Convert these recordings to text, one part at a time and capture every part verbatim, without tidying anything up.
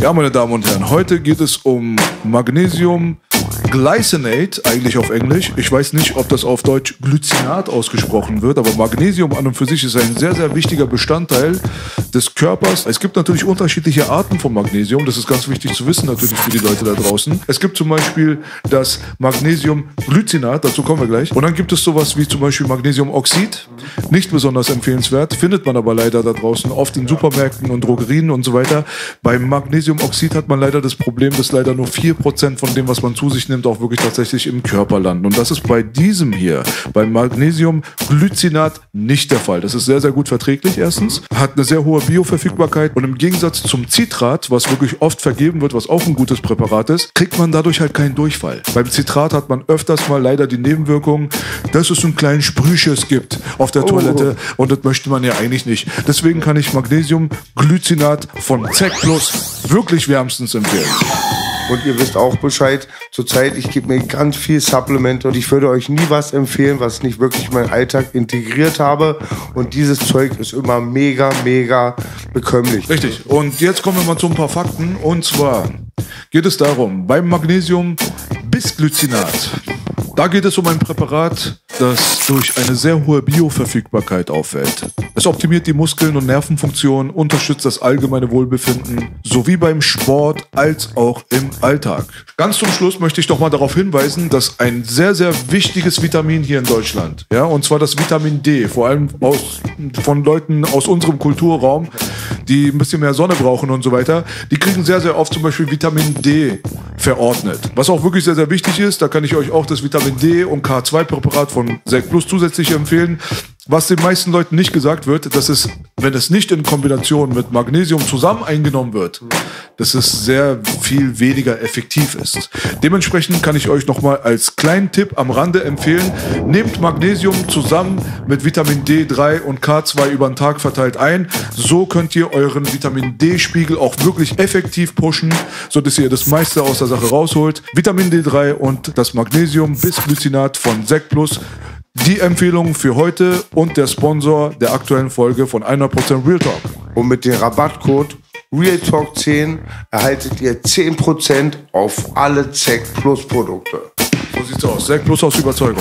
Ja, meine Damen und Herren, heute geht es um Magnesium Glycinate, eigentlich auf Englisch. Ich weiß nicht, ob das auf Deutsch Glycinat ausgesprochen wird, aber Magnesium an und für sich ist ein sehr, sehr wichtiger Bestandteil des Körpers. Es gibt natürlich unterschiedliche Arten von Magnesium. Das ist ganz wichtig zu wissen, natürlich für die Leute da draußen. Es gibt zum Beispiel das Magnesiumglycinat, dazu kommen wir gleich. Und dann gibt es sowas wie zum Beispiel Magnesiumoxid. Nicht besonders empfehlenswert, findet man aber leider da draußen oft in Supermärkten und Drogerien und so weiter. Beim Magnesiumoxid hat man leider das Problem, dass leider nur vier Prozent von dem, was man zu sich nimmt, auch wirklich tatsächlich im Körper landen. Und das ist bei diesem hier, beim Magnesiumglycinat, nicht der Fall. Das ist sehr, sehr gut verträglich erstens, hat eine sehr hohe Bioverfügbarkeit und im Gegensatz zum Citrat, was wirklich oft vergeben wird, was auch ein gutes Präparat ist, kriegt man dadurch halt keinen Durchfall. Beim Citrat hat man öfters mal leider die Nebenwirkung, dass es einen kleinen Sprühschiss gibt auf der Toilette oh. und das möchte man ja eigentlich nicht. Deswegen kann ich Magnesiumglycinat von Z E C Plus wirklich wärmstens empfehlen. Und ihr wisst auch Bescheid, zurzeit, ich gebe mir ganz viel Supplemente und ich würde euch nie was empfehlen, was nicht wirklich in meinen Alltag integriert habe. Und dieses Zeug ist immer mega, mega bekömmlich. Richtig. Und jetzt kommen wir mal zu ein paar Fakten. Und zwar geht es darum, beim Magnesium Bisglycinat, da geht es um ein Präparat, das durch eine sehr hohe Bioverfügbarkeit auffällt. Es optimiert die Muskeln- und Nervenfunktion, unterstützt das allgemeine Wohlbefinden, sowie beim Sport als auch im Alltag. Ganz zum Schluss möchte ich doch mal darauf hinweisen, dass ein sehr, sehr wichtiges Vitamin hier in Deutschland, ja, und zwar das Vitamin D, vor allem aus, von Leuten aus unserem Kulturraum, die ein bisschen mehr Sonne brauchen und so weiter, die kriegen sehr, sehr oft zum Beispiel Vitamin D verordnet. Was auch wirklich sehr, sehr wichtig ist, da kann ich euch auch das Vitamin D und K zwei Präparat von Z E C Plus zusätzlich empfehlen. Was den meisten Leuten nicht gesagt wird, dass es, wenn es nicht in Kombination mit Magnesium zusammen eingenommen wird, dass es sehr viel weniger effektiv ist. Dementsprechend kann ich euch nochmal als kleinen Tipp am Rande empfehlen, nehmt Magnesium zusammen mit Vitamin D drei und K zwei über den Tag verteilt ein. So könnt ihr euren Vitamin D-Spiegel auch wirklich effektiv pushen, sodass ihr das meiste aus der Sache rausholt. Vitamin D drei und das Magnesium Bisglycinat von Z E C Plus. Die Empfehlung für heute und der Sponsor der aktuellen Folge von hundert Prozent Real Talk. Und mit dem Rabattcode Real Talk zehn erhaltet ihr zehn Prozent auf alle Z E C Plus Produkte. So sieht's aus. Z E C Plus aus Überzeugung.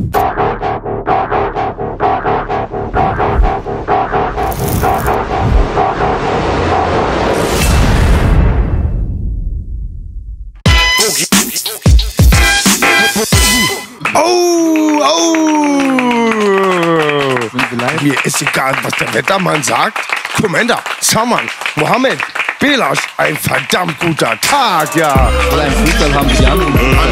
Oh, oh! Mir ist egal, was der Wettermann sagt. Commander, Saman, Mohammed, Belasch, ein verdammt guter Tag, ja. Oder ein Fußball haben die anderen.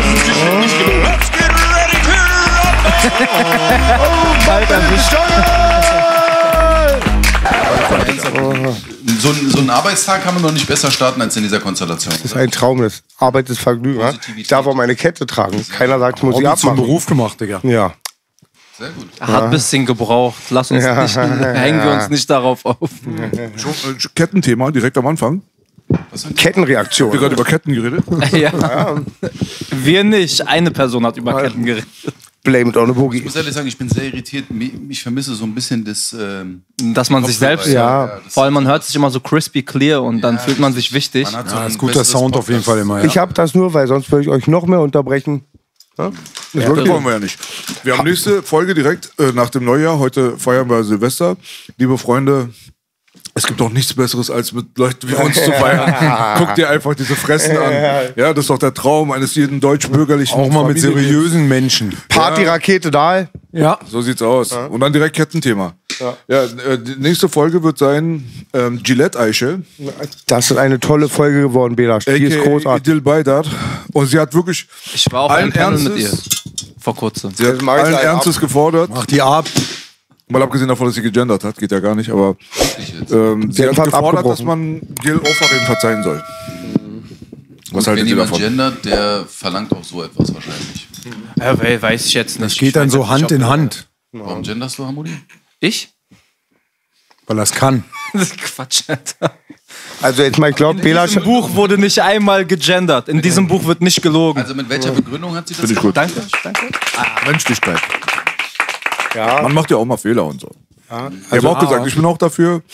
So, so einen Arbeitstag kann man noch nicht besser starten als in dieser Konstellation. Das ist ein Traum, das Arbeit ist Vergnügen. Ich darf auch meine Kette tragen. Keiner sagt, ich muss sie abmachen. Beruf gemacht, Digga. Ja. Sehr gut. Hat ein bisschen gebraucht. Lass uns Ja. nicht, hängen wir uns nicht darauf auf. Schon, äh, Kettenthema direkt am Anfang. Kettenreaktion. Wir haben gerade über Ketten geredet. Ja. Wir nicht. Eine Person hat über Ketten geredet. Blame it on a Boogie. Ich muss ehrlich sagen, ich bin sehr irritiert. Ich vermisse so ein bisschen das... Ähm, Dass man sich selbst... Ja. ja Vor allem, man hört sich immer so crispy clear und dann Ja, fühlt man sich wichtig. Man hat so Ja, ein ist guter besseres Sound auf jeden Fall immer, ja. Ich habe das nur, weil sonst würde ich euch noch mehr unterbrechen. Ja? Das Das wollen wir ja nicht. Wir haben nächste Folge direkt äh, nach dem Neujahr. Heute feiern wir Silvester. Liebe Freunde, es gibt doch nichts Besseres, als mit Leuten wie uns zu feiern. Guck dir einfach diese Fressen an. Ja, das ist doch der Traum eines jeden deutsch-bürgerlichen Auch mal mit Familienlebens. seriösen Menschen. Partyrakete da. Ja. So sieht's aus. Und dann direkt Kettenthema. Ja. Ja, äh, die nächste Folge wird sein ähm, Gillette-Eiche. Das ist eine tolle Folge geworden, Belasch. Die ist aka großartig. Idil Baydar. Und sie hat wirklich Ich war auf allen einem Panel mit ihr. Ernstes, Vor kurzem. sie hat Das mach ich allen gleich ab. Ernstes gefordert. Mach die ab. Mal abgesehen davon, dass sie gegendert hat, geht ja gar nicht, aber ähm, sie hat hat fast gefordert, abgebrochen. dass man Gil Ofarim verzeihen soll. Was Wenn haltet ihr jemand davon? gendert, der verlangt auch so etwas wahrscheinlich. Ja, we- weiß ich jetzt nicht. Das geht dann so Hand in Hand, Warum genderst du, Hamudi? Ich? weil das kann. Quatsch, Alter. Also jetzt mal, ich glaube, In Belasch... diesem Buch wurde nicht einmal gegendert. In diesem Buch wird nicht gelogen. Also mit welcher Begründung hat sie das Finde ich gut. Danke, danke. Menschlichkeit. Ja, Man macht ja auch mal Fehler und so. ja. Ich habe auch gesagt, ich bin auch dafür,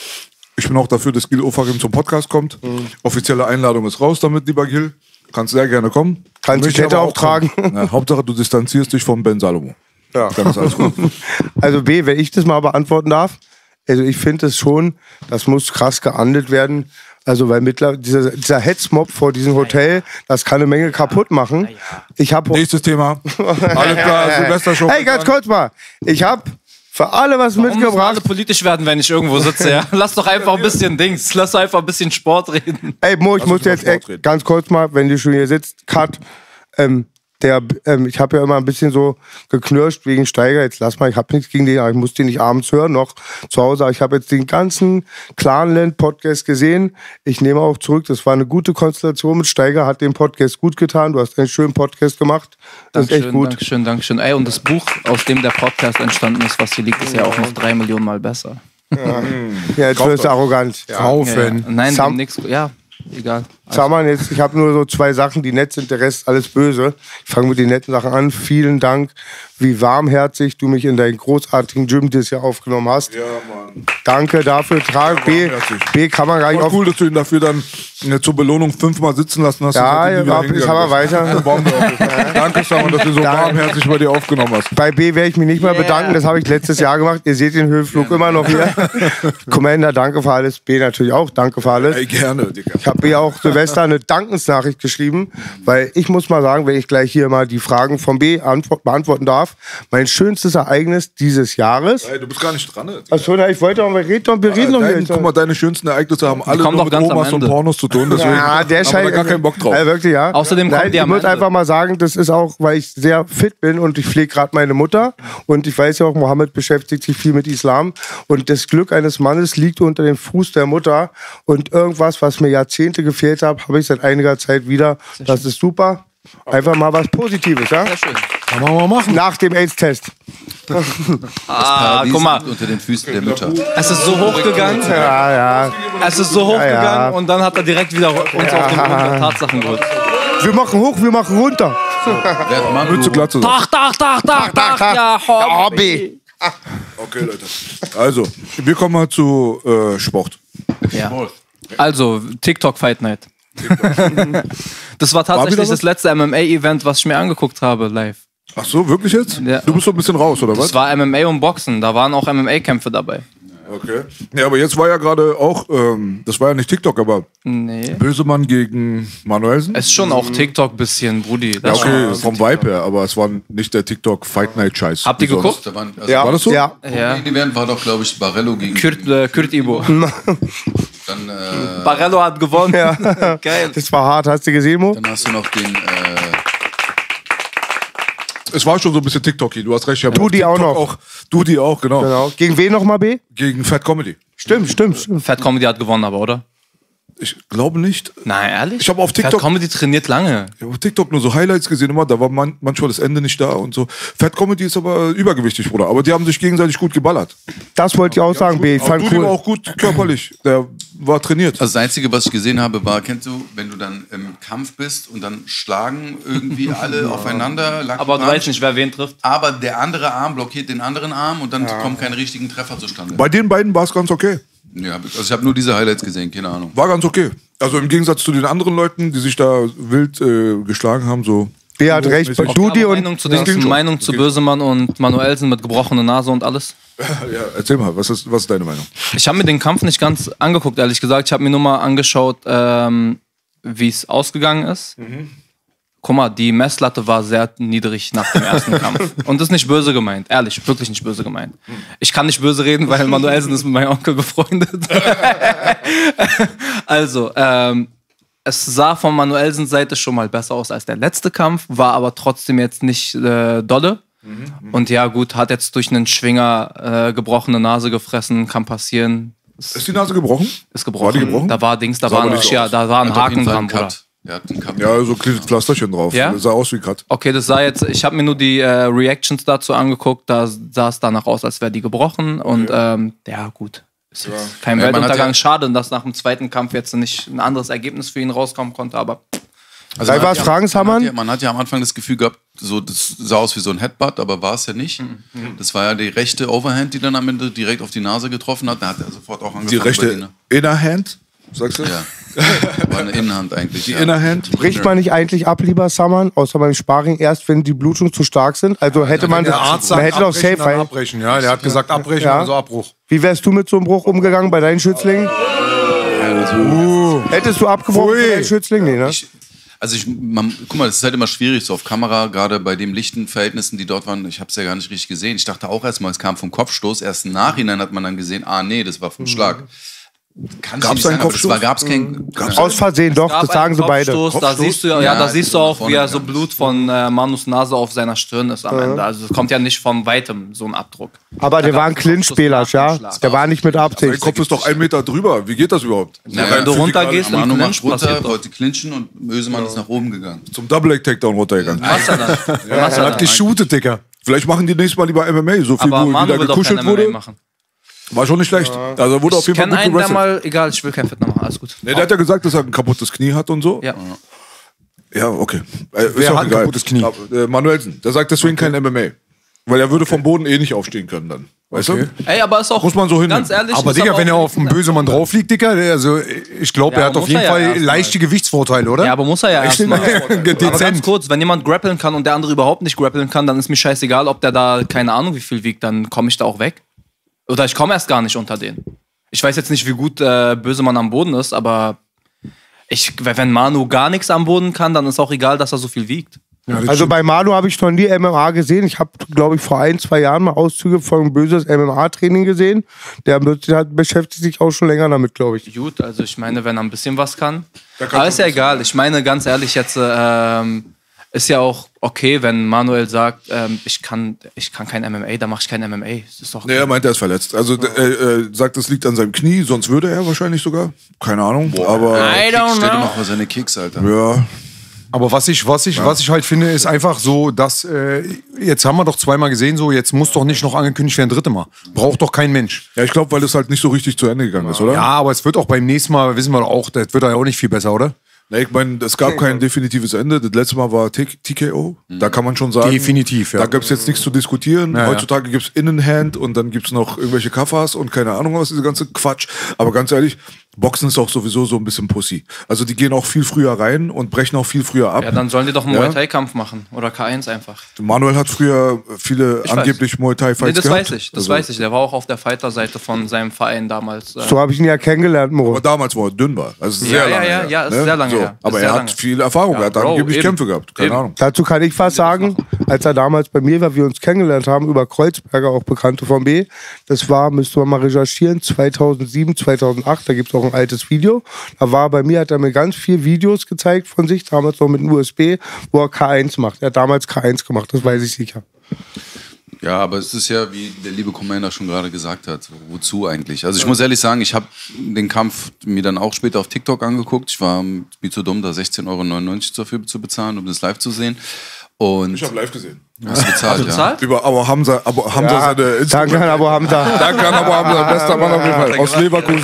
Ich bin auch dafür, dass Gil Ofarim zum Podcast kommt. Mhm. Offizielle Einladung ist raus damit, lieber Gil. Kannst sehr gerne kommen. Kannst die Kette auch tragen. Ja, Hauptsache, du distanzierst dich von Ben Salomo. Ja. Dann ist alles gut. Also B, wenn ich das mal beantworten darf, also ich finde es schon, das muss krass geahndet werden. Also weil mittlerweile dieser, dieser Hetzmob vor diesem Hotel, das kann eine Menge kaputt machen. Ich habe Nächstes Thema. Alles klar, Silvester schon. Hey, ganz kurz mal. Ich habe für alle was Warum müssen mitgebracht. alle politisch werden, wenn ich irgendwo sitze, ja? Lass doch einfach ein bisschen Dings, lass doch einfach ein bisschen Sport reden. Ey, Mo, ich Lass muss uns mal jetzt Sport äh, reden. ganz kurz mal, wenn du schon hier sitzt, Cut. Ähm, der, ähm, ich habe ja immer ein bisschen so geknirscht wegen Steiger. Jetzt lass mal, ich habe nichts gegen den, aber ich muss den nicht abends hören, noch zu Hause. Aber ich habe jetzt den ganzen Clanland-Podcast gesehen. Ich nehme auch zurück, das war eine gute Konstellation mit Steiger, hat den Podcast gut getan. Du hast einen schönen Podcast gemacht. Das ist echt Dankeschön, gut. Dankeschön, Dankeschön. Ey, und das Buch, aus dem der Podcast entstanden ist, was hier liegt, ist ja auch noch drei Millionen Mal besser. Ja, jetzt wirst du arrogant. Ja. Kaufen. Ja, nein, Sam- demnächst, ja, egal. Saman, jetzt, ich habe nur so zwei Sachen, die nett sind, der Rest alles böse. Ich fange mit den netten Sachen an. Vielen Dank, wie warmherzig du mich in deinen großartigen Gym dieses Jahr aufgenommen hast. Ja, Mann. Danke dafür. Trag B, warmherzig. B kann man gar nicht War auf. cool, dass du ihn dafür dann äh, zur Belohnung fünfmal sitzen lassen hast. Ja, und seitdem ja, wieder ich habe hingegangen weiter. bist. Danke, Saman, dass du so Danke. warmherzig bei dir aufgenommen hast. Bei B werde ich mich nicht mehr Yeah. bedanken. Das habe ich letztes Jahr gemacht. Ihr seht den Höhenflug immer noch hier. Commander, danke für alles. B natürlich auch, danke für alles. Ey, gerne, Digga. Ich habe B auch Silvester eine Dankensnachricht geschrieben, weil ich muss mal sagen, wenn ich gleich hier mal die Fragen von B antwort- beantworten darf, mein schönstes Ereignis dieses Jahres. Ey, du bist gar nicht dran, ne? Achso, na, ich wollte doch, wir reden doch, wir reden doch Dein, hier. guck mal, deine schönsten Ereignisse haben alle kommen nur doch mit ganz am Omas und Ende. Pornos zu tun. Deswegen Ja, der haben wir scheint da gar keinen Bock drauf. Ja, wirklich, ja. Außerdem kommt Nein, die ich am muss Ende. einfach mal sagen, das ist auch, weil ich sehr fit bin und ich pflege gerade meine Mutter. Und ich weiß ja auch, Mohammed beschäftigt sich viel mit Islam. Und das Glück eines Mannes liegt unter dem Fuß der Mutter. Und irgendwas, was mir Jahrzehnte gefehlt hat, habe ich seit einiger Zeit wieder. Das ist super. Einfach mal was Positives, ja? Sehr schön. Kann man mal machen. Nach dem AIDS-Test. Ah, Paradies guck mal, liegt unter den Füßen der Mütter. es ist so hochgegangen, Ja, ja. es ist so hochgegangen ja. und dann hat er direkt wieder uns auf den Boden der Tatsachen geholt. Wir machen hoch, wir machen runter. Wer hat Mambo? Mütze Glatze. Tach, tach, tach, tach, tach, ja, Hobby. Okay, Leute. Also, wir kommen mal zu äh, Sport. Ja. Also, TikTok Fight Night. Das war wieder tatsächlich was? das letzte M M A-Event, was ich mir angeguckt habe, live. Ach so, wirklich jetzt? Ja. Du bist so ein bisschen raus, oder was? Das war M M A und Boxen, da waren auch M M A-Kämpfe dabei. Okay. Ja, aber jetzt war ja gerade auch, ähm, das war ja nicht TikTok, aber Nee. Bösemann gegen Manuelsen. Es ist schon auch TikTok bisschen, Brudi. Ja, Das okay, vom Vibe her, aber es war nicht der TikTok Fight Night Scheiß. Habt ihr Wie sonst. geguckt? Da waren, also Ja, War das so? Ja. Ja. Die Event war doch, glaube ich, Barello gegen. Kürt, äh, Kürt Ibo. Dann, äh, Barello hat gewonnen. Ja. Geil. Das war hart. Hast du gesehen, Mo? dann hast du noch den. Äh, Es war schon so ein bisschen TikTok-y, du hast recht. Ich hab Du auf die auch TikTok noch. Du die auch, genau. Genau. Gegen wen nochmal, B? Gegen Fat Comedy. Stimmt, stimmt, stimmt. Fat Comedy hat gewonnen, aber, oder? Ich glaube nicht. Nein, ehrlich? Ich habe auf TikTok- Fat Comedy trainiert lange. Ich habe auf TikTok nur so Highlights gesehen, immer, da war man, manchmal das Ende nicht da und so. Fat Comedy ist aber übergewichtig, Bruder. Aber die haben sich gegenseitig gut geballert. Das wollte ich auch sagen, B. Ich Aber fand du, die war cool. auch gut körperlich. Der war trainiert. also das Einzige, was ich gesehen habe, war, kennst du, wenn du dann im Kampf bist und dann schlagen irgendwie alle aufeinander. Lucky Aber du Punch, weißt nicht, wer wen trifft. Aber der andere Arm blockiert den anderen Arm und dann kommen keine richtigen Treffer zustande. Bei den beiden war es ganz okay. Ja, also ich habe nur diese Highlights gesehen, keine Ahnung. War ganz okay. Also im Gegensatz zu den anderen Leuten, die sich da wild äh, geschlagen haben, so. B hat recht. mäßig. Du die Aber und. Meinung zu, Das den, ging schon. Meinung Das zu ging Bösemann und Manuelsen mit gebrochener Nase und alles. Ja, erzähl mal, was ist, was ist deine Meinung? Ich habe mir den Kampf nicht ganz angeguckt, ehrlich gesagt. Ich habe mir nur mal angeschaut, ähm, wie es ausgegangen ist. Guck mal, die Messlatte war sehr niedrig nach dem ersten Kampf. Und das ist nicht böse gemeint, ehrlich, wirklich nicht böse gemeint. Ich kann nicht böse reden, weil Manuelsen ist mit meinem Onkel befreundet. Also, ähm, es sah von Manuelsens Seite schon mal besser aus als der letzte Kampf, war aber trotzdem jetzt nicht äh, dolle. Und ja, gut, hat jetzt durch einen Schwinger äh, gebrochene Nase gefressen, kann passieren. Ist die Nase gebrochen? Ist gebrochen. War die gebrochen? Da war Dings, da Sah war, aber ein, nicht so ja, aus. da war ein Hat auf jeden Haken Fall dran, einen Bruder. Cut. Der hat einen Cut. Ja, so kleines Pflasterchen drauf. Ja? Sah aus wie Cut. Okay, das sah jetzt, ich habe mir nur die äh, Reactions dazu angeguckt, da sah es danach aus, als wäre die gebrochen. Und ähm, ja, gut. Ist jetzt kein Ja, man hat Weltuntergang. ja- Schade, dass nach dem zweiten Kampf jetzt nicht ein anderes Ergebnis für ihn rauskommen konnte, aber Also man was hat ja- fragen, man Saman? hat, ja, man hat ja am Anfang das Gefühl gehabt, so, das sah aus wie so ein Headbutt, aber war es ja nicht. Das war ja die rechte Overhand, die dann am Ende direkt auf die Nase getroffen hat. Da hat er sofort auch angefangen. Die bei rechte denen. Innerhand, sagst du? Ja. War eine Innenhand eigentlich. Die ja. Innerhand. Bricht man nicht eigentlich ab, lieber Saman, außer beim Sparring erst, wenn die Blutungen zu stark sind? Also hätte man, Der Arzt man sagt hätte doch abbrechen, safe dann fallen. abbrechen. Ja, der hat gesagt abbrechen, Ja. also Abbruch. Wie wärst du mit so einem Bruch umgegangen bei deinen Schützlingen? Hättest du abgebrochen Pfui. bei deinen Schützlingen? Nee, ne? Ich, also ich, man, guck mal, das ist halt immer schwierig so auf Kamera, gerade bei den lichten Verhältnissen, die dort waren. Ich habe es ja gar nicht richtig gesehen. Ich dachte auch erstmal, es kam vom Kopfstoß. Erst im Nachhinein hat man dann gesehen, ah nee, das war vom Schlag. Kann Gab's nicht sein, einen aber das Kopfstoß? war, gab's kein. Gab's Aus Versehen, doch, gab das sagen einen sie beide. Kopfstoß, Da Kopfstoß? siehst du, ja, Ja, da ist siehst du nach auch, vorne wie er so gegangen. Blut von äh, Manus Nase auf seiner Stirn ist am Ende. Also es kommt ja nicht von weitem so ein Abdruck. Aber der Da war ein gab's einen Clinch-Spieler, Kopfstoß nach ja? dem Schlag. Der war nicht mit Dein Absicht. Kopf ist doch ein Meter drüber. Wie geht das überhaupt? Ja, wenn du runtergehst im Manu Clinch, macht runter, passiert doch. wollte clinchen und Ösemann ist nach oben gegangen. Zum Double-Leg-Takedown runtergegangen. Was er dann? Was er Er hat dann? geshootet, Digga. Vielleicht machen die nächstes Mal lieber M M A, so viel Aber wo Manu wieder will doch kein gekuschelt M M A wurde. machen. War schon nicht schlecht. Also wurde auf Ich jeden Fall kenne gut einen, der gewrestelt. mal, egal, ich will kein Fitner machen, alles gut. Nee, der hat ja gesagt, dass er ein kaputtes Knie hat und so. Ja. Ja, okay. Äh, ist Wer auch hat ein egal. kaputtes Knie? Aber, äh, Manuelsen, der sagt deswegen kein M M A. Weil er würde vom Boden eh nicht aufstehen können dann. Weißt Okay. du? Ey, aber ist auch, Muss man so hinnehmen. ganz ehrlich. Aber ist Digga, wenn er auch- auf einen Bösemann drauf liegt, Digga, der- also ich glaube, Ja, er hat aber auf muss jeden er ja Fall erstmal. leichte Gewichtsvorteile, oder? Ja, aber muss er ja erstmal. Aber ganz Dezent. kurz, wenn jemand grappeln kann und der andere überhaupt nicht grappeln kann, dann ist mir scheißegal, ob der da keine Ahnung wie viel wiegt, dann komme ich da auch weg. Oder ich komme erst gar nicht unter den. Ich weiß jetzt nicht, wie gut äh, Bösemann am Boden ist, aber ich, wenn Manu gar nichts am Boden kann, dann ist auch egal, dass er so viel wiegt. Also bei Manu habe ich noch nie M M A gesehen. Ich habe, glaube ich, vor ein, zwei Jahren mal Auszüge von ein böses M M A-Training gesehen. Der, der beschäftigt sich auch schon länger damit, glaube ich. Gut, also ich meine, wenn er ein bisschen was kann. Der kann Aber ist schon ja ein bisschen egal. Ich meine, ganz ehrlich, jetzt ähm, ist ja auch okay, wenn Manuel sagt, ähm, ich, kann, ich kann kein M M A, dann mache ich kein M M A. Das ist doch Nee, er meint, er ist verletzt. Also d- äh, äh, sagt, es liegt an seinem Knie, sonst würde er wahrscheinlich sogar. Keine Ahnung. Aber I don't Stell dir know. mal vor, seine Kicks, Alter. ja, Aber was ich, was ich, was ich halt finde, ist einfach so, dass äh, jetzt haben wir doch zweimal gesehen, so jetzt muss doch nicht noch angekündigt werden, dritte Mal. Braucht doch kein Mensch. ja, ich glaube, weil es halt nicht so richtig zu Ende gegangen ist, oder? Ja, aber es wird auch beim nächsten Mal, wissen wir doch auch, das wird ja auch nicht viel besser, oder? Nee, ich meine, es gab kein definitives Ende. Das letzte Mal war T K O. Da kann man schon sagen. Definitiv, ja. Da gibt es jetzt nichts zu diskutieren. Ja, ja. Heutzutage gibt es Innenhand und dann gibt es noch irgendwelche Kaffers und keine Ahnung was, diese ganze Quatsch. Aber ganz ehrlich, Boxen ist auch sowieso so ein bisschen Pussy. Also die gehen auch viel früher rein und brechen auch viel früher ab. Ja, dann sollen die doch einen Ja. Muay Thai-Kampf machen. Oder K eins einfach. Manuel hat früher viele Ich angeblich Muay Thai Nee, Fights das gehabt. weiß ich, das Also, weiß ich. Der war auch auf der Fighter-Seite von seinem Verein damals. Äh, So habe ich ihn ja kennengelernt, Mo. Aber damals, wo er dünn war. Also sehr Ja, ja, lange ja, her, ja, ist ne? sehr lange so. her. Ist Aber sehr er hat lange. viel Erfahrung. er hat Bro, angeblich eben. Kämpfe gehabt. Keine Eben. Ahnung. Dazu kann ich was sagen, als er damals bei mir war, wir uns kennengelernt haben, über Kreuzberger, auch Bekannte von B. Das war, müsste man mal recherchieren, zweitausendsieben, zweitausendacht, da gibt es auch ein altes Video. Da war bei mir, hat er mir ganz viele Videos gezeigt von sich, damals noch mit einem U S B, wo er K eins macht. Er hat damals K eins gemacht, das weiß ich sicher. Ja, aber es ist ja, wie der liebe Commander schon gerade gesagt hat, wozu eigentlich? Also ich muss ehrlich sagen, ich habe den Kampf mir dann auch später auf TikTok angeguckt. Ich war mir zu dumm, da sechzehn Euro neunundneunzig dafür zu bezahlen, um das live zu sehen. Und Ich habe live gesehen. hast du bezahlt, ja. bezahlt? Über Abo Hamza, Abo Hamza Ja, seine Instagram. danke an Abo Hamza. Danke an Abo Hamza, bester Mann auf jeden Fall. Aus Leverkusen.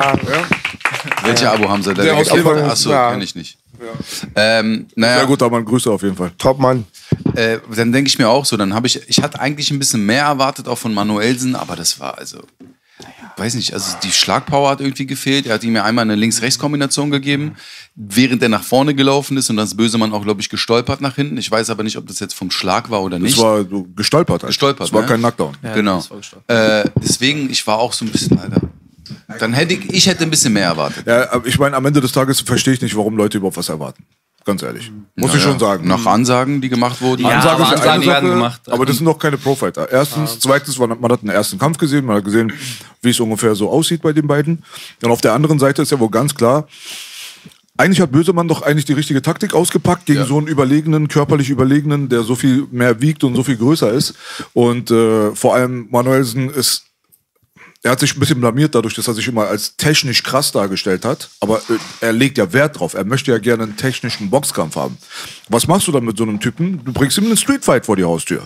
Welcher Abo haben sie? Der, Der aus direkt- Leverkusen. Achso, Ja. kenne ich nicht. Ähm, naja, Sehr guter Mann, Grüße auf jeden Fall. Top Mann. äh, dann denke ich mir auch so, dann habe ich, ich hatte eigentlich ein bisschen mehr erwartet auch von Manuelsen, aber das war also, weiß nicht, also die Schlagpower hat irgendwie gefehlt. Er hat ihm ja einmal eine Links-Rechts-Kombination gegeben, während er nach vorne gelaufen ist und dann ist Bösemann auch, glaube ich, gestolpert nach hinten. Ich weiß aber nicht, ob das jetzt vom Schlag war oder nicht. Das war so gestolpert. Halt. Gestolpert, Das war ne? kein Knockdown. Ja, Genau. das war gestolpert. Äh, deswegen, ich war auch so ein bisschen, Alter. Dann hätte ich, ich hätte ein bisschen mehr erwartet. Ja, aber ich meine, am Ende des Tages verstehe ich nicht, warum Leute überhaupt was erwarten. Ganz ehrlich. Muss ich Naja, schon sagen. Nach Ansagen, die gemacht wurden. Ja, Ansage aber ist ja eine Ansagen werden Sache, gemacht. aber das sind noch keine Pro-Fighter. Erstens, zweitens, man hat, man hat einen ersten Kampf gesehen, man hat gesehen, wie es ungefähr so aussieht bei den beiden. Und auf der anderen Seite ist ja wohl ganz klar, eigentlich hat Bösemann doch eigentlich die richtige Taktik ausgepackt gegen Ja. so einen überlegenen, körperlich überlegenen, der so viel mehr wiegt und so viel größer ist. Und äh, vor allem Manuelsen ist, er hat sich ein bisschen blamiert dadurch, dass er sich immer als technisch krass dargestellt hat. Aber äh, er legt ja Wert drauf. Er möchte ja gerne einen technischen Boxkampf haben. Was machst du dann mit so einem Typen? Du bringst ihm einen Streetfight vor die Haustür.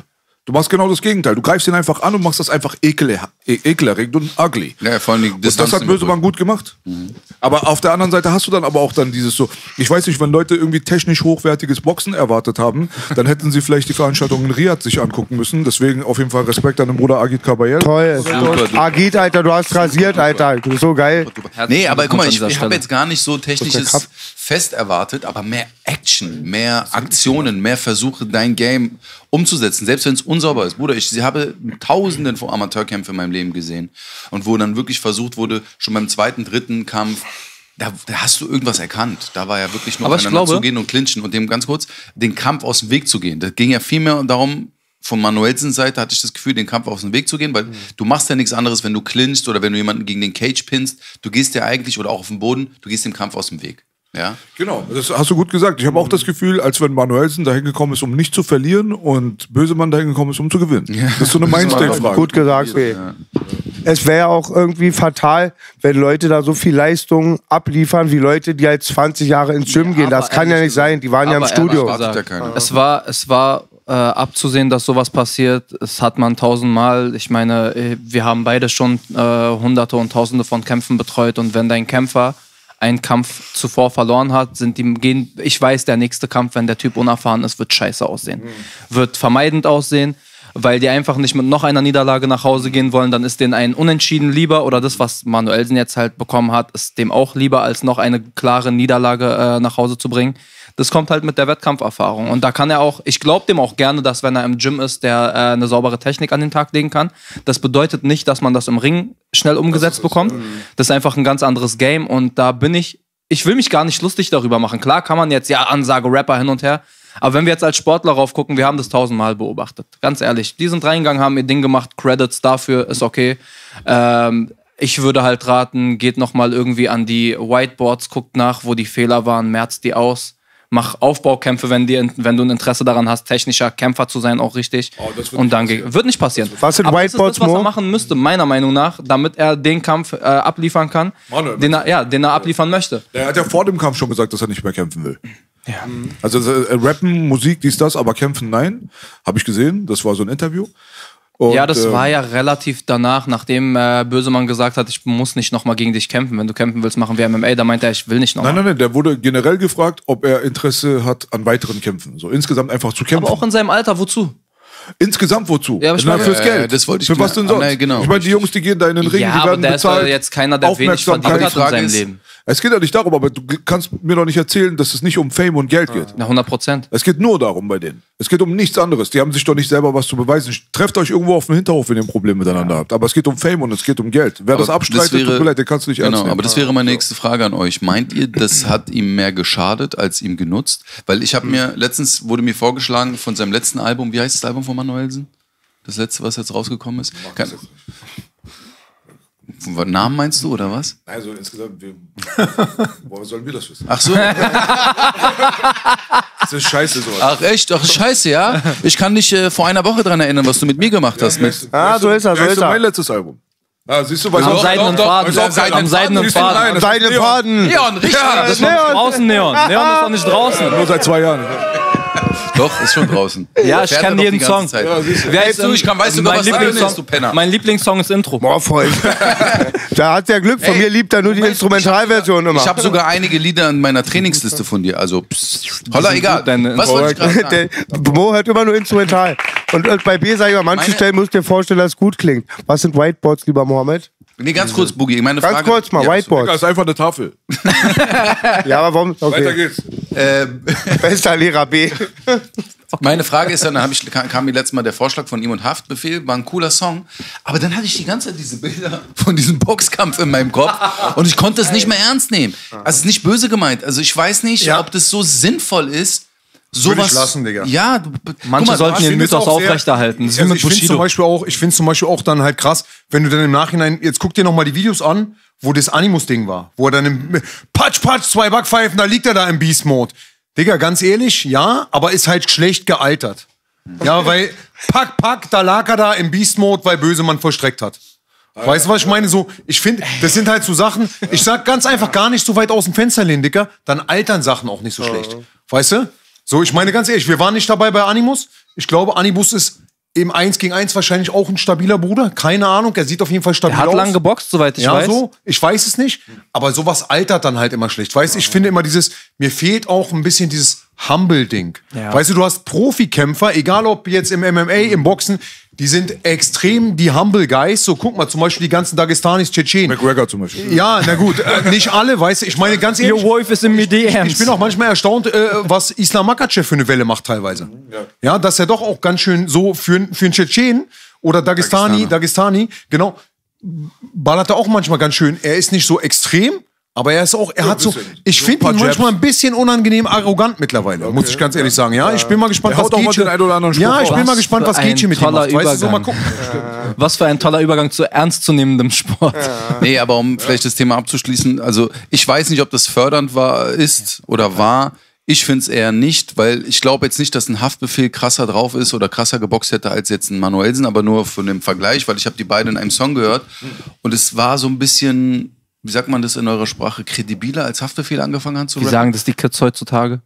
Du machst genau das Gegenteil. Du greifst ihn einfach an und machst das einfach ekel, e ekelerregend und ugly. Ja, vor allem die und das hat Bösemann gut gemacht. Mhm. Aber auf der anderen Seite hast du dann aber auch dann dieses so, ich weiß nicht, wenn Leute irgendwie technisch hochwertiges Boxen erwartet haben, dann hätten sie vielleicht die Veranstaltung in Riyadh sich angucken müssen. Deswegen auf jeden Fall Respekt an den Bruder Agit Kabayel. Toll. Ja. Agit, Alter, du hast rasiert, Alter. Du bist so geil. Nee, aber guck mal, ich, ich habe jetzt gar nicht so technisches Fest erwartet, aber mehr Action, mehr Aktionen, mehr Versuche, dein Game umzusetzen, selbst wenn es unsauber ist. Bruder, ich habe Tausenden von Amateurkämpfen in meinem Leben gesehen und wo dann wirklich versucht wurde, schon beim zweiten, dritten Kampf, da, da hast du irgendwas erkannt. Da war ja wirklich nur aufeinander zugehen und clinchen und dem ganz kurz den Kampf aus dem Weg zu gehen. Das ging ja viel mehr darum, von Manuelsens Seite hatte ich das Gefühl, den Kampf aus dem Weg zu gehen, weil mhm. du machst ja nichts anderes, wenn du clinchst oder wenn du jemanden gegen den Cage pinnst. Du gehst ja eigentlich, oder auch auf den Boden, du gehst dem Kampf aus dem Weg. Ja? Genau, das hast du gut gesagt. Ich habe auch das Gefühl, als wenn Manuelsen dahin gekommen ist, um nicht zu verlieren und Bösemann dahin gekommen ist, um zu gewinnen. Ja. Das ist so eine Mindstate-Frage. Gut gesagt, ey. Ja. Es wäre ja auch irgendwie fatal, wenn Leute da so viel Leistung abliefern, wie Leute, die halt zwanzig Jahre ins Gym ja, gehen. Das kann ja nicht sein. Die waren ja im Studio. Gesagt, ja es war, es war äh, abzusehen, dass sowas passiert. Es hat man tausendmal. Ich meine, wir haben beide schon äh, Hunderte und Tausende von Kämpfen betreut. Und wenn dein Kämpfer einen Kampf zuvor verloren hat, sind die gehen, ich weiß, der nächste Kampf, wenn der Typ unerfahren ist, wird scheiße aussehen. Mhm. Wird vermeidend aussehen, weil die einfach nicht mit noch einer Niederlage nach Hause gehen wollen, dann ist denen ein Unentschieden lieber oder das, was Manuelsen jetzt halt bekommen hat, ist dem auch lieber, als noch eine klare Niederlage äh, nach Hause zu bringen. Das kommt halt mit der Wettkampferfahrung. Und da kann er auch, ich glaube dem auch gerne, dass wenn er im Gym ist, der äh, eine saubere Technik an den Tag legen kann. Das bedeutet nicht, dass man das im Ring schnell umgesetzt das bekommt. Das ist einfach ein ganz anderes Game. Und da bin ich, ich will mich gar nicht lustig darüber machen. Klar kann man jetzt, ja, Ansage, Rapper hin und her. Aber wenn wir jetzt als Sportler rauf gucken, wir haben das tausendmal beobachtet. Ganz ehrlich, die sind reingegangen, haben ihr Ding gemacht, Credits dafür, ist okay. Ähm, ich würde halt raten, geht nochmal irgendwie an die Whiteboards, guckt nach, wo die Fehler waren, merzt die aus. Mach Aufbaukämpfe, wenn, die, wenn du ein Interesse daran hast, technischer Kämpfer zu sein, auch richtig. Oh, das wird und dann passieren. Wird nicht passieren. Was sind Aber Whiteboards, das ist das, was er machen müsste, meiner Meinung nach, damit er den Kampf äh, abliefern kann, Manuel, den er, ja, den er abliefern möchte. Er hat ja vor dem Kampf schon gesagt, dass er nicht mehr kämpfen will. Ja. Also äh, Rappen, Musik, dies, das, aber kämpfen, nein. Habe ich gesehen, das war so ein Interview. Und, ja, das ähm, war ja relativ danach, nachdem äh, Bösemann gesagt hat, ich muss nicht nochmal gegen dich kämpfen. Wenn du kämpfen willst, machen wir M M A. Da meinte er, ich will nicht nochmal. Nein, nein, nein, der wurde generell gefragt, ob er Interesse hat an weiteren Kämpfen. So insgesamt einfach zu kämpfen. Aber auch in seinem Alter, wozu? Insgesamt wozu? Ja, aber ich meine, fürs Geld. Äh, das wollte ich Für was denn sonst? Ah, nee, genau, ich meine, die Jungs, die gehen da in den Ring, ja, die werden aber bezahlt. Der ist jetzt keiner, der wenig verdient hat in seinem ist, Leben. Es geht ja nicht darum, aber du kannst mir doch nicht erzählen, dass es nicht um Fame und Geld geht. Na, hundert Prozent. Es geht nur darum bei denen. Es geht um nichts anderes. Die haben sich doch nicht selber was zu beweisen. Trefft euch irgendwo auf dem Hinterhof, wenn ihr ein Problem miteinander ja. habt. Aber es geht um Fame und es geht um Geld. Wer aber das abstreitet, das wäre, tut mir leid, den kannst du nicht ernst Genau, nehmen. aber das wäre meine nächste Frage an euch. Meint ihr, das hat ihm mehr geschadet, als ihm genutzt? Weil ich habe hm. mir, letztens wurde mir vorgeschlagen von seinem letzten Album, wie heißt das Album von Manuelsen? Das letzte, was jetzt rausgekommen ist? Kann, Namen meinst du, oder was? Nein, so insgesamt, wir, woher sollen wir das wissen? Ach so. Das ist scheiße so. Ach echt? Ach scheiße, ja? Ich kann dich äh, vor einer Woche dran erinnern, was du mit mir gemacht hast. Ja, mit ah, so ist er, so ist er. Mein letztes Album. Ah, siehst du, was am seidenen Faden. Am seidenen Faden. Am seidenen Faden. Neon, richtig. Ja, das ist noch nicht draußen, Neon. Neon ist noch nicht draußen. Nur seit zwei Jahren. Doch, ist schon draußen. Ja, ich kenne jeden Song. Ja, wer ist du? Ich kann, weißt du, was Lieblingssong, du Penner. Mein Lieblingssong ist Intro. Boah, Freund. Da hat der Glück. Von Ey, mir liebt er nur die Instrumentalversion immer. Ich habe sogar einige Lieder in meiner Trainingsliste von dir. Also, pss, holla, egal. Was wollte ich gerade sagen? Mo hört immer nur Instrumental. Und bei B sage ich, an manchen Meine Stellen musst du dir vorstellen, dass es gut klingt. Was sind Whiteboards, lieber Mohammed? Nee, ganz kurz, Boogie. Meine ganz Frage, kurz mal, ja, Whiteboards. Das ist einfach eine Tafel. Ja, aber warum? Okay. Weiter geht's. Ähm, Bester Lehrer B. Meine Frage ist dann, dann hab ich, kam mir letztes Mal der Vorschlag von ihm und Haftbefehl, war ein cooler Song, aber dann hatte ich die ganze Zeit diese Bilder von diesem Boxkampf in meinem Kopf und ich konnte es nicht mehr ernst nehmen. Also es ist nicht böse gemeint, also ich weiß nicht, ja. ob das so sinnvoll ist, sowas. Würde ich lassen, Digga. Ja, du, manche mal, sollten den Mythos aufrechterhalten. Also ich finde zum Beispiel auch, ich finde zum Beispiel auch dann halt krass, wenn du dann im Nachhinein, jetzt guck dir noch mal die Videos an, wo das Animus-Ding war, wo er dann im Patsch, Patsch, zwei Backpfeifen, da liegt er da im Beast-Mode. Digga, ganz ehrlich, ja, aber ist halt schlecht gealtert. Ja, weil Pack, Pack, da lag er da im Beast-Mode, weil Bösemann vollstreckt hat. Weißt du, was ich meine? So, ich finde, das sind halt so Sachen, ich sag ganz einfach gar nicht so weit aus dem Fenster lehnen, Digga, dann altern Sachen auch nicht so schlecht. Weißt du? So, ich meine ganz ehrlich, wir waren nicht dabei bei Animus. Ich glaube, Animus ist im eins gegen eins wahrscheinlich auch ein stabiler Bruder. Keine Ahnung, er sieht auf jeden Fall stabil Er hat aus. lang geboxt, soweit ich ja, weiß. so. Ich weiß es nicht. Aber sowas altert dann halt immer schlecht. Weißt du, ich finde immer dieses, mir fehlt auch ein bisschen dieses Humble-Ding. Ja. Weißt du, du hast Profikämpfer, egal ob jetzt im M M A, im Boxen, die sind extrem die Humble Guys. So, guck mal, zum Beispiel die ganzen Dagestanis, Tschetschenen. McGregor zum Beispiel. Ja, na gut, äh, nicht alle, weißt du, ich meine ganz ehrlich. Your wife is in ich, D Ms. ich bin auch manchmal erstaunt, äh, was Islam Makhachev für eine Welle macht teilweise. Ja, ja, dass er doch auch ganz schön so für, für einen Tschetschenen oder Dagestani, Dagestani, genau, ballert er auch manchmal ganz schön. Er ist nicht so extrem, aber er ist auch, er Ja, hat so, bisschen. ich So finde ein ihn paar manchmal Jabs. ein bisschen unangenehm arrogant mittlerweile, muss ich ganz ehrlich sagen. Ja, ich bin mal gespannt, Der was haut auch mal Gaethje- den einen oder anderen Spruch Ja, ich bin raus. mal gespannt, was Was für Gaethje ein mit ihm toller macht. Weißt du, so mal Übergang. gucken. Was für ein toller Übergang zu ernstzunehmendem Sport. Nee, aber um vielleicht das Thema abzuschließen, also ich weiß nicht, ob das fördernd war, ist oder war. Ich finde es eher nicht, weil ich glaube jetzt nicht, dass ein Haftbefehl krasser drauf ist oder krasser geboxt hätte als jetzt ein Manuelsen, aber nur von dem Vergleich, weil ich habe die beiden in einem Song gehört und es war so ein bisschen, wie sagt man das in eurer Sprache, kredibiler als Haftbefehl angefangen hat zu Wie rappen. sagen das die Kids heutzutage?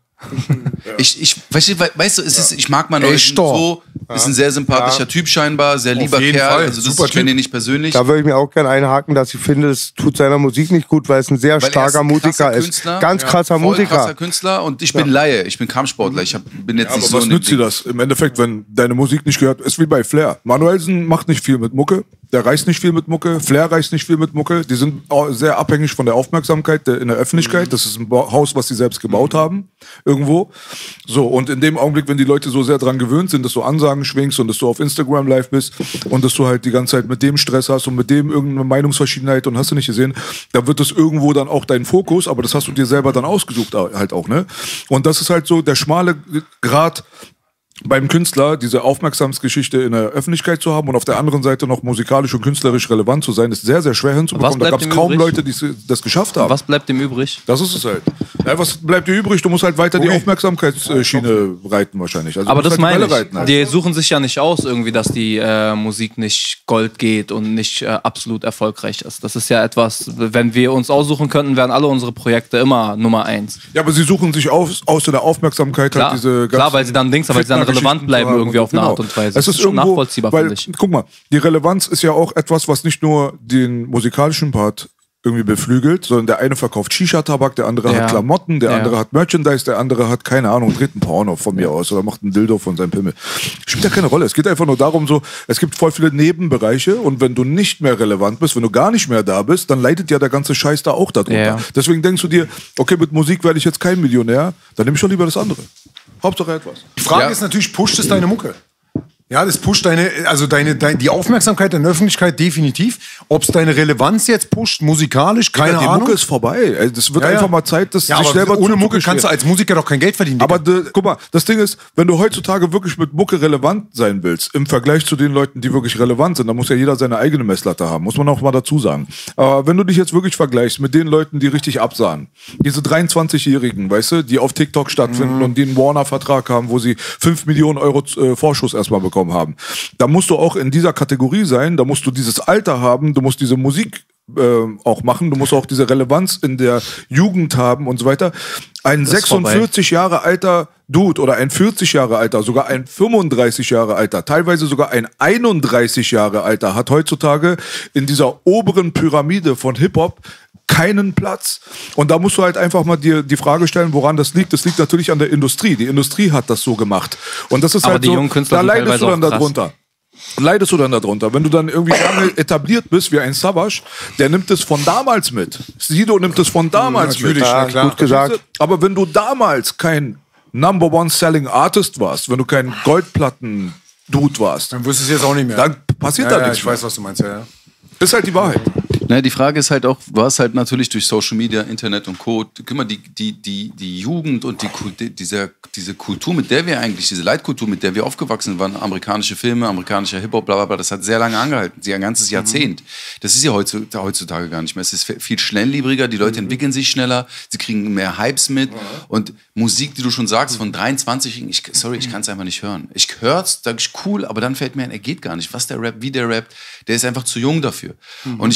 Ich, ich, weißt du, weißt du, es ist, ich mag Manuelsen Estor. so, ist ein sehr sympathischer Typ scheinbar, sehr lieber jeden Kerl, Fall. also das, Super ich kenne Typ. ihn nicht persönlich. Da würde ich mir auch gerne einhaken, dass ich finde, es tut seiner Musik nicht gut, weil es ein sehr Weil er ist starker ein Musiker krasser ist. Künstler. Ganz krasser Voll Musiker. krasser Künstler und ich bin Laie, ich bin Kampfsportler, ich hab, bin jetzt Aber nicht so was in dem nützt dir Ding. das? Im Endeffekt, wenn deine Musik nicht gehört, ist wie bei Flair. Manuelsen macht nicht viel mit Mucke, der reißt nicht viel mit Mucke, Flair reißt nicht viel mit Mucke. Die sind auch sehr abhängig von der Aufmerksamkeit der, in der Öffentlichkeit. Das ist ein Ba- Haus, was sie selbst gebaut haben, irgendwo. So, und in dem Augenblick, wenn die Leute so sehr dran gewöhnt sind, dass du Ansagen schwingst und dass du auf Instagram live bist und dass du halt die ganze Zeit mit dem Stress hast und mit dem irgendeine Meinungsverschiedenheit und hast du nicht gesehen, dann wird das irgendwo dann auch dein Fokus, aber das hast du dir selber dann ausgesucht halt auch, ne? Und das ist halt so der schmale Grad beim Künstler, diese Aufmerksamkeitsgeschichte in der Öffentlichkeit zu haben und auf der anderen Seite noch musikalisch und künstlerisch relevant zu sein, ist sehr, sehr schwer hinzubekommen. Da bleibt gab es ihm kaum übrig? Leute, die das geschafft haben. Was bleibt dem übrig? Das ist es halt. Ja, was bleibt dir übrig? Du musst halt weiter die Aufmerksamkeitsschiene reiten wahrscheinlich. Also Aber du musst das halt die meine Welle ich. reiten halt. Die suchen sich ja nicht aus, irgendwie, dass die äh, Musik nicht Gold geht und nicht äh, absolut erfolgreich ist. Das ist ja etwas, wenn wir uns aussuchen könnten, wären alle unsere Projekte immer Nummer eins. Ja, aber sie suchen sich aus, aus der Aufmerksamkeit Klar, halt diese klar, ganzen weil sie dann Dings, weil sie dann relevant Fitner-Geschichten bleiben zu haben irgendwie und- auf eine genau. Art und Weise. Es Das ist ist schon irgendwo, nachvollziehbar, weil, finde ich. guck mal, die Relevanz ist ja auch etwas, was nicht nur den musikalischen Part irgendwie beflügelt, sondern der eine verkauft Shisha-Tabak, der andere Ja. hat Klamotten, der Ja. andere hat Merchandise, der andere hat, keine Ahnung, dreht ein Porno von mir aus oder macht einen Dildo von seinem Pimmel. Spielt ja keine Rolle. Es geht einfach nur darum, so, es gibt voll viele Nebenbereiche und wenn du nicht mehr relevant bist, wenn du gar nicht mehr da bist, dann leidet ja der ganze Scheiß da auch darunter. Ja. Deswegen denkst du dir, okay, mit Musik werde ich jetzt kein Millionär, dann nimm ich doch lieber das andere. Hauptsache etwas. Die Frage Ja. ist natürlich, pusht es deine Mucke? Ja, das pusht deine, also deine, deine die Aufmerksamkeit in der Öffentlichkeit definitiv. Ob es deine Relevanz jetzt pusht, musikalisch, keine Ja, die Ahnung. Mucke ist vorbei. Ey, das wird Ja, ja. einfach mal Zeit, dass ja, sich aber selber ohne Mucke zuzugestehen. kannst du als Musiker doch kein Geld verdienen. Digga. Aber de, guck mal, das Ding ist, wenn du heutzutage wirklich mit Mucke relevant sein willst, im Vergleich zu den Leuten, die wirklich relevant sind, dann muss ja jeder seine eigene Messlatte haben, muss man auch mal dazu sagen. Aber wenn du dich jetzt wirklich vergleichst mit den Leuten, die richtig absahen, diese dreiundzwanzigjährigen, weißt du, die auf TikTok stattfinden Mhm. und die einen Warner-Vertrag haben, wo sie fünf Millionen Euro äh, Vorschuss erstmal bekommen haben, da musst du auch in dieser Kategorie sein, da musst du dieses Alter haben, du musst diese Musik äh, auch machen, du musst auch diese Relevanz in der Jugend haben und so weiter. Ein Das ist vorbei. sechsundvierzig Jahre alter Dude oder ein vierzig Jahre alter, sogar ein fünfunddreißig Jahre alter, teilweise sogar ein einunddreißig Jahre alter hat heutzutage in dieser oberen Pyramide von Hip-Hop keinen Platz. Und da musst du halt einfach mal dir die Frage stellen, woran das liegt. Das liegt natürlich an der Industrie. Die Industrie hat das so gemacht. Und das ist Aber halt die so, jungen Künstler da sind leidest du teilweise dann auch krass. darunter. Leidest du dann darunter? Wenn du dann irgendwie lange etabliert bist, wie ein Savage, der nimmt es von damals mit. Sido nimmt es von damals Natürlich, mit. na klar. Gut gesagt. Aber wenn du damals kein Number One Selling Artist warst, wenn du kein Goldplatten-Dude warst, Dann wirst du es jetzt auch nicht mehr. dann passiert ja, da ja, nichts ich mehr. weiß, was du meinst, ja, ja. Das ist halt die Wahrheit. Naja, die Frage ist halt auch, du hast halt natürlich durch Social Media, Internet und Co. Guck mal, die, die, die, die Jugend und die, Kult- diese, diese Kultur, mit der wir eigentlich, diese Leitkultur, mit der wir aufgewachsen waren, amerikanische Filme, amerikanischer Hip-Hop, bla bla bla, das hat sehr lange angehalten, ein ganzes Jahrzehnt. Das ist ja heutzutage, heutzutage gar nicht mehr. Es ist viel schnelllebiger, die Leute entwickeln sich schneller, sie kriegen mehr Hypes mit und Musik, die du schon sagst, von dreiundzwanzig, ich, sorry, ich kann es einfach nicht hören. Ich hör's, sag ich cool, aber dann fällt mir ein, er geht gar nicht. Was der rappt, wie der rappt, der ist einfach zu jung dafür. Und ich glaube einfach,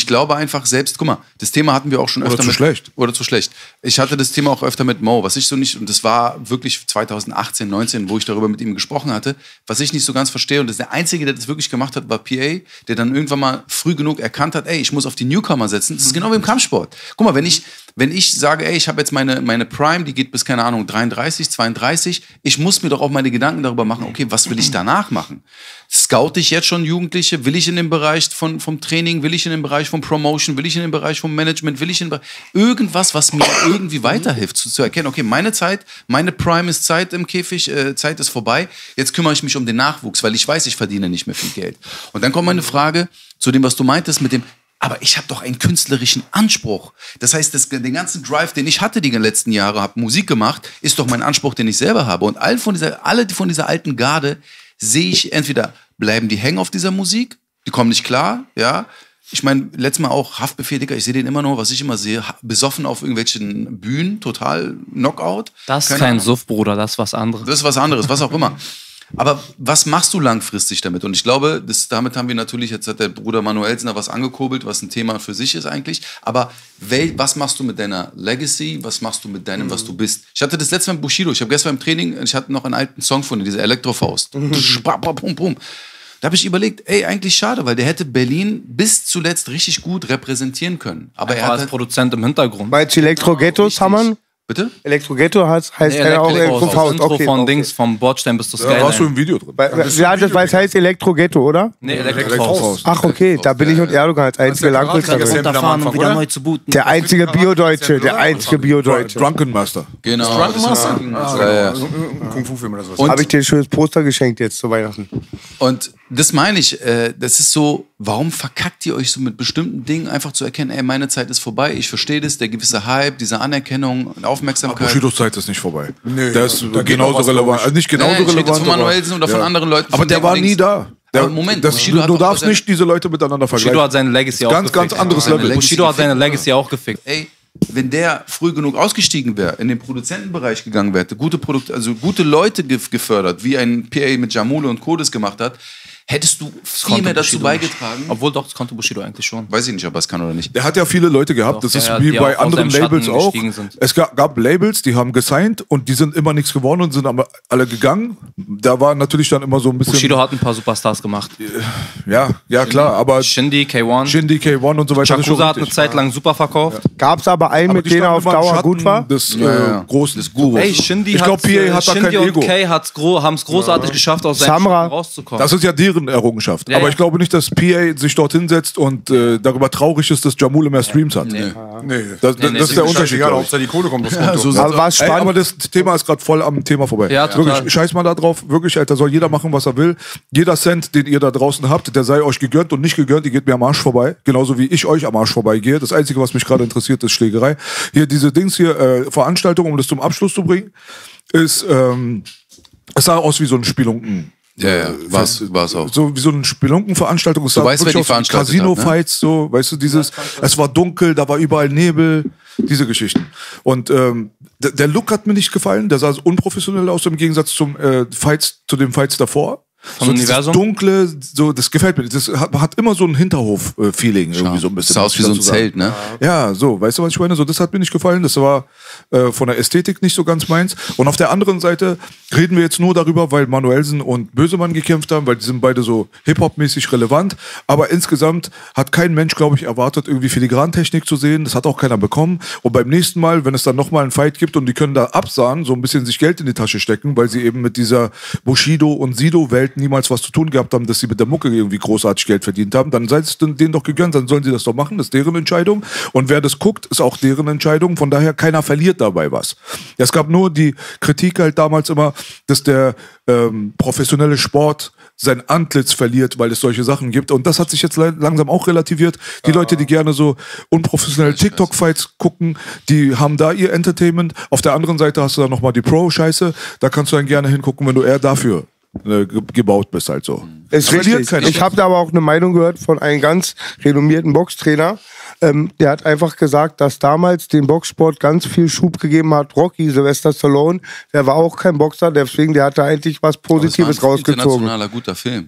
einfach selbst, guck mal, das Thema hatten wir auch schon Oder öfter zu mit, schlecht. Oder zu schlecht. Ich hatte das Thema auch öfter mit Mo, was ich so nicht, und das war wirklich zwanzig achtzehn, neunzehn, wo ich darüber mit ihm gesprochen hatte, was ich nicht so ganz verstehe, und das ist der Einzige, der das wirklich gemacht hat, war P A, der dann irgendwann mal früh genug erkannt hat, ey, ich muss auf die Newcomer setzen. Das ist genau wie im Kampfsport. Guck mal, wenn ich, wenn ich sage, ey, ich habe jetzt meine, meine Prime, die geht bis, keine Ahnung, dreiunddreißig, zweiunddreißig, ich muss mir doch auch meine Gedanken darüber machen, okay, was will ich danach machen? Scout ich jetzt schon Jugendliche? Will ich in den Bereich von, vom Training? Will ich in den Bereich von Promotion? Will ich in den Bereich vom Management? Will ich in den Bereich, irgendwas, was mir irgendwie weiterhilft, zu, zu erkennen, okay, meine Zeit, meine Prime ist Zeit im Käfig, äh, Zeit ist vorbei, jetzt kümmere ich mich um den Nachwuchs, weil ich weiß, ich verdiene nicht mehr viel Geld. Und dann kommt meine Frage zu dem, was du meintest mit dem, aber ich habe doch einen künstlerischen Anspruch. Das heißt, das, den ganzen Drive, den ich hatte die letzten Jahre, habe Musik gemacht, ist doch mein Anspruch, den ich selber habe. Und all von dieser, alle von dieser alten Garde sehe ich, entweder bleiben die hängen auf dieser Musik, die kommen nicht klar, ja. Ich meine, letztes Mal auch Haftbefehl, Digga, ich sehe den immer nur, was ich immer sehe, besoffen auf irgendwelchen Bühnen, total Knockout. Das ist Keine kein Ahnung. Suff, Bruder, das ist was anderes. Das ist was anderes, was auch immer. Aber was machst du langfristig damit? Und ich glaube, das, damit haben wir natürlich, jetzt hat der Bruder Manuelsen da was angekurbelt, was ein Thema für sich ist eigentlich. Aber wel, was machst du mit deiner Legacy? Was machst du mit deinem, was du bist? Ich hatte das letzte Mal mit Bushido. Ich habe gestern im Training, ich hatte noch einen alten Song von dir, diese Elektrofaust. Pum, pum. Da habe ich überlegt, ey, eigentlich schade, weil der hätte Berlin bis zuletzt richtig gut repräsentieren können. Aber Er er war hat als halt, Produzent im Hintergrund. Bei Elektro-Ghettos haben wir. bitte? Elektro-Ghetto heißt, heißt Nee, er auch Elektro- Elektro das Faust. Intro Okay, von okay. Dings, vom Bordstein bis zur Da warst du Skyline. im Video drin. Weil, ja, das, weil es heißt Elektro-Ghetto, oder? Nee, Elektrofaust. Elektrofaust. Ach, okay, da bin ich und Erdogan als einziger der Langkünstler. Karate- drin. der Runterfahren, um Anfang, wieder oder? neu zu booten. Der einzige Bio-Deutsche, der einzige Bio-Deutsche. Drunken Master. Genau. Drunken das ist- Master? Ja, ja. Ein Kung-Fu-Film oder sowas. Und- Habe ich dir ein schönes Poster geschenkt jetzt zu Weihnachten. Und das meine ich, äh, das ist so, warum verkackt ihr euch so mit bestimmten Dingen einfach zu erkennen, ey, meine Zeit ist vorbei, ich verstehe das, der gewisse Hype, diese Anerkennung und Aufmerksamkeit. Bushidos Zeit ist nicht vorbei. Nee, der ist da geht noch genauso was, glaub relevant. ich. Also nicht genauso Nee, ich rede relevant. jetzt von aber- Manuelsen oder von anderen Leuten, Aber von der denen war du nie denkst- da. Der, Aber Moment, das, Bushido du, hat du doch darfst seine- nicht diese Leute miteinander Bushido vergleichen. hat seine Legacy auch Ganz, gefickt. ganz anderes Seine Level. Legacy Bushido hat seine gefickt, Legacy auch gefickt. Ey, wenn der früh genug ausgestiegen wäre, in den Produzentenbereich gegangen wäre, gute Produkte, also gute Leute gef- gefördert, wie ein P A mit Jamule und Co. das gemacht hat, hättest du viel Konnte mehr dazu Bushido beigetragen. nicht. Obwohl doch, das konnte Bushido eigentlich schon. Weiß ich nicht, ob er es kann oder nicht. Der hat ja viele Leute gehabt, Doch, das der ist hat- wie die bei auch aus anderen seinem Labels Schatten auch. gestiegen sind. Es gab, gab Labels, die haben gesigned und die sind immer nichts geworden und sind aber alle gegangen. Da war natürlich dann immer so ein bisschen. Bushido hat ein paar Superstars gemacht. Ja, ja klar, aber Shindy, K eins. Shindy, K eins und so weiter. das ist schon Chakusa hat eine richtig. Zeit lang super verkauft. Gab es aber einen, Aber mit die dem er standen auf immer im Dauer Schatten gut war? Des, Ja, äh, ja. großen Des Gurus. Ey, Shindy, Ich glaub, hat's, P A äh, hat da Shindy kein und Ego. Kay hat's gro haben es großartig geschafft, aus seinem Samra. Schatten rauszukommen. Das ist ja deren Errungenschaft. Ja, aber ja. ich glaube nicht, dass P A sich dort hinsetzt und äh, darüber traurig ist, dass Jamule mehr Streams hat. Nee. Nee, Das, Nee, nee, das ist der ist Unterschied. Egal, glaub ich. Hauptsache die Kohle kommt aufs Konto. So Aber war es Ey, spannend? aber das Thema ist gerade voll am Thema vorbei. Ja, total. Wirklich, scheiß mal da drauf. Wirklich, Alter, soll jeder machen, was er will. Jeder Cent, den ihr da draußen habt, der sei euch gegönnt und nicht gegönnt, die geht mir am Arsch vorbei. Genauso wie ich euch am Arsch vorbeigehe. Das Einzige, was mich gerade interessiert, ist Schlägerei. Hier, diese Dings hier, äh, Veranstaltung, um das zum Abschluss zu bringen, ist, ähm, es sah aus wie so ein Spelunken. Ja, ja, war es auch. So wie so eine Spelunkenveranstaltung. Es sah weißt, wer wirklich die aus wie veranstaltet hat, ne? Casino-Fights, so, weißt du, dieses, es war dunkel, da war überall Nebel, diese Geschichten. Und ähm, der, der Look hat mir nicht gefallen, der sah so unprofessionell aus im Gegensatz zum äh, Fights, zu den Fights davor. Vom so dieses Universum? Dunkle, so, das gefällt mir. Das hat, hat immer so ein Hinterhof-Feeling irgendwie so ein bisschen. Sah aus wie so ein Zelt, ne? Ja, so, weißt du, was ich meine? So, das hat mir nicht gefallen. Das war äh, von der Ästhetik nicht so ganz meins. Und auf der anderen Seite reden wir jetzt nur darüber, weil Manuelsen und Bösemann gekämpft haben, weil die sind beide so Hip-Hop-mäßig relevant. Aber insgesamt hat kein Mensch, glaube ich, erwartet, irgendwie Filigrantechnik zu sehen. Das hat auch keiner bekommen. Und beim nächsten Mal, wenn es dann nochmal einen Fight gibt und die können da absahen, so ein bisschen sich Geld in die Tasche stecken, weil sie eben mit dieser Bushido- und Sido-Welt niemals was zu tun gehabt haben, dass sie mit der Mucke irgendwie großartig Geld verdient haben, dann sei es denen doch gegönnt, dann sollen sie das doch machen, das ist deren Entscheidung. Und wer das guckt, ist auch deren Entscheidung. Von daher, keiner verliert dabei was. Es gab nur die Kritik halt damals immer, dass der ähm, professionelle Sport sein Antlitz verliert, weil es solche Sachen gibt. Und das hat sich jetzt langsam auch relativiert. Die Leute, die gerne so unprofessionelle TikTok-Fights gucken, die haben da ihr Entertainment. Auf der anderen Seite hast du dann nochmal die Pro-Scheiße. Da kannst du dann gerne hingucken, wenn du eher dafür äh, ge gebaut bist halt so. Ist Verliert richtig. keiner. Ich habe da aber auch eine Meinung gehört von einem ganz renommierten Boxtrainer. Ähm, der hat einfach gesagt, dass damals den Boxsport ganz viel Schub gegeben hat. Rocky, Sylvester Stallone, der war auch kein Boxer, deswegen der hat da eigentlich was Positives Das war ein rausgezogen. internationaler guter Film.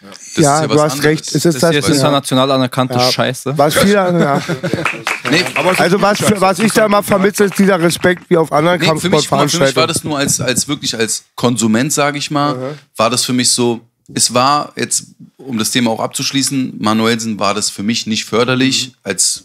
Das Ja, ist ja du was hast anderes. recht. Es ist Das das, hier ist ja. international anerkannte Ja. Scheiße. Was viel, ja. Nee, aber Also was, was ich da mal vermittle, ist dieser Respekt wie auf anderen nee, für, mich, für mich war Kampfsportveranstaltungen. das nur als, als wirklich als Konsument, sage ich mal, war das für mich so, es war jetzt, um das Thema auch abzuschließen, Manuelsen war das für mich nicht förderlich Mhm. als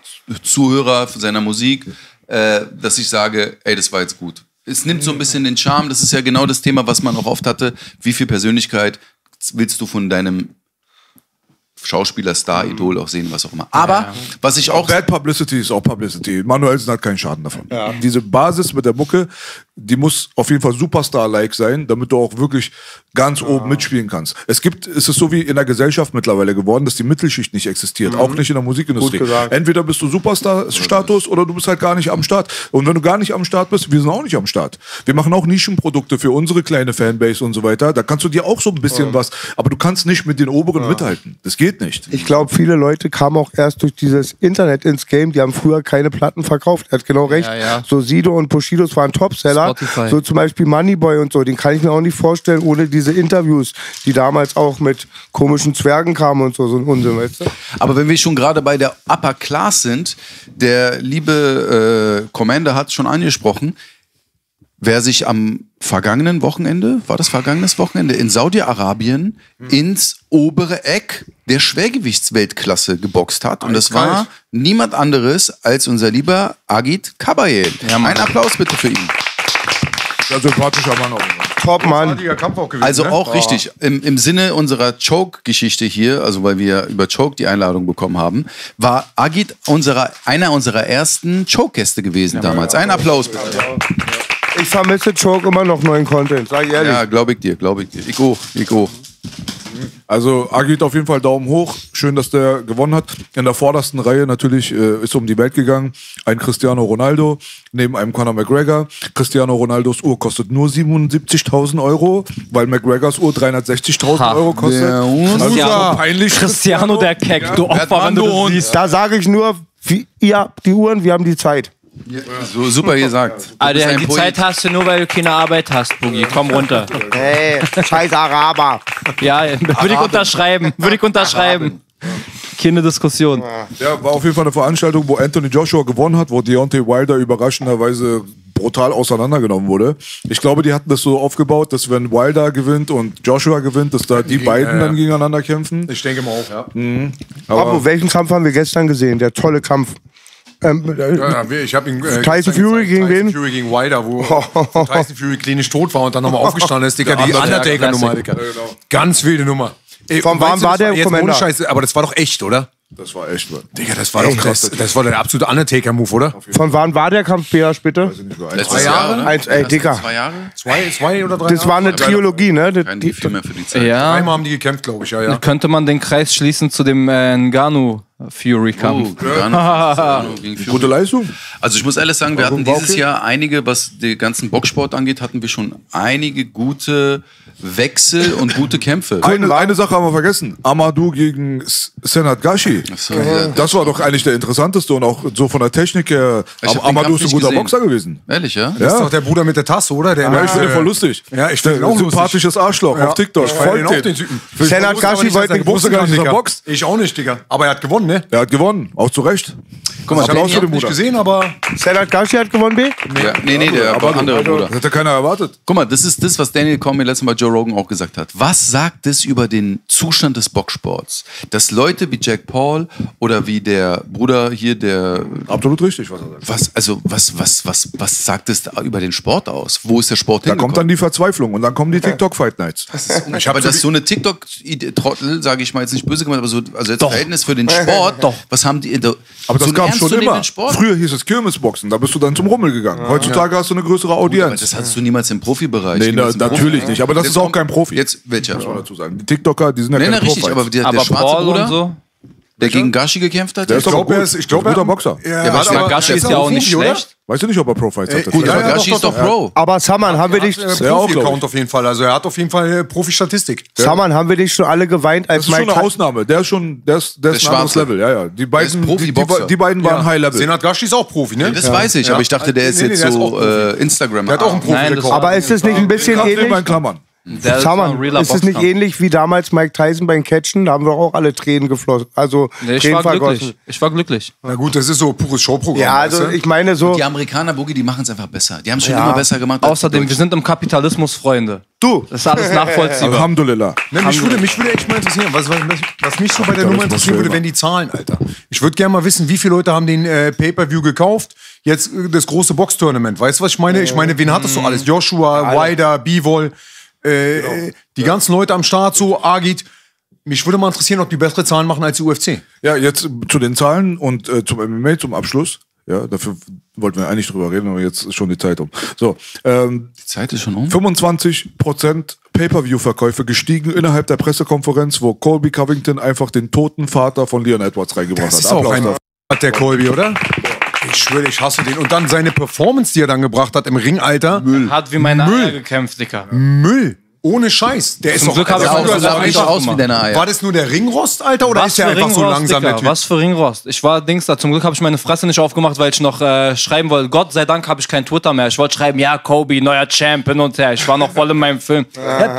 Zuhörer seiner Musik, äh, dass ich sage, ey, das war jetzt gut. Es nimmt so ein bisschen den Charme, das ist ja genau das Thema, was man auch oft hatte, wie viel Persönlichkeit willst du von deinem Schauspieler, Star, Idol auch sehen, was auch immer. Aber, was ich auch... Bad Publicity ist auch Publicity. Manuelsen hat keinen Schaden davon. Diese Basis mit der Mucke, die muss auf jeden Fall Superstar-like sein, damit du auch wirklich ganz oben mitspielen kannst. Es gibt, es ist so wie in der Gesellschaft mittlerweile geworden, dass die Mittelschicht nicht existiert, auch nicht in der Musikindustrie. Gut gesagt. Entweder bist du Superstar-Status oder du bist halt gar nicht am Start. Und wenn du gar nicht am Start bist, wir sind auch nicht am Start. Wir machen auch Nischenprodukte für unsere kleine Fanbase und so weiter. Da kannst du dir auch so ein bisschen was, aber du kannst nicht mit den Oberen mithalten. Das geht nicht. Ich glaube, viele Leute kamen auch erst durch dieses Internet ins Game. Die haben früher keine Platten verkauft. Er hat genau recht. Ja, ja. So Sido und Bushidos waren Topseller. Spotify. So zum Beispiel Moneyboy und so. Den kann ich mir auch nicht vorstellen ohne diese Interviews, die damals auch mit komischen Zwergen kamen und so. So ein Unsinn, weißt du? Aber wenn wir schon gerade bei der Upper Class sind, der liebe äh, Commander hat schon angesprochen, wer sich am vergangenen Wochenende, war das vergangenes Wochenende, in Saudi-Arabien ins obere Eck der Schwergewichtsweltklasse geboxt hat. Und das war niemand anderes als unser lieber Agit Kabayel. Ja, Mann. Ein Applaus bitte für ihn. Ein sympathischer Mann auch. Top, Mann. Kampf auch gewesen, Also ne? auch richtig, im, im Sinne unserer Choke-Geschichte hier, also weil wir über Choke die Einladung bekommen haben, war Agit unserer, einer unserer ersten Choke-Gäste gewesen damals. Ein Applaus bitte. Ich vermisse Choke immer noch neuen Content, sag ich ehrlich. Ja, glaube ich dir, glaube ich dir. Ich auch, ich auch. Also Agit auf jeden Fall Daumen hoch. Schön, dass der gewonnen hat. In der vordersten Reihe natürlich äh, ist um die Welt gegangen. Ein Cristiano Ronaldo neben einem Conor McGregor. Cristiano Ronaldos Uhr kostet nur siebenundsiebzigtausend Euro, weil McGregors Uhr dreihundertsechzigtausend Ha. Euro kostet. Der Also Cristiano. so peinlich. Cristiano der Keck, du Opfer, wenn du das siehst. Da sage ich nur, wie, ihr habt die Uhren, wir haben die Zeit. So super gesagt. Du bist Alter, ein die Poet. Zeit hast du nur, weil du keine Arbeit hast, Boogie. Komm runter. Hey, scheiß Araber. Ja, würde ich unterschreiben. Würde ich unterschreiben. Keine Diskussion. Ja, war auf jeden Fall eine Veranstaltung, wo Anthony Joshua gewonnen hat, wo Deontay Wilder überraschenderweise brutal auseinandergenommen wurde. Ich glaube, die hatten das so aufgebaut, dass wenn Wilder gewinnt und Joshua gewinnt, dass da die beiden ja, ja. dann gegeneinander kämpfen. Ich denke mal auch, ja. Aber welchen Kampf haben wir gestern gesehen? Der tolle Kampf. Ähm, äh, Ja, ja, ich habe ihn. Äh, Tyson gestern Fury gezeigt. gegen Tyson wen? Fury gegen Wilder, wo wo Tyson Fury klinisch tot war und dann nochmal aufgestanden ist, Digga. Die Undertaker Undertaker-Nummer, Digga. Ganz wilde Nummer. Ey, Von meinst wann du, war das der jetzt Commander? ohne Scheiße, aber das war doch echt, oder? Das war echt, Mann. Digga, das war doch krass. Das war der absolute Undertaker-Move, oder? Von wann war der Kampf, Beas, bitte? Letztes Zwei Jahre? Jahr, oder? Eins, ey, Erst Dicker. Zwei Jahre? Zwei, zwei oder drei Das war eine Trilogie, ne? Die, Kein die, Gefühl mehr für die Zeit. Ja, Einmal haben die gekämpft, glaube ich, ja, ja. könnte man den Kreis schließen zu dem äh, Ngannou-Fury-Kampf. Oh, Garner gegen Fury. Gute Leistung. Also ich muss ehrlich sagen, wir hatten war dieses okay. Jahr einige, was den ganzen Boxsport angeht, hatten wir schon einige gute Wechsel und gute Kämpfe. Eine, eine Sache haben wir vergessen. Amadou gegen S- Senat Gashi. So, ja. Das war doch eigentlich der interessanteste und auch so von der Technik her. Ich hab den Amadou Kampf ist ein nicht guter gesehen. Boxer gewesen. Ehrlich, ja? Das ist Ja. doch der Bruder mit der Tasse, oder? Der Ja, ich finde den voll lustig. Ja, ich finde ihn auch lustig. Sympathisches Arschloch Ja. auf TikTok. Ich feier den Folgt auch, den. den Typen. Senat Ich wusste aber Gashi nicht, dass wollte er nicht geboxt wusste gar hat, nicht, dass er Digga. boxt. Ich auch nicht, Digga. Aber er hat gewonnen, ne? Er hat gewonnen, auch zu Recht. Guck mal, ich habe Applaus für den ihn nicht Bruder. gesehen, aber Senat Gashi hat gewonnen, B? Ja, nee, nee, der Aber andere Bruder. Das hätte keiner erwartet. Guck mal, das ist das, was Daniel Cormier letztes Mal Joe Rogan auch gesagt hat. Was sagt es über den Zustand des Boxsports? Dass Leute wie Jack Paul oder wie der Bruder hier, der Absolut richtig, was er sagt. was, also was, was, was, was sagt es da über den Sport aus? Wo ist der Sport Da hingekommen? kommt dann die Verzweiflung und dann kommen die TikTok-Fight Nights. Ich aber das so eine TikTok-Trottel, sage ich mal jetzt nicht böse gemeint, aber so, also jetzt Verhältnis für den Sport, doch. Was haben die? Da, Aber das so einen gab es schon ernstzunehmenden immer. Sport? Früher hieß es Kirmesboxen, da bist du dann zum Rummel gegangen. Heutzutage hast du eine größere Aber Audienz. das hattest du niemals im Profibereich. Nee, na, niemals im natürlich Profi- nicht. Aber das Jetzt ist auch kommt- kein Profi. Jetzt, welcher? Muss man dazu sagen. Die TikToker, die sind ja Nee, keine na, richtig, Profights. aber der, Aber der schwarze Paul Bruder, und so. der gegen Gashi gekämpft hat, Der ist der doch glaube, gut. er ist, ich glaube, Guter er- Boxer. Ja, Ja, aber hat ich aber- Gashi er ist ja auch nicht Profi, oder? schlecht. Weißt du nicht, ob er Pro-Fights hat? gut, Das- ja, ja, Gashi doch, ist doch doch, ja. Pro. Aber Saman, haben wir dich, Äh, Ja, auch, glaub Profi-Account ich. auf jeden Fall. Also er hat auf jeden Fall äh, Profi-Statistik. Saman, haben wir dich schon alle geweint, Das als ist schon Mike eine Ty- Ausnahme. Der ist schon, der ist, der ist Der ein anderes Schwarze. Level. Ja, ja. Die beiden, die, die, Profiboxer. die beiden waren High Level. Senat Gashi ist auch Profi, ne? Das weiß ich, Ja. aber ich dachte, der ist Nee, nee, jetzt der ist auch so Profi. äh, Instagram. Der hat auch einen Nein, das Profi-Account. war- Aber ist das nicht ein bisschen Kannst du immer in ähnlich? Klammern. Der Schau ist mal, ein realer ist es nicht Boxkampf. ähnlich wie damals Mike Tyson beim Catchen? Da haben wir auch alle Tränen geflossen. Also Nee, ich Tränen war vergossen. glücklich. Ich war glücklich. Na gut, das ist so pures Showprogramm. Ja, also weißt du? ich meine so, Die Amerikaner, Boogie, die machen es einfach besser. Die haben es schon Ja. immer besser gemacht. als die Außerdem, wir Deutschen. sind im Kapitalismus, Freunde. du, Das ist alles nachvollziehbar. Alhamdulillah. Ne, mich, würde, mich würde echt mal interessieren, was, was, was mich so bei der Nummer interessieren würde, wenn die Zahlen, Alter. Ich würde gerne mal wissen, wie viele Leute haben den äh, Pay-Per-View gekauft, jetzt äh, das große Boxtournament. Weißt du, was ich meine? Ich meine, wen hattest du alles? Joshua, Wilder, Bivol, äh, äh, die ganzen Leute am Start, so, Agit. Mich würde mal interessieren, ob die bessere Zahlen machen als die U F C. Ja, jetzt zu den Zahlen und äh, zum M M A zum Abschluss. Ja, dafür wollten wir eigentlich drüber reden, aber jetzt ist schon die Zeit um. So, ähm, Die Zeit ist schon um. fünfundzwanzig Prozent Pay-Per-View-Verkäufe gestiegen innerhalb der Pressekonferenz, wo Colby Covington einfach den toten Vater von Leon Edwards reingebracht Das hat. ist auch ein dafür. hat der Colby, oder? Ich schwöre, ich hasse den. Und dann seine Performance, die er dann gebracht hat im Ring, Alter. Müll. Hat wie meine Müll. Eier gekämpft, Dicker. Müll. Ohne Scheiß. Der ist Zum doch, Glück habe ich Alter, auch Also, das sah auch richtig einfach aus wie gemacht. deine Eier. war das nur der Ringrost, Alter, oder Was ist der für einfach so Ringrost, langsam, Dicker, der Typ? was für Ringrost. Ich war Dings da. Zum Glück habe ich meine Fresse nicht aufgemacht, weil ich noch äh, schreiben wollte. Gott sei Dank habe ich kein Twitter mehr. Ich wollte schreiben, ja, Kobe, neuer Champ, hin und her. Ich war noch voll in meinem Film.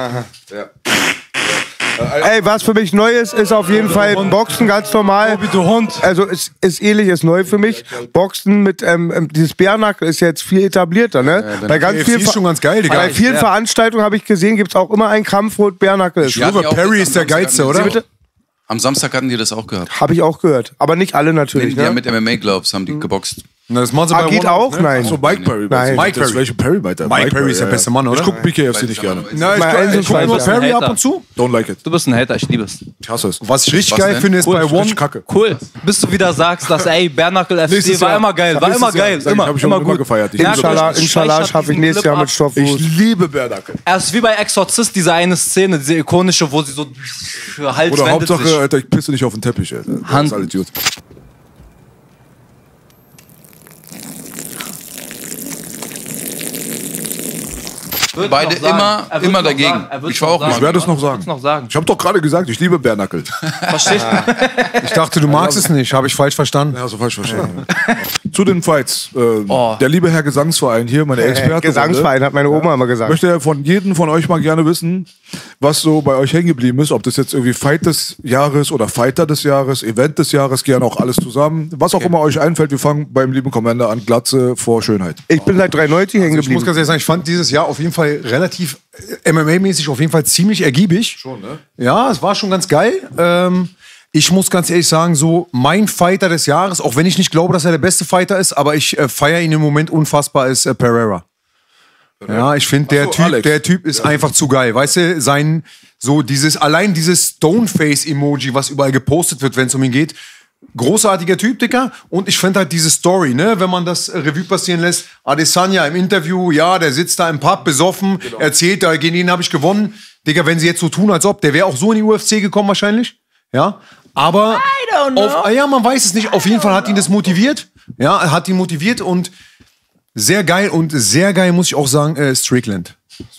ey, was für mich neu ist, ist auf jeden Fall Boxen ganz normal. Kobe, du Hund. Also es ist ähnlich, ist neu für mich. Boxen mit ähm, ähm, dieses Bärnackel ist jetzt viel etablierter, ne? Bei ganz K F C vielen, ist schon ganz geil, Digga. bei vielen Ja. Veranstaltungen habe ich gesehen, gibt es auch immer einen Kampf, wo Bärnackel ist. Ja, Sugar die auch Perry jetzt ist der am Samstag Geilste, hatten oder? die Bitte? Am Samstag hatten die das auch gehabt. Habe ich auch gehört. Aber nicht alle Die, natürlich. die haben Ne? mit M M A-Gloves haben die geboxt. Na, das machen sie Ah, bei geht One- auch? ne? Nein. So Mike Perry. Nein. Mike Mike Perry. Welche Perry meint er? Mike Perry ist der beste Mann, oder? Ich guck B K F C nicht gerne. Na, ich, Mal ich, eins ich und gucke zwei nur Sachen. Perry ab Hater. und zu. Don't like it. Du bist ein Hater, ich liebe es. Ich hasse es. Was ich richtig Was geil denn? finde, ist Cool, bei richtig One... Kacke. Cool. Bis du wieder sagst, dass, ey, Bernackel F C Nächstes war Jahr. immer geil, war Nächstes immer Jahr. geil, Sag ich, immer, hab ich schon immer immer gut. gefeiert. Ich Ja, liebe Inshallah, gut, Inshallah Scheiß schaffe ich diesen nächstes Clip Jahr mit ab. Stofffuß. Ich liebe Bernackel. Er ist wie bei Exorzist, diese eine Szene, diese ikonische, wo sie so Hals Oder wendet Hauptsache, sich. Alter, ich pisse nicht auf den Teppich, Alter. Das Hand- ist alles gut. Wird Beide noch sagen. immer- Er wird immer noch dagegen. sagen. Er wird Ich war noch auch mal. sagen. Ich werde es noch Er sagen. wird's noch sagen. Ich habe doch gerade gesagt, ich liebe Bernackel. Verstehst du? Ich dachte, du magst es nicht. Habe ich falsch verstanden. Ja, so falsch verstanden. Zu den Fights. Ähm, Oh. Der liebe Herr Gesangsverein hier, meine Äh, Experte. Gesangsverein, hat meine Oma immer gesagt. Möchte von jedem von euch mal gerne wissen, was so bei euch hängen geblieben ist. Ob das jetzt irgendwie Fight des Jahres oder Fighter des Jahres, Event des Jahres, gerne auch alles zusammen. Was auch immer euch einfällt. Wir fangen beim lieben Commander an. Glatze vor Schönheit. Ich bin seit dreiundneunzig hängen Ich muss geblieben. ganz ehrlich sagen, ich fand dieses Jahr auf jeden Fall relativ äh, M M A-mäßig auf jeden Fall ziemlich ergiebig. Schon, ne? Ja, es war schon ganz geil. Ähm, ich muss ganz ehrlich sagen, so mein Fighter des Jahres, auch wenn ich nicht glaube, dass er der beste Fighter ist, aber ich äh, feiere ihn im Moment unfassbar, ist äh, Pereira. Ja, ich finde, der, Ach so, typ, Alex. der Typ ist einfach zu geil. Weißt du, sein, so dieses, allein dieses Stoneface-Emoji, was überall gepostet wird, wenn es um ihn geht, großartiger Typ, Dicker. Und ich finde halt diese Story, ne, wenn man das äh, Revue passieren lässt. Adesanya im Interview, ja, der sitzt da im Pub besoffen, erzählt, da gegen ihn habe ich gewonnen. Digga, wenn sie jetzt so tun, als ob, der wäre auch so in die U F C gekommen wahrscheinlich. Ja, aber auf, ah, ja, man weiß es nicht. Auf jeden Fall hat ihn das motiviert. Ja, hat ihn motiviert und sehr geil und sehr geil, muss ich auch sagen, äh, Strickland.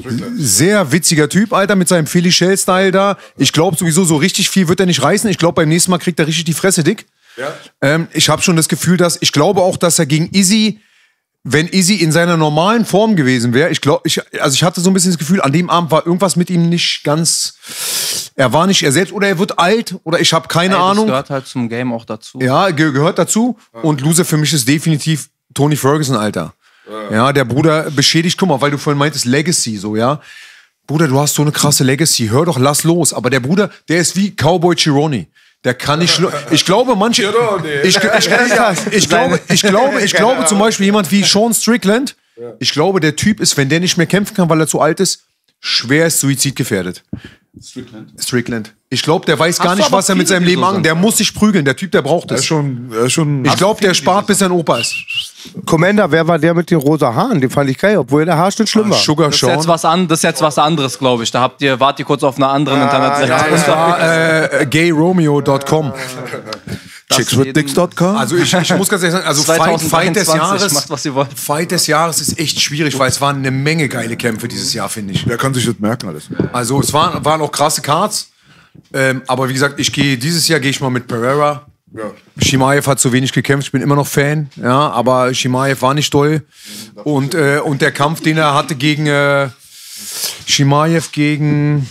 Sehr witziger Typ, Alter, mit seinem Philly Shell-Style da. Ich glaube sowieso, so richtig viel wird er nicht reißen. Ich glaube, beim nächsten Mal kriegt er richtig die Fresse dick. Ähm, ich habe schon das Gefühl, dass, ich glaube auch, dass er gegen Izzy, wenn Izzy in seiner normalen Form gewesen wäre, ich glaube, ich, also ich hatte so ein bisschen das Gefühl, an dem Abend war irgendwas mit ihm nicht ganz, er war nicht er selbst oder er wird alt oder ich habe keine Ey, das Ahnung. gehört halt zum Game auch dazu. Ja, ge gehört dazu. Und Loser für mich ist definitiv Tony Ferguson, Alter. Ja, der Bruder beschädigt, guck mal, weil du vorhin meintest, Legacy, so, ja. Bruder, du hast so eine krasse Legacy, hör doch, lass los. Aber der Bruder, der ist wie Cowboy Chironi. Der kann nicht, schlo- ich glaube, manche, ich, ich, ich, ich glaube, ich glaube, ich glaube zum Beispiel jemand wie Sean Strickland, ich glaube, der Typ ist, wenn der nicht mehr kämpfen kann, weil er zu alt ist, schwerst suizidgefährdet. Strickland. Strickland. Ich glaube, der weiß gar du nicht, aber was er mit viele, seinem die Leben so an. sind. Der muss sich prügeln. Der Typ, der braucht Er ist es. schon, er ist schon. Ich glaube, der spart, bis sein Opa ist. Commander, wer war der mit den rosa Haaren? Den fand ich geil, obwohl der Haarschnitt schlimm war. Sugar Das ist jetzt Sean. was, an, das ist jetzt was anderes, glaube ich. Da habt ihr, wart ihr kurz auf einer anderen Internetseite. Das war äh, gay romeo Punkt com. Chickswithdicks Punkt com. Also ich, ich muss ganz ehrlich sagen, also Fight, Fight des Jahres, macht, was ihr wollt. Fight des Jahres ist echt schwierig, weil es waren eine Menge geile Kämpfe dieses Jahr, finde ich. Wer kann sich das merken alles? Also es waren, waren auch krasse Cards. Ähm, aber wie gesagt, ich gehe dieses Jahr gehe ich mal mit Pereira. Ja. Chimaev hat zu wenig gekämpft, ich bin immer noch Fan, ja, aber Chimaev war nicht doll. Und, äh, und der Kampf, den er hatte gegen, äh, Chimaev gegen.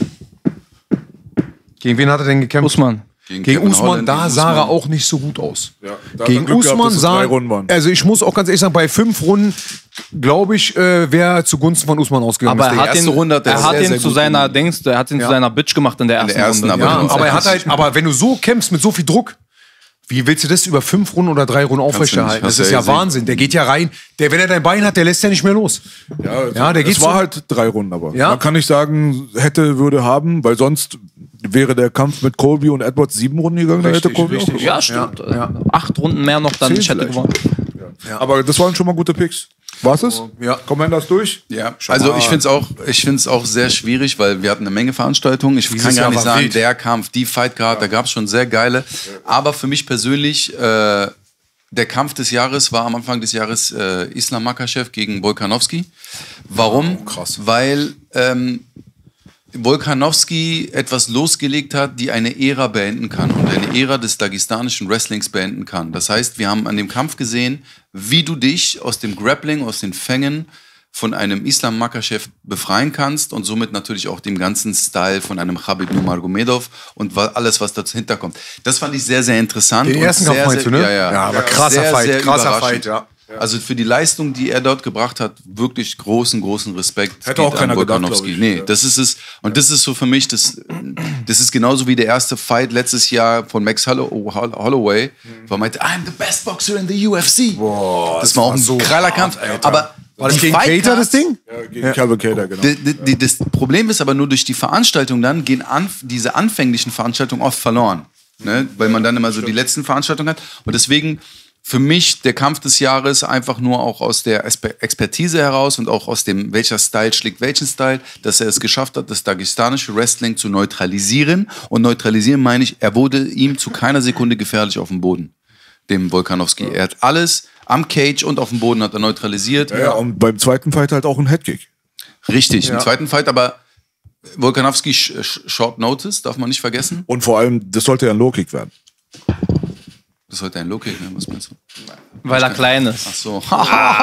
Gegen wen hat er denn gekämpft? Usman. Gegen, Gegen Kevin Usman, Holland, da gegen sah er Usman. auch nicht so gut aus. Ja, da hat er Gegen Glück gehabt, Usman dass es sah. drei Runden waren. Also ich muss auch ganz ehrlich sagen, bei fünf Runden, glaube ich, äh, wäre zugunsten von Usman ausgegangen. Aber ist er der hat erste ihn, Runde hat er er hat sehr, ihn sehr zu gut seiner gemacht. Dings, er hat ihn Ja. zu seiner Bitch gemacht in der ersten, der ersten, Runde. aber Ja, Ja, aber er hat halt, aber wenn du so kämpfst mit so viel Druck, wie willst du das über fünf Runden oder drei Runden aufrechterhalten? nicht, Das hast ist du ja ja gesehen. Wahnsinn. Der geht ja rein. Der, wenn er dein Bein hat, der lässt ja nicht mehr los. Ja, Ja, der es geht war so- halt drei Runden, aber Ja. man kann nicht sagen, hätte, würde haben, weil sonst wäre der Kampf mit Colby und Edwards sieben Runden gegangen, dann hätte Richtig, Colby richtig. auch Ja, stimmt. Ja. Acht Runden mehr noch, dann Zehn ich hätte vielleicht. gewonnen. Aber das waren schon mal gute Picks. War's es? Ja. Commanders durch? Ja, also ich finde es auch, ich find's auch sehr schwierig, weil wir hatten eine Menge Veranstaltungen. Ich Dieses kann gar Jahr nicht war sagen, wild. der Kampf, die Fight Card, da gab es schon sehr geile. Aber für mich persönlich, äh, der Kampf des Jahres war am Anfang des Jahres äh, Islam Makhachev gegen Volkanovski. Warum? krass. Weil ähm, Volkanovski etwas losgelegt hat, die eine Ära beenden kann und eine Ära des dagestanischen Wrestlings beenden kann. Das heißt, wir haben an dem Kampf gesehen, wie du dich aus dem Grappling, aus den Fängen von einem Islam Makhachev befreien kannst und somit natürlich auch dem ganzen Style von einem Khabib Nurmagomedov und wa- alles, was dahinter kommt. Das fand ich sehr, sehr interessant. Den und ersten sehr, Kampf meinst sehr, du, ne? Ja, ja. Ja, aber krasser sehr, Fight, sehr krasser überraschend. Fight, ja. Also für die Leistung, die er dort gebracht hat, wirklich großen, großen Respekt. Hätte auch geht keiner an gedacht, Volkanovski. glaub ich. Nee, Ja. das ist es. Und das ist so für mich, das, das ist genauso wie der erste Fight letztes Jahr von Max Hollo- Holl- Holloway, wo er meinte, I'm the best boxer in the U F C. Boah, das war auch ein so geiler Kampf. Aber War das die gegen Fight Cater, das Cards- Ding? Ja, gegen Calvin Kattar, genau. D- d- d- Das Problem ist aber nur durch die Veranstaltung dann gehen an, diese anfänglichen Veranstaltungen oft verloren. Ne? Weil man dann immer so die letzten Veranstaltungen hat. Und deswegen für mich der Kampf des Jahres einfach nur auch aus der Espe- Expertise heraus und auch aus dem, welcher Style schlägt welchen Style, dass er es geschafft hat, das dagestanische Wrestling zu neutralisieren. Und neutralisieren meine ich, er wurde ihm zu keiner Sekunde gefährlich auf dem Boden, dem Volkanovski. Er hat alles am Cage und auf dem Boden hat er neutralisiert. Ja, und beim zweiten Fight halt auch ein Headkick. Richtig, im zweiten Fight, aber Volkanovski sh sh Short Notice, darf man nicht vergessen. Und vor allem, das sollte ja ein Low-Kick werden. Das ist heute ein Low-Kick, ne? Was meinst du? Weil er klein Ach ist. so. Der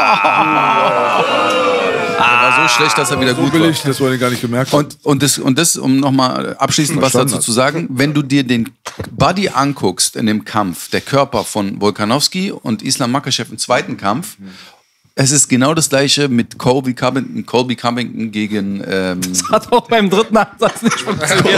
war so schlecht, dass er wieder gut war. Billig, das war gar nicht gemerkt. Und, und, das, und das, um nochmal abschließend was dazu zu sagen, wenn du dir den Body anguckst in dem Kampf, der Körper von Volkanovski und Islam Makhachev im zweiten Kampf, es ist genau das gleiche mit Colby Covington, Colby Covington gegen ähm, Hat auch beim dritten Ansatz nicht funktioniert.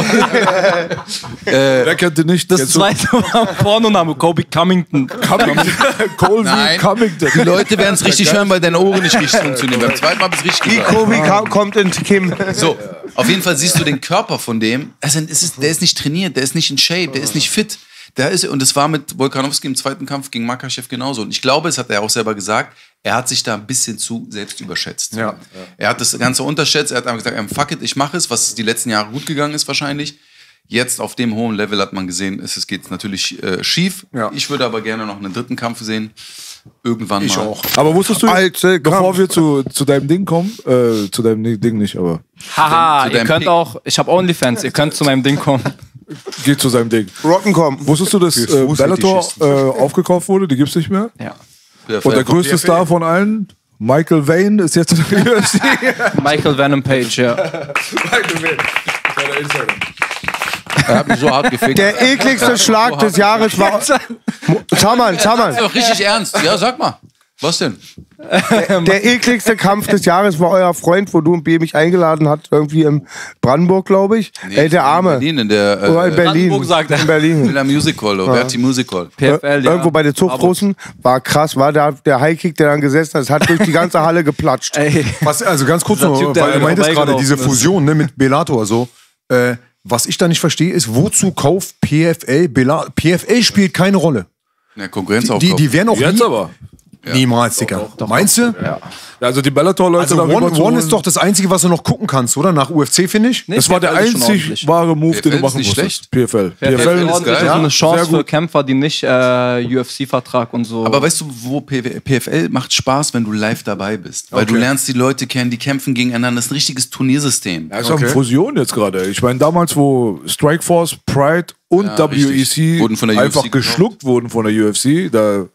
Wer kennt den nicht? Das Kennst du? zweite war Vorname, Kobe Cummington. Colby Nein. Covington. Die Leute werden es richtig hören, weil deine Ohren nicht richtig funktionieren. Beim zweiten Mal habe ich es richtig Wie gesagt. Kobe ka- kommt in Kim. So, auf jeden Fall siehst du den Körper von dem. Also, es ist, der ist nicht trainiert, der ist nicht in Shape, der ist nicht fit. Der ist, und das war mit Volkanovski im zweiten Kampf gegen Makhachev genauso. Und ich glaube, es hat er auch selber gesagt, er hat sich da ein bisschen zu selbst überschätzt. Ja. Er hat das Ganze unterschätzt, er hat einfach gesagt, ähm, fuck it, ich mache es, was die letzten Jahre gut gegangen ist wahrscheinlich. Jetzt auf dem hohen Level hat man gesehen, es es geht natürlich äh, schief. Ja. Ich würde aber gerne noch einen dritten Kampf sehen. Irgendwann Ich mal. auch. Aber wusstest du, Alte bevor Kampf. wir zu, zu deinem Ding kommen, äh, zu deinem Ding nicht, aber Haha, Zu ihr deinem könnt Pick. auch, ich habe Onlyfans, ihr könnt zu meinem Ding kommen. geht zu seinem Ding. Rock'n'Com. Wusstest du, dass äh, Fuß Bellator Fetischisten. äh, aufgekauft wurde? Die gibt's nicht mehr. Ja. Ja, Und der größte P F L. Star von allen, Michael Vane, ist jetzt in der U F C. Michael Venom Page, ja. Michael Vane. Kleiner Insider. Er hat mich so hart gefickt. Der ekligste Schlag des Jahres war. Zaman, Zaman. Doch richtig ernst. Ja, sag mal. Was denn? Der ekligste Kampf des Jahres war euer Freund, wo du und B mich eingeladen hat, irgendwie in Brandenburg, glaube ich. Ey, der Arme. In Berlin, in der Oder in äh, Berlin. Brandenburg sagt er. In Berlin. in der Music Hall, Roberti Music Hall. P F L, ja. Irgendwo bei den Zuchtrussen. War krass, war der, der Highkick, der dann gesessen hat. Es hat durch die ganze Halle geplatscht. Ey. Was, also ganz kurz Dieser noch, Typ, der weil du meintest gerade vorbeigelaufen diese ist. Fusion ne, mit Bellator so. Äh, was ich da nicht verstehe, ist, wozu kauft P F L Bellator? P F L spielt keine Rolle. Ja, Konkurrenz Die, auch. die, die werden auch Jetzt nie, aber. niemals, Digga. Meinst du? Ja, also die Bellator-Leute Also da One, rüber zu One holen, ist doch das Einzige, was du noch gucken kannst, oder? Nach U F C, finde ich. das war der P F L ist schon einzig ordentlich. wahre Move, P F den L du ist machen nicht musstest. schlecht. P F L. P F P F L L ist ist ordentlich, geil. das ist eine Ja, Chance sehr für gut. Kämpfer, die nicht äh, U F C-Vertrag und so. Aber weißt du, wo P F L macht Spaß, wenn du live dabei bist? Weil du Okay. lernst die Leute kennen, die kämpfen gegeneinander. Das ist ein richtiges Turniersystem. Ja, ist auch Okay. eine Fusion jetzt gerade. Ich meine, damals, wo Strikeforce, Pride und Ja, W E C richtig. Wurden von der U F C einfach gekauft. geschluckt wurden von der U F C, da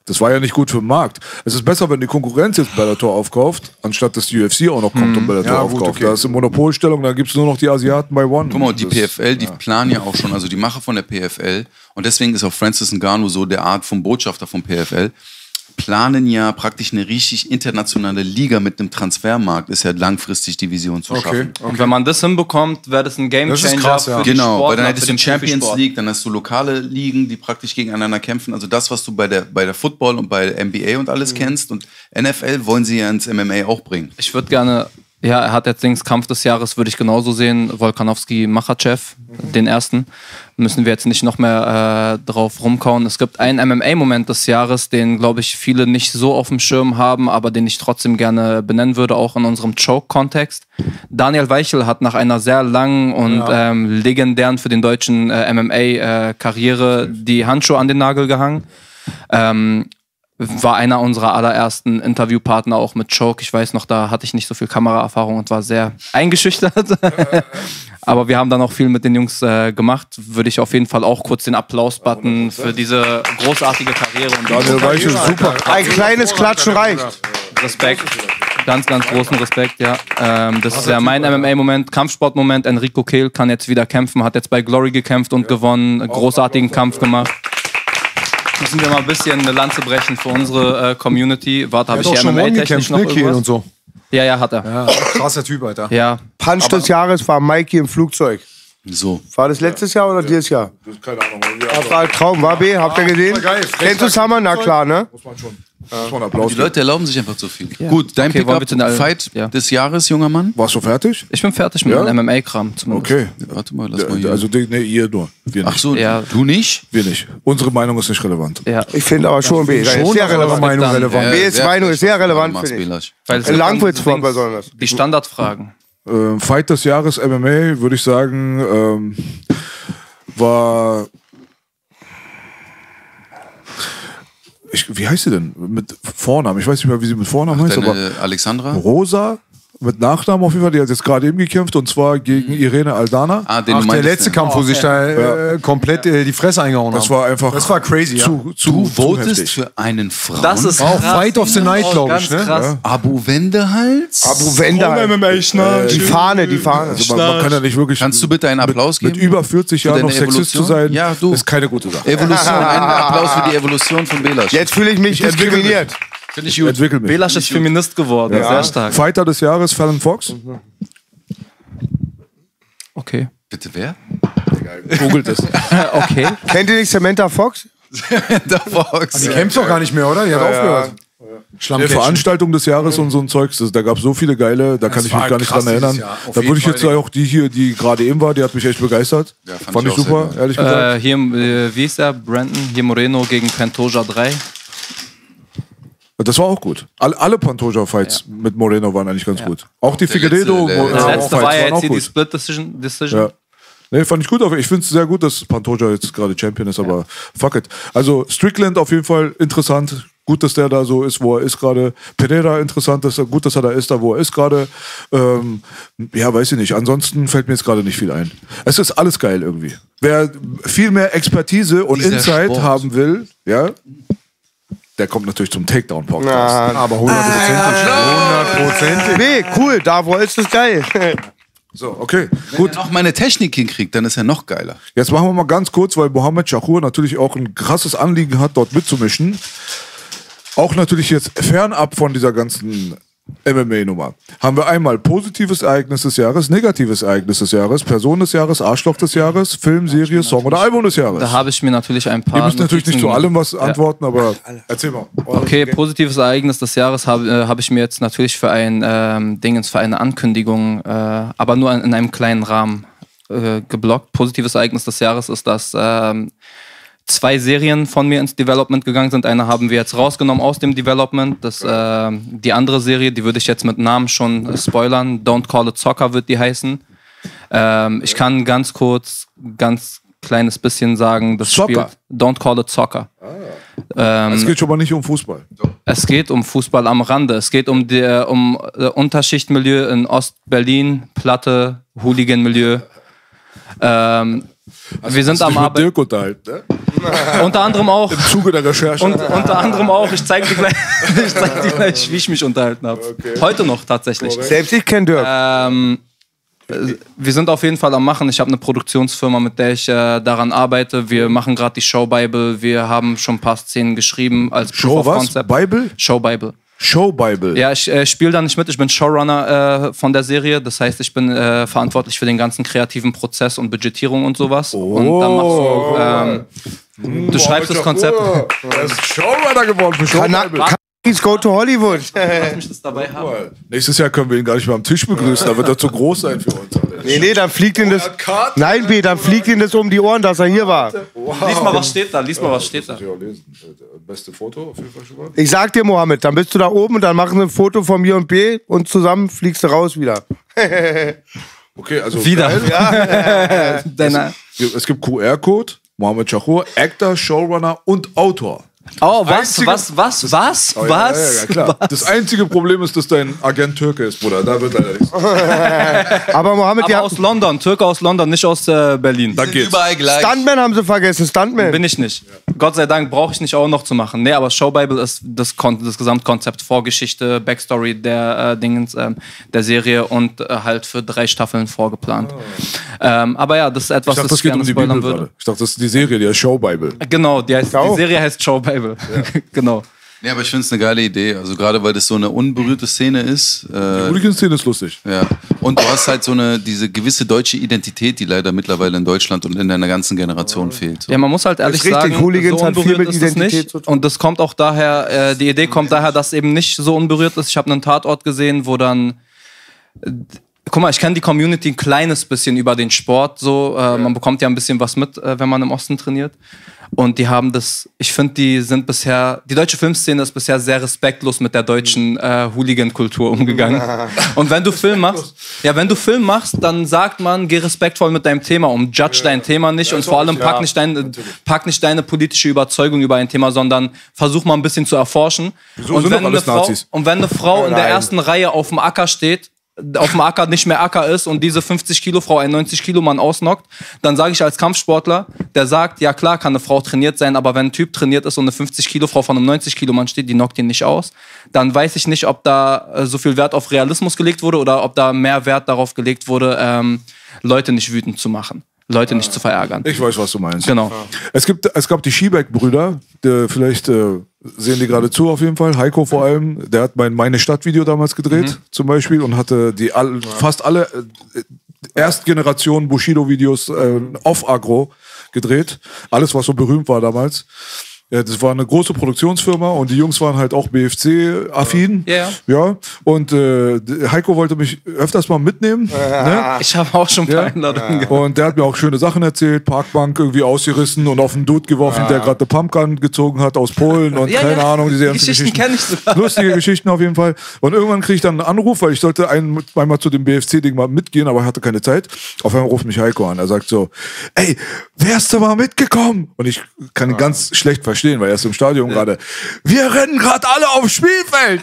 Das war ja nicht gut für den Markt. Es ist besser, wenn die Konkurrenz jetzt Bellator aufkauft, anstatt dass die U F C auch noch kommt und Bellator Ja, gut, aufkauft. okay. Da ist eine Monopolstellung, da gibt es nur noch die Asiaten bei One. Guck mal, die Das- P F L, die planen ja auch schon, also die Macher von der P F L, und deswegen ist auch Francis Ngannou so der Art vom Botschafter von P F L, planen ja praktisch eine richtig internationale Liga mit einem Transfermarkt, ist ja langfristig die Vision zu Okay. schaffen. Und wenn man das hinbekommt, wäre das ein Das ist Gamechanger krass, ja. für die Genau, Sportler, weil dann hättest für du den Champions Profisport. League, dann hast du lokale Ligen, die praktisch gegeneinander kämpfen. Also das, was du bei der, bei der Football und bei M B A und alles kennst. Und N F L wollen sie ja ins M M A auch bringen. Ich würde gerne, ja, er hat jetzt den Kampf des Jahres, würde ich genauso sehen. Volkanovski, Makhachev, den ersten. Müssen wir jetzt nicht noch mehr äh, drauf rumkauen. Es gibt einen M M A-Moment des Jahres, den, glaube ich, viele nicht so auf dem Schirm haben, aber den ich trotzdem gerne benennen würde, auch in unserem Choke-Kontext. Daniel Weichel hat nach einer sehr langen und Ja. ähm, legendären für den deutschen äh, M M A-Karriere die Handschuhe an den Nagel gehangen. Ähm, war einer unserer allerersten Interviewpartner auch mit Choke. Ich weiß noch, da hatte ich nicht so viel Kameraerfahrung und war sehr eingeschüchtert. Aber wir haben dann auch viel mit den Jungs äh, gemacht. Würde ich auf jeden Fall auch kurz den Applaus-Button für diese großartige Karriere und Daniel Weichel, super. Ein kleines Klatschen reicht. Respekt. Ganz, ganz großen Respekt, ja. Ähm, das ist ja mein M M A-Moment, Kampfsport-Moment. Enrico Kehl kann jetzt wieder kämpfen, hat jetzt bei Glory gekämpft und gewonnen. Einen großartigen Kampf gemacht. Müssen wir mal ein bisschen eine Lanze brechen für unsere äh, Community. Warte, habe Hat ich auch hier schon One M M A-technisch gekämpft, noch ne, Kehl irgendwas? und so. Ja, ja, hat er. Ja, krasser Typ, Alter. Ja. Punch des Jahres war Mikey im Flugzeug. So. War das letztes Jahr oder dieses Jahr? Keine Ahnung. Das war ein Traum, war B, habt ihr gesehen? war geil. Kennst du Summer? Na klar, ne? Muss man schon. Muss man Applaus Die geben. Leute erlauben sich einfach zu viel. Gut, dein Okay, wollen wir zu den- Pickup-Fight ja. des Jahres, junger Mann? Warst du fertig? Ich bin fertig mit Ja? dem M M A-Kram zumindest. Okay. Warte mal, lass mal hier. Also, die- nee, ihr nur. Wir nicht. Ach so, Ja. du nicht? Wir nicht. Unsere Meinung ist nicht relevant. Ja. Ich finde aber schon B. Das ist Schon sehr nach eurer relevant. Meinung dann. relevant. B ist Meinung ist sehr relevant, finde ich. ich. Weil es In gibt dann Langwitz-Form Dings- besonders. Die Standardfragen. Ähm, Fight des Jahres M M A, würde ich sagen, ähm, war. Ich, wie heißt sie denn? Mit Vornamen. Ich weiß nicht mehr, wie sie mit Vornamen heißt, aber Deine Alexandra? Rosa mit Nachnamen auf jeden Fall. Die hat jetzt gerade eben gekämpft und zwar gegen Irene Aldana. Ah, den Ach, du der meintest, letzte ne? Kampf, wo sich da äh, komplett äh, die Fresse eingehauen haben. Das war einfach. Das war crazy, ja. zu, zu, Du zu votest heftig. für einen Frauen. Das ist Auch krass. Fight of the Night, glaube Ganz ich, ne? krass. Abu Wendehals? Abu Wender. Die Fahne, die Fahne. Also man, man kann ja nicht wirklich. Kannst du bitte einen Applaus mit geben? über vierzig Jahren deine noch Sexist zu Evolution? sein, Ja, du. ist keine gute Sache. Evolution, einen Applaus für die Evolution von Belasch. Jetzt fühle ich mich diskriminiert. Finde ich gut. Entwickel mich. Belasch ist Feminist geworden. Sehr stark. Fighter des Jahres, Fallon Fox. Okay. Bitte wer? Googelt es. Okay. Kennt ihr nicht Samantha Fox? Der Fox. Die kämpft doch gar nicht mehr, oder? Die hat aufgehört. Die Schlammcatchen. Veranstaltung des Jahres und so ein Zeugs, das, da gab es so viele geile, da kann Das ich mich war gar nicht krass dran erinnern. dieses Jahr. Auf Da jeden würde ich Fall, jetzt Digga. auch die hier, die gerade eben war, die hat mich echt begeistert. Ja, fand fand ich ich auch super, sehr geil. ehrlich gesagt. Äh, hier, äh, wie ist der? Brandon, hier Moreno gegen Pantoja drei. Das war auch gut. Alle, alle Pantoja-Fights mit Moreno waren eigentlich ganz gut. Auch die der Figueiredo letzte, der- äh, Der Ja, letzte Fights war ja waren jetzt auch hier die gut. Split Decision. Decision. Ja. Nee, fand ich gut. Aber ich finde es sehr gut, dass Pantoja jetzt gerade Champion ist, aber fuck it. Also Strickland auf jeden Fall interessant. Gut, dass der da so ist, wo er ist gerade. Pereira interessant, dass er, gut, dass er da ist, da wo er ist gerade. Ähm, ja, weiß ich nicht. Ansonsten fällt mir jetzt gerade nicht viel ein. Es ist alles geil irgendwie. Wer viel mehr Expertise und Dieser Insight Sport. haben will, ja, der kommt natürlich zum Takedown-Podcast. Na, Aber hundertprozentig. Hundertprozentig. B, cool, da wo ist es geil. So, okay. Wenn Gut. er noch meine Technik hinkriegt, dann ist er noch geiler. Jetzt machen wir mal ganz kurz, weil Mohammed Shakur natürlich auch ein krasses Anliegen hat, dort mitzumischen. Auch natürlich jetzt fernab von dieser ganzen M M A-Nummer. Haben wir einmal positives Ereignis des Jahres, negatives Ereignis des Jahres, Person des Jahres, Arschloch des Jahres, Film, Serie, Song oder Album des Jahres. Da habe ich mir natürlich ein paar. Ihr müsst natürlich nicht zu Notizen- allem was Ja. antworten, aber erzähl mal. Okay, positives Ereignis des Jahres habe äh, hab ich mir jetzt natürlich für ein ähm, Dingens, für eine Ankündigung, äh, aber nur in, in einem kleinen Rahmen äh, geblockt. Positives Ereignis des Jahres ist, dass ähm, zwei Serien von mir ins Development gegangen sind. Eine haben wir jetzt rausgenommen aus dem Development. Das, äh, die andere Serie, die würde ich jetzt mit Namen schon äh, spoilern. Don't Call It Soccer wird die heißen. Ähm, ich kann ganz kurz, ganz kleines bisschen sagen, das Soccer? spielt Don't Call It Soccer. Ähm, Es geht schon mal nicht um Fußball. es geht um Fußball am Rande. Es geht um, die, um äh, Unterschichtmilieu in Ost-Berlin, Platte, Hooligan-Milieu. Ähm, wir sind am Mit Arbeiten. Dirk unterhalten, ne? Unter anderem auch. Im Zuge der Recherche. Und unter anderem auch, ich zeig dir gleich, ich zeig dir gleich, wie ich mich unterhalten habe. Okay. Heute noch tatsächlich. Selbst ich kenne Dirk. Ähm, äh, wir sind auf jeden Fall am Machen. Ich habe eine Produktionsfirma, mit der ich äh, daran arbeite. Wir machen gerade die Show Bible. Wir haben schon ein paar Szenen geschrieben als Proof Show of was? Concept. Bible? Show Bible. Show Bible. Ja, ich äh, spiele da nicht mit. Ich bin Showrunner äh, von der Serie. Das heißt, ich bin äh, verantwortlich für den ganzen kreativen Prozess und Budgetierung und sowas. Und dann machst du, ähm, du schreibst das Konzept. Er ist Showrunner geworden für Show Kana- Bible. Kanakis go to Hollywood. Lass mich das dabei haben. Nächstes Jahr können wir ihn gar nicht mehr am Tisch begrüßen, da wird er zu groß sein für uns. Alter. Nee, nee, dann fliegt ihn das. Er hat Karten. Nein, B, dann fliegt ihn das um die Ohren, dass er hier war. Lies mal, was steht da. Lies mal, was steht da. Ja, lesen. Beste Foto auf jeden Fall schon mal. Ich sag dir, Mohammed, dann bist du da oben und dann machen sie ein Foto von mir und B und zusammen fliegst du raus wieder. Okay, also Wieder. geil. Deine, Es gibt Q R-Code, Mohammed Chahur, Actor, Showrunner und Autor. oh, was, einzige- was, was, was, Oh, ja, was? Ja, ja, klar. Das einzige Problem ist, dass dein Agent Türke ist, Bruder. Da wird leider nichts. Aber Mohammed, Aber ja, aus London, Türke aus London, nicht aus äh, Berlin. Da Sind geht's. überall gleich. Stuntman haben sie vergessen, Stuntman. Bin ich nicht. Gott sei Dank brauche ich nicht auch noch zu machen. Nee, aber Show Bible ist das, Kon das Gesamtkonzept, Vorgeschichte, Backstory der äh, Dingens, ähm, der Serie und äh, halt für drei Staffeln vorgeplant. Ähm, aber ja, das ist etwas, Ich dachte, das das ich geht gerne um die spoilern Bibel würde. gerade. Ich dachte, das ist die Serie, die heißt Show Bible. Genau, die, heißt, die auch. Serie heißt Show Bible. Genau. Ja, aber ich finde es eine geile Idee. Also gerade weil das so eine unberührte Szene ist. Die Äh, Hooligan-Szene ist lustig. ja. Und du hast halt so eine, diese gewisse deutsche Identität, die leider mittlerweile in Deutschland und in deiner ganzen Generation fehlt. So. Ja, man muss halt ehrlich ist richtig, sagen, Hooligans so hat viel unberührt mit ist es Identität nicht. zu tun. Und das kommt auch daher, äh, die Idee kommt daher, dass eben nicht so unberührt ist. Ich habe einen Tatort gesehen, wo dann äh, guck mal, ich kenne die Community ein kleines bisschen über den Sport. So, äh, man bekommt ja ein bisschen was mit, äh, wenn man im Osten trainiert. Und die haben das, ich finde, die sind bisher, die deutsche Filmszene ist bisher sehr respektlos mit der deutschen äh, Hooligan-Kultur umgegangen. Und wenn du Film machst, ja, wenn du Film machst, dann sagt man, geh respektvoll mit deinem Thema um, judge dein Thema nicht und vor allem pack nicht, dein, pack nicht deine politische Überzeugung über ein Thema, sondern versuch mal ein bisschen zu erforschen. Wieso Und sind wenn, doch eine alles Frau, Nazis? und wenn eine Frau in der Nein. ersten Reihe auf dem Acker steht, auf dem Acker nicht mehr Acker ist und diese fünfzig Kilo Frau einen neunzig Kilo Mann ausnockt, dann sage ich als Kampfsportler, der sagt, ja klar kann eine Frau trainiert sein, aber wenn ein Typ trainiert ist und eine fünfzig Kilo Frau von einem neunzig Kilo Mann steht, die knockt ihn nicht aus, dann weiß ich nicht, ob da äh, so viel Wert auf Realismus gelegt wurde oder ob da mehr Wert darauf gelegt wurde, ähm, Leute nicht wütend zu machen, Leute nicht zu verärgern. Ich weiß, was du meinst. Genau. Es, gibt, es gab die Schiebeck-Brüder, der vielleicht äh, sehen die gerade zu auf jeden Fall. Heiko vor allem, der hat mein Meine Stadt-Video damals gedreht, Mhm. zum Beispiel, und hatte die all, fast alle äh, Erstgeneration Bushido-Videos äh, off-agro gedreht. Alles, was so berühmt war damals. Ja, das war eine große Produktionsfirma und die Jungs waren halt auch B F C-affin. Ja, ja. Ja. Und äh, Heiko wollte mich öfters mal mitnehmen. Ne? Ich habe auch schon ein paar Ja. Einladungen gehabt. Und der hat mir auch schöne Sachen erzählt, Parkbank irgendwie ausgerissen und auf einen Dude geworfen, der gerade eine Pumpgun gezogen hat aus Polen und Ja, keine ja. Ahnung, diese Die ganzen Geschichten Geschichten. kenn ich sogar. Lustige Geschichten auf jeden Fall. Und irgendwann kriege ich dann einen Anruf, weil ich sollte ein, einmal zu dem B F C-Ding mal mitgehen, aber ich hatte keine Zeit. Auf einmal ruft mich Heiko an. Er sagt so, ey, wärst du mal mitgekommen? Und ich kann ihn ganz schlecht verstehen, weil er ist im Stadion gerade. Wir rennen gerade alle aufs Spielfeld.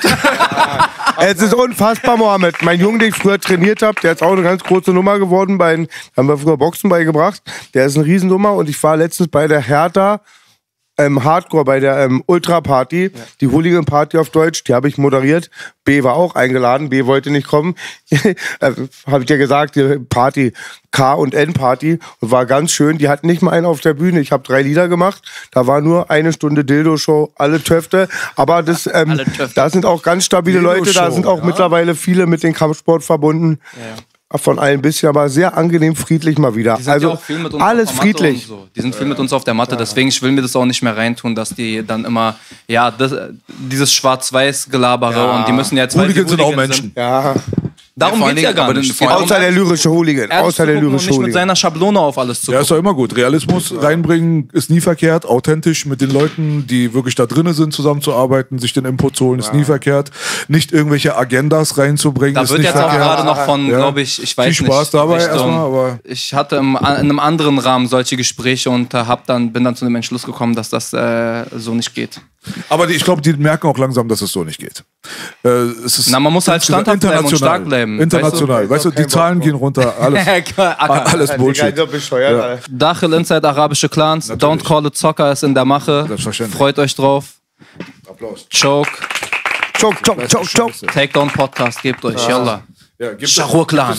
Es ist unfassbar, Mohammed. Mein Junge, den ich früher trainiert habe, der ist auch eine ganz große Nummer geworden. Bei den, haben wir früher Boxen beigebracht. Der ist eine Riesennummer und ich war letztens bei der Hertha ähm, Hardcore, bei der ähm, Ultra-Party, die Hooligan-Party auf Deutsch, die habe ich moderiert. B war auch eingeladen, B wollte nicht kommen. äh, habe ich ja gesagt, die Party, K- und N-Party, und war ganz schön. Die hatten nicht mal einen auf der Bühne. Ich habe drei Lieder gemacht. Da war nur eine Stunde Dildo-Show, alle Töfte. Aber das, ähm, Alle Töfte. da sind auch ganz stabile Leute, da Dildo-Show, sind auch ja. mittlerweile viele mit dem Kampfsport verbunden. Von allen bisschen, aber sehr angenehm friedlich mal wieder. Die sind Also ja auch viel mit uns alles auf der Matte friedlich. und so. Die sind viel mit uns auf der Matte, deswegen ich will mir das auch nicht mehr reintun, dass die dann immer, ja, das, dieses Schwarz-Weiß-Gelabere und die müssen ja jetzt, weil die Hooligans sind auch Hooligans Menschen. Ja, Darum Ja, vor geht's ja allen gar Dingen, nicht. aber Es geht dann- darum, außer der lyrische Hooligan. ehrlich Außer zu der gucken und lyrische nicht mit Hooligan. seiner Schablone auf alles zu Ja, gucken. ist doch immer gut. Realismus reinbringen ist nie verkehrt. Authentisch mit den Leuten, die wirklich da drinnen sind, zusammenzuarbeiten, sich den Input zu holen, ist nie verkehrt. Nicht irgendwelche Agendas reinzubringen, Da ist wird nicht jetzt auch verkehrt. gerade noch von, Ja. glaube ich, ich weiß Viel Spaß nicht. dabei Richtung- erstmal, aber- Ich hatte im, in einem anderen Rahmen solche Gespräche und äh, hab dann, bin dann zu dem Entschluss gekommen, dass das äh, so nicht geht. Aber die, ich glaube, die merken auch langsam, dass es so nicht geht. Äh, es ist Na, man muss halt standhaft bleiben und stark bleiben. International. Weißt du, weißt du die Zahlen gehen runter. Alles, alles Bullshit. Bescheuert, ja. Dachel Inside Arabische Clans. Natürlich. Don't Call It Soccer ist in der Mache. Selbstverständlich. Freut euch drauf. Applaus. Choke. Choke, choke, choke, choke. Takedown Podcast, gebt euch. Yalla. Ja, gibt Shahur Clan.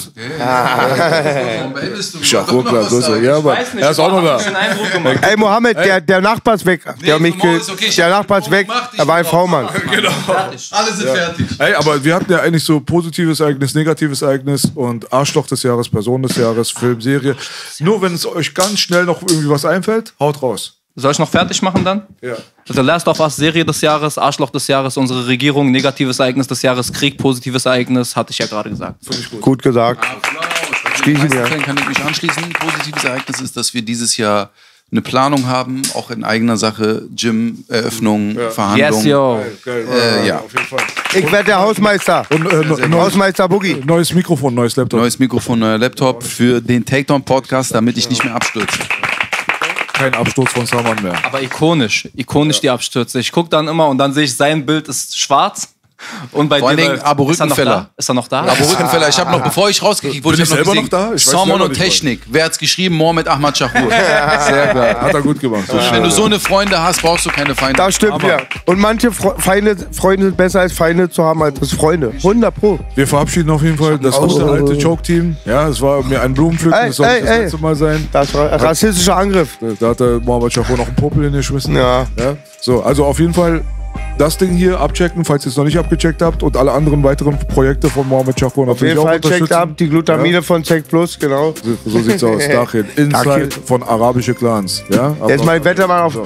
Shahur Clan, so ist er. Ja, aber er ist auch noch da. Ey, Mohammed, der, der Nachbar ist weg. Der, mich ge- ist okay. der Nachbar ist weg. Er war ein V-Mann. Genau. Alle sind fertig. Ey, aber wir hatten ja eigentlich so positives Ereignis, negatives Ereignis und Arschloch des Jahres, Person des Jahres, Film, Serie. Nur wenn es euch ganz schnell noch irgendwie was einfällt, haut raus. Soll ich noch fertig machen dann? Ja. The Last of Us Serie des Jahres, Arschloch des Jahres, unsere Regierung, negatives Ereignis des Jahres, Krieg, positives Ereignis, hatte ich ja gerade gesagt. Gut gesagt. In den meisten Fällen kann ich mich anschließen. Positives Ereignis ist, dass wir dieses Jahr eine Planung haben, auch in eigener Sache, Gym, Eröffnung, Verhandlungen. Yes, yo. Geil, Äh, ja. auf jeden Fall. Ich werde der Hausmeister. Und äh, no, neues, Hausmeister Boogie. neues Mikrofon, neues Laptop. Neues Mikrofon, neuer Laptop für den Takedown-Podcast, damit ich nicht mehr abstürze. Kein Absturz von Saman mehr. Aber ikonisch, ikonisch die Abstürze. Ich gucke dann immer und dann sehe ich, sein Bild ist schwarz. Und bei Vor allen dir Dingen Abo ist er noch Rückenfeller. da? Ist er noch da? Aber Rückenfeller, ich habe noch, bevor ich rausgekriegt wurde, Bin ich ich hab noch selber gesehen, noch da? Ich weiß Salmon selber und nicht, Technik. Wer hat's geschrieben? Mohammed Ahmad Shahur. Sehr geil. Hat er gut gemacht. So Wenn du so eine Freunde hast, brauchst du keine Feinde. Das stimmt, ja. Und manche Fre- Feinde, Freunde sind besser als Feinde zu haben als Freunde. hundert Pro. Wir verabschieden auf jeden Fall das gute alte Choke-Team. Ja, es war mir ein Blumenpflücken. Ey, Das soll ey, nicht das ey. letzte Mal sein. Das war ein rassistischer Angriff. Da hat der Mohammed Shahur noch einen Popel hingeschmissen. Ja. Ja. So, also auf jeden Fall das Ding hier abchecken, falls ihr es noch nicht abgecheckt habt. Und alle anderen weiteren Projekte von Mohammed Shahur Auf jeden Fall checkt ab die Glutamine Ja. von Zec Plus, genau. So, so sieht's aus. Dachil. Inside Dachil. von arabische Clans. Ja? Jetzt Aber- mein Wettermann auf.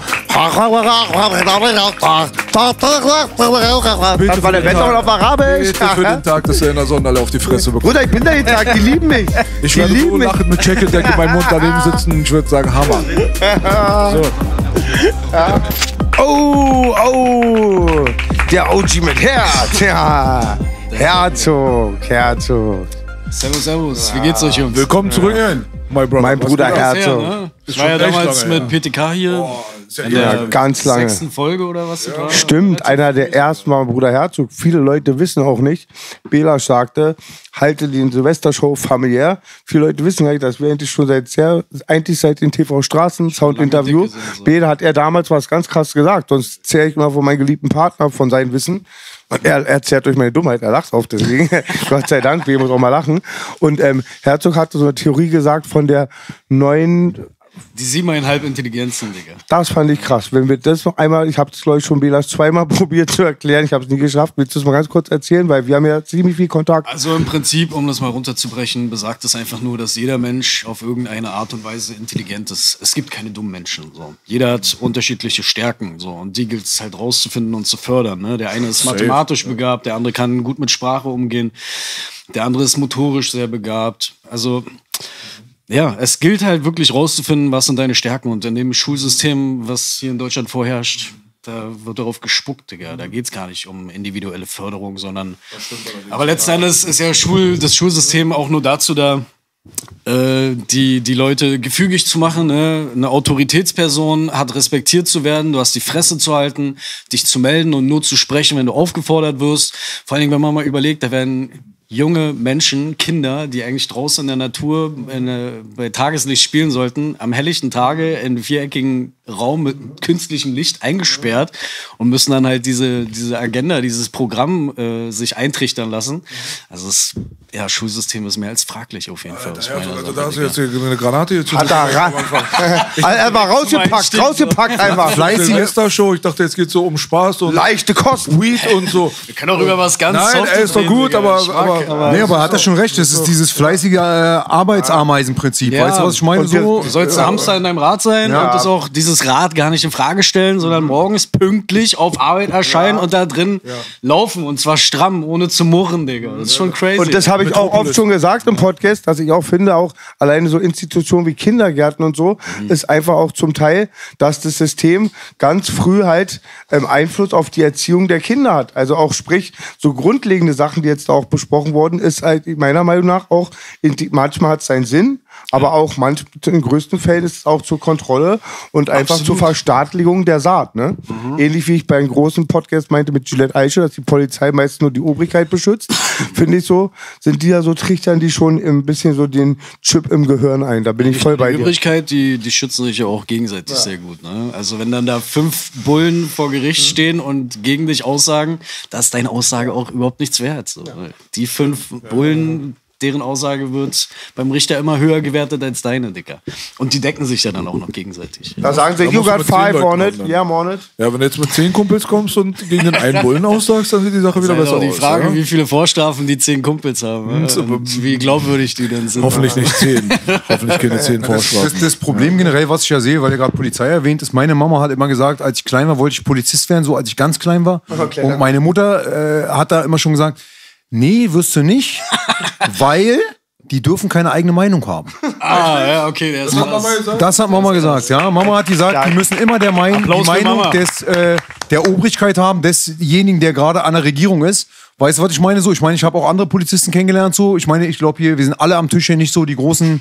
Das war der Wettermann auf Arabisch. Bitte für den Tag, dass er in der Sonne alle auf die Fresse bekommt. Bruder, ich bin da jeden Tag, die lieben mich. Ich Die werde so lieben mich. lachen mit Check Deck in meinem Mund daneben sitzen. Ich würde sagen, Hammer. So. Oh, oh. Der O G mit Herz. Ja. Herzog, Herzog. Servus, servus. Wie geht's euch, Jungs? Willkommen zurück, my brother. Mein Was Bruder geht ab? Herzog. Ja, ne? Ich Ist war ja schon echt damals lange, mit ja. P T K hier Ist ja in ja, der ganz lange. sechsten Folge oder was? Ja. Stimmt, einer der ersten Mal Bruder Herzog. Viele Leute wissen auch nicht. Bela sagte, halte die Silvestershow familiär. Viele Leute wissen gar nicht, dass wir eigentlich schon seit sehr, eigentlich seit den T V Straßen Sound-Interview. dicke sind, so. Bela hat er damals was ganz krass gesagt. Sonst zähle ich immer von meinem geliebten Partner, von seinem Wissen. Und er, er zerrt durch meine Dummheit, er lacht auf deswegen. Gott sei Dank, wir muss auch mal lachen. Und ähm, Herzog hatte so eine Theorie gesagt von der neuen. Die siebeneinhalb Intelligenzen, Digga. Das fand ich krass. Wenn wir das noch einmal, ich habe es glaube ich schon Belas zweimal probiert zu erklären, ich habe es nie geschafft. Willst du es mal ganz kurz erzählen, weil wir haben ja ziemlich viel Kontakt. Also im Prinzip, um das mal runterzubrechen, besagt es einfach nur, dass jeder Mensch auf irgendeine Art und Weise intelligent ist. Es gibt keine dummen Menschen. So. Jeder hat unterschiedliche Stärken. So. Und die gilt es halt rauszufinden und zu fördern. Ne? Der eine ist mathematisch begabt, der andere kann gut mit Sprache umgehen, der andere ist motorisch sehr begabt. Also ja, es gilt halt wirklich rauszufinden, was sind deine Stärken. Und in dem Schulsystem, was hier in Deutschland vorherrscht, da wird darauf gespuckt, Digga. Da geht's gar nicht um individuelle Förderung, sondern. Aber letzten Endes ist ja Schul, das Schulsystem auch nur dazu da, äh, die, die Leute gefügig zu machen. Ne? Eine Autoritätsperson hat respektiert zu werden, du hast die Fresse zu halten, dich zu melden und nur zu sprechen, wenn du aufgefordert wirst. Vor allen Dingen, wenn man mal überlegt, da werden junge Menschen, Kinder, die eigentlich draußen in der Natur in, äh, bei Tageslicht spielen sollten, am helllichten Tage in einem viereckigen Raum mit künstlichem Licht eingesperrt und müssen dann halt diese, diese Agenda, dieses Programm äh, sich eintrichtern lassen. Also das ja, Schulsystem ist mehr als fraglich auf jeden Fall. aus meiner Also Seite, da hast du Digga. jetzt hier eine Granate jetzt Hat er ra- einfach rausgepackt, Stimmt. rausgepackt einfach. Fleißige Silvester-Show. Ich dachte, jetzt geht's so um Spaß und Leichte Kost. Weed und so. Wir können auch über was ganz Nein, Softes er ist doch reden, gut, Digga. aber, Ich mag- aber, Nee, aber hat er schon recht. Das ist dieses fleißige äh, Arbeitsameisenprinzip. Ja. Weißt du, was ich meine? Und wir- So, Du sollst ein Hamster in deinem Rad sein und das auch dieses Rad gar nicht in Frage stellen, sondern morgens pünktlich auf Arbeit erscheinen und da drin laufen und zwar stramm, ohne zu murren, Digga. Das ist schon crazy. Und das habe ich auch oft schon gesagt im Podcast, dass ich auch finde, auch alleine so Institutionen wie Kindergärten und so, ist einfach auch zum Teil, dass das System ganz früh halt ähm, Einfluss auf die Erziehung der Kinder hat. Also auch sprich, so grundlegende Sachen, die jetzt auch besprochen wurden, ist halt meiner Meinung nach auch, in die, manchmal hat es seinen Sinn, Aber auch manch, in den größten Fällen ist es auch zur Kontrolle und einfach Absolut. zur Verstaatlichung der Saat. Ne? Mhm. Ähnlich wie ich bei einem großen Podcast meinte mit Gillette Eiche, dass die Polizei meist nur die Obrigkeit beschützt. Finde ich so, sind die ja so Trichtern, die schon ein bisschen so den Chip im Gehirn ein. Da bin ich voll bei Die dir. Übrigkeit, die, die schützen sich ja auch gegenseitig ja. sehr gut. Ne? Also wenn dann da fünf Bullen vor Gericht mhm. stehen und gegen dich aussagen, da ist deine Aussage auch überhaupt nichts wert. So. Ja. Die fünf Bullen, deren Aussage wird beim Richter immer höher gewertet als deine, Dicker. Und die decken sich ja dann auch noch gegenseitig. Da sagen sie, Da you musst du got mit zehn five Leuten on it, haben dann. yeah, I'm on it. Ja, wenn du jetzt mit zehn Kumpels kommst und gegen den einen Bullen aussagst, dann sieht die Sache wieder Das ist besser halt auch die aus. Frage, ja? wie viele Vorstrafen die zehn Kumpels haben. Ja? Und wie glaubwürdig die denn sind. Hoffentlich nicht zehn. Hoffentlich keine zehn Das, das, Vorstrafen. das Problem generell, was ich ja sehe, weil ihr gerade Polizei erwähnt, ist, meine Mama hat immer gesagt, als ich klein war, wollte ich Polizist werden, so als ich ganz klein war. Okay. Und meine Mutter äh, hat da immer schon gesagt, nee, wirst du nicht, weil die dürfen keine eigene Meinung haben. Ah, ja, okay. Der ist Das hat Mama gesagt, ja. Mama hat gesagt, die müssen immer der Mein Applaus die für Meinung Mama. des, äh, der Obrigkeit haben, desjenigen, der gerade an der Regierung ist. Weißt du, was ich meine? So, ich meine, ich habe auch andere Polizisten kennengelernt. So, ich meine, ich glaube hier, wir sind alle am Tisch hier nicht so die großen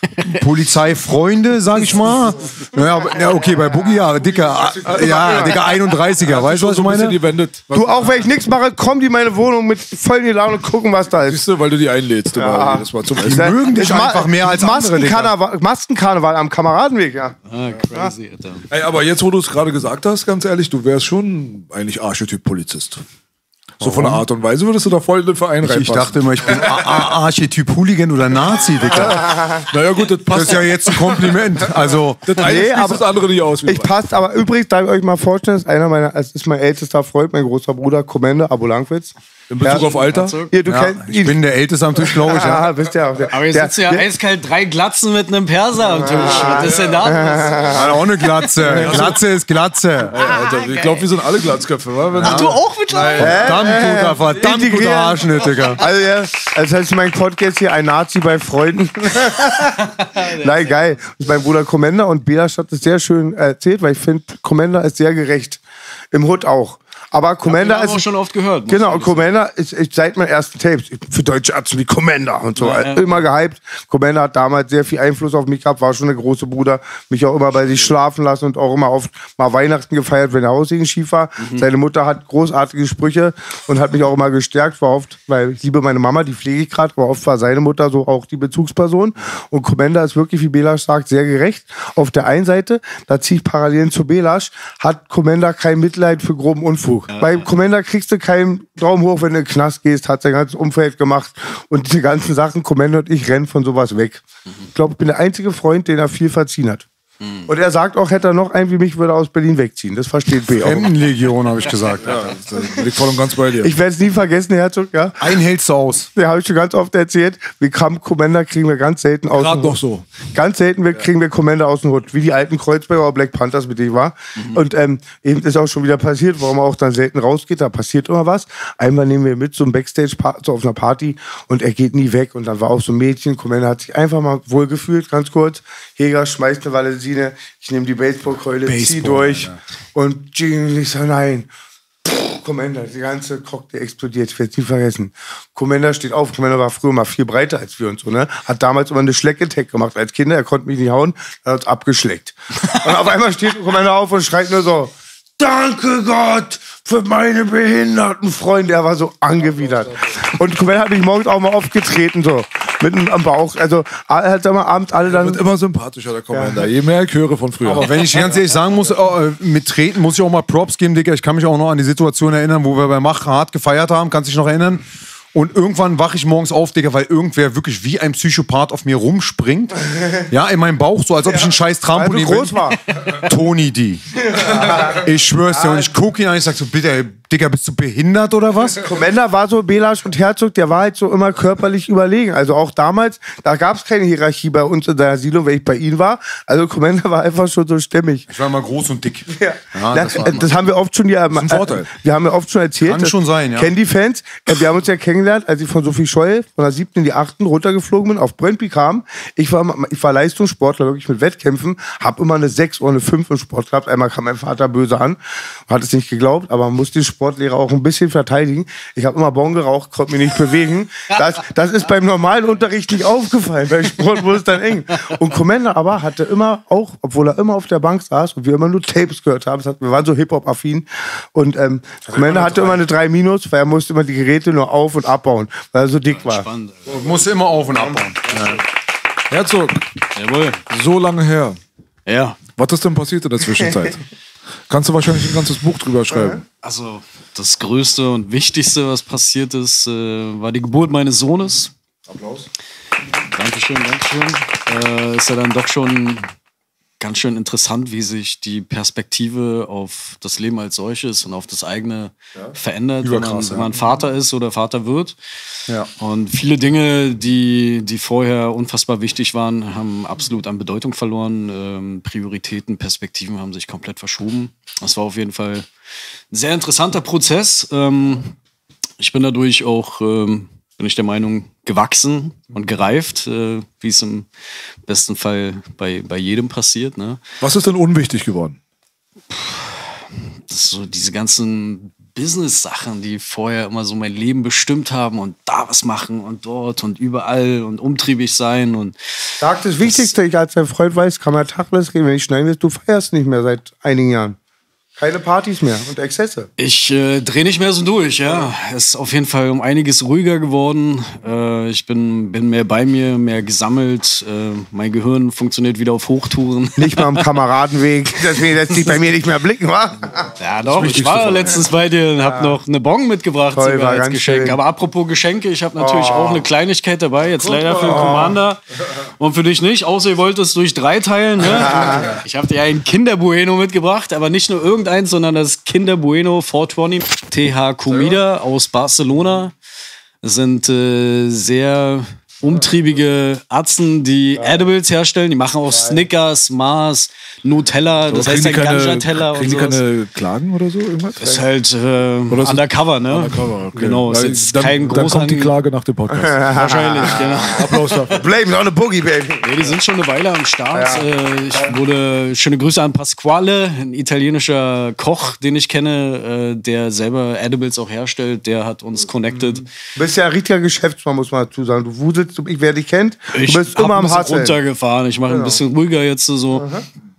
Polizeifreunde, sag ich mal. Naja, aber- ja, okay, bei Boogie ja, dicker, äh, ja, dicker einunddreißiger. Weißt du, was ich meine? Die wendet. Du, auch wenn ich nichts mache, kommen die in meine Wohnung mit voll in die Laune und gucken, was da ist. Siehst du, weil du die einlädst. Ja. Das war zum Die mögen dich Ich ma- einfach mehr als andere, Digga. Maskenkarneval, Maskenkarneval am Kameradenweg, ja. Ah, crazy, Alter. Ey, aber jetzt, wo du es gerade gesagt hast, ganz ehrlich, du wärst schon eigentlich Archetyp Polizist. So von der Art und Weise würdest du da voll in den Verein reinpassen. Ich dachte immer, ich bin A- A- Archetyp Hooligan oder Nazi, Digga. naja gut, das Das passt. ist ja jetzt ein Kompliment. Also, das eine Nee, schließt aber das andere nicht aus. wie Ich man. passt, aber übrigens, darf ich euch mal vorstellen, ist einer meiner, es ist mein ältester Freund, mein großer Bruder, Kommende, Abo Langwitz. In Bezug Ja. auf Alter? Ihr, du ja, kennst ich bin der Älteste am Tisch, glaube ich. Ja. Ja, bist ja auch der. Aber jetzt der, sitzen ja der- eiskalt drei Glatzen mit einem Perser am Tisch. Was ist denn da? Hat auch eine Glatze. Glatze ist Glatze. Alter, ich glaube, wir sind alle Glatzköpfe, wa? Wenn Du auch mittlerweile? Verdammt guter, verdammt guter Integrieren. Arschnitt, Digga. Also, ja, das heißt, mein Podcast hier, ein Nazi bei Freunden. Nein, geil. Das ist mein Bruder Commander und Belasch hat das sehr schön erzählt, weil ich finde, Commander ist sehr gerecht. Im Hood auch. Aber Commander haben wir ist. auch schon oft gehört. muss Genau, ich Commander ist, ist seit meinen ersten Tapes für deutsche Ärzte wie Commander und so. Ja, ja. Immer gehypt. Commander hat damals sehr viel Einfluss auf mich gehabt, war schon der große Bruder. Mich auch immer bei sich schlafen lassen und auch immer oft mal Weihnachten gefeiert, wenn der Haussegen schief war. Mhm. Seine Mutter hat großartige Sprüche und hat mich auch immer gestärkt. War oft, weil ich liebe meine Mama, die pflege ich gerade, aber oft war seine Mutter so auch die Bezugsperson. Und Commander ist wirklich, wie Belasch sagt, sehr gerecht. Auf der einen Seite, da ziehe ich Parallelen zu Belasch, hat Commander kein Mitleid für groben Unfug. Bei Commander kriegst du keinen Daumen hoch, wenn du in den Knast gehst, hat sein ganzes Umfeld gemacht und diese ganzen Sachen. Commander und ich rennen von sowas weg. Ich glaube, ich bin der einzige Freund, den er viel verziehen hat. Und er sagt auch, hätte er noch einen wie mich, würde er aus Berlin wegziehen. Das versteht B auch. Fremdenlegion, habe ich gesagt. Das liegt voll und ganz bei dir. Ich werde es nie vergessen, Herzog, ja. Einen hältst du aus. Der habe ich schon ganz oft erzählt. Wir kamen Commander kriegen wir ganz selten aus. Gerade dem noch so. Ganz selten wir kriegen wir Commander aus dem Hut, wie die alten Kreuzberger oder Black Panthers, mit denen ich war. Und ähm, eben ist auch schon wieder passiert, warum er auch dann selten rausgeht. Da passiert immer was. Einmal nehmen wir mit so einem Backstage so auf einer Party und er geht nie weg. Und dann war auch so ein Mädchen. Commander hat sich einfach mal wohlgefühlt, ganz kurz. Jäger schmeißt eine Valensine. Ich nehme die Baseballkeule, zieh Baseball, durch ja. und Jing, ich sag nein. Commander, die ganze Cocktail explodiert, ich werde es nie vergessen. Commander steht auf, Commander war früher mal viel breiter als wir und so, ne? Hat damals immer eine Schleck-Attack gemacht als Kinder, er konnte mich nicht hauen, er hat uns abgeschleckt. Und auf einmal steht Commander auf und schreit nur so, danke Gott für meine behinderten Freunde. Er war so angewidert. Und Commander hat mich morgens auch mal aufgetreten, so, mitten am Bauch. Also, er hat immer abends alle dann... Wird immer sympathischer, der Commander. Je mehr ich höre von früher. Aber wenn ich ganz ehrlich sagen muss, äh, mit Treten muss ich auch mal Props geben, Digga. Ich kann mich auch noch an die Situation erinnern, wo wir bei Mach hart gefeiert haben. Kannst du dich noch erinnern? Und irgendwann wache ich morgens auf, Digga, weil irgendwer wirklich wie ein Psychopath auf mir rumspringt. Ja, in meinem Bauch, so als ob ich ein scheiß Trampolin Weil du groß war. Tony D. Ich schwör's dir. Und ich gucke ihn an, ich sag so, bitte, ey, Digga, bist du behindert oder was? Commander war so, Belasch und Herzog, der war halt so immer körperlich überlegen. Also auch damals, da gab es keine Hierarchie bei uns in der Siedlung, wenn ich bei ihm war. Also Commander war einfach schon so stämmig. Ich war immer groß und dick. Ja. Ja, das, das das, war immer- haben wir oft schon ja, ein Vorteil. Äh, wir haben ja oft schon erzählt. Kann dass- schon sein, ja. Kennen die Fans? Äh, wir haben uns ja kennengelernt, als ich von Sophie Scholl von der siebten in die achten runtergeflogen bin, auf Brøndby kam. Ich war, ich war Leistungssportler, wirklich mit Wettkämpfen, habe immer eine sechs oder eine fünf im Sport gehabt. Einmal kam mein Vater böse an, hat es nicht geglaubt, aber man muss den, Sportlehrer auch ein bisschen verteidigen. Ich habe immer Bon geraucht, konnte mich nicht bewegen. Das, das ist beim normalen Unterricht nicht aufgefallen. Beim Sport wurde es dann eng. Und Commander aber hatte immer auch, obwohl er immer auf der Bank saß und wir immer nur Tapes gehört haben, das hat, wir waren so Hip-Hop-affin. Und ähm, Commander hatte immer eine drei Minus, weil er musste immer die Geräte nur auf- und abbauen, weil er so dick war. Spannend. Musste immer auf und abbauen. Herzog, Jawohl. so lange her. Ja. Was ist denn passiert in der Zwischenzeit? Kannst du wahrscheinlich ein ganzes Buch drüber schreiben. Also, das Größte und Wichtigste, was passiert ist, äh, war die Geburt meines Sohnes. Applaus. Dankeschön, Dankeschön. Äh, ist ja dann doch schon ganz schön interessant, wie sich die Perspektive auf das Leben als solches und auf das eigene ja. verändert, wenn man, Überkrass, wenn ja. man Vater ist oder Vater wird. Ja. Und viele Dinge, die, die vorher unfassbar wichtig waren, haben absolut an Bedeutung verloren. Ähm, Prioritäten, Perspektiven haben sich komplett verschoben. Das war auf jeden Fall ein sehr interessanter Prozess. Ähm, ich bin dadurch auch, ähm, bin ich der Meinung, gewachsen und gereift, äh, wie es im besten Fall bei, bei jedem passiert. Ne? Was ist denn unwichtig geworden? Das ist so diese ganzen Business-Sachen, die vorher immer so mein Leben bestimmt haben und da was machen und dort und überall und umtriebig sein. Und Sag das Wichtigste, ich als dein Freund weiß, kann man Tacheles reden, wenn ich schneiden will, du feierst nicht mehr seit einigen Jahren. Keine Partys mehr und Exzesse. Ich äh, drehe nicht mehr so durch, ja. Ist auf jeden Fall um einiges ruhiger geworden. Äh, ich bin, bin mehr bei mir, mehr gesammelt. Äh, mein Gehirn funktioniert wieder auf Hochtouren. Nicht mal am Kameradenweg, deswegen lässt sich bei mir nicht mehr blicken, wa? Ja, doch, ich war letztens bei dir und habe noch eine Bon mitgebracht Toll, sogar war als ganz Geschenk. schön. Aber apropos Geschenke, ich habe natürlich Oh. auch eine Kleinigkeit dabei, jetzt leider für den Commander und für dich nicht, außer ihr wollt es durch drei teilen. Ne? Ich habe dir ein Kinder Bueno mitgebracht, aber nicht nur irgendeins, sondern das Kinder Bueno vierhundertzwanzig T H Comida aus Barcelona. Das sind äh, sehr umtriebige Atzen, die Edibles herstellen. Die machen auch Snickers, Mars, Nutella, das heißt Kriegen ein die keine- Ganja-Teller und Kriegen die sowas. keine Klagen oder so? Irgendwas? Ist halt äh, Oder ist- undercover, ne? Undercover, okay. Genau, ist Weil jetzt dann, kein dann kommt die großartiger... Klage nach dem Podcast. Wahrscheinlich, genau. Applaus dafür. Blame's on the Boogie, baby. Nee, die sind schon eine Weile am Start. Äh, ich wurde, schöne Grüße an Pasquale, ein italienischer Koch, den ich kenne, äh, der selber Edibles auch herstellt. Der hat uns connected. Du bist ja ein richtiger Geschäftsmann, muss man dazu sagen. Du wuselst, ich, wer dich kennt, Ich du bist hab immer ein am bisschen Hasseln. runtergefahren. Ich mache ein bisschen ruhiger jetzt so.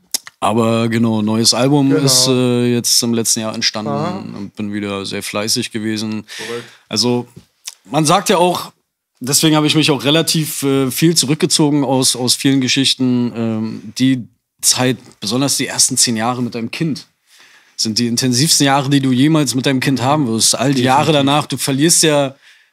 Aber genau, neues Album ist äh, jetzt im letzten Jahr entstanden und bin wieder sehr fleißig gewesen. Also man sagt ja auch, deswegen habe ich mich auch relativ äh, viel zurückgezogen aus, aus vielen Geschichten. Ähm, die Zeit, besonders die ersten zehn Jahre mit deinem Kind, sind die intensivsten Jahre, die du jemals mit deinem Kind haben wirst. All die Jahre danach, du verlierst ja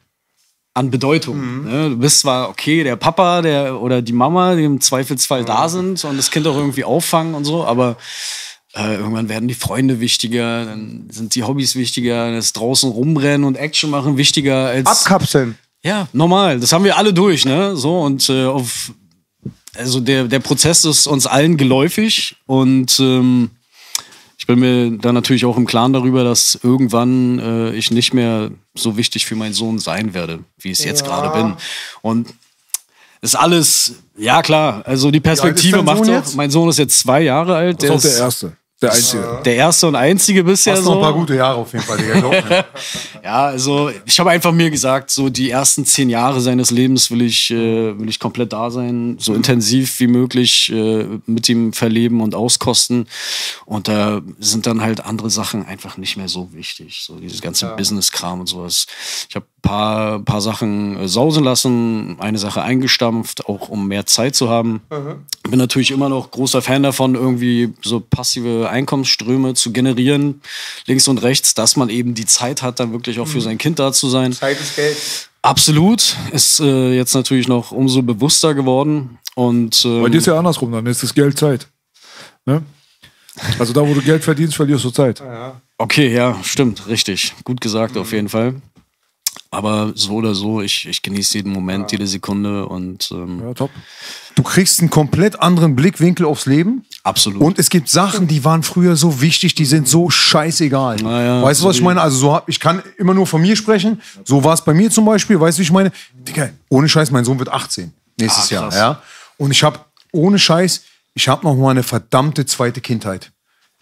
an Bedeutung. Ne? Du bist zwar, okay, der Papa der, oder die Mama, die im Zweifelsfall da sind und das Kind auch irgendwie auffangen und so, aber äh, irgendwann werden die Freunde wichtiger, dann sind die Hobbys wichtiger, das draußen rumrennen und Action machen wichtiger als... Abkapseln. Ja, normal. Das haben wir alle durch, ne? So, und äh, auf... Also der, der Prozess ist uns allen geläufig und ähm, ich bin mir da natürlich auch im Klaren darüber, dass irgendwann äh, ich nicht mehr so wichtig für meinen Sohn sein werde, wie ich es jetzt gerade bin. Und ist alles, ja klar, also die Perspektive dein macht Sohn auch. jetzt? Mein Sohn ist jetzt zwei Jahre alt. Das ist auch der Erste. Der Einzige. der erste und einzige bisher Hast noch so. ein paar gute Jahre auf jeden Fall, Digga. glaub mir. Ja, also ich habe einfach mir gesagt, so die ersten zehn Jahre seines Lebens will ich, äh, will ich komplett da sein, so intensiv wie möglich äh, mit ihm verleben und auskosten. Und da sind dann halt andere Sachen einfach nicht mehr so wichtig. So dieses ganze Business-Kram und sowas. Ich habe ein paar, paar Sachen äh, sausen lassen, eine Sache eingestampft, auch um mehr Zeit zu haben. Bin natürlich immer noch großer Fan davon, irgendwie so passive Einkommensströme zu generieren, links und rechts, dass man eben die Zeit hat, dann wirklich auch für sein Kind da zu sein. Zeit ist Geld. Absolut. Ist äh, jetzt natürlich noch umso bewusster geworden. Und ähm, Bei dir ist ja andersrum, dann ist das Geld Zeit. Ne? Also da, wo du Geld verdienst, verlierst du Zeit. okay, ja, stimmt, richtig. Gut gesagt auf jeden Fall. Aber so oder so, ich, ich genieße jeden Moment, jede Sekunde und ähm, Ja, top. Du kriegst einen komplett anderen Blickwinkel aufs Leben. absolut. Und es gibt Sachen, die waren früher so wichtig, die sind so scheißegal. Naja, weißt du, was ich meine? Also so hab, ich kann immer nur von mir sprechen. So war es bei mir zum Beispiel. Weißt du, wie ich meine? Digga, ohne Scheiß, mein Sohn wird achtzehn nächstes Ah, krass. Jahr. Ja? Und ich habe ohne Scheiß, ich habe noch mal eine verdammte zweite Kindheit.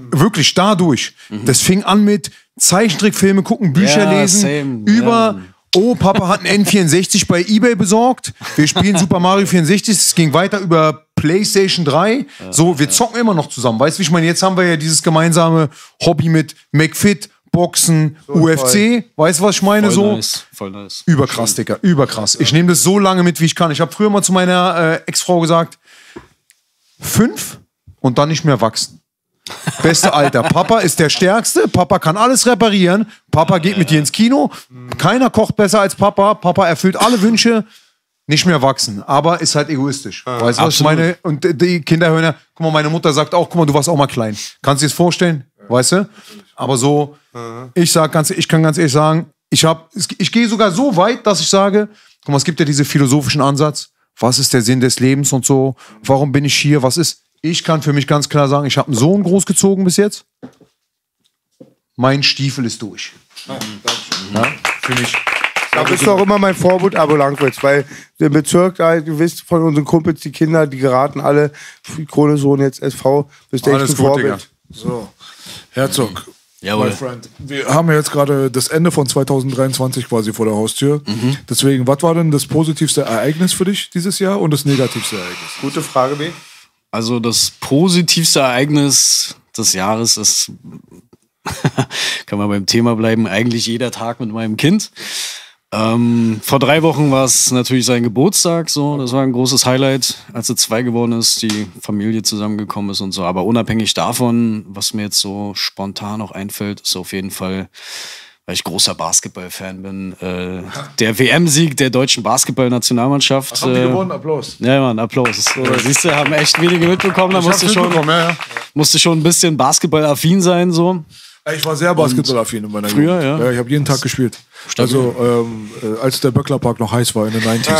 Wirklich dadurch. Mhm. Das fing an mit Zeichentrickfilme gucken, Bücher Ja, lesen, same. über... Ja. Oh, Papa hat einen N vierundsechzig bei eBay besorgt. Wir spielen Super Mario vierundsechzig. Es ging weiter über PlayStation drei. So, wir zocken immer noch zusammen. Weißt du, wie ich meine? Jetzt haben wir ja dieses gemeinsame Hobby mit McFit, Boxen, so U F C. Voll. Weißt du, was ich meine? Voll so nice. Voll nice. Überkrass, Digga. Überkrass. Ich nehme das so lange mit, wie ich kann. Ich habe früher mal zu meiner äh, Ex-Frau gesagt, fünf und dann nicht mehr wachsen. Beste Alter. Papa ist der Stärkste. Papa kann alles reparieren. Papa geht mit dir ins Kino. Keiner kocht besser als Papa. Papa erfüllt alle Wünsche. Nicht mehr wachsen. Aber ist halt egoistisch. Ja, weißt du, was ich meine? Und die Kinder hören ja, guck mal, meine Mutter sagt auch, guck mal, du warst auch mal klein. Kannst du dir das vorstellen? Weißt du? Aber so, ich sag ganz, ich kann ganz ehrlich sagen, ich hab, ich gehe sogar so weit, dass ich sage, guck mal, es gibt ja diesen philosophischen Ansatz. Was ist der Sinn des Lebens und so? Warum bin ich hier? Was ist? Ich kann für mich ganz klar sagen, ich habe einen Sohn großgezogen bis jetzt. Mein Stiefel ist durch. Ja, für mich. Da bist du auch immer mein Vorbild, Abo Langwitz, weil der Bezirk, da, du wisst von unseren Kumpels, die Kinder, die geraten alle, Krone Sohn jetzt S V, bist du echt ein Vorbild. So, Herzog, Jawohl. my friend. Wir haben ja jetzt gerade das Ende von zweitausenddreiundzwanzig quasi vor der Haustür. Mhm. Deswegen, was war denn das positivste Ereignis für dich dieses Jahr und das negativste Ereignis? Gute Frage, B. Also das positivste Ereignis des Jahres ist, kann man beim Thema bleiben, eigentlich jeder Tag mit meinem Kind. Ähm, vor drei Wochen war es natürlich sein Geburtstag, so, das war ein großes Highlight, als er zwei geworden ist, die Familie zusammengekommen ist und so. Aber unabhängig davon, was mir jetzt so spontan noch einfällt, ist auf jeden Fall, weil ich großer Basketball-Fan bin, äh, der W M-Sieg der deutschen Basketball-Nationalmannschaft. Ach, haben die äh, gewonnen? Applaus. Ja, Mann, Applaus. So, siehst du, haben echt wenige mitbekommen, da musste schon, Ja, ja. musste schon ein bisschen Basketball-affin sein, so. Ich war sehr basketballaffin in meiner Früher, Jugend. ja. ja. Ich habe jeden Tag gespielt. Also, ähm, äh, als der Böcklerpark noch heiß war in den neunziger.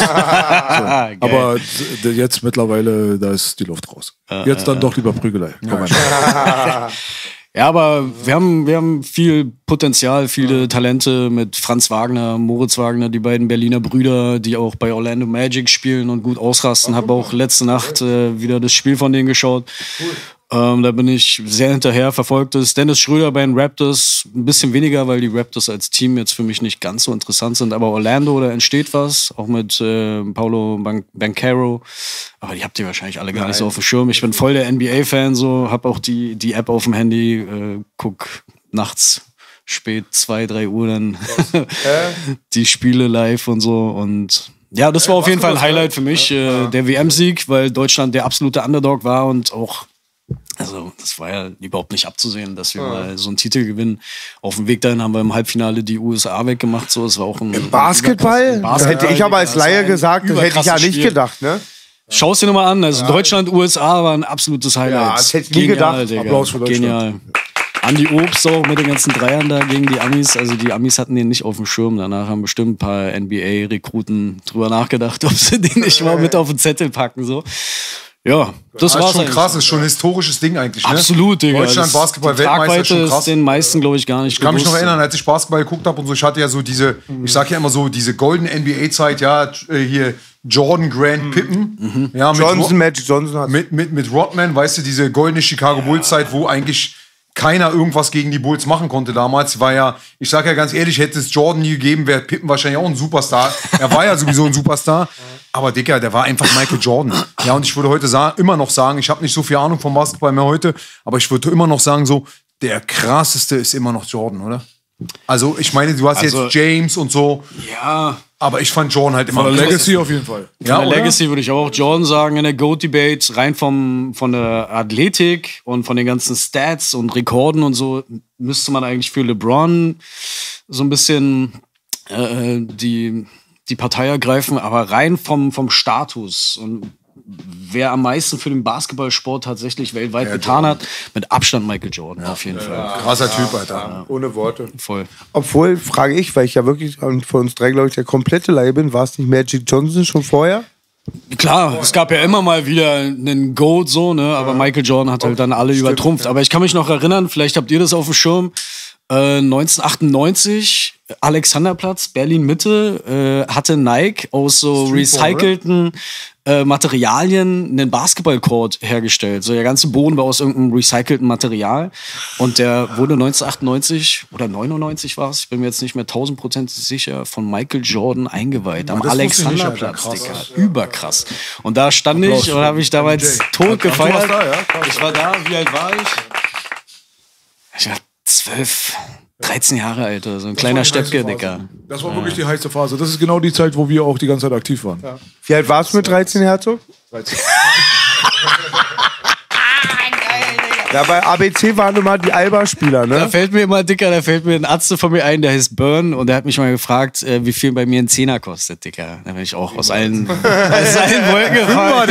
so. Aber d- jetzt mittlerweile, da ist die Luft raus. Jetzt dann doch lieber Prügelei. Komm mal. Ja, aber wir haben, wir haben viel Potenzial, viele Talente mit Franz Wagner, Moritz Wagner, die beiden Berliner Brüder, die auch bei Orlando Magic spielen und gut ausrasten. Habe auch letzte Nacht äh, wieder das Spiel von denen geschaut. Ähm, da bin ich sehr hinterher, verfolgt es. Dennis Schröder bei den Raptors, ein bisschen weniger, weil die Raptors als Team jetzt für mich nicht ganz so interessant sind. Aber Orlando, da entsteht was, auch mit äh, Paolo Ban- Banchero. Aber die habt ihr wahrscheinlich alle gar Nein. nicht so auf dem Schirm. Ich bin voll der N B A-Fan, so, hab auch die, die App auf dem Handy, äh, guck nachts spät zwei, drei Uhr dann die Spiele live und so. Und ja, das war auf jeden Fall ein Highlight für mich, äh, der W M-Sieg, weil Deutschland der absolute Underdog war und auch, also das war ja überhaupt nicht abzusehen, dass wir ja. mal so einen Titel gewinnen. Auf dem Weg dahin haben wir im Halbfinale die U S A weggemacht. So, es war auch ein, Im Basketball? Basketball? Das hätte ich aber als Laie gesagt, das hätte ich ja nicht Spiel. gedacht, ne? Schau es dir nochmal an. Also ja. Deutschland, U S A war ein absolutes Highlight. Ja, das hätte ich nie gedacht. Digga. Applaus für Deutschland. Genial. Andi Obst auch mit den ganzen Dreiern da gegen die Amis. Also die Amis hatten den nicht auf dem Schirm. Danach haben bestimmt ein paar N B A-Rekruten drüber nachgedacht, ob sie den nicht mal mit auf den Zettel packen. So. Ja, das, das war's schon krass, so. ist schon ein historisches Ding eigentlich. Ne? Absolut, Digga. Deutschland Basketball-Weltmeister ist schon krass. Ist den meisten, glaube ich, gar nicht Ich kann mich noch bewusst. erinnern, als ich Basketball geguckt habe und so, ich hatte ja so diese, mhm. ich sag ja immer so, diese goldene N B A-Zeit, ja, hier Jordan, Grant, mhm. Pippen. Mhm. Ja, mit Johnson, Magic Johnson hat mit, mit, mit Rodman, weißt du, diese goldene Chicago ja. Bulls-Zeit, wo eigentlich keiner irgendwas gegen die Bulls machen konnte damals. War ja, ich sag ja ganz ehrlich, hätte es Jordan nie gegeben, wäre Pippen wahrscheinlich auch ein Superstar. Er war ja sowieso ein Superstar. Aber Dicker, der war einfach Michael Jordan. Ja, und ich würde heute sagen, immer noch sagen, ich habe nicht so viel Ahnung vom Basketball mehr heute, aber ich würde immer noch sagen, so, der krasseste ist immer noch Jordan, oder? Also, ich meine, du hast also, jetzt James und so. Ja. Aber ich fand Jordan halt immer. Von der Legacy auf jeden Fall. Von ja, der oder? Legacy würde ich auch Jordan sagen in der GOAT-Debate. Rein vom, von der Athletik und von den ganzen Stats und Rekorden und so müsste man eigentlich für LeBron so ein bisschen äh, die, die Partei ergreifen. Aber rein vom, vom Status und wer am meisten für den Basketballsport tatsächlich weltweit ja, getan Jordan. hat, mit Abstand Michael Jordan, ja, auf jeden ja, Fall. Ja, krasser ja, Typ, Alter. Ja, ohne Worte. Voll. Obwohl, frage ich, weil ich ja wirklich von uns drei, glaube ich, der komplette Laie bin, war es nicht Magic Johnson schon vorher? Klar, es gab ja immer mal wieder einen Goat so, ne, aber ja. Michael Jordan hat halt dann alle Stimmt, übertrumpft. Ja. Aber ich kann mich noch erinnern, vielleicht habt ihr das auf dem Schirm, äh, neunzehnhundertachtundneunzig Alexanderplatz, Berlin-Mitte, äh, hatte Nike aus so recycelten äh, Materialien einen Basketballcourt hergestellt. So der ganze Boden war aus irgendeinem recycelten Material. Und der wurde neunzehnhundertachtundneunzig oder neunundneunzig war es, ich bin mir jetzt nicht mehr tausendprozentig sicher, von Michael Jordan eingeweiht. Am das wusste ich nicht, Alexanderplatz, Alter. Digga. Krass. Überkrass. Und da stand ich und habe ich damals tot gefeiert. Ich war da, wie alt war ich? Ich war zwölf, dreizehn Jahre alt, so ein kleiner Steppke, Digga. Das war wirklich die heiße Phase. Das ist genau die Zeit, wo wir auch die ganze Zeit aktiv waren. Ja. Wie alt warst du mit dreizehn, Herzog? dreizehn. Ja, bei A B C waren immer die Alba-Spieler, Da ne? fällt mir immer, Dicker, da fällt mir ein Arzt von mir ein, der heißt Burn und der hat mich mal gefragt, äh, wie viel bei mir ein Zehner kostet, Dicker. Da bin ich auch aus allen, aus allen Wolken gefallen.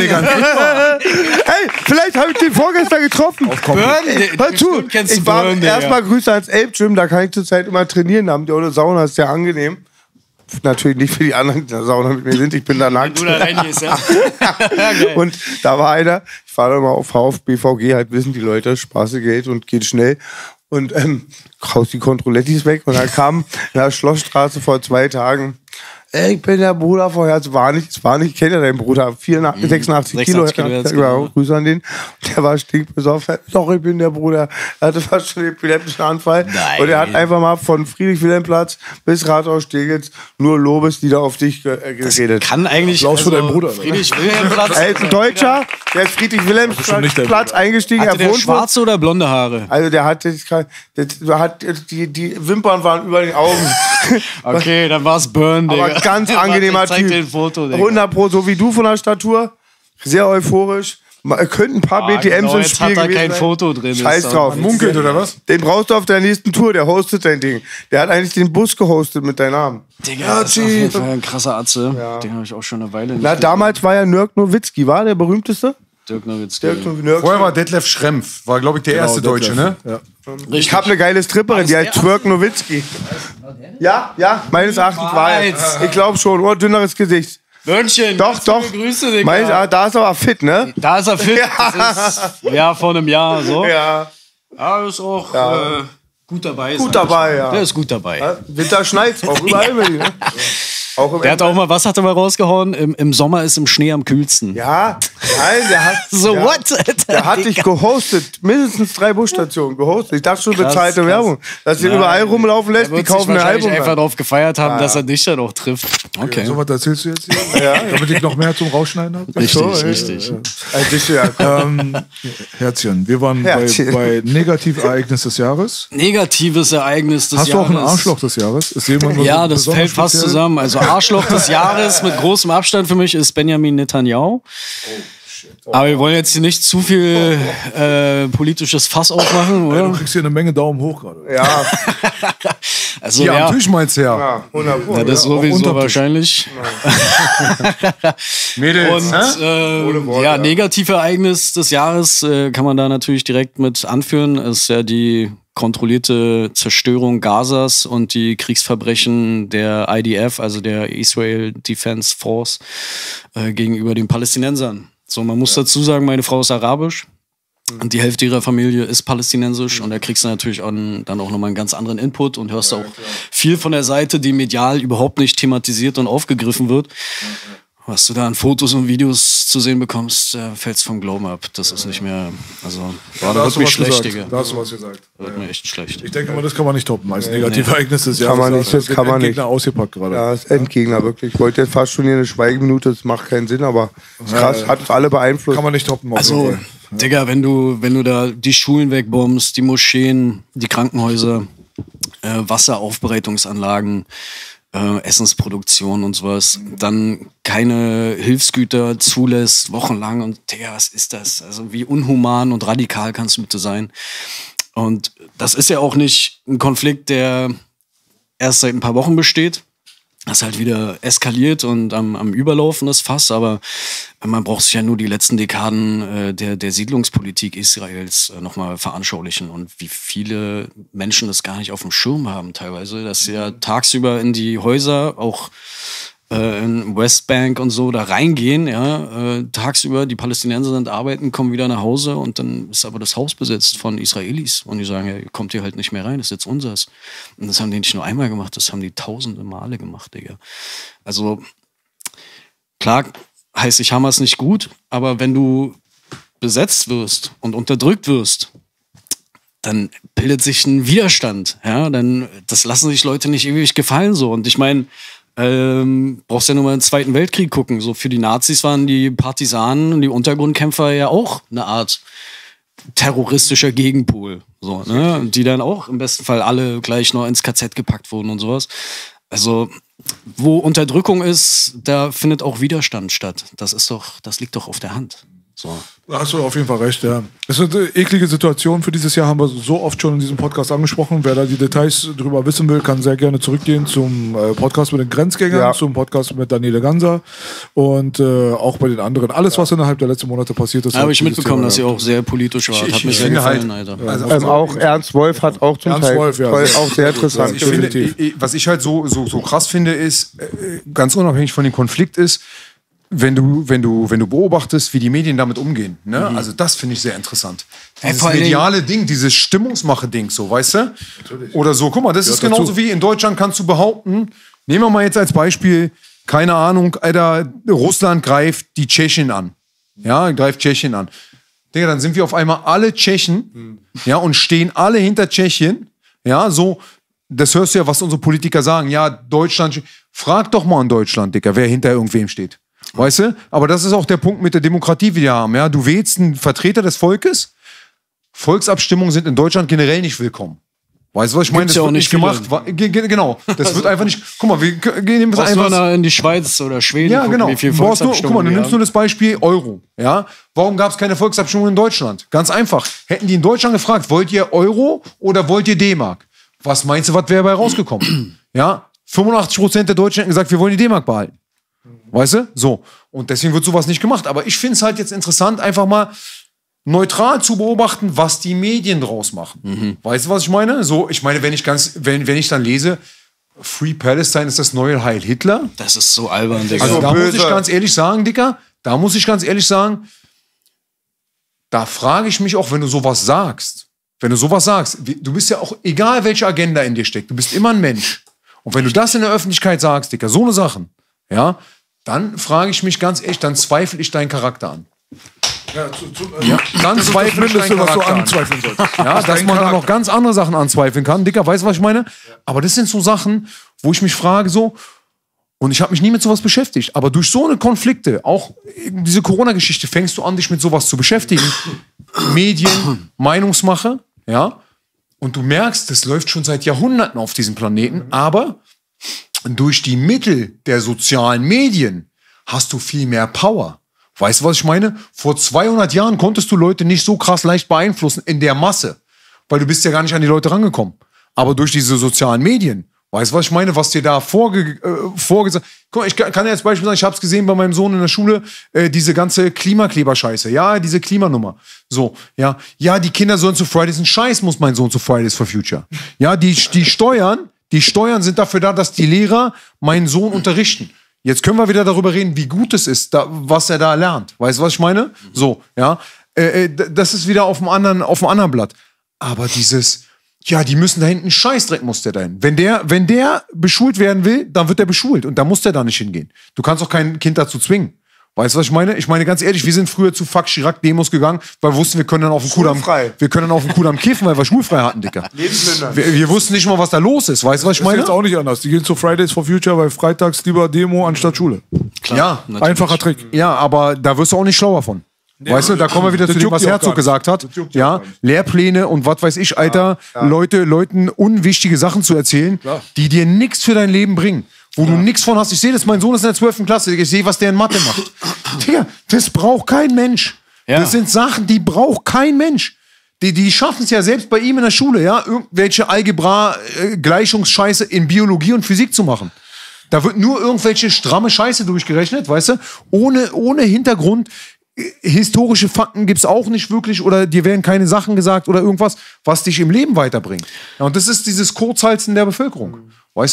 Hey, vielleicht habe ich den vorgestern getroffen. Burn, Hör zu, bestimmt kennst du ich war Burn, Digga. erstmal Grüße ans Ape Gym, da kann ich zurzeit immer trainieren, da haben die auch eine Sauna, ist sehr angenehm. Natürlich nicht für die anderen, die in der Sauna mit mir sind, ich bin da nackt. Du da reingehst, ja. Geil. Und da war einer, ich fahre immer auf, auf B V G, halt wissen die Leute, Spaße Geld und geht schnell. Und ähm, haus die Kontrollettis weg und dann kam in der Schlossstraße vor zwei Tagen, ey, ich bin der Bruder von Herz, war nicht, es war nicht, ich kenne ja deinen Bruder, vierundachtzig, sechsundachtzig Kilo, sechsundachtzig Kilo jetzt, ja, genau. Grüße an den, der war stinkbesoffen, doch, ich bin der Bruder, er hatte fast schon den epileptischen Anfall. Nein. Und er hat einfach mal von Friedrich-Wilhelm-Platz bis Rathaus-Steglitz nur Lobeslieder auf dich ge äh, geredet. Kann eigentlich. Applaus für deinen Bruder, Alter. Friedrich-Wilhelm-Platz. Er ist ein Deutscher, der ist Friedrich-Wilhelm-Platz eingestiegen, Hatte er der wohnt wohl- schwarze oder blonde Haare? also der hat, jetzt kein- der, der hat die, die Wimpern waren über den Augen. Okay, dann war es Burn, Digga. Aber ganz angenehmer Zeig dir ein Typ. Foto, Digga. hundert Pro, so wie du von der Statur. Sehr euphorisch. Ma- Könnten ein paar Ah, B T Ms genau, ins jetzt Spiel hat er gewesen kein sein. Foto drin. Scheiß Ist drauf. doch- Munkelt oder was? Den brauchst du auf der nächsten Tour. Der hostet dein Ding. Der hat eigentlich den Bus gehostet mit deinem Namen. Digga, das ist auf jeden Fall ein krasser Atze. Den habe ich auch schon eine Weile nicht Na, damals war ja Nirk Nowitzki, war der berühmteste? Dirk Nowitzki. Dirk Nowitzki. Vorher war Detlef Schrempf, war glaube ich der erste Genau, Deutsche, Detlef. ne? Ja. Ich habe eine geile Stripperin, die heißt Twerk Nowitzki. Ja, ja, meines Erachtens war er. Ich glaube schon. Oh, dünneres Gesicht. Börnchen, Doch, ganz doch. viele Grüße, Digga. Meines, ah, da ist er aber fit, ne? Da ist er fit. Das ist ja vor einem Jahr so. Ja. Ja, ist auch äh, gut dabei. Gut sag ich dabei, mal. ja. Der ist gut dabei. Ja, Winter schneit's auch überall. Ja. Ne? Auch im Der hat auch mal, was hat er mal rausgehauen? Im, Im Sommer ist im Schnee am kühlsten. Ja, nein, der hat. So, der, what? Alter, Der hat dich Digga. gehostet. Mindestens drei Busstationen gehostet. Ich dachte schon, Krass, bezahlte krass. Werbung. Dass die Nein. überall rumlaufen lässt, Der die wird sich kaufen ein wahrscheinlich Album. einfach dann. darauf gefeiert haben, Ja, dass ja. er dich dann auch trifft. Okay. So, was erzählst du jetzt hier? Ja. Damit ich noch mehr zum Rausschneiden habe? Richtig, So, ja, richtig. Ein bisschen, ja, komm. Ähm, Herzchen, wir waren Herzchen. bei, bei Negativereignis des Jahres. Negatives Ereignis des Hast Jahres. du auch ein Arschloch des Jahres? Ist jemand Ja, so das besonders fällt fast speziell? zusammen. Also Arschloch des Jahres mit großem Abstand für mich ist Benjamin Netanyahu. Aber wir wollen jetzt hier nicht zu viel äh, politisches Fass aufmachen, Ja, du oder? kriegst hier eine Menge Daumen hoch gerade. Ja, Also Hier ja, am Tisch meinst du ja. ja, hundert Pro. ja, das ja. sowieso unterm Tisch. wahrscheinlich. Mädels, Und hä? äh, Worte, ja, ja. Negativereignis des Jahres äh, kann man da natürlich direkt mit anführen. Ist ja die kontrollierte Zerstörung Gazas und die Kriegsverbrechen der I D F, also der Israel Defense Force, äh, gegenüber den Palästinensern. So, man muss dazu sagen, meine Frau ist arabisch. Und die Hälfte ihrer Familie ist palästinensisch und da kriegst du natürlich auch, dann auch nochmal einen ganz anderen Input und hörst auch viel von der Seite, die medial überhaupt nicht thematisiert und aufgegriffen wird. Was du da an Fotos und Videos zu sehen bekommst, äh, fällt's vom Glauben ab. Das ist nicht mehr, also, war Da da hast wird du mir was schlecht, gesagt. Digga. Da hast du was gesagt. Wird mir echt schlecht. Ich denke mal, das kann man nicht toppen als Negativereignis des Jahres. man nicht, das wird kann man Endgegner nicht. ausgepackt gerade. Ja, das ist Endgegner, wirklich. Ich wollte jetzt fast schon hier eine Schweigeminute, das macht keinen Sinn, aber ist krass, hat uns alle beaeinflusst. Kann man nicht toppen. Auf Also, jeden Fall. Digga, wenn du, wenn du da die Schulen wegbombst, die Moscheen, die Krankenhäuser, äh, Wasseraufbereitungsanlagen, äh, Essensproduktion und sowas, dann keine Hilfsgüter zulässt, wochenlang und Digga, was ist das? Also wie unhuman und radikal kannst du bitte sein? Und das ist ja auch nicht ein Konflikt, der erst seit ein paar Wochen besteht. Das ist halt wieder eskaliert und am, am Überlaufen das Fass, aber man braucht sich ja nur die letzten Dekaden äh, der, der Siedlungspolitik Israels äh, nochmal veranschaulichen und wie viele Menschen das gar nicht auf dem Schirm haben teilweise, dass sie ja tagsüber in die Häuser auch äh, in Westbank und so da reingehen, ja, äh, tagsüber, die Palästinenser sind arbeiten, kommen wieder nach Hause und dann ist aber das Haus besetzt von Israelis und die sagen, ja, ihr kommt hier halt nicht mehr rein, das ist jetzt unseres. Und das haben die nicht nur einmal gemacht, das haben die tausende Male gemacht, Digga. Also, klar heißt ich Hamas nicht gut, aber wenn du besetzt wirst und unterdrückt wirst, dann bildet sich ein Widerstand. Ja, dann, das lassen sich Leute nicht ewig gefallen so. Und ich meine, ähm, brauchst ja nur mal den Zweiten Weltkrieg gucken. So für die Nazis waren die Partisanen und die Untergrundkämpfer ja auch eine Art terroristischer Gegenpol. So, ne? Und die dann auch im besten Fall alle gleich noch ins K Z gepackt wurden und sowas. Also, wo Unterdrückung ist, da findet auch Widerstand statt. Das ist doch, das liegt doch auf der Hand. So. Da hast du auf jeden Fall recht, ja. Es ist eine eklige Situation für dieses Jahr, haben wir so oft schon in diesem Podcast angesprochen. Wer da die Details drüber wissen will, kann sehr gerne zurückgehen zum äh, Podcast mit den Grenzgängern, Ja. zum Podcast mit Daniele Ganser und äh, auch bei den anderen. Alles, was innerhalb der letzten Monate passiert ist. Da habe ich dieses mitbekommen, Thema dass ihr gehabt. auch sehr politisch wart. Ich- Hat ich mich sehr finde gefallen, halt- Alter. Also Ähm, auch Ernst Wolf hat auch zum Ernst Teil Wolf, ja. voll, auch sehr interessant. Ich Ich finde, Definitiv. ich- was ich halt so, so, so krass finde, ist, äh, ganz unabhängig von dem Konflikt ist, wenn du, wenn du, wenn du beobachtest, wie die Medien damit umgehen. Ne? Also das finde ich sehr interessant. Dieses vor allen Dingen- mediale Ding, dieses Stimmungsmache-Ding, so, weißt du? Oder so, guck mal, das ist dazu. genauso wie in Deutschland kannst du behaupten, nehmen wir mal jetzt als Beispiel, keine Ahnung, Alter, Russland greift die Tschechien an. Ja, greift Tschechien an. Digga, dann sind wir auf einmal alle Tschechen, ja, und stehen alle hinter Tschechien, ja, so, das hörst du ja, was unsere Politiker sagen, ja, Deutschland, frag doch mal in Deutschland, Digga, wer hinter irgendwem steht. Weißt du? Aber das ist auch der Punkt mit der Demokratie, die wir haben, ja. Du wählst einen Vertreter des Volkes, Volksabstimmungen sind in Deutschland generell nicht willkommen. Weißt du, was ich meine? Gibt's Das ja auch wird nicht nicht gemacht. Wa- ge- ge- Genau. Das wird einfach nicht, guck mal, wir g- nehmen das Brauchst du einfach... mal in die Schweiz oder Schweden Ja, gucken, genau. wie viel Du brauchst nur, guck mal, Volksabstimmungen du die nimmst haben. nur das Beispiel Euro. Ja? Warum gab es keine Volksabstimmung in Deutschland? Ganz einfach. Hätten die in Deutschland gefragt, wollt ihr Euro oder wollt ihr D-Mark? Was meinst du, was wäre dabei rausgekommen? Ja? fünfundachtzig Prozent der Deutschen hätten gesagt, wir wollen die D-Mark behalten. Weißt du? So. Und deswegen wird sowas nicht gemacht. Aber ich finde es halt jetzt interessant, einfach mal neutral zu beobachten, was die Medien draus machen. Weißt du, was ich meine? So, ich meine, wenn ich ganz, wenn, wenn ich dann lese, Free Palestine ist das neue Heil Hitler. Das ist so albern, Digga. Also So da muss böse. ich ganz ehrlich sagen, Dicker, da muss ich ganz ehrlich sagen, da frage ich mich auch, wenn du sowas sagst, wenn du sowas sagst, wie- du bist ja auch, egal welche Agenda in dir steckt, du bist immer ein Mensch. Und wenn du das in der Öffentlichkeit sagst, Dicker, so eine Sachen, ja, dann frage ich mich ganz ehrlich, dann zweifle ich deinen Charakter an. Ja, zu, zu, äh, Ja, dann das ist das zweifle ich Mindeste, deinen was du Charakter an. anzweifeln solltest. Ja, dass dein man da Charakter. noch ganz andere Sachen anzweifeln kann. Dicker, weißt du, was ich meine? Aber das sind so Sachen, wo ich mich frage so, und ich habe mich nie mit sowas beschäftigt, aber durch so eine Konflikte, auch diese Corona-Geschichte, fängst du an, dich mit sowas zu beschäftigen. Medien, Meinungsmache, ja, und du merkst, das läuft schon seit Jahrhunderten auf diesem Planeten, aber durch die Mittel der sozialen Medien hast du viel mehr Power. Weißt du, was ich meine? Vor zweihundert Jahren konntest du Leute nicht so krass leicht beeinflussen in der Masse, weil du bist ja gar nicht an die Leute rangekommen. Aber durch diese sozialen Medien, weißt du, was ich meine? Was dir da vorge äh, vorgesagt... Guck mal, ich kann, kann ja als Beispiel sagen, ich habe es gesehen bei meinem Sohn in der Schule, äh, diese ganze Klimakleber-Scheiße. Ja, diese Klimanummer. So, ja. Ja, die Kinder sollen zu Fridays... Ein Scheiß muss mein Sohn zu Fridays for Future. Ja, die, die Steuern, die Steuern sind dafür da, dass die Lehrer meinen Sohn unterrichten. Jetzt können wir wieder darüber reden, wie gut es ist, da, was er da lernt. Weißt du, was ich meine? So, ja. Äh, äh, d- das ist wieder auf dem anderen, auf dem anderen Blatt. Aber dieses, ja, die müssen da hinten, Scheißdreck muss der da hin. Wenn der, wenn der beschult werden will, dann wird er beschult und da muss der da nicht hingehen. Du kannst auch kein Kind dazu zwingen. Weißt du, was ich meine? Ich meine, ganz ehrlich, wir sind früher zu Fuck Chirac-Demos gegangen, weil wir wussten, wir können dann auf dem Kudamm, Schulfrei. wir können dann auf dem Kudamm kiffen, weil wir schulfrei hatten, Dicker. Lebensländer. Wir, wir wussten nicht mal, was da los ist. Weißt du, was ich Das ist meine? jetzt auch nicht anders. Die gehen zu Fridays for Future, weil freitags lieber Demo anstatt Schule. Klar, Ja, natürlich. Einfacher Trick. Ja, aber da wirst du auch nicht schlauer von. Weißt du, da kommen wir wieder das zu dem, juckt was die auch Herzog gar nicht. gesagt hat. Das juckt die auch Ja, gar nicht. Lehrpläne und was weiß ich, Alter, Leute, Leuten unwichtige Sachen zu erzählen, die dir nichts für dein Leben bringen. Wo du nichts von hast. Ich sehe das, mein Sohn ist in der zwölften Klasse. Ich sehe, was der in Mathe macht. Digga, das braucht kein Mensch. Ja. Das sind Sachen, die braucht kein Mensch. Die, die schaffen es ja selbst bei ihm in der Schule, ja, irgendwelche Algebra-Gleichungsscheiße in Biologie und Physik zu machen. Da wird nur irgendwelche stramme Scheiße durchgerechnet, weißt du? Ohne, ohne Hintergrund. Historische Fakten gibt's auch nicht wirklich oder dir werden keine Sachen gesagt oder irgendwas, was dich im Leben weiterbringt. Ja, und das ist dieses Kurzhalten der Bevölkerung, weißt du?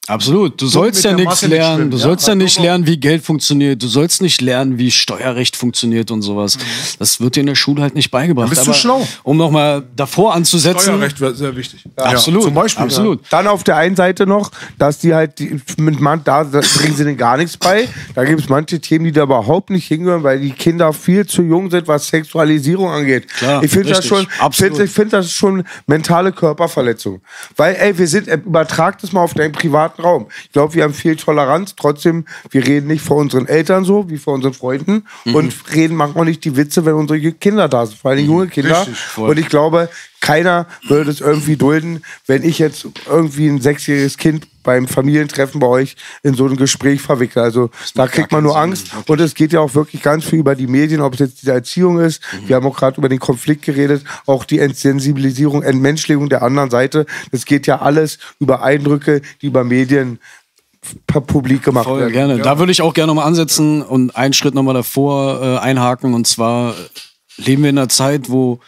Absolut. Du sollst mit ja der nichts Masse nicht lernen. schwimmen, Du ja? sollst ja Halt nicht nur- lernen, wie Geld funktioniert. Du sollst nicht lernen, wie Steuerrecht funktioniert und sowas. Das wird dir in der Schule halt nicht beigebracht. Dann bist du Aber schlau. Um nochmal davor anzusetzen. Steuerrecht wäre sehr wichtig. Absolut. zum Beispiel, Absolut. Dann auf der einen Seite noch, dass die halt, die, mit man, da da bringen sie denen gar nichts bei. Da gibt es manche Themen, die da überhaupt nicht hingehören, weil die Kinder viel zu jung sind, was Sexualisierung angeht. Klar, ich finde das richtig. schon, Absolut. find, ich finde das schon mentale Körperverletzung. Weil, ey, wir sind, äh, übertrag das mal auf deinen privaten Raum. Ich glaube, wir haben viel Toleranz, trotzdem, wir reden nicht vor unseren Eltern so, wie vor unseren Freunden Mhm. und reden, machen auch nicht die Witze, wenn unsere Kinder da sind, vor allem junge Kinder. Richtig, voll. Und ich glaube, keiner würde es irgendwie dulden, wenn ich jetzt irgendwie ein sechsjähriges Kind beim Familientreffen bei euch in so ein Gespräch verwickle. Also da kriegt man nur Angst. Und es geht ja auch wirklich ganz viel über die Medien, ob es jetzt die Erziehung ist. Wir haben auch gerade über den Konflikt geredet, auch die Entsensibilisierung, Entmenschlichung der anderen Seite. Das geht ja alles über Eindrücke, die über Medien pu- publik gemacht Voll werden. gerne. Da würde ich auch gerne nochmal ansetzen und einen Schritt nochmal davor äh, einhaken. Und zwar leben wir in einer Zeit, wo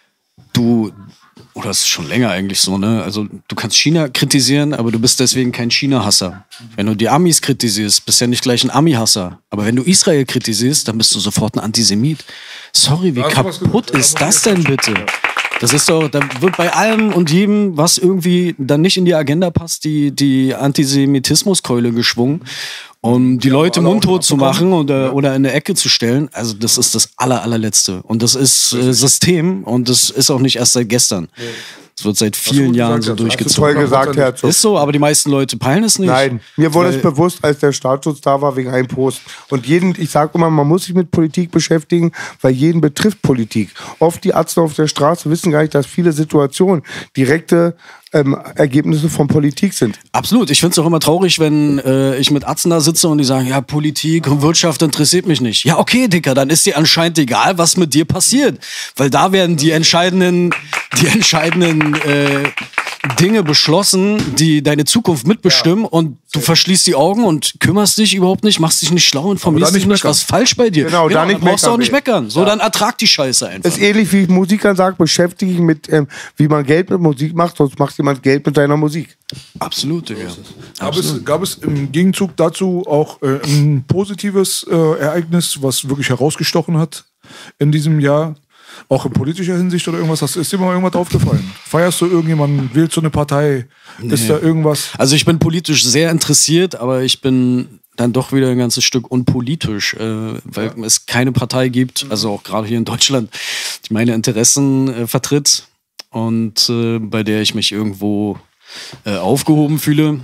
du, oder das ist schon länger eigentlich so, ne? Also du kannst China kritisieren, aber du bist deswegen kein China-Hasser. Wenn du die Amis kritisierst, bist du ja nicht gleich ein Ami-Hasser. Aber wenn du Israel kritisierst, dann bist du sofort ein Antisemit. Sorry, wie Da hast du was kaputt gesagt. ist Da das hast du denn bitte? Das ist doch, da wird bei allem und jedem, was irgendwie dann nicht in die Agenda passt, die, die Antisemitismuskeule geschwungen, um die Leute mundtot zu machen oder, oder in eine Ecke zu stellen. Also das ist das aller, allerletzte. Und das ist äh, System und das ist auch nicht erst seit gestern. Es wird seit vielen gut Jahren gesagt, so hast du Hast du durchgezogen. toll gesagt, Herzog. Ist so, aber die meisten Leute peilen es nicht. Nein, mir wurde Weil- es bewusst, als der Staatsschutz da war, wegen einem Post. Und jeden, ich sage immer, man muss sich mit Politik beschäftigen, weil jeden betrifft Politik. Oft die Ärzte auf der Straße wissen gar nicht, dass viele Situationen direkte ähm, Ergebnisse von Politik sind. Absolut. Ich finde es auch immer traurig, wenn äh, ich mit Ärzten da sitze und die sagen, ja, Politik und Wirtschaft interessiert mich nicht. Ja, okay, Dicker, dann ist dir anscheinend egal, was mit dir passiert. Weil da werden die entscheidenden, die entscheidenden äh, Dinge beschlossen, die deine Zukunft mitbestimmen und du verschließt die Augen und kümmerst dich überhaupt nicht, machst dich nicht schlau, informierst da nicht dich nicht, meckern. was falsch bei dir. Genau, da nicht dann brauchst du auch meckern, nicht meckern. So, dann ertrag die Scheiße einfach. Das ist ähnlich wie ich Musikern sage, beschäftige dich mit, ähm, wie man Geld mit Musik macht, sonst macht jemand Geld mit deiner Musik. Absolut, Digga. Gab es, gab es im Gegenzug dazu auch äh, ein positives äh, Ereignis, was wirklich herausgestochen hat in diesem Jahr? Auch in politischer Hinsicht oder irgendwas? Hast, ist dir mal irgendwas aufgefallen? Feierst du irgendjemanden? Wählst du eine Partei? Ist da irgendwas? Also ich bin politisch sehr interessiert, aber ich bin dann doch wieder ein ganzes Stück unpolitisch, äh, weil es keine Partei gibt, also auch gerade hier in Deutschland, die meine Interessen äh, vertritt und äh, bei der ich mich irgendwo äh, aufgehoben fühle.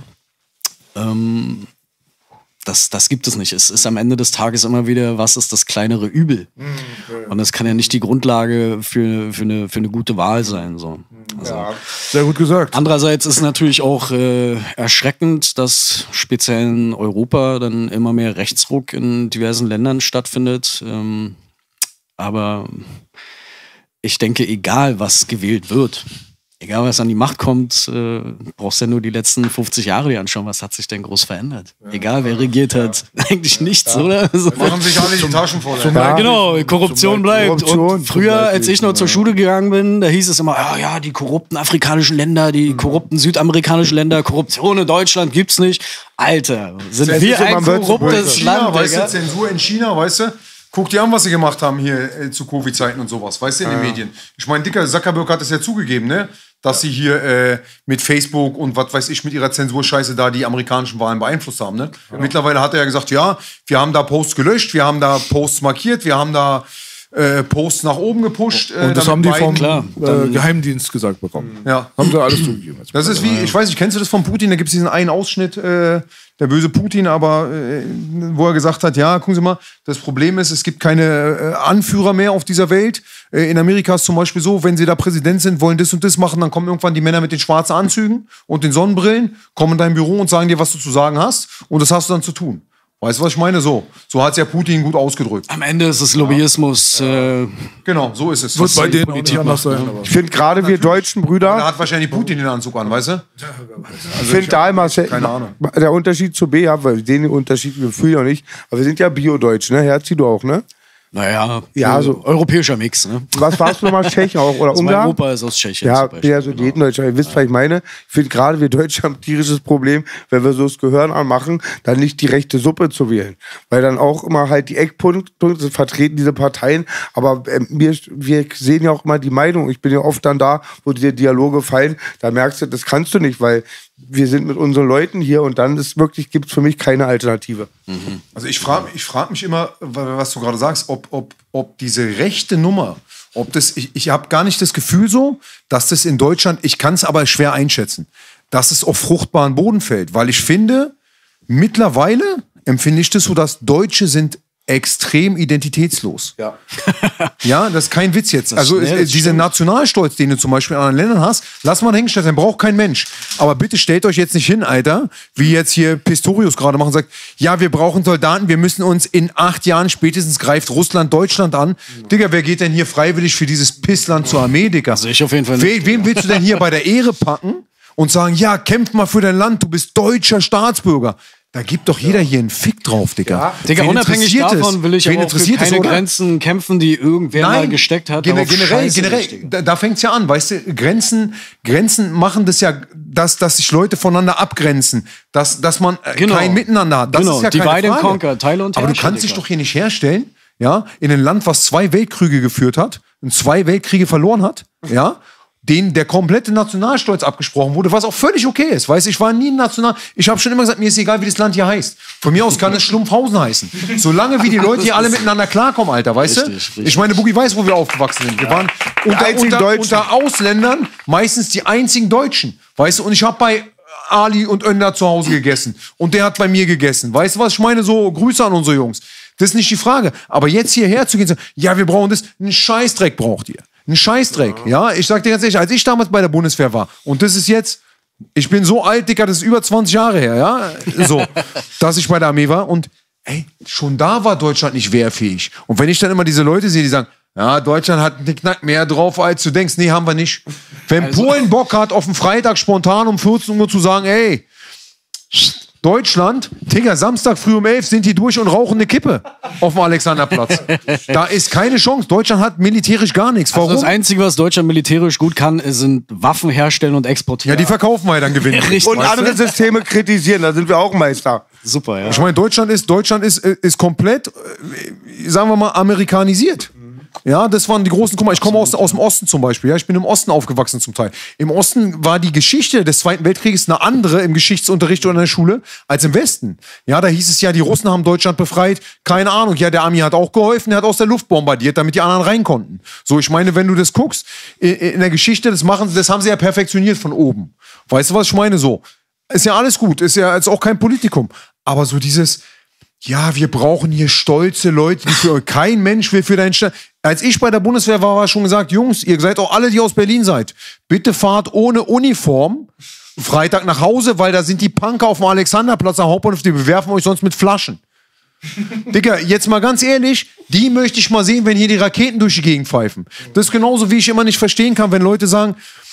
Ähm, das, das gibt es nicht. Es ist am Ende des Tages immer wieder, was ist das kleinere Übel? Und das kann ja nicht die Grundlage für, für, eine, für eine gute Wahl sein. So. Also, Sehr gut gesagt. Andererseits ist natürlich auch äh, erschreckend, dass speziell in Europa dann immer mehr Rechtsruck in diversen Ländern stattfindet. Ähm, aber ich denke, egal was gewählt wird, egal was an die Macht kommt, äh, brauchst ja nur die letzten fünfzig Jahre dir anschauen, was hat sich denn groß verändert. Egal wer regiert hat, eigentlich nichts, oder? So. Machen sich alle die Taschen voll. ey. Ja, genau, Korruption bleibt. Korruption und früher, zum Beispiel, als ich noch zur Schule gegangen bin, da hieß es immer, ja, ja, die korrupten afrikanischen Länder, die korrupten südamerikanischen Länder, Korruption in Deutschland gibt's nicht. Alter, sind Das wir ist immer ein wird zu korruptes böse. Land, China, weißt du, Digga? Zensur in China, weißt du? Guck dir an, was sie gemacht haben hier äh, zu Covid-Zeiten und sowas, weißt du, in den Medien. Ich meine, Dicker, Zuckerberg hat es ja zugegeben, ne? Dass sie hier äh, mit Facebook und was weiß ich, mit ihrer Zensurscheiße da die amerikanischen Wahlen beeinflusst haben, ne? Mittlerweile hat er ja gesagt, ja, wir haben da Posts gelöscht, wir haben da Posts markiert, wir haben da äh, Posts nach oben gepusht. Äh, Und das damit haben die Biden- vom Klar, äh, Geheimdienst gesagt bekommen. Ja. Haben sie alles zugegeben. Jetzt. Das ist wie, ich weiß nicht, kennst du das von Putin? Da gibt es diesen einen Ausschnitt, äh, der böse Putin, aber äh, wo er gesagt hat, ja, gucken Sie mal, das Problem ist, es gibt keine äh, Anführer mehr auf dieser Welt. Äh, in Amerika ist zum Beispiel so, wenn Sie da Präsident sind, wollen das und das machen, dann kommen irgendwann die Männer mit den schwarzen Anzügen und den Sonnenbrillen, kommen in dein Büro und sagen dir, was du zu sagen hast und das hast du dann zu tun. Weißt du, was ich meine? So. So hat es ja Putin gut ausgedrückt. Am Ende ist es Lobbyismus. Äh, Genau, so ist es. Wird bei Das- denen auch nicht anders sein. Aber Ich finde gerade wir deutschen Da Brüder, hat wahrscheinlich Putin den Anzug an, weißt du? ich finde da immer, keine Ahnung. der Unterschied zu B, ja, weil den Unterschied wir fühlen ja nicht, aber wir sind ja Bio-Deutsch, ne? Herzi, du auch, ne? Naja, Ja, äh, so- europäischer Mix, ne? Was warst du nochmal? Tschechien auch oder Also mein Ungarn? Opa ist aus Tschechien. Ja, zum Beispiel. ja, so jeden Deutschen. Ihr wisst, was ich meine. Ich finde gerade, wir Deutsche haben ein tierisches Problem, wenn wir so das Gehirn anmachen, dann nicht die rechte Suppe zu wählen. Weil dann auch immer halt die Eckpunkte vertreten, diese Parteien. Aber äh, wir, wir sehen ja auch immer die Meinung. Ich bin ja oft dann da, wo die Dialoge fallen. Da merkst du, das kannst du nicht, weil wir sind mit unseren Leuten hier und dann ist wirklich, gibt es für mich keine Alternative. Also ich frage ich frag mich immer, was du gerade sagst, ob, ob, ob diese rechte Nummer, ob das, ich, ich habe gar nicht das Gefühl so, dass das in Deutschland, ich kann es aber schwer einschätzen, dass es auf fruchtbaren Boden fällt, weil ich finde, mittlerweile empfinde ich das so, dass Deutsche sind extrem identitätslos. Ja. Ja, das ist kein Witz jetzt. Das- Also nee, äh, das dieser stimmt. Nationalstolz, den du zum Beispiel in anderen Ländern hast, lass mal hingestellt, den braucht kein Mensch. Aber bitte stellt euch jetzt nicht hin, Alter, wie jetzt hier Pistorius gerade macht und sagt, ja, wir brauchen Soldaten, wir müssen uns in acht Jahren spätestens greift Russland Deutschland an. Digga, wer geht denn hier freiwillig für dieses Pissland zur Armee, Digga? Also ich auf jeden Fall We nicht. wem willst du denn hier bei der Ehre packen und sagen, ja, kämpf mal für dein Land, du bist deutscher Staatsbürger? Da gibt doch jeder hier einen Fick drauf, Digga. Digga, Wen unabhängig interessiert davon es? will ich Wen aber auch für interessiert es, keine oder? Grenzen kämpfen, die irgendwer mal gesteckt hat. Gen Darauf generell, scheiße generell ich, Digga. da, da fängt es ja an, weißt du, Grenzen, Grenzen machen das ja, dass, dass sich Leute voneinander abgrenzen, dass, dass man äh, Genau. kein Miteinander hat. Das Genau, ist ja divide keine and Frage. conquer, teile und Aber du herrsche, kannst dich Digga. doch hier nicht herstellen, ja, in ein Land, was zwei Weltkriege geführt hat und zwei Weltkriege verloren hat, ja, den der komplette Nationalstolz abgesprochen wurde, was auch völlig okay ist. Weißt du, ich war nie ein National. Ich habe schon immer gesagt, mir ist egal, wie das Land hier heißt. Von mir aus kann es Schlumpfhausen heißen. Solange wie die Leute hier alle miteinander klarkommen, Alter, weißt Richtig, du? richtig. Ich meine, Boogie weiß, wo wir aufgewachsen sind. Wir waren unter, einzigen unter, Deutschen. unter Ausländern meistens die einzigen Deutschen. Weißt du, und ich habe bei Ali und Önder zu Hause gegessen. Und der hat bei mir gegessen. Weißt du was? Ich meine, so Grüße an unsere Jungs. Das ist nicht die Frage. Aber jetzt hierher zu gehen, so, ja, wir brauchen das. Einen Scheißdreck braucht ihr. Ein Scheißdreck, ja. Ich sag dir ganz ehrlich, als ich damals bei der Bundeswehr war, und das ist jetzt, ich bin so alt, Dicker, das ist über zwanzig Jahre her, ja, so, dass ich bei der Armee war und, ey, schon da war Deutschland nicht wehrfähig. Und wenn ich dann immer diese Leute sehe, die sagen, ja, Deutschland hat einen Knack mehr drauf, als du denkst, nee, haben wir nicht. Wenn Also- Polen Bock hat, auf dem Freitag spontan um vierzehn Uhr zu sagen, ey, Deutschland, Digga, Samstag früh um elf sind die durch und rauchen eine Kippe auf dem Alexanderplatz. Da ist keine Chance. Deutschland hat militärisch gar nichts. Warum? Also das Einzige, was Deutschland militärisch gut kann, sind Waffen herstellen und exportieren. ja, die verkaufen wir dann gewinnen. Richtig. Und Weißt du? andere Systeme kritisieren, da sind wir auch Meister. Super, ja. Ich meine, Deutschland ist, Deutschland ist, äh, ist komplett, äh, sagen wir mal, amerikanisiert. Ja, das waren die großen, guck mal, ich komme aus, aus dem Osten zum Beispiel, ja, ich bin im Osten aufgewachsen zum Teil. Im Osten war die Geschichte des Zweiten Weltkrieges eine andere im Geschichtsunterricht oder in der Schule als im Westen. Ja, da hieß es ja, die Russen haben Deutschland befreit, keine Ahnung, ja, der Ami hat auch geholfen, der hat aus der Luft bombardiert, damit die anderen rein konnten. So, ich meine, wenn du das guckst, in, in der Geschichte, das machen, das haben sie ja perfektioniert von oben. Weißt du, was ich meine? So, ist ja alles gut, ist ja jetzt auch kein Politikum. Aber so dieses, ja, wir brauchen hier stolze Leute, die für kein Mensch will für deinen Staat. Als ich bei der Bundeswehr war, war schon gesagt, Jungs, ihr seid auch alle, die aus Berlin seid. Bitte fahrt ohne Uniform Freitag nach Hause, weil da sind die Punker auf dem Alexanderplatz am Hauptbahnhof, die bewerfen euch sonst mit Flaschen. Digga, jetzt mal ganz ehrlich, die möchte ich mal sehen, wenn hier die Raketen durch die Gegend pfeifen. Das ist genauso, wie ich immer nicht verstehen kann, wenn Leute sagen,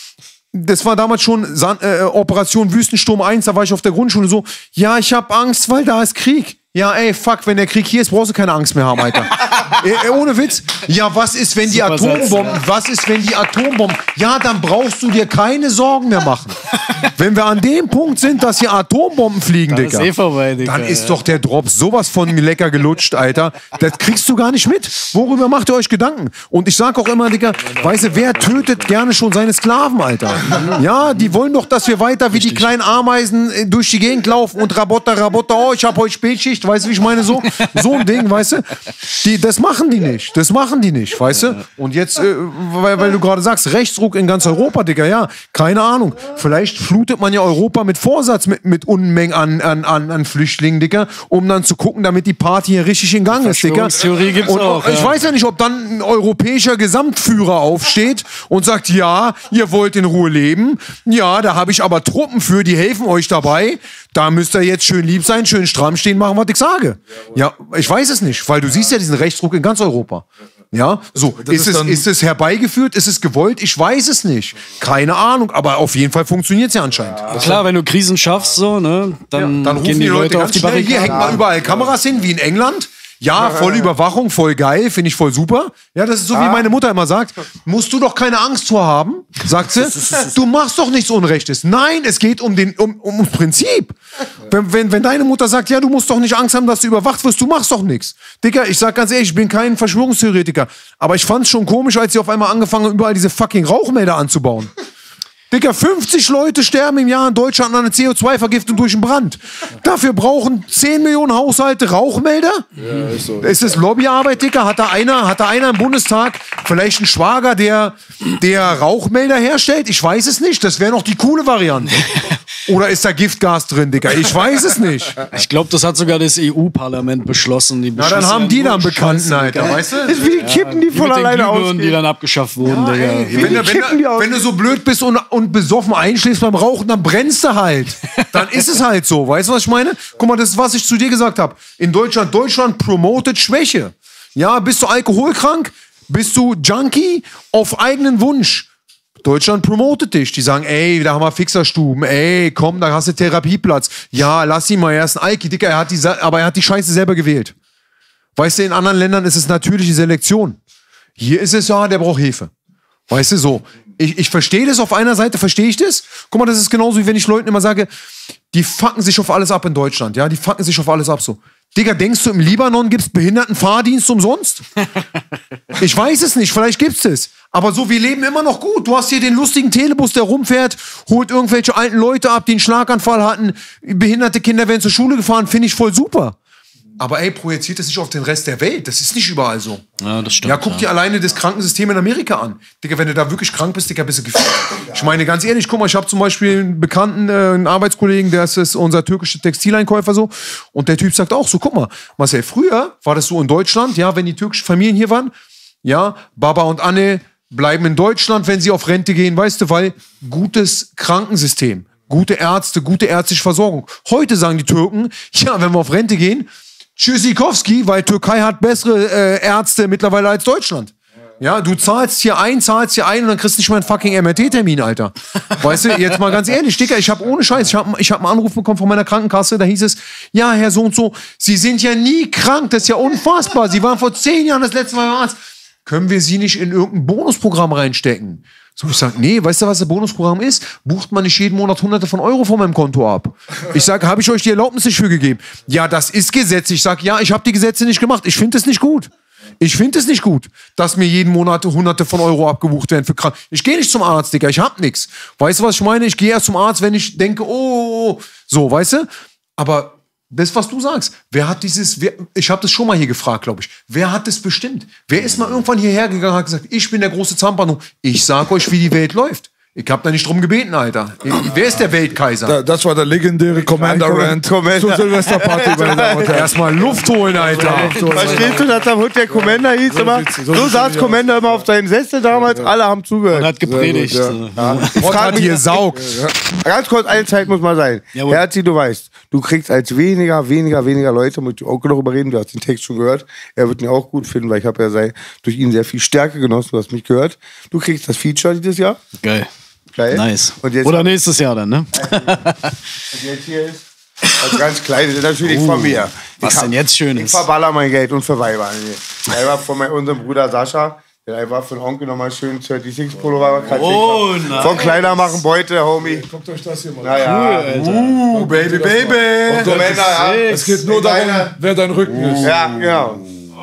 das war damals schon San äh, Operation Wüstensturm eins, da war ich auf der Grundschule so, ja, ich hab Angst, weil da ist Krieg. Ja, ey, fuck, wenn der Krieg hier ist, brauchst du keine Angst mehr haben, Alter. äh, ohne Witz. Ja, was ist, wenn die Super Atombomben, Satz, was ist, wenn die Atombomben, ja, dann brauchst du dir keine Sorgen mehr machen. Wenn wir an dem Punkt sind, dass hier Atombomben fliegen, Dann Digga, ist eh vorbei, Digga, dann ist ja. doch der Drop sowas von lecker gelutscht, Alter. Das kriegst du gar nicht mit. Worüber macht ihr euch Gedanken? Und ich sag auch immer, Digga, weißt du, wer tötet gerne schon seine Sklaven, Alter? Ja, die wollen doch, dass wir weiter wie die kleinen Ameisen äh, durch die Gegend laufen und Rabotta, Rabotta, oh, ich hab heute Spätschicht, weißt du, wie ich meine? So, so ein Ding, weißt du? Die, das machen die nicht. Das machen die nicht, weißt du? Und jetzt, äh, weil, weil du gerade sagst, Rechtsruck in ganz Europa, Digga, ja, keine Ahnung. Vielleicht flutet man ja Europa mit Vorsatz mit, mit Unmengen an, an, an, an Flüchtlingen, Digga, um dann zu gucken, damit die Party hier richtig in Gang ist, Digga. Verschwörungstheorie gibt's Und auch, ich ja. weiß ja nicht, ob dann ein europäischer Gesamtführer aufsteht und sagt, ja, ihr wollt in Ruhe leben, ja, da habe ich aber Truppen für, die helfen euch dabei, da müsst ihr jetzt schön lieb sein, schön stramm stehen, machen, was ich sage. Ja, ich weiß es nicht, weil du siehst ja diesen Rechtsdruck in ganz Europa. Ja, so, ist, ist es, dann- ist es herbeigeführt, ist es gewollt? Ich weiß es nicht. Keine Ahnung, aber auf jeden Fall funktioniert es ja anscheinend. Klar, wenn du Krisen schaffst, so, ne, dann, Dann rufen gehen die Leute auf ganz die schnell, hier hängt Barrikaden. mal überall Kameras hin, wie in England. Ja, voll Überwachung, voll geil, finde ich voll super. Ja, das ist so, wie meine Mutter immer sagt, musst du doch keine Angst vor haben, sagt sie. Du machst doch nichts Unrechtes. Nein, es geht um den um, um ums Prinzip. Wenn, wenn, wenn deine Mutter sagt, ja, du musst doch nicht Angst haben, dass du überwacht wirst, du machst doch nichts. Digga, ich sag ganz ehrlich, ich bin kein Verschwörungstheoretiker, aber ich fand's schon komisch, als sie auf einmal angefangen haben, überall diese fucking Rauchmelder anzubauen. Digga, fünfzig Leute sterben im Jahr in Deutschland an einer C O zwei Vergiftung durch einen Brand. Dafür brauchen zehn Millionen Haushalte Rauchmelder? Ja, ist so. Ist das Lobbyarbeit, Digga? Hat da einer, hat da einer im Bundestag vielleicht einen Schwager, der, der Rauchmelder herstellt? Ich weiß es nicht. Das wäre noch die coole Variante. Oder ist da Giftgas drin, Digga? Ich weiß es nicht. Ich glaube, das hat sogar das E U-Parlament beschlossen. Die Na, dann haben die da einen Bekannten, Alter, weißt du? Das ist wie die Kippen, die von alleine ausgehen. Die dann abgeschafft wurden, Ja, Digga. ey, wenn, du, wenn, du, wenn du so blöd bist und, und besoffen einschläfst beim Rauchen, dann brennst du halt. Dann ist es halt so. Weißt du, was ich meine? Guck mal, das ist, was ich zu dir gesagt habe. In Deutschland, Deutschland promotet Schwäche. Ja, bist du alkoholkrank? Bist du Junkie? Auf eigenen Wunsch. Deutschland promotet dich. Die sagen, ey, da haben wir Fixerstuben. Ey, komm, da hast du Therapieplatz. Ja, lass ihn mal, er ist ein Alki. Dicker, er hat die, aber er hat die Scheiße selber gewählt. Weißt du, in anderen Ländern ist es natürliche Selektion. Hier ist es, ja, der braucht Hilfe. Weißt du, so. Ich, ich verstehe das, auf einer Seite verstehe ich das. Guck mal, das ist genauso, wie wenn ich Leuten immer sage, die fucken sich auf alles ab in Deutschland. Ja, die fucken sich auf alles ab so. Digga, denkst du, im Libanon gibt's Behindertenfahrdienst umsonst? Ich weiß es nicht, vielleicht gibt's es. Aber so, wir leben immer noch gut. Du hast hier den lustigen Telebus, der rumfährt, holt irgendwelche alten Leute ab, die einen Schlaganfall hatten. Behinderte Kinder werden zur Schule gefahren, finde ich voll super. Aber ey, projiziert das nicht auf den Rest der Welt. Das ist nicht überall so. Ja, das stimmt. Ja, guck dir alleine das Krankensystem in Amerika an. Digga, wenn du da wirklich krank bist, Digga, bist du gefickt. Ich meine, ganz ehrlich, guck mal, ich habe zum Beispiel einen Bekannten, äh, einen Arbeitskollegen, der ist, ist unser türkischer Textileinkäufer so. Und der Typ sagt auch so, guck mal, Marcel, früher war das so in Deutschland, ja, wenn die türkischen Familien hier waren, ja, Baba und Anne bleiben in Deutschland, wenn sie auf Rente gehen, weißt du, weil gutes Krankensystem, gute Ärzte, gute ärztliche Versorgung. Heute sagen die Türken, ja, wenn wir auf Rente gehen, Tschüssikowski, weil Türkei hat bessere äh, Ärzte mittlerweile als Deutschland. Ja, du zahlst hier ein, zahlst hier ein und dann kriegst du nicht mal einen fucking M R T-Termin, Alter. Weißt du, jetzt mal ganz ehrlich, Dicker, ich habe ohne Scheiß, ich habe ich hab einen Anruf bekommen von meiner Krankenkasse, da hieß es, ja, Herr so und so, Sie sind ja nie krank, das ist ja unfassbar. Sie waren vor zehn Jahren das letzte Mal beim Arzt. Können wir Sie nicht in irgendein Bonusprogramm reinstecken? So, ich sag, nee, weißt du, was das Bonusprogramm ist? Bucht man nicht jeden Monat hunderte von Euro von meinem Konto ab. Ich sag, habe ich euch die Erlaubnis nicht für gegeben? Ja, das ist Gesetz. Ich sag, ja, ich habe die Gesetze nicht gemacht. Ich finde es nicht gut. Ich finde es nicht gut, dass mir jeden Monat hunderte von Euro abgebucht werden für krank. Ich gehe nicht zum Arzt, Digga, ich hab nix. Weißt du, was ich meine? Ich gehe erst zum Arzt, wenn ich denke, oh, so, weißt du? Aber das, was du sagst, wer hat dieses, wer, ich habe das schon mal hier gefragt, glaube ich, wer hat das bestimmt? Wer ist mal irgendwann hierher gegangen und hat gesagt, ich bin der große Zahnpano, ich sag euch, wie die Welt läuft. Ich habe da nicht drum gebeten, Alter. Wer ist der Weltkaiser? Da, das war der legendäre Commander-Rant zur Silvesterparty. Erstmal Luft holen, Alter. Verstehst du, dass der Hund der Commander hieß immer? So saß Commander immer auf seinem Sessel damals, alle haben zugehört. Und hat gepredigt. Gott hat hier saugt. Ganz kurz, eine Zeit muss mal sein. Jawohl. Herzi, du weißt, du kriegst als weniger, weniger, weniger Leute, muss ich auch darüber reden, du hast den Text schon gehört, er wird ihn auch gut finden, weil ich habe ja sei, durch ihn sehr viel Stärke genossen, du hast mich gehört. Du kriegst das Feature dieses Jahr. Geil. Geil. Nice. Und jetzt Oder nächstes Jahr dann, ne? Und jetzt hier ist als ganz kleines, natürlich Uh, von mir. was Ich denn hab- jetzt Schönes? Ich verballer mein Geld und für Weiber. Weiber von mein, unserem Bruder Sascha. Der einfach von Onkel nochmal schön sechsunddreißig Pullover. Oh, nice. Von Kleider machen Beute, Homie. Guckt euch das hier mal an. Naja. Uh, Baby, Baby. Commander, ja. Es geht nur darum, wer dein Rücken ist. Ja, genau.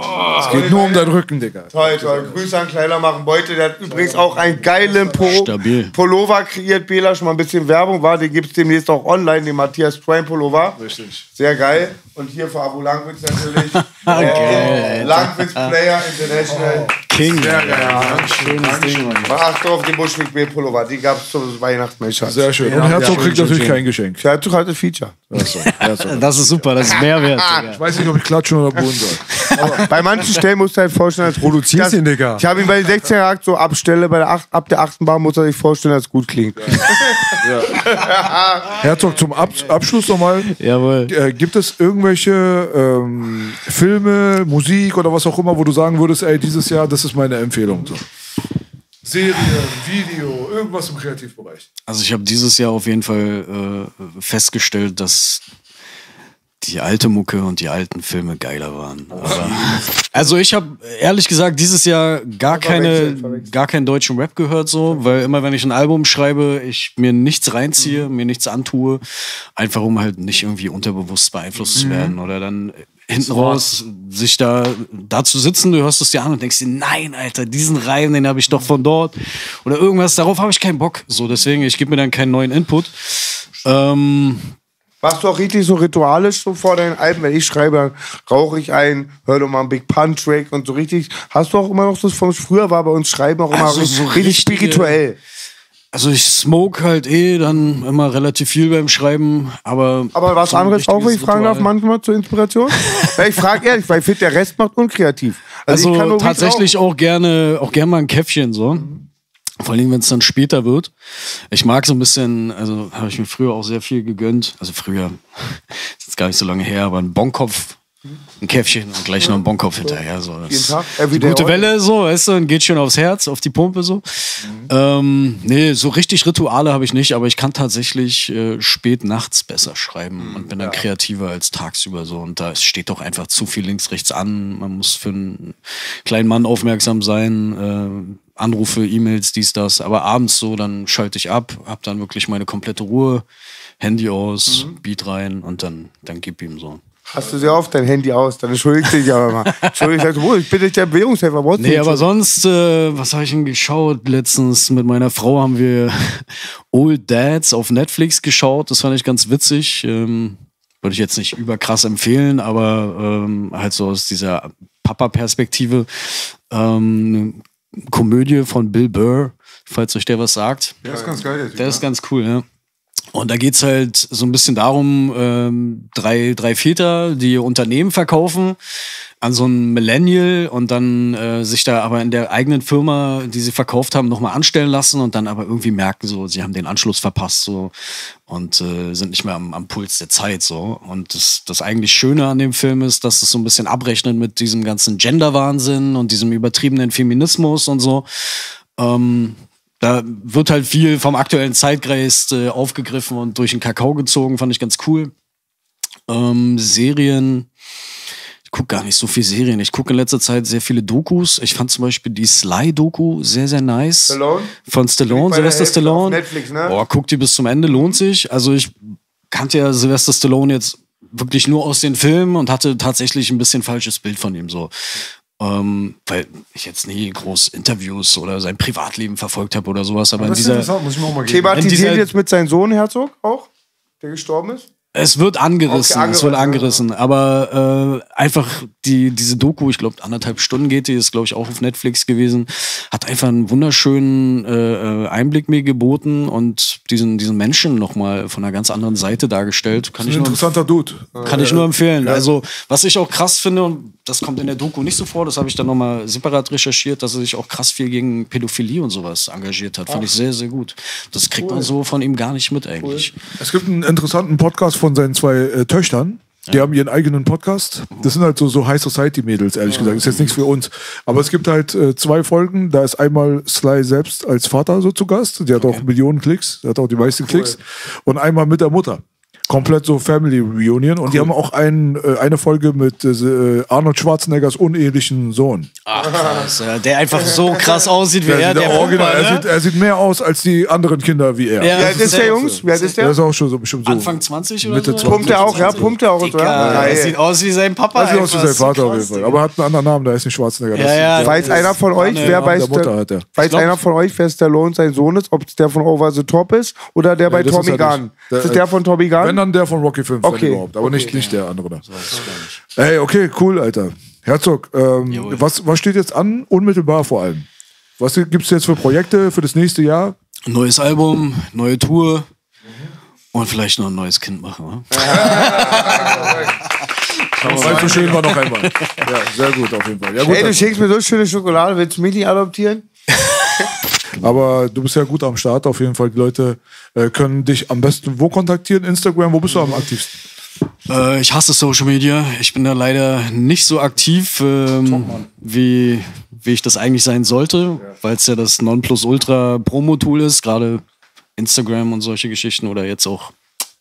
Es geht nur um deinen Rücken, Digga. Toll, toll. Grüße an Kleider machen Beute. Der hat übrigens auch einen geilen Po Stabil. Pullover kreiert. Bela, schon mal ein bisschen Werbung war. Den gibt es demnächst auch online, den Matthias Prime Pullover. Richtig. Sehr geil. Und hier für Abu Langwitz natürlich. Okay. äh, Langwitz Player International. King. Sehr geil. Schönes Ding. Acht auf den Buschweg B Pullover. Die gab es zur Weihnachtsmesse. Sehr schön. Und Herzog kriegt natürlich kein Geschenk. Herzog hat das Feature. Achso, Herzog. Das ist super, das ist Mehrwert. Ich weiß nicht, ob ich klatschen oder buhen soll. Bei manchen Stellen musst du halt vorstellen, als Produzierst das- ihn, Digga. Ich habe ihn bei den sechzehn gesagt, so abstelle, bei der acht, ab der achten Bar muss er sich vorstellen, dass es gut klingt. Herzog, zum Ab Abschluss nochmal. Jawohl. Äh, gibt es irgendwelche ähm, Filme, Musik oder was auch immer, wo du sagen würdest, ey, dieses Jahr, das ist meine Empfehlung? So. Serie, Video, irgendwas im Kreativbereich. Also ich habe dieses Jahr auf jeden Fall äh, festgestellt, dass die alte Mucke und die alten Filme geiler waren. Aber, also ich habe ehrlich gesagt dieses Jahr gar keine, gar keinen deutschen Rap gehört so, weil immer wenn ich ein Album schreibe, ich mir nichts reinziehe, mhm. mir nichts antue, einfach um halt nicht irgendwie unterbewusst beeinflusst mhm. zu werden oder dann hinten raus sich da, da zu sitzen, du hörst es dir an und denkst dir, nein, Alter, diesen Reim, den habe ich doch von dort oder irgendwas, darauf habe ich keinen Bock. So, deswegen, ich gebe mir dann keinen neuen Input. Ähm, Machst du auch richtig so ritualisch so vor deinen Alben? Wenn ich schreibe, dann rauche ich ein, höre doch mal einen Big Pun-Track und so richtig. Hast du auch immer noch das von früher war bei uns Schreiben auch immer Also richtig, so richtig richtige- spirituell. Also ich smoke halt eh dann immer relativ viel beim Schreiben, aber... Aber was so ein anderes auch, wenn ich richtiges fragen darf, Ritual- manchmal zur Inspiration? Ja, ich frage ehrlich, weil ich finde, der Rest macht unkreativ. Also, ich kann nur Weed tatsächlich rauchen. auch gerne, auch gerne mal ein Käffchen so. Vor allem, wenn es dann später wird. Ich mag so ein bisschen, also habe ich mir früher auch sehr viel gegönnt. Also früher, ist jetzt gar nicht so lange her, aber ein Bonkopf, ein Käffchen und gleich noch ein Bonkopf hinterher. So. Das Jeden Tag, die everyday gute oil. Welle, so, weißt du, und geht schön aufs Herz, auf die Pumpe so. Mhm. Ähm, nee, so richtig Rituale habe ich nicht, aber ich kann tatsächlich äh, spät nachts besser schreiben und bin dann kreativer als tagsüber so. Und da steht doch einfach zu viel links, rechts an. Man muss für einen kleinen Mann aufmerksam sein. Äh, Anrufe, E-Mails, dies, das. Aber abends so, dann schalte ich ab, hab dann wirklich meine komplette Ruhe, Handy aus, Mhm. Beat rein und dann, dann gib ihm so. Hast du sehr oft dein Handy aus, dann entschuldigt dich aber mal. Entschuldigt dich, oh, ich bin nicht der Bewegungshelfer. brauchst du Nee, nicht aber so. sonst, äh, was habe ich denn geschaut? Letztens mit meiner Frau haben wir Old Dads auf Netflix geschaut. Das fand ich ganz witzig. Ähm, würde ich jetzt nicht überkrass empfehlen, aber ähm, halt so aus dieser Papa-Perspektive. Ähm, eine Komödie von Bill Burr, falls euch der was sagt. Der ist ganz geil, der Typ. Der ist ganz cool, ja. Und da geht's halt so ein bisschen darum, ähm, drei, drei Väter, die ihr Unternehmen verkaufen an so einen Millennial und dann äh, sich da aber in der eigenen Firma, die sie verkauft haben, nochmal anstellen lassen und dann aber irgendwie merken, so, sie haben den Anschluss verpasst so und äh, sind nicht mehr am, am Puls der Zeit so. Und das, das eigentlich Schöne an dem Film ist, dass es so ein bisschen abrechnet mit diesem ganzen Gender-Wahnsinn und diesem übertriebenen Feminismus und so. Ähm, Da wird halt viel vom aktuellen Zeitgeist äh, aufgegriffen und durch den Kakao gezogen, fand ich ganz cool. Ähm, Serien, ich gucke gar nicht so viel Serien. Ich gucke in letzter Zeit sehr viele Dokus. Ich fand zum Beispiel die Sly-Doku sehr, sehr nice. Stallone? Von Stallone, Bei der Sylvester Hälfte Stallone. auf Netflix, ne? Boah, guck die bis zum Ende, lohnt sich. Also ich kannte ja Sylvester Stallone jetzt wirklich nur aus den Filmen und hatte tatsächlich ein bisschen falsches Bild von ihm so. Ähm, weil ich jetzt nie groß Interviews oder sein Privatleben verfolgt habe oder sowas, aber in Das ist dieser, interessant, muss ich mir auch mal geben. Thematisiert in dieser- jetzt mit seinem Sohn Herzog auch, der gestorben ist? es wird angerissen, Okay, es wird angerissen, angerissen, aber äh, einfach die, diese Doku, ich glaube anderthalb Stunden geht die, ist glaube ich auch auf Netflix gewesen, hat einfach einen wunderschönen äh, Einblick mir geboten und diesen, diesen Menschen nochmal von einer ganz anderen Seite dargestellt. Kann Ein ich nur interessanter Dude. Kann ich nur empfehlen. Also, was ich auch krass finde, und das kommt in der Doku nicht so vor, das habe ich dann nochmal separat recherchiert, dass er sich auch krass viel gegen Pädophilie und sowas engagiert hat. Fand ich sehr, sehr gut. Das kriegt man so von ihm gar nicht mit eigentlich. Es gibt einen interessanten Podcast von seinen zwei äh, Töchtern. Die haben ihren eigenen Podcast. Das sind halt so, so High Society Mädels, ehrlich gesagt. Ist jetzt nichts für uns. Aber es gibt halt äh, zwei Folgen. Da ist einmal Sly selbst als Vater so zu Gast. Der hat auch Millionen Klicks. Der hat auch die meisten Klicks. Und einmal mit der Mutter. Komplett so Family Reunion. Und die haben auch ein, äh, eine Folge mit äh, Arnold Schwarzeneggers unehelichen Sohn. Ach krass, ja, der einfach so krass aussieht wie Der, er, der, der Original, Pumper, er, ne? sieht, er sieht mehr aus als die anderen Kinder wie er. Ja, Wie alt ist der, Jungs? Wie alt ist Der der? ist auch schon so bestimmt so. Anfang zwanzig oder Mitte so? zwanzig. Pumpt er auch, ja? Pumpt er auch und so. Digga, Ja, er geil. sieht aus wie sein Papa. Er sieht aus wie einfach. sein Vater So auf jeden krass, Fall. Digga. Aber er hat einen anderen Namen, der ist nicht Schwarzenegger. Das Ja, ist ja. der- Weiß einer von euch, Mann, wer ja. bei der Mutter Sta- hat er. Weiß glaub- einer von euch, wer Stallone sein Sohn ist? Ob es der von Over the Top ist oder der bei das ist Tommy er Gunn? nicht. Ist Der- das der von Tommy Gunn? Wenn dann der von Rocky fünf, Okay. wenn überhaupt. Aber nicht, nicht der andere da. Ey, okay, cool, Alter. Herzog, ähm, was, was steht jetzt an? Unmittelbar vor allem. Was gibt es jetzt für Projekte für das nächste Jahr? Neues Album, neue Tour und vielleicht noch ein neues Kind machen. Oder? Weil so schön war noch einmal. Ja, sehr gut auf jeden Fall. Ja, gut, Ey, du dann- schenkst mir so schöne Schokolade, willst du mich nicht adoptieren? aber du bist ja gut am Start auf jeden Fall. Die Leute äh, können dich am besten wo kontaktieren? Instagram, wo bist du am aktivsten? Äh, ich hasse Social Media. Ich bin da leider nicht so aktiv, ähm, wie, wie ich das eigentlich sein sollte, weil es ja das Nonplusultra-Promo-Tool ist, gerade Instagram und solche Geschichten oder jetzt auch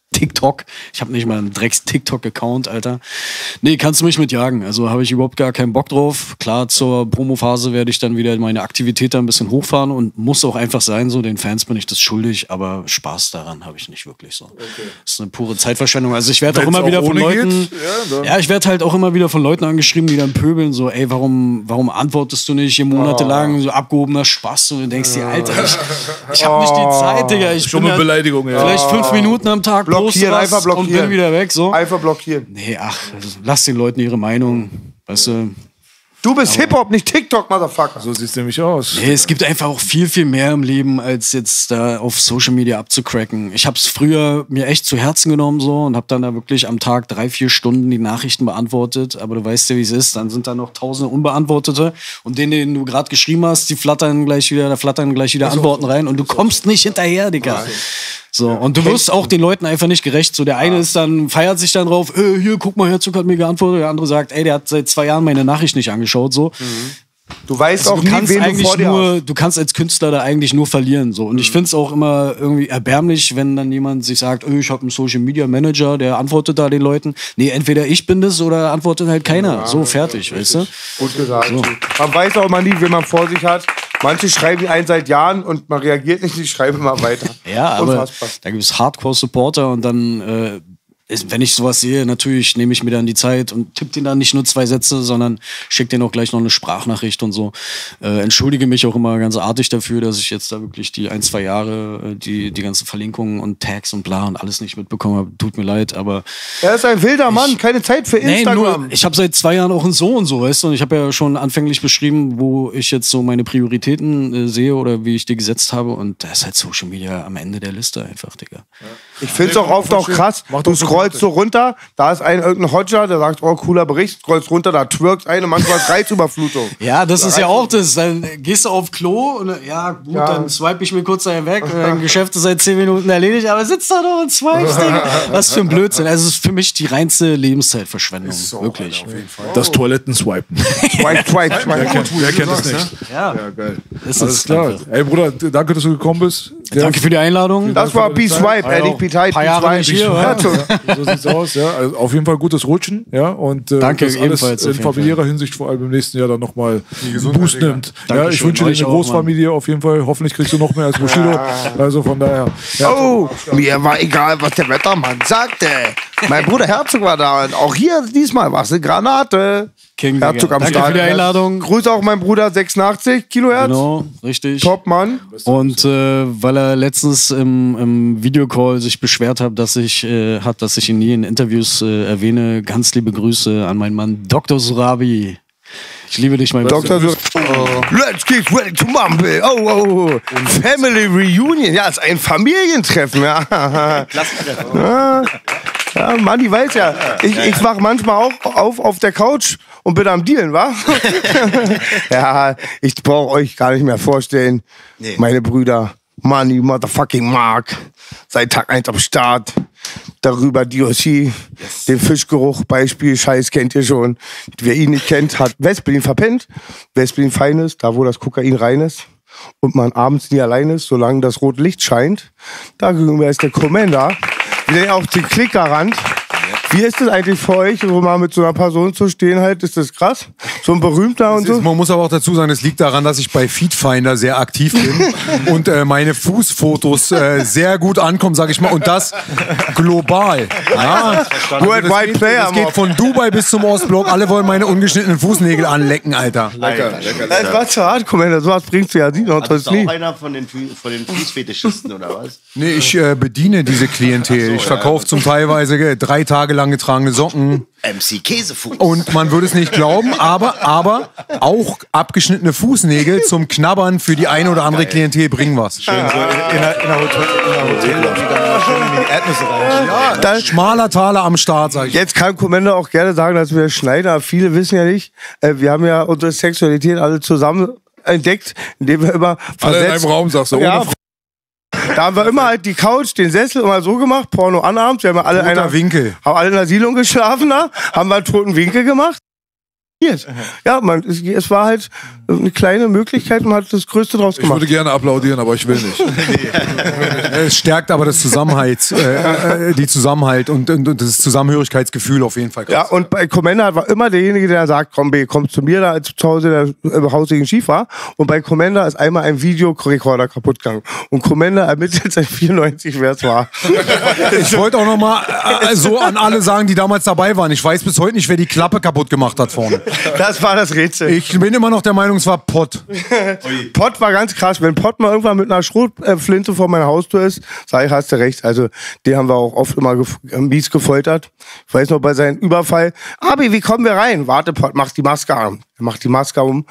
TikTok. Ich habe nicht mal einen Drecks-TikTok-Account, Alter. Nee, kannst du mich mitjagen. Also habe ich überhaupt gar keinen Bock drauf. Klar, zur Promo-Phase werde ich dann wieder meine Aktivität ein bisschen hochfahren und muss auch einfach sein, so den Fans bin ich das schuldig, aber Spaß daran habe ich nicht wirklich so. Okay. Das ist eine pure Zeitverschwendung. Also ich werde auch immer auch wieder von Leuten, geht, ja, ja, ich werde halt auch immer wieder von Leuten angeschrieben, die dann pöbeln, so, ey, warum, warum antwortest du nicht hier monatelang, oh. so abgehobener Spaß und du denkst dir, Alter, ich, ich habe nicht die Zeit, Digga. Ich Schon bin eine Beleidigung, ja. Vielleicht fünf Minuten am Tag, blockieren, was einfach blockieren. Und bin wieder weg, so. Einfach blockieren. Nee, ach, lass den Leuten ihre Meinung, weißt du. Du bist Hip-Hop, nicht TikTok, Motherfucker. So sieht's nämlich aus. Nee, es gibt einfach auch viel, viel mehr im Leben, als jetzt da auf Social Media abzucracken. Ich hab's früher mir echt zu Herzen genommen so und hab dann da wirklich am Tag drei, vier Stunden die Nachrichten beantwortet. Aber du weißt ja, wie es ist. Dann sind da noch tausende Unbeantwortete und denen, denen du gerade geschrieben hast, die flattern gleich wieder, da flattern gleich wieder Antworten rein und du kommst nicht hinterher, Digga. So, und du wirst auch den Leuten einfach nicht gerecht. So, der eine ist dann, feiert sich dann drauf, äh, hier, guck mal, Herzog hat mir geantwortet. Der andere sagt, ey, der hat seit zwei Jahren meine Nachricht nicht angeschaut, so. Mhm. Du weißt also auch du nie, kannst wen eigentlich du vor dir nur, hast. du kannst als Künstler da eigentlich nur verlieren, so. Und mhm. ich find's auch immer irgendwie erbärmlich, wenn dann jemand sich sagt, oh, ich habe einen Social Media Manager, der antwortet da den Leuten. Nee, entweder ich bin das oder antwortet halt keiner. Ja, so, fertig, ja, weißt du? Gut gesagt. So. Man weiß auch mal nie, wen man vor sich hat. Manche schreiben einen seit Jahren und man reagiert nicht, die schreiben immer weiter. Ja, aber Unfassbar. Da gibt es Hardcore-Supporter und dann, äh, ist, wenn ich sowas sehe, natürlich nehme ich mir dann die Zeit und tippe den dann nicht nur zwei Sätze, sondern schicke den auch gleich noch eine Sprachnachricht und so. Äh, entschuldige mich auch immer ganz artig dafür, dass ich jetzt da wirklich die ein, zwei Jahre die, die ganzen Verlinkungen und Tags und bla und alles nicht mitbekommen habe. Tut mir leid, aber... Er ist ein wilder Mann, keine Zeit für Instagram. Nee, nur, ich habe seit zwei Jahren auch einen Sohn, so, weißt du, und ich habe ja schon anfänglich beschrieben, wo ich jetzt so meine Prioritäten äh, sehe oder wie ich die gesetzt habe und da ist halt Social Media am Ende der Liste einfach, Digga. Ja. Ich find's auch oft auch krass, du scrollst so runter, da ist ein irgendein Hodger, der sagt, oh, cooler Bericht, scrollst runter, da twerkt eine, manchmal ist Reizüberflutung. Ja, das da ist ja auch das, dann gehst du auf Klo und ja, gut, ja. dann swipe ich mir kurz dahin weg, dein Geschäft ist seit zehn Minuten erledigt, aber sitzt da noch und swipes, Digga. Was für ein Blödsinn. Also es ist für mich die reinste Lebenszeitverschwendung, so, wirklich. Alter, auf jeden Fall. Das Toiletten-Swipen. Swipe, swipe, swipe. Wer kennt, wer kennt das nicht? Ja, ja geil. Das Alles ist klar. einfach. Ey, Bruder, danke, dass du gekommen bist. Danke für die Einladung. Das war B-Swipe, ehrlich, B-Tight, B-Swipe. Ja, so sieht's aus, ja. Also auf jeden Fall gutes Rutschen, ja. Und äh, danke, dass alles ebenfalls in familiärer Hinsicht vor allem im nächsten Jahr dann nochmal einen Boost nimmt. Dankeschön. Ja, ich wünsche dir eine Großfamilie auf jeden Fall. Hoffentlich kriegst du noch mehr als Bushido. Also von daher. Ja. Oh, mir war egal, was der Wettermann sagte. Mein Bruder Herzog war da und auch hier diesmal war es eine Granate. King, Herzog am Danke Start. für die Einladung. Grüße auch mein Bruder sechsundachtzig Kilohertz. Genau, richtig. Top Mann. Und äh, weil er letztens im, im Videocall sich beschwert hat, dass ich äh, hat, dass ich ihn nie in Interviews äh, erwähne, ganz liebe Grüße an meinen Mann Doktor Surabi. Ich liebe dich, mein Doktor Surabi. Oh. Let's get ready to mumble. Oh, oh, oh. Family Reunion. Ja, es ist ein Familientreffen. Ja. Klassentreffen. Ja. Ja, Manni weiß ja. Ich, ich wach manchmal auch auf auf der Couch und bin am Dealen, wa? Ja, ich brauche euch gar nicht mehr vorstellen. Nee. Meine Brüder, Manni, Motherfucking Mark, seit Tag eins am Start. Darüber D O C, yes. Den Fischgeruch, Beispiel, Scheiß kennt ihr schon. Wer ihn nicht kennt, hat Westberlin verpennt. Westberlin fein ist, da wo das Kokain rein ist. Und man abends nie allein ist, solange das rote Licht scheint. Da gegenüber ist der Commander, der auch den Klicker rannt. Wie ist das eigentlich für euch, so mal mit so einer Person zu stehen halt? Ist das krass? So ein berühmter und so? Ist, man muss aber auch dazu sagen, es liegt daran, dass ich bei Feedfinder sehr aktiv bin und äh, meine Fußfotos äh, sehr gut ankommen, sag ich mal. Und das global. Ja. Worldwide Player. Das geht von Dubai bis zum Ostblock. Alle wollen meine ungeschnittenen Fußnägel anlecken, Alter. Lecker, lecker. Das war zu hart, Commander. So was bringst du ja nie noch. Bist du auch einer von den, von den Fußfetischisten oder was? Nee, ich äh, bediene diese Klientel. So, ich verkaufe ja. zum Teilweise äh, drei Tage lang getragene Socken. M C Käsefuß. Und man würde es nicht glauben, aber, aber auch abgeschnittene Fußnägel zum Knabbern für die eine oder andere Klientel bringen was. Schön so in, in, der, in der Hotel, in der Hotellobby dann schön in die Erdnüsse rein. Ja, dann schmaler Taler am Start, sag ich. Jetzt kann Commander auch gerne sagen, dass wir Schneider, viele wissen ja nicht, äh, wir haben ja unsere Sexualität alle zusammen entdeckt, indem wir immer versetzt. Alle in einem Raum, sagst du, ohne ja, da haben wir immer halt die Couch, den Sessel immer so gemacht, Porno anabend. Wir haben alle, einer, Winkel. haben alle in der Siedlung geschlafen, da, haben wir einen toten Winkel gemacht. Ja, man, es, es war halt eine kleine Möglichkeit und man hat das Größte draus Ich gemacht. würde gerne applaudieren, aber ich will nicht. Es stärkt aber das Zusammenhalt, äh, äh, die Zusammenhalt und, und, und das Zusammenhörigkeitsgefühl auf jeden Fall. Ja, und bei Commander war immer derjenige, der sagt, komm, B, komm zu mir, da als zu Hause der im Hausigen Schief war. Und bei Commander ist einmal ein Videorekorder kaputt gegangen. Und Commander ermittelt seit vierundneunzig, wer es war. Ich wollte auch noch mal äh, so an alle sagen, die damals dabei waren. Ich weiß bis heute nicht, wer die Klappe kaputt gemacht hat vorne. Das war das Rätsel. Ich bin immer noch der Meinung, es war Pott. Pott war ganz krass. Wenn Pott mal irgendwann mit einer Schrotflinte vor meiner Haustür ist, sag ich, hast du recht. Also, den haben wir auch oft immer gef mies gefoltert. Ich weiß noch, bei seinem Überfall. Abi, wie kommen wir rein? Warte, Pott, mach die Maske an. Er macht die Maske um,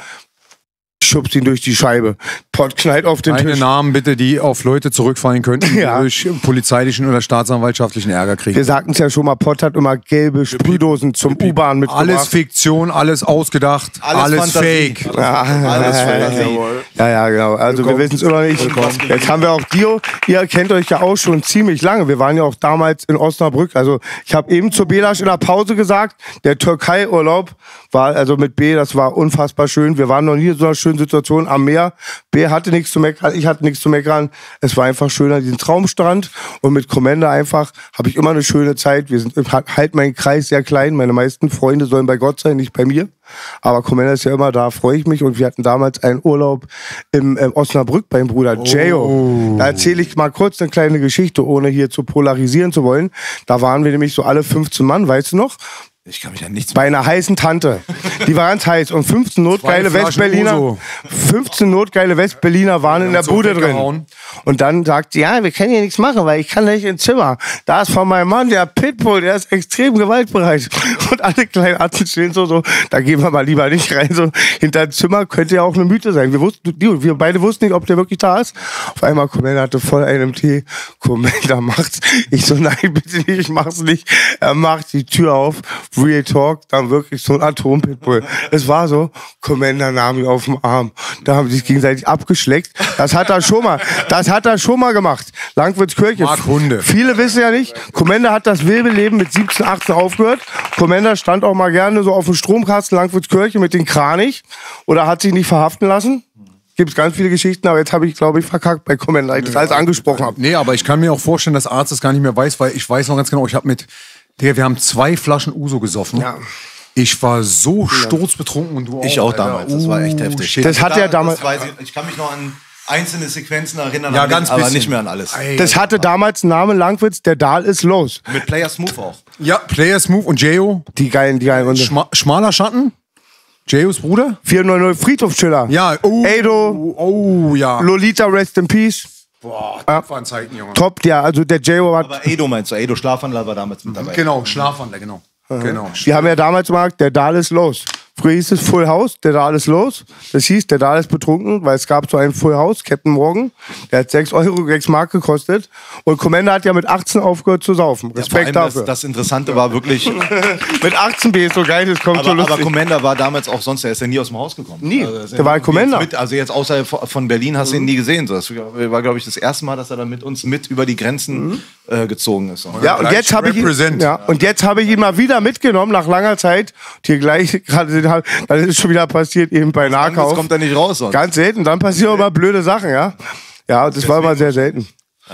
schubst ihn durch die Scheibe. Pott knallt auf den Keine Tisch. Namen bitte, die auf Leute zurückfallen könnten, die Ja. durch polizeilichen oder staatsanwaltschaftlichen Ärger kriegen. Wir sagten es ja schon mal, Pott hat immer gelbe Sprühdosen zum U-Bahn mitgebracht. Alles Fiktion, alles ausgedacht, alles, Alles Fantasie. Fake. Ja, Alles Fantasie. ja, ja, genau. Also wir wissen es immer nicht. Jetzt haben wir auch Dio. Ihr kennt euch ja auch schon ziemlich lange. Wir waren ja auch damals in Osnabrück. Also ich habe eben zu Belasch in der Pause gesagt, der Türkei-Urlaub war also mit B, das war unfassbar schön. Wir waren noch nie in so einer schönen Situation am Meer. B hatte nichts zu meckern, ich hatte nichts zu meckern. Es war einfach schön an diesem Traumstrand. Und mit Commander einfach habe ich immer eine schöne Zeit. Wir sind halt mein Kreis sehr klein. Meine meisten Freunde sollen bei Gott sein, nicht bei mir. Aber Commander ist ja immer da, freue ich mich. Und wir hatten damals einen Urlaub im, im Osnabrück beim Bruder Jayo. Da erzähle ich mal kurz eine kleine Geschichte, ohne hier zu polarisieren zu wollen. Da waren wir nämlich so alle fünfzehn Mann, weißt du noch? Ich kann mich an nichts Bei einer heißen Tante. Die war ganz heiß. Und fünfzehn notgeile Flaschen Westberliner, Uso. fünfzehn notgeile Westberliner waren in der so Bude drin. weggehauen. Und dann sagt sie, ja, wir können hier nichts machen, weil ich kann nicht ins Zimmer. Da ist von meinem Mann der Pitbull, der ist extrem gewaltbereit. Und alle kleinen Atzen stehen so, so, da gehen wir mal lieber nicht rein. So, hinter dem Zimmer könnte ja auch eine Mythe sein. Wir wussten, die, wir beide wussten nicht, ob der wirklich da ist. Auf einmal, Commander hatte voll einen Tee. Commander macht's. Ich so, nein, bitte nicht, ich mach's nicht. Er macht die Tür auf. Real Talk, dann wirklich so ein Atom-Pitbull. Es war so, Commander nahm ihn auf den Arm. Da haben sie sich gegenseitig abgeschleckt. Das hat er schon mal, das hat er schon mal gemacht. Langwitzkirche. Mag Hunde. Viele wissen ja nicht, Commander hat das wilde Leben mit siebzehn, achtzehn aufgehört. Commander stand auch mal gerne so auf dem Stromkasten Langwitzkirche mit den Kranich oder hat sich nicht verhaften lassen. Gibt es ganz viele Geschichten, aber jetzt habe ich, glaube ich, verkackt bei Commander, weil ich das alles angesprochen habe. Nee, aber ich kann mir auch vorstellen, dass Arzt das gar nicht mehr weiß, weil ich weiß noch ganz genau, ich habe mit, Digga, wir haben zwei Flaschen Uso gesoffen. Ja. Ich war so sturzbetrunken und du auch. Ich auch Alter. damals, das war echt Oh, heftig. shit. Das hat er damals- Das weiß ich, ich kann mich noch an einzelne Sequenzen erinnern, Ja, aber, ganz nicht, aber bisschen. nicht mehr an alles. Das hatte damals einen Namen, Langwitz, der Dahl ist los. Mit Player Smooth auch. Ja, Player Smooth und Jayo. Die geilen, die geilen Runde. Schma schmaler Schatten. Jayos Bruder. vier neun null Friedhofschiller. Ja, oh. Edo. Oh, ja. Lolita, rest in peace. Boah, das waren Zeiten, Junge. Top, ja, also der J-O hat. Aber Edo meinst du? Edo Schlafanlage war damals mit dabei. Genau, Schlafwandler, genau. Genau. Wir haben ja damals gesagt, der Dahl ist los. Früher hieß es Full House, der Dahl ist los. Das hieß, der Dahl ist betrunken, weil es gab so einen Full House, Captain Morgan. Der hat sechs Euro, sechs Mark gekostet. Und Commander hat ja mit achtzehn aufgehört zu saufen. Ja, vor Respekt allem dafür. das, das Interessante war wirklich, mit achtzehn B ist so geil, das kommt so aber, aber lustig. Commander war damals auch sonst, der ist ja nie aus dem Haus gekommen. Nie. Also, ist ja Der war nie Commander. Mit, also jetzt außer von Berlin hast du ihn nie gesehen. So, das war, glaube ich, das erste Mal, dass er dann mit uns mit über die Grenzen äh, gezogen ist. Ja, und jetzt habe ich ihn, Represent. ja, und jetzt habe ich ihn mal wieder mitgenommen nach langer Zeit. Hier gleich gerade, dann ist schon wieder passiert eben bei Das Nahkauf. kommt er nicht raus. Sonst. Ganz selten. Dann passieren immer blöde Sachen, ja. Ja, das war immer sehr selten.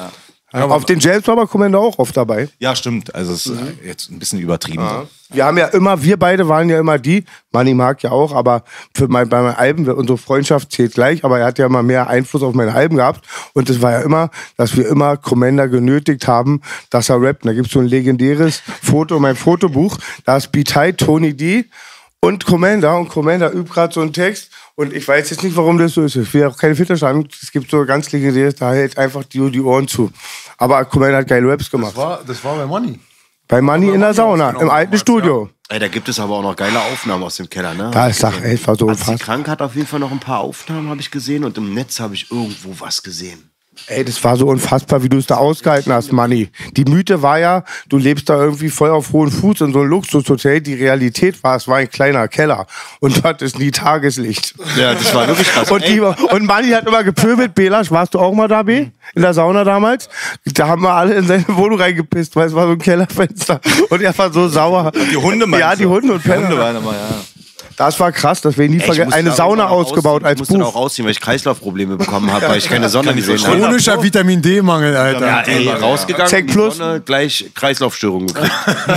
Ja. Auf den Jams war aber Commander auch oft dabei. Ja, stimmt. Also es ist äh, jetzt ein bisschen übertrieben. So. Wir haben ja immer, wir beide waren ja immer die, Manni mag ja auch, aber für mein, bei meinen Alben, unsere Freundschaft zählt gleich, aber er hat ja immer mehr Einfluss auf meine Alben gehabt. Und das war ja immer, dass wir immer Commander genötigt haben, dass er rappt. Da gibt es so ein legendäres Foto, mein Fotobuch, da ist Bitai, Tony D. und Commander. Und Commander übt gerade so einen Text. Und ich weiß jetzt nicht, warum das so ist. Ich will auch keine Filter schreiben. Es gibt so ganz legendäres, da hält einfach die, die Ohren zu. Aber Commander hat geile Raps gemacht. Das war, das war bei Money. Bei Money in der Sauna, genau, im alten damals, Studio. Ey, da gibt es aber auch noch geile Aufnahmen aus dem Keller, ne? Da ist Sache, ey, das war so Atzi unfassbar. Krank hat auf jeden Fall noch ein paar Aufnahmen, habe ich gesehen. Und im Netz habe ich irgendwo was gesehen. Ey, das war so unfassbar, wie du es da ausgehalten hast, Manni. Die Mythe war ja, du lebst da irgendwie voll auf hohen Fuß in so einem Luxushotel. Die Realität war, es war ein kleiner Keller. Und dort ist nie Tageslicht. Ja, das war wirklich krass. Und, die, und Manni hat immer gepöbelt. Belasch, warst du auch mal da, B? In der Sauna damals? Da haben wir alle in seine Wohnung reingepisst, weil es war so ein Kellerfenster. Und er war so sauer. Die Hunde meinst Ja, du? die Hunde und Die Penner. Hunde waren immer, ja. Das war krass, das wir nie Ey, ich vergessen. musste Eine da Sauna auch ausgebaut ausziehen. als Ich musste da auch Buch. rausziehen, weil ich Kreislaufprobleme bekommen habe, weil ich keine Sonne gesehen habe. Chronischer Vitamin D-Mangel, Alter. Ja, ey, rausgegangen, Check die Plus. Sonne, gleich Kreislaufstörung gekriegt.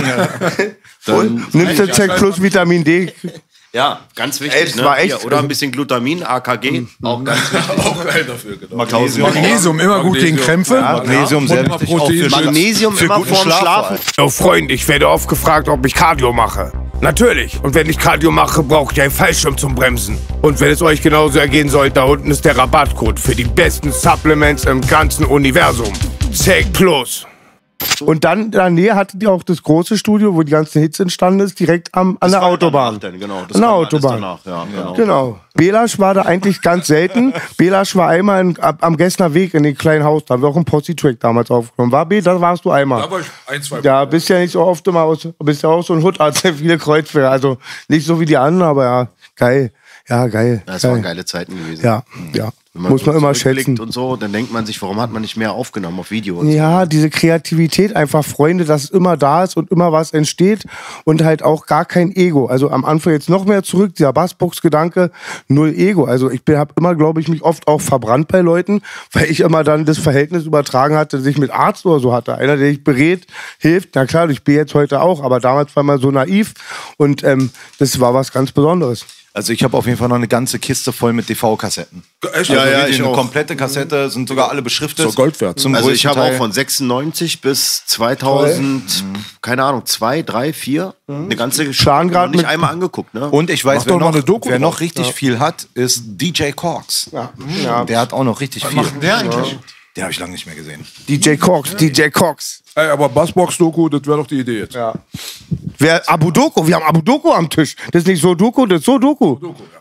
Und nimmst du Check Plus Vitamin D? Ja, ganz wichtig. Ey, das ne? war echt- Hier, oder ein bisschen Glutamin, A K G, auch ganz wichtig. Auch geil dafür, genau. Magnesium. Magnesium, immer gut gegen Krämpfe. Magnesium sehr Und ein paar wichtig. Auch für Proteine. Magnesium für immer guten vorm Schlaf Schlafen. Oh Freund, ich werde oft gefragt, ob ich Cardio mache. Natürlich. Und wenn ich Cardio mache, braucht ihr einen Fallschirm zum Bremsen. Und wenn es euch genauso ergehen soll, da unten ist der Rabattcode für die besten Supplements im ganzen Universum. Zec Plus. Und dann in der Nähe hattet ihr auch das große Studio, wo die ganzen Hits entstanden ist, direkt am, an der war Autobahn. danach dann, genau. Das An der kam alles Autobahn. danach, ja, genau. Genau. Belasch war da eigentlich ganz selten. Belasch war einmal in, ab, am Gessner Weg in dem kleinen Haus. Da haben wir auch einen Posse-Track damals aufgenommen. War B, da warst du einmal. Da war ich ein, zwei Ja, bist ja nicht so oft immer aus, bist ja auch so ein Hutarzt, der viele Kreuzfehler. Also nicht so wie die anderen, aber ja, geil. Ja, geil. Das geil. waren geile Zeiten gewesen. Ja, ja. Wenn Muss man so immer zurückblickt schätzen. und so, dann denkt man sich, warum hat man nicht mehr aufgenommen auf Video und Ja, diese Kreativität, einfach Freunde, dass es immer da ist und immer was entsteht und halt auch gar kein Ego. Also am Anfang jetzt noch mehr zurück, dieser Bassbox-Gedanke, null Ego. Also ich habe immer, glaube ich, mich oft auch verbrannt bei Leuten, weil ich immer dann das Verhältnis übertragen hatte, das ich mit Arzt oder so hatte. Einer, der dich berät, hilft. Na klar, ich bin jetzt heute auch, aber damals war man so naiv und ähm, das war was ganz Besonderes. Also ich habe auf jeden Fall noch eine ganze Kiste voll mit D V-Kassetten. Echt? Ja, Also ja, wirklich ich eine eine komplette Kassette, sind sogar alle beschriftet. So Gold wert. Zum Also ich größten habe auch Teil. von sechsundneunzig bis zweitausend, keine Ahnung, zwei, drei, vier, eine ganze Plan grad noch nicht mit- einmal angeguckt, ne? Und ich weiß, Mach wer doch mal noch, eine Doku wer drauf. noch richtig viel hat, ist D J Cox. Ja. Ja. Der hat auch noch richtig viel. macht denn der eigentlich? Den habe ich lange nicht mehr gesehen. D J Cox, D J Cox. Ey, aber Bassbox-Doku, das wäre doch die Idee jetzt. Ja. Wer, Abu Doku, wir haben Abu Doku am Tisch. Das ist nicht so Doku, das ist so Doku.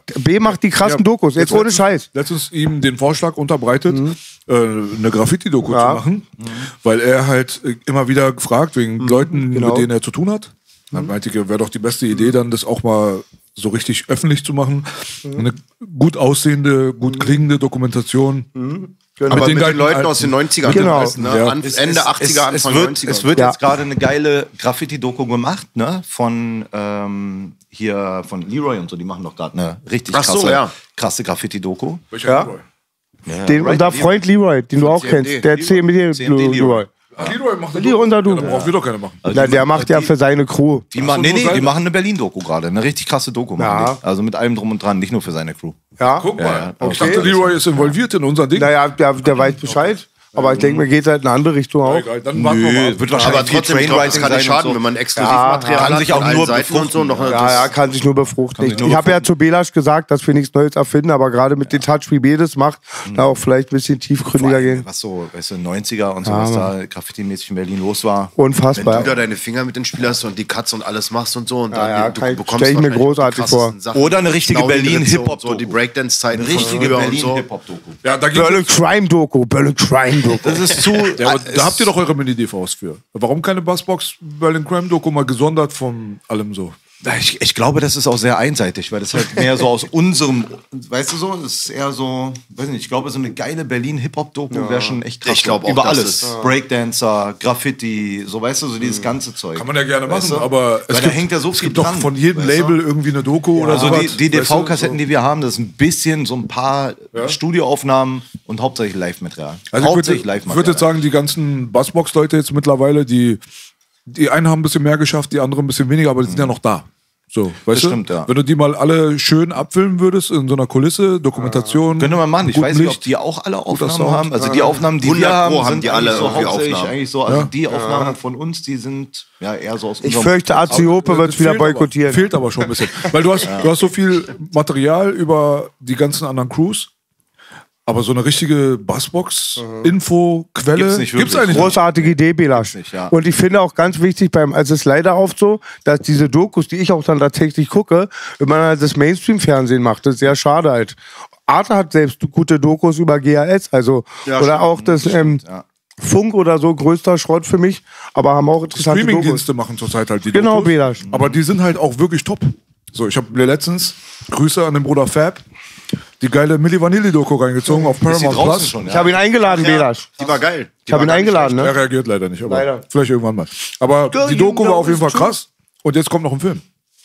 B macht die krassen Ja, Dokus, jetzt ohne letztens- Scheiß. Letztens ihm den Vorschlag unterbreitet, äh, eine Graffiti-Doku Ja. zu machen, weil er halt äh, immer wieder gefragt, wegen Leuten, genau. mit denen er zu tun hat. Dann meinte ich, wäre doch die beste Idee, dann das auch mal so richtig öffentlich zu machen. Eine gut aussehende, gut klingende Dokumentation. Aber mit den, geilen Leuten alten- aus den neunzigern, Genau. weißt du, ne? Ja. An, Ende achtziger, es, Anfang es wird, neunziger. Es wird Ja. jetzt gerade eine geile Graffiti-Doku gemacht, ne? Von ähm, hier von Leroy und so, die machen doch gerade eine richtig Ach so, krasse, ja. krasse Graffiti-Doku. Welcher Ja. Leroy? Den, Right, unser Leroy. Freund Leroy, den du auch C M D, kennst, der Leroy. C M D C M D Leroy. Leroy. Ah, Leroy macht eine Leroy, unser Ja, Du. dann braucht wir doch keine machen. Na, der macht ja für seine Crew. Die, machen, so, nee, nur nee, seine? die machen eine Berlin-Doku gerade, eine richtig krasse Doku. machen Ja. die. Also mit allem drum und dran, nicht nur für seine Crew. Ja. Guck mal. ja, Ich okay. dachte, Leroy ist involviert in unser Ding. Naja, der, der weiß Bescheid. Aber ich denke, mir geht halt in eine andere Richtung auch. Egal, dann warten wir Nö, mal. wird wahrscheinlich Aber viel trotzdem, ich glaube, das Trainwriting kann nicht sein und schaden, so. wenn man Exklusivmaterial kann hat sich auch von allen nur Seiten und so. Noch, Ja, das- ja, kann sich nur befruchten. sich nur Ich habe ja zu Belasch gesagt, dass wir nichts Neues erfinden, aber gerade mit den Touch, wie B das macht, da auch vielleicht ein bisschen tiefgründiger gehen. Was so, weißt du, neunziger und so, was da graffiti-mäßig in Berlin los war. Wenn Unfassbar. du da deine Finger mit ins Spiel hast und die Cuts und alles machst und so und Ja, ja, dann du kann ich- bekommst stell ich mir wahrscheinlich großartig die krassesten vor. Sachen. Oder eine richtige Genau wie Berlin Ritze und Hip-Hop-Doku. So, die Breakdance-Zeiten Eine richtige von früher und Berlin so. Hip-Hop-Doku. Ja, da gibt's Berlin Crime Doku, Berlin Crime Doku. Das ist zu. Ja, aber es- da habt ihr doch eure Mini-D Vs für. Warum keine Bassbox Berlin Crime Doku mal gesondert von allem so? Ich, ich glaube, das ist auch sehr einseitig, weil das halt mehr so aus unserem, weißt du so, das ist eher so, weiß nicht, ich glaube, so eine geile Berlin-Hip-Hop-Doku wäre schon echt krass. Ich glaube auch, über das alles. ist- Breakdancer, Graffiti, so weißt du, so dieses ganze Zeug. Kann man ja gerne Weißt machen, du? aber Weil da hängt ja so es viel gibt doch dran, von jedem weißt du? Label irgendwie eine Doku oder so. Also die, die D V-Kassetten, die wir haben, das ist ein bisschen so ein paar Studioaufnahmen und hauptsächlich Live-Material. Also ich würde, hauptsächlich ich würde Live-Material. jetzt sagen, die ganzen Bassbox-Leute jetzt mittlerweile, die, die einen haben ein bisschen mehr geschafft, die anderen ein bisschen weniger, aber die sind ja noch da. So, weißt du? stimmt, ja. Wenn du die mal alle schön abfilmen würdest in so einer Kulisse, Dokumentation. Könnte man machen. Ich gutem weiß nicht, ob Licht. die auch alle Aufnahmen Sound. haben. Also die Aufnahmen, die wir hundert haben, Pro haben sind die eigentlich alle so irgendwie hauptsächlich Aufnahmen. eigentlich so. Also Ja. die Aufnahmen von uns, die sind ja eher so aus Ich unserem... fürchte, Aziope Aber, wird äh, es wieder fehlt aber- boykottieren. Fehlt aber schon ein bisschen. Weil du hast, du hast so viel Material über die ganzen anderen Crews, aber so eine richtige Bassbox-Info-Quelle Gibt's nicht wirklich. eigentlich nicht. Großartige Idee, Belasch. nicht, ja. Und ich finde auch ganz wichtig, beim, also es ist leider oft so, dass diese Dokus, die ich auch dann tatsächlich gucke, wenn man halt das Mainstream-Fernsehen macht, das ist sehr schade halt. Arte hat selbst gute Dokus über G H S, also, Ja, oder stimmt. auch das, ähm, Funk oder so, größter Schrott für mich, aber haben auch interessante Dokus. Streaming-Dienste machen zurzeit halt die Genau, Dokus. Belasch. Aber die sind halt auch wirklich top. So, ich habe mir letztens, Grüße an den Bruder Fab, die geile Milli Vanilli-Doku reingezogen auf Ist die Paramount draußen Plus. schon, Ich ja. habe ihn eingeladen, Belasch. Die war geil. Die Ich habe war ihn gar nicht eingeladen, Er ne? reagiert leider nicht, aber Leider. vielleicht irgendwann mal. Aber die Doku war auf jeden Fall krass. Und jetzt kommt noch ein Film.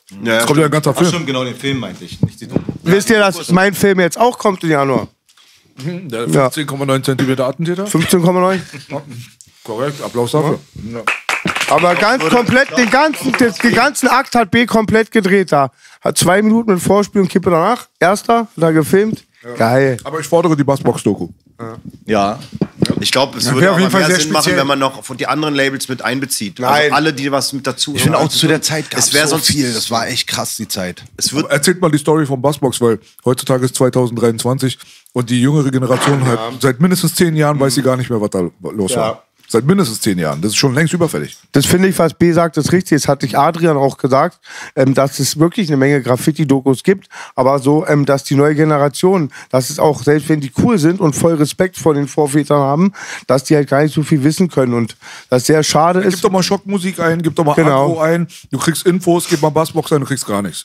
Ja, Jetzt kommt ja ein ganzer Ach Film. stimmt, genau, den Film meinte ich, nicht die Doku. Wisst ihr, dass mein Film jetzt auch kommt im Januar? Der fünfzehn Komma neun Zentimeter Attentäter. fünfzehn Komma neun. Korrekt, Applaus dafür. Ja. Aber ganz komplett, den ganzen, den, den ganzen Akt hat B komplett gedreht da. Hat zwei Minuten mit Vorspiel und Kippe danach. Erster, da gefilmt. Geil. Aber ich fordere die Bassbox-Doku. Ja. Ich glaube, es Ja, würde wär auf auch jeden mal Fall mehr sehr Sinn machen, speziell. wenn man noch von die anderen Labels mit einbezieht. Nein. Also alle, die was mit dazu. Ich finde auch Also zu der Zeit gab es wäre so sonst viel, das war echt krass, die Zeit. Es wird Erzählt mal die Story von Bassbox, weil heutzutage ist zwanzig dreiundzwanzig und die jüngere Generation halt seit mindestens zehn Jahren weiß sie gar nicht mehr, was da los war. Seit mindestens zehn Jahren. Das ist schon längst überfällig. Das finde ich, was B sagt, ist richtig. Das hatte ich Adrian auch gesagt, ähm, dass es wirklich eine Menge Graffiti-Dokus gibt, aber so, ähm, dass die neue Generation, dass es auch, selbst wenn die cool sind und voll Respekt vor den Vorvätern haben, dass die halt gar nicht so viel wissen können und das sehr schade Gib ist. doch mal Schockmusik ein, gib doch mal Genau. Agro ein, du kriegst Infos, gib mal Bassbox ein, du kriegst gar nichts.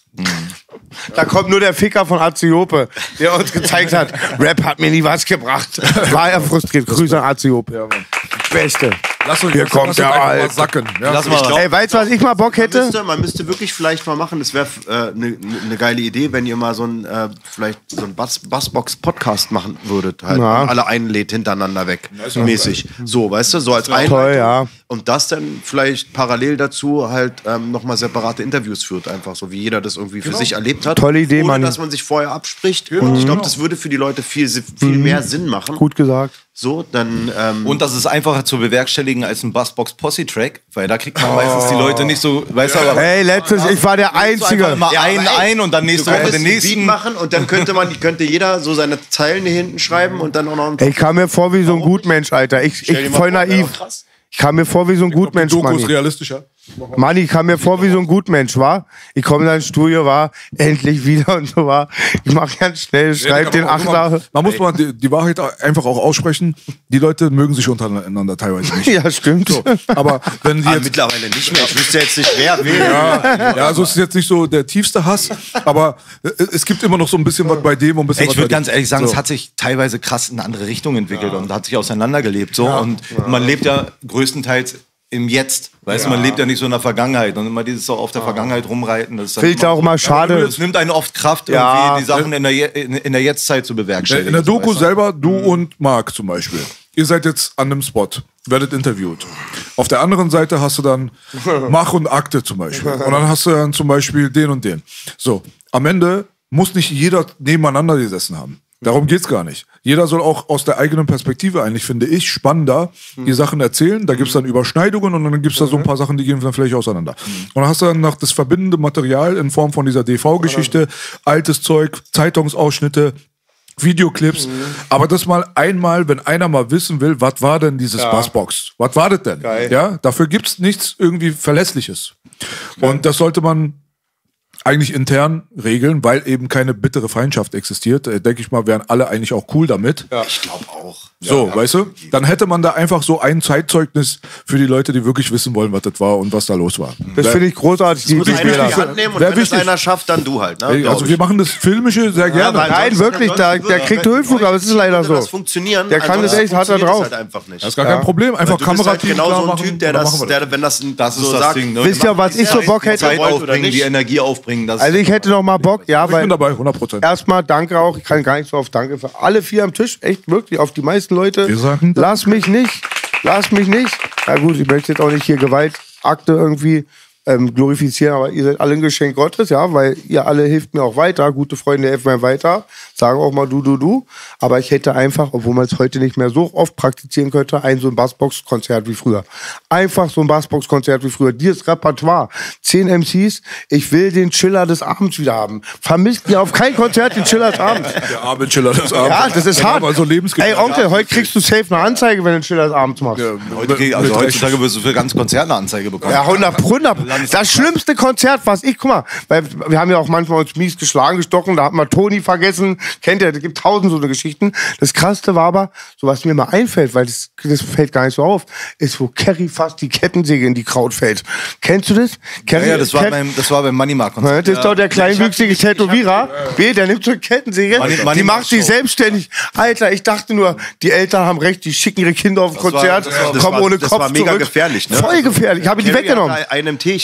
Da kommt nur der Ficker von Aziope, der uns gezeigt hat, Rap hat mir nie was gebracht. War er frustriert. Grüße an Aziope. Ja, Mann. Beste. Lass uns Hier lass kommt uns der einfach mal Alte. sacken. Ja? Lass mal Ey, weißt du, was ich mal Bock Man hätte? müsste, man müsste wirklich vielleicht mal machen, das wäre eine äh, ne, ne geile Idee, wenn ihr mal so ein äh, vielleicht so ein Bass, Bassbox-Podcast machen würdet. Halt, Ja. und alle einlädt hintereinander weg. Mäßig. So, weißt du, so als Einleitung. Toll, ja. Und das dann vielleicht parallel dazu halt ähm, nochmal separate Interviews führt, einfach so wie jeder das irgendwie für sich erlebt hat. Tolle Idee, ohne Manni. dass man sich vorher abspricht. Und ich glaube, das würde für die Leute viel, viel mehr Sinn machen. Gut gesagt. So, dann. Ähm, Und das ist einfacher zu bewerkstelligen als ein Bassbox-Posse-Track, weil da kriegt man meistens die Leute nicht so, weißt du, aber Ey, letztes, ich war der so einfach Einzige. immer Ja, einen aber ey, ein und dann nächste Woche den könntest ein Beat nächsten. machen und dann könnte man, könnte jeder so seine Zeilen hier hinten schreiben und dann auch noch ein Ey, ich kam mir vor wie so ein Gutmensch, Alter. Ich, Stell dir ich mal voll vor, wäre naiv. doch krass. Ich kam mir vor wie so ein Gutmensch, Doku ist Manni. realistischer. Manni, ich kam mir vor wie so ein Gutmensch, war. Ich komme in dein Studio, war endlich wieder und so war. Ich mache ganz schnell, schreib den Aber guck mal, Achter. Man muss mal die, die Wahrheit einfach auch aussprechen. Die Leute mögen sich untereinander teilweise nicht. Ja, stimmt. So, aber wenn die Ah, jetzt mittlerweile nicht mehr. Ich wüsste jetzt nicht, wer will. Ja, ja, also es ist jetzt nicht so der tiefste Hass, aber äh, es gibt immer noch so ein bisschen was bei dem und ein bisschen Ey, was ich würde bei dem. ganz ehrlich sagen, So. es hat sich teilweise krass in eine andere Richtung entwickelt und hat sich auseinandergelebt. So. Und man lebt ja größtenteils im Jetzt. Weißt du, man lebt ja nicht so in der Vergangenheit. Und immer dieses so auf der Vergangenheit rumreiten. Das ist dann Finde ich da auch mal schade. Es nimmt einen oft Kraft, Ja. irgendwie die Sachen in der, Je in, in der Jetztzeit zu bewerkstelligen. In der Doku weißt du? selber, du und Marc zum Beispiel. Ihr seid jetzt an einem Spot, werdet interviewt. Auf der anderen Seite hast du dann Mach und Akte zum Beispiel. Und dann hast du dann zum Beispiel den und den. So, am Ende muss nicht jeder nebeneinander gesessen haben. Darum geht's gar nicht. Jeder soll auch aus der eigenen Perspektive eigentlich, finde ich, spannender die Sachen erzählen. Da gibt's dann Überschneidungen und dann gibt's da so ein paar Sachen, die gehen dann vielleicht auseinander. Und dann hast du dann noch das verbindende Material in Form von dieser D V-Geschichte, altes Zeug, Zeitungsausschnitte, Videoclips, aber das mal einmal, wenn einer mal wissen will, was war denn dieses Bassbox? Was war das denn? Geil. Ja, dafür gibt's nichts irgendwie Verlässliches. Und das sollte man eigentlich intern regeln, weil eben keine bittere Feindschaft existiert. Äh, denke ich mal, wären alle eigentlich auch cool damit. Ich glaube auch. So, weißt du? Dann hätte man da einfach so ein Zeitzeugnis für die Leute, die wirklich wissen wollen, was das war und was da los war. Das finde ich großartig. Die, Muss die einer in Spieler. die Hand nehmen und Wär wenn es wichtig. einer schafft, dann du halt. Ne, Ey, glaub also ich. wir machen das Filmische sehr gerne. weil Nein, sonst- wirklich, da- ansonsten der würde- kriegt wenn- Höhenflug, aber es ist leider würde so. das funktionieren. Der kann das ansonsten echt, hat er funktioniert drauf. das halt einfach nicht. Das ist gar kein Problem. Einfach Du bist halt Kamerateam genau klar so ein machen, Typ, der und dann das, machen wir der, wenn das, Das ist so das sagt, Ding, ne? Wisst ihr, was ich so Bock Die hätte? Zeit wollt oder aufbringen, die nicht. Energie aufbringen. Das Also ich hätte noch mal Bock, ja, Ich bin weil dabei, hundert Prozent. erstmal danke auch, ich kann gar nicht so oft danke für alle vier am Tisch, echt wirklich, auf die meisten Leute. Wir sagen Danke. Lass mich nicht, lass mich nicht. Na gut, ich möchte jetzt auch nicht hier Gewaltakte irgendwie ähm, glorifizieren, aber ihr seid alle ein Geschenk Gottes, ja, weil ihr alle hilft mir auch weiter, gute Freunde helfen mir weiter, sagen auch mal du, du, du, aber ich hätte einfach, obwohl man es heute nicht mehr so oft praktizieren könnte, ein so ein Bassbox-Konzert wie früher. Einfach so ein Bassbox-Konzert wie früher. Dieses Repertoire, zehn M Cs, ich will den Chiller des Abends wieder haben. Vermisst ihr auf kein Konzert den Chiller des Abends. Der arme Chiller des Abends. Ja, das ist hart. Aber so Ey, Onkel, heute kriegst du safe eine Anzeige, wenn du den Chiller des Abends machst. Ja, Heute, krieg- also heutzutage wirst du für ganz Konzerte eine Anzeige bekommen. hundert, hundert. Das schlimmste Konzert, was ich, guck mal, weil wir haben ja auch manchmal uns mies geschlagen, gestochen, da hat man Toni vergessen, kennt ihr, es gibt tausend so eine Geschichten. Das Krasseste war aber, so was mir mal einfällt, weil das, das fällt gar nicht so auf, ist, wo Kerry fast die Kettensäge in die Kraut fällt. Kennst du das? Ja, Kerry, ja, das war Ket- beim, das war beim Money Mark Ja, Konzert. das ist doch der kleinwüchsige Tätowierer. B, der nimmt so eine Kettensäge, Money- Money die Mark macht sich Show. selbstständig. Alter, ich dachte nur, die Eltern haben recht, die schicken ihre Kinder auf ein war- Konzert, das war- das kommen war- ohne das Kopf war mega zurück. gefährlich, ne? Voll gefährlich, ich habe die Kerry weggenommen. hatte einen M T, ich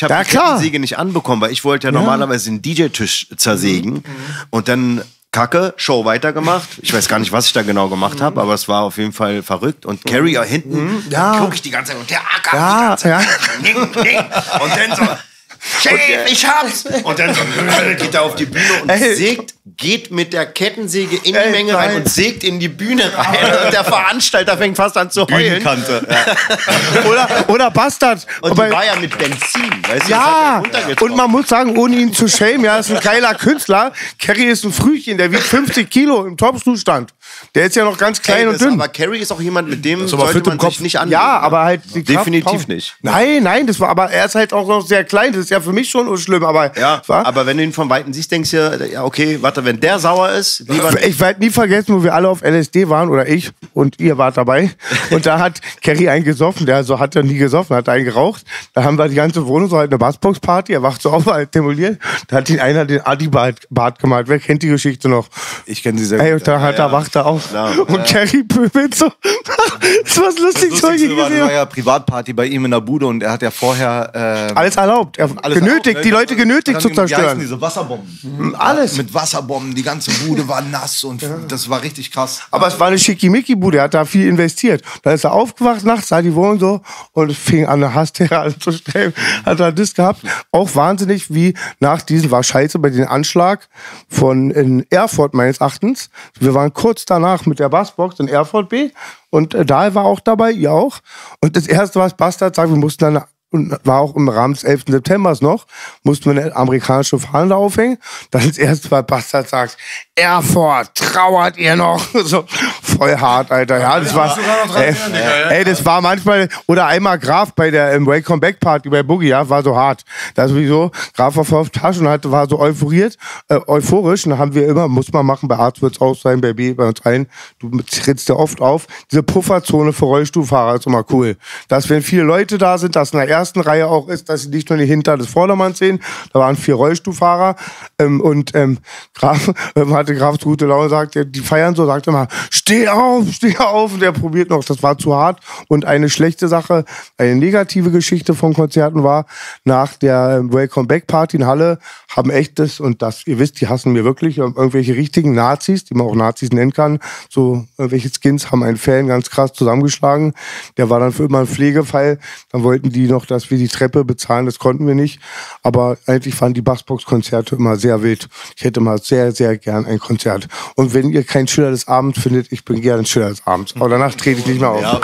ich habe Ja, die klar. Kettensäge nicht anbekommen, weil ich wollte ja, Ja. normalerweise den D J-Tisch zersägen. Mhm. Und dann Kacke, Show weitergemacht. Ich weiß gar nicht, was ich da genau gemacht habe, aber es war auf jeden Fall verrückt. Und Carrie hinten, Ja. gucke ich die ganze Zeit und der Acker Ja, die ganze ja. Zeit. Ning, ning. Und dann so, Chef, ich hab's! Und dann so, geht er auf die Bühne und Ey. sägt, geht mit der Kettensäge in die Ey, Menge rein nein. und sägt in die Bühne rein. Und der Veranstalter fängt fast an zu heulen. Bühnenkante. Ja. Oder, oder Bastard. Und Aber- die war ja mit Benzin, weißt du? Ja, das hat er runtergetroffen. und man muss sagen, ohne ihn zu schämen, ja, ist ein geiler Künstler. Carrie ist ein Frühchen, der wiegt fünfzig Kilo im Top-Zustand. Der ist ja noch ganz klein Ey, und das, dünn. aber Carrie ist auch jemand, mit dem ist aber sollte fit im man Kopf. sich nicht anlegen. Ja, aber halt die Kraft Definitiv braucht- nicht. Nein, nein, das war, aber er ist halt auch noch sehr klein. Das ist ja für mich schon schlimm, aber Ja, war, aber wenn du ihn von Weitem siehst, denkst du ja, ja, okay, warte, wenn der sauer ist, lieber nicht. ich werde nie vergessen, wo wir alle auf L S D waren oder ich und ihr wart dabei. Und da hat Carrie einen gesoffen, der so hat ja nie gesoffen, hat einen geraucht. Da haben wir die ganze Wohnung so halt eine Bassbox-Party. Er wacht so auf, halt demoliert. Da hat ihn einer den Adi-Bart Bart gemalt. Wer kennt die Geschichte noch? Ich kenne sie sehr Ey, gut. und da hat er wacht er auf. Und Carrie pöbelt so. Das war das lustigste, was ich Lustigste war, gesehen war habe. ja Privatparty bei ihm in der Bude und er hat ja vorher ähm, Alles erlaubt. Er alles genötigt, erlaubt, die ne? Leute genötigt Dann, zu wie heißen zerstören. diese Wasserbomben. Alles. Mit Wasserbomben, die ganze Bude war nass und das war richtig krass. Aber es war eine Schickimicki-Bude, er hat da viel investiert. Dann ist er aufgewacht nachts, sah die Wohnung so und es fing an, eine Hassterei zu stellen. Hat er das gehabt. Auch wahnsinnig, wie nach diesem, war scheiße bei dem Anschlag von in Erfurt meines Erachtens. Wir waren kurz danach mit der Bassbox in Erfurt B und äh, da war auch dabei, ihr auch. Und das erste, was Bastard sagt, wir mussten dann, und war auch im Rahmen des elften September noch, mussten wir eine amerikanische Fahne da aufhängen. Dann das erste, was Bastard sagt, Erfurt, trauert ihr noch? So, voll hart, Alter. Ja, das war, ey, ey, das war manchmal, oder einmal Graf bei der ähm, Welcome Back Party bei Boogie, ja, war so hart. Da sowieso, Graf war voll auf Taschen und hatte, war so euphoriert, äh, euphorisch. Und da haben wir immer, muss man machen, bei Arzt wird's auch sein, bei B, bei uns allen, du trittst ja oft auf. Diese Pufferzone für Rollstuhlfahrer ist immer cool. Dass, wenn viele Leute da sind, dass in der ersten Reihe auch ist, dass sie nicht nur die Hinter des Vordermanns sehen. Da waren vier Rollstuhlfahrer ähm, und ähm, Graf ähm, hatte Graf so gute Laune, sagt, die feiern so, sagt immer, steh auf, steh auf. Und der probiert noch, das war zu hart. Und eine schlechte Sache, eine negative Geschichte von Konzerten war, nach der ähm, Welcome Back Party in Halle haben echtes, und das, ihr wisst, die hassen mir wirklich, irgendwelche richtigen Nazis, die man auch Nazis nennen kann, so irgendwelche Skins haben einen Fan ganz krass zusammengeschlagen. Der war dann für immer ein Pflegefall. Dann wollten die noch, dass wir die Treppe bezahlen, das konnten wir nicht. Aber eigentlich fanden die Bassbox-Konzerte immer sehr wild. Ich hätte mal sehr, sehr gern ein Konzert. Und wenn ihr keinen Schiller des Abends findet, ich bin gerne ein Schiller des Abends. Aber danach trete ich nicht mehr auf. Ja,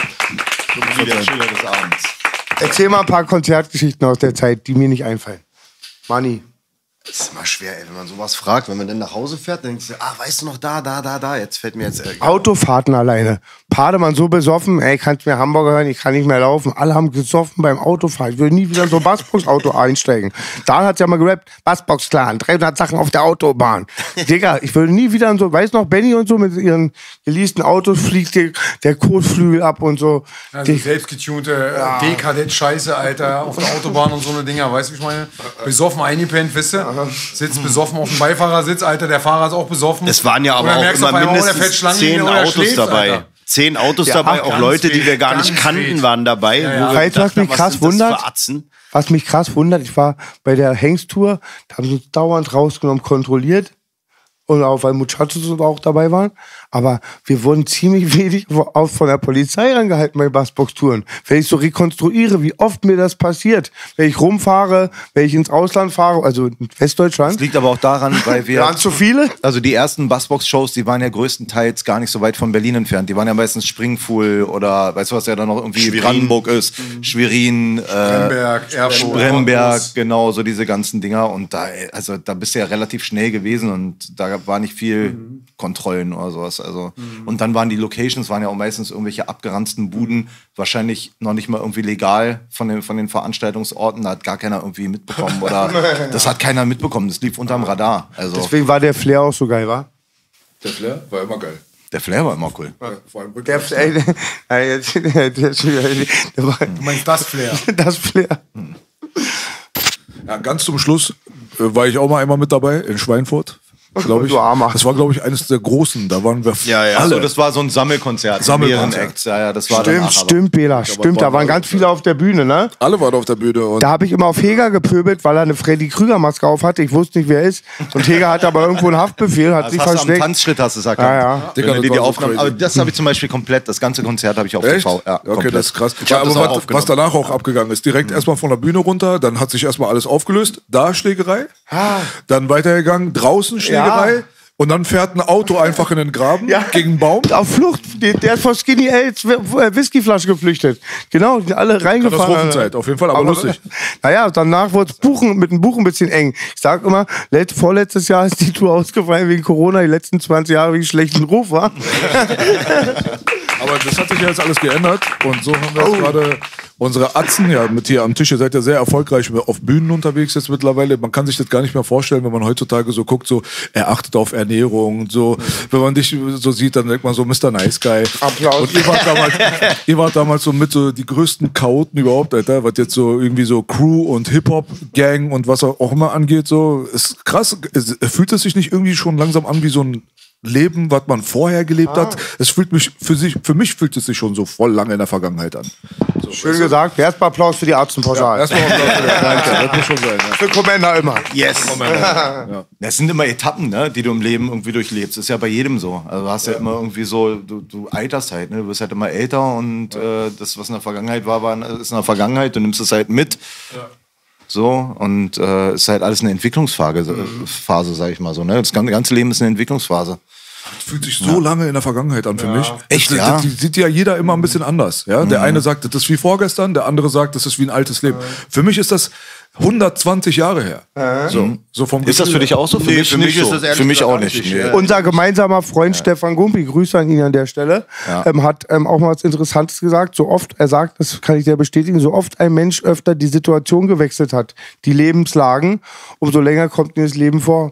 wie der Schiller des Abends. Erzähl mal ein paar Konzertgeschichten aus der Zeit, die mir nicht einfallen. Manni. Das ist immer schwer, ey, wenn man sowas fragt. Wenn man dann nach Hause fährt, dann denkst du, ach, weißt du noch, da, da, da, da. Jetzt fällt mir jetzt... Äh, Autofahrten alleine. Pademann so besoffen, ey, kannst mir Hamburger hören, ich kann nicht mehr laufen. Alle haben gesoffen beim Autofahren. Ich will nie wieder in so ein Bassbox-Auto einsteigen. Dan hat's ja mal gerappt, Bassbox-Clan, dreihundert Sachen auf der Autobahn. Digga, ich will nie wieder in so, weißt noch, Benny und so mit ihren geleasten Autos fliegt der, der Kotflügel ab und so. Also Die- selbstgetunte äh, D-Kadett-Scheiße, Alter, auf der Autobahn und so eine Dinger, weißt du, wie ich meine? Besoffen eingepennt, wisst ihr? Sitzt besoffen auf dem Beifahrersitz, Alter, der Fahrer ist auch besoffen. es waren ja Und aber dann auch merkst du immer auf einmal, oh, der mindestens fährt Schlangen zehn oder Autos schläft, dabei. Alter. Zehn Autos Ja, dabei, auch ganz Leute, die wir wild, gar nicht ganz kannten, wild. waren dabei. Ja, wo ja. wir Weißt du, was dachten, mich krass sind das wundert? für Atzen? Was mich krass wundert, ich war bei der Hengsttour, da haben sie uns dauernd rausgenommen, kontrolliert. Und auch weil Muchachos auch dabei waren. Aber wir wurden ziemlich wenig auch von der Polizei rangehalten bei Bassbox-Touren. Wenn ich so rekonstruiere, wie oft mir das passiert, wenn ich rumfahre, wenn ich ins Ausland fahre, also in Westdeutschland. Das liegt aber auch daran, weil wir... Waren zu viele? Also die ersten Bassbox-Shows, die waren ja größtenteils gar nicht so weit von Berlin entfernt. Die waren ja meistens Springfuhl oder weißt du, was ja dann noch irgendwie Schwerin. Brandenburg ist. Schwerin, äh, Bremberg, Erfurt, Bremberg, Cottbus. genau, so diese ganzen Dinger. Und da, also da bist du ja relativ schnell gewesen und da war nicht viel Mhm. Kontrollen oder sowas. Also, und dann waren die Locations, waren ja auch meistens irgendwelche abgeranzten Buden, wahrscheinlich noch nicht mal irgendwie legal von den, von den Veranstaltungsorten. Da hat gar keiner irgendwie mitbekommen oder das hat keiner mitbekommen. Das lief unterm Radar. Also Deswegen war der Flair auch so geil, wa? Der Flair war immer geil. der Flair war immer cool. Vor allem Der, rückwärts. ey, der, jetzt- der, der, der war, Du meinst das Flair? das Flair. Ja, ganz zum Schluss äh, war ich auch mal einmal mit dabei in Schweinfurt. glaube ich. Du Armer. Das war, glaube ich, eines der großen. Da waren wir Ja, ja. alle. Also das war so ein Sammelkonzert. Sammelkonzert. Mit mehreren Acts. Ja, ja, das war Stimmt, danach, aber- stimmt, Bela, stimmt. Da waren ganz viele auf der Bühne, ne? Alle waren auf der Bühne. Und Da habe ich immer auf Heger gepöbelt, weil er eine Freddy Krüger-Maske auf hatte. Ich wusste nicht, wer er ist. Und Heger hatte aber irgendwo einen Haftbefehl, hat Das sich hast du am versteckt. Tanzschritt hast du es erkannt. Ja, ja. Wenn Digga, du dir das die war so Aufnahmen, crazy. aber das habe ich zum Beispiel komplett, das ganze Konzert habe ich auf Echt? T V. Ja, okay, komplett. das ist krass. Ich Ja, hab das aber auch was, aufgenommen. was danach auch abgegangen ist, direkt erstmal von der Bühne runter, dann hat sich erstmal alles aufgelöst, da Schlägerei, dann weitergegangen, draußen Schlägerei Ja. und dann fährt ein Auto einfach in den Graben Ja. gegen einen Baum. Auf Flucht. Der, der ist vor Skinny Aids Whiskyflasche geflüchtet. Genau, die sind alle reingefahren. Katastrophenzeit, auf jeden Fall, aber lustig. Naja, danach wurde es Buchen, mit dem Buch ein bisschen eng. Ich sag immer, let, vorletztes Jahr ist die Tour ausgefallen wegen Corona, die letzten zwanzig Jahre wegen schlechten Ruf, war. Aber das hat sich ja jetzt alles geändert und so haben wir jetzt gerade unsere Atzen, ja, mit hier am Tisch, ihr seid ja sehr erfolgreich auf Bühnen unterwegs jetzt mittlerweile. Man kann sich das gar nicht mehr vorstellen, wenn man heutzutage so guckt, so, er achtet auf Ernährung und so. Wenn man dich so sieht, dann denkt man so, Mister Nice Guy. Applaus. Und ihr wart damals, ihr wart damals so mit so die größten Chaoten überhaupt, Alter, was jetzt so irgendwie so Crew und Hip-Hop-Gang und was auch immer angeht, so, ist krass. Es, fühlt es sich nicht irgendwie schon langsam an wie so ein Leben, was man vorher gelebt hat? Es fühlt mich, für sich, für mich fühlt es sich schon so voll lange in der Vergangenheit an. So, Schön gesagt. Erstmal Applaus für die Arztenpauschale. Erstmal Applaus für den Danke, das muss schon sein. Ja. Für Commander immer. Yes. Das sind immer Etappen, ne, die du im Leben irgendwie durchlebst. Das ist ja bei jedem so. Also du hast ja immer irgendwie so, du, du alterst halt, ne? Du wirst halt immer älter und äh, das, was in der Vergangenheit war, war ist in der Vergangenheit. Du nimmst es halt mit. So, und äh, ist halt alles eine Entwicklungsphase, mhm. Phase, sag ich mal so. Ne? Das ganze Leben ist eine Entwicklungsphase. Das fühlt sich so ja. lange in der Vergangenheit an für ja. mich. Echt, das, ja? Das, das sieht ja jeder immer ein bisschen anders. Ja? Der mhm. eine sagt, das ist wie vorgestern, der andere sagt, das ist wie ein altes Leben. Ja. Für mich ist das hundertzwanzig Jahre her. Ja. So, so vom ist das für dich auch so? Für nee, mich, für mich nicht ist so. das ehrlich Für mich gesagt auch nicht. nicht. Nee. Unser gemeinsamer Freund ja. Stefan Gumpi, Grüße an ihn an der Stelle, ja. ähm, hat ähm, auch mal was Interessantes gesagt. So oft, er sagt, das kann ich dir bestätigen, so oft ein Mensch öfter die Situation gewechselt hat, die Lebenslagen, umso länger kommt ihm das Leben vor.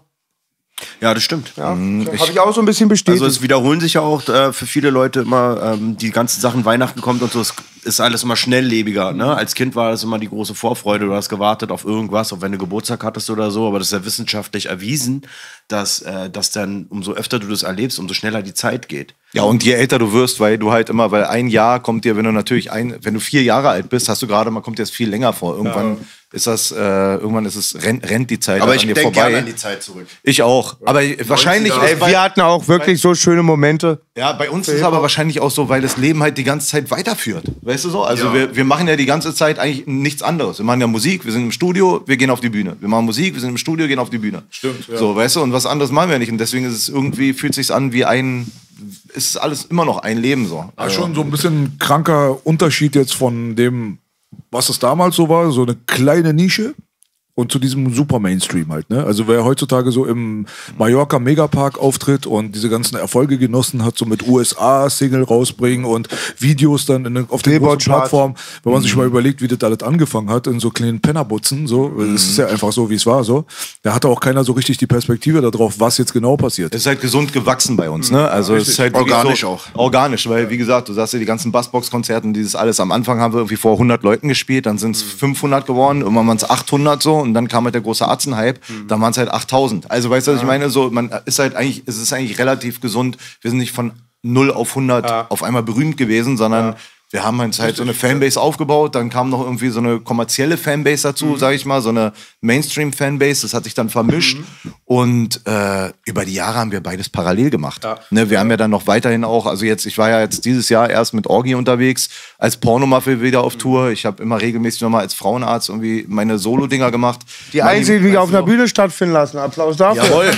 Ja, das stimmt. Ja, habe ich auch so ein bisschen bestätigt. Also es wiederholen sich ja auch äh, für viele Leute immer, ähm, die ganzen Sachen, Weihnachten kommt und so, es ist alles immer schnelllebiger. Ne? Als Kind war das immer die große Vorfreude, du hast gewartet auf irgendwas, auch wenn du Geburtstag hattest oder so, aber das ist ja wissenschaftlich erwiesen, dass, äh, dass dann, umso öfter du das erlebst, umso schneller die Zeit geht. Ja, und je älter du wirst, weil du halt immer, weil ein Jahr kommt dir, wenn du natürlich ein, wenn du vier Jahre alt bist, hast du gerade, man kommt dir das viel länger vor. Irgendwann ja. ist das, äh, irgendwann ist es, rennt, rennt die Zeit aber an ich dir denke vorbei. gerne an die Zeit zurück. Ich auch. Aber wahrscheinlich Ey, ist bei, wir hatten auch wirklich so schöne Momente. ja, bei uns ist es aber wahrscheinlich auch so, weil das Leben halt die ganze Zeit weiterführt. Weißt du so? Also Ja. wir, wir machen ja die ganze Zeit eigentlich nichts anderes. Wir machen ja Musik, wir sind im Studio, wir gehen auf die Bühne. Wir machen Musik, wir sind im Studio, gehen auf die Bühne. Stimmt, ja. So, weißt du? Und was anderes machen wir nicht. Und deswegen ist es irgendwie, fühlt sich an wie ein, ist alles immer noch ein Leben so. Ja, schon so ein bisschen kranker Unterschied jetzt von dem, was es damals so war, so eine kleine Nische und zu diesem super Mainstream halt, ne? Also wer heutzutage so im Mallorca Megapark auftritt und diese ganzen Erfolge genossen hat, so mit U S A-Single rausbringen und Videos dann in, auf den großen Plattformen, wenn man sich mal überlegt, wie das alles angefangen hat, in so kleinen Pennerbutzen, so, das ist ja einfach so, wie es war, so. Da hatte auch keiner so richtig die Perspektive darauf, was jetzt genau passiert. Es ist halt gesund gewachsen bei uns, ne? Also es ist halt wirklich Organisch so, auch. Organisch, weil wie gesagt, du sagst ja die ganzen Bassbox-Konzerte und dieses alles. Am Anfang haben wir irgendwie vor hundert Leuten gespielt, dann sind es fünfhundert geworden, irgendwann waren es achthundert so und dann kam halt der große Arzen-Hype, mhm. dann waren es halt achttausend. Also weißt du, was ich meine? So, man ist halt eigentlich, es ist eigentlich relativ gesund. Wir sind nicht von null auf hundert ja. auf einmal berühmt gewesen, sondern ja. wir haben uns halt so eine Fanbase aufgebaut, dann kam noch irgendwie so eine kommerzielle Fanbase dazu, mhm. sage ich mal, so eine Mainstream-Fanbase, das hat sich dann vermischt mhm. und äh, über die Jahre haben wir beides parallel gemacht. Ja. Ne, wir haben ja dann noch weiterhin auch, also jetzt, ich war ja jetzt dieses Jahr erst mit Orgi unterwegs, als Pornomuffel wieder auf Tour, ich habe immer regelmäßig nochmal als Frauenarzt irgendwie meine Solo-Dinger gemacht. Die einzigen, die auf einer Bühne stattfinden lassen, Applaus dafür. Jawohl.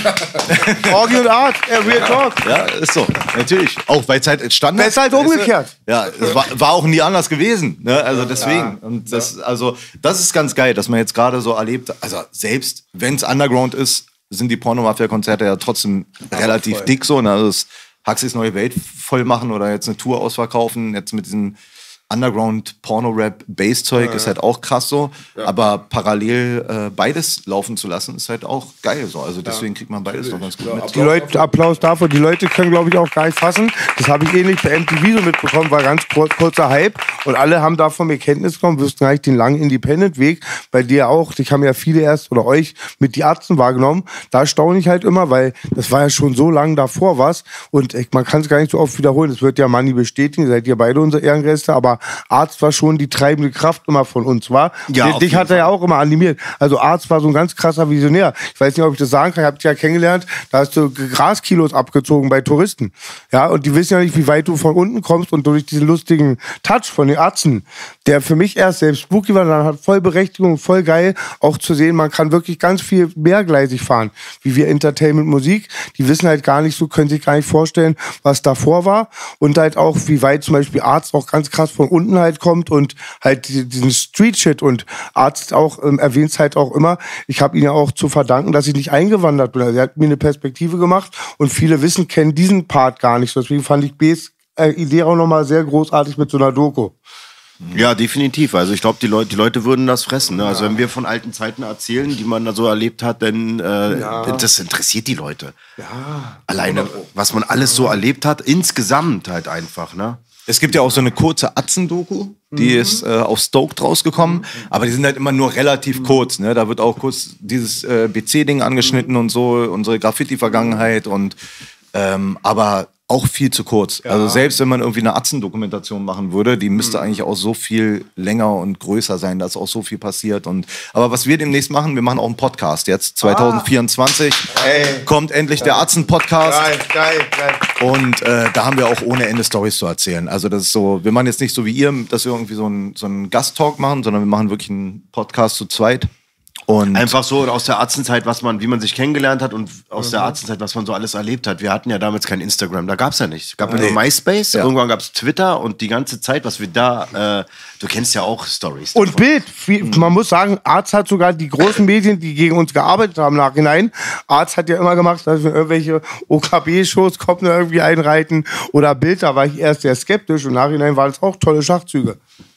Orgi und Art, ja, Real Talk. Ja, ist so, natürlich. Auch weil es halt Standard ist. Besser als umgekehrt. Ja, es war, war auch nie anders gewesen. Ne? Also deswegen. Ja. Und das, also, das ist ganz geil, dass man jetzt gerade so erlebt, also selbst wenn es Underground ist, sind die Pornomafia-Konzerte ja trotzdem ja, relativ voll. dick so. Ne? Also das Huxleys neue Welt voll machen oder jetzt eine Tour ausverkaufen, jetzt mit diesem Underground-Porno-Rap-Bass-Zeug ist halt auch krass so. Aber parallel äh, beides laufen zu lassen, ist halt auch geil so. Also deswegen kriegt man beides doch ganz gut mit. Die Leute, Applaus dafür. Die Leute können, glaube ich, auch gar nicht fassen. Das habe ich ähnlich bei M T V so mitbekommen, war ganz kur kurzer Hype. Und alle haben davon mir Kenntnis genommen, wüssten eigentlich den langen Independent-Weg. Bei dir auch. Ich haben ja viele erst oder euch mit die Arzten wahrgenommen. Da staune ich halt immer, weil das war ja schon so lange davor was. Und ich, man kann es gar nicht so oft wiederholen. Das wird ja Manni bestätigen. Seid ihr beide unsere Ehrengäste. Aber Arzt war schon die treibende Kraft immer von uns, war. Ja, Dich hat er ja auch immer animiert. Also Arzt war so ein ganz krasser Visionär. Ich weiß nicht, ob ich das sagen kann. Ich habe dich ja kennengelernt. Da hast du Graskilos abgezogen bei Touristen. Ja, und die wissen ja nicht, wie weit du von unten kommst und durch diesen lustigen Touch von den Ärzten, der für mich erst selbst spooky war, dann hat voll Berechtigung, voll geil, auch zu sehen, man kann wirklich ganz viel mehrgleisig fahren, wie wir Entertainment Musik. Die wissen halt gar nicht so, können sich gar nicht vorstellen, was davor war und halt auch, wie weit zum Beispiel Arzt auch ganz krass von unten halt kommt und halt diesen Street-Shit und Arzt auch ähm, erwähnt es halt auch immer. Ich habe ihn ja auch zu verdanken, dass ich nicht eingewandert bin. Also er hat mir eine Perspektive gemacht und viele wissen, kennen diesen Part gar nicht. Deswegen fand ich B's äh, Idee auch nochmal sehr großartig mit so einer Doku. Ja, definitiv. Also ich glaube, die Leute, die Leute würden das fressen. Ne? Also wenn wir von alten Zeiten erzählen, die man da so erlebt hat, dann äh, Ja. das interessiert die Leute. Ja. Alleine, was man alles so erlebt hat, insgesamt halt einfach. Ne? Es gibt ja auch so eine kurze Atzen-Doku, die Mhm. ist äh, auf Stoked rausgekommen, aber die sind halt immer nur relativ kurz. Ne? Da wird auch kurz dieses äh, B C-Ding angeschnitten und so, unsere Graffiti-Vergangenheit und ähm, aber auch viel zu kurz. Also selbst wenn man irgendwie eine Atzen-Dokumentation machen würde, die müsste eigentlich auch so viel länger und größer sein, da ist auch so viel passiert. Und, aber was wir demnächst machen, wir machen auch einen Podcast. Jetzt zwanzig vierundzwanzig Ey. kommt endlich der Atzen-Podcast. Geil, geil, geil. Und äh, da haben wir auch ohne Ende Storys zu erzählen. Also das ist so, wir machen jetzt nicht so wie ihr, dass wir irgendwie so einen so einen Gast-Talk machen, sondern wir machen wirklich einen Podcast zu zweit. Und Einfach so aus der Arztenzeit, was man, wie man sich kennengelernt hat und aus der Arztenzeit, was man so alles erlebt hat. Wir hatten ja damals kein Instagram, da gab es ja nicht. Es gab ja nur MySpace, Ja. irgendwann gab es Twitter und die ganze Zeit, was wir da, äh, du kennst ja auch Stories. Und Bild. Viel- Man muss sagen, Arzt hat sogar die großen Medien, die gegen uns gearbeitet haben, im Nachhinein. Arzt hat ja immer gemacht, dass wir irgendwelche O K B-Shows kommen, da irgendwie einreiten. Oder Bild, da war ich erst sehr skeptisch. Im Nachhinein waren es auch tolle Schachzüge.